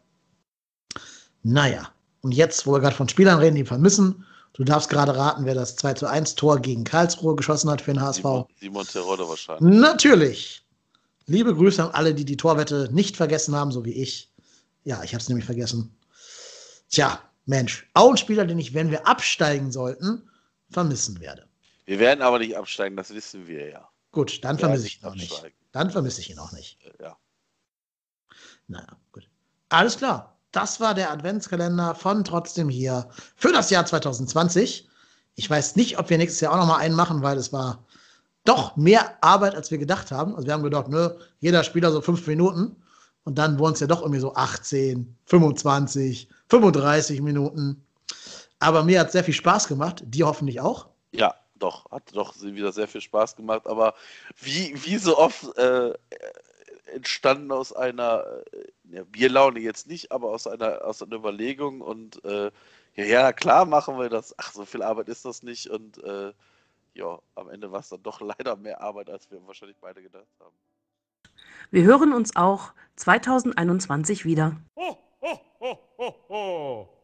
Naja, und jetzt, wo wir gerade von Spielern reden, die vermissen, du darfst gerade raten, wer das zwei zu eins Tor gegen Karlsruhe geschossen hat für den H S V. Simon, Simon Terodde wahrscheinlich. Natürlich. Liebe Grüße an alle, die die Torwette nicht vergessen haben, so wie ich. Ja, ich habe es nämlich vergessen. Tja, Mensch, auch ein Spieler, den ich, wenn wir absteigen sollten, vermissen werde. Wir werden aber nicht absteigen, das wissen wir ja. Gut, dann Wir vermisse werden ich ihn auch nicht. absteigen. Dann vermisse ich ihn auch nicht. Äh, Ja. Naja, gut. Alles klar. Das war der Adventskalender von Trotzdem hier für das Jahr zwanzig zwanzig. Ich weiß nicht, ob wir nächstes Jahr auch noch mal einen machen, weil es war doch mehr Arbeit, als wir gedacht haben. Also wir haben gedacht, ne, jeder Spieler so fünf Minuten. Und dann wurden es ja doch irgendwie so achtzehn, fünfundzwanzig, fünfunddreißig Minuten. Aber mir hat es sehr viel Spaß gemacht. Dir hoffentlich auch. Ja, doch, hat doch wieder sehr viel Spaß gemacht, aber wie, wie so oft äh, entstanden aus einer äh, ja, Bierlaune jetzt nicht, aber aus einer, aus einer Überlegung und äh, ja, ja, klar machen wir das. Ach, so viel Arbeit ist das nicht und äh, ja, am Ende war es dann doch leider mehr Arbeit, als wir wahrscheinlich beide gedacht haben. Wir hören uns auch zwanzig einundzwanzig wieder. Ho, ho, ho, ho, ho.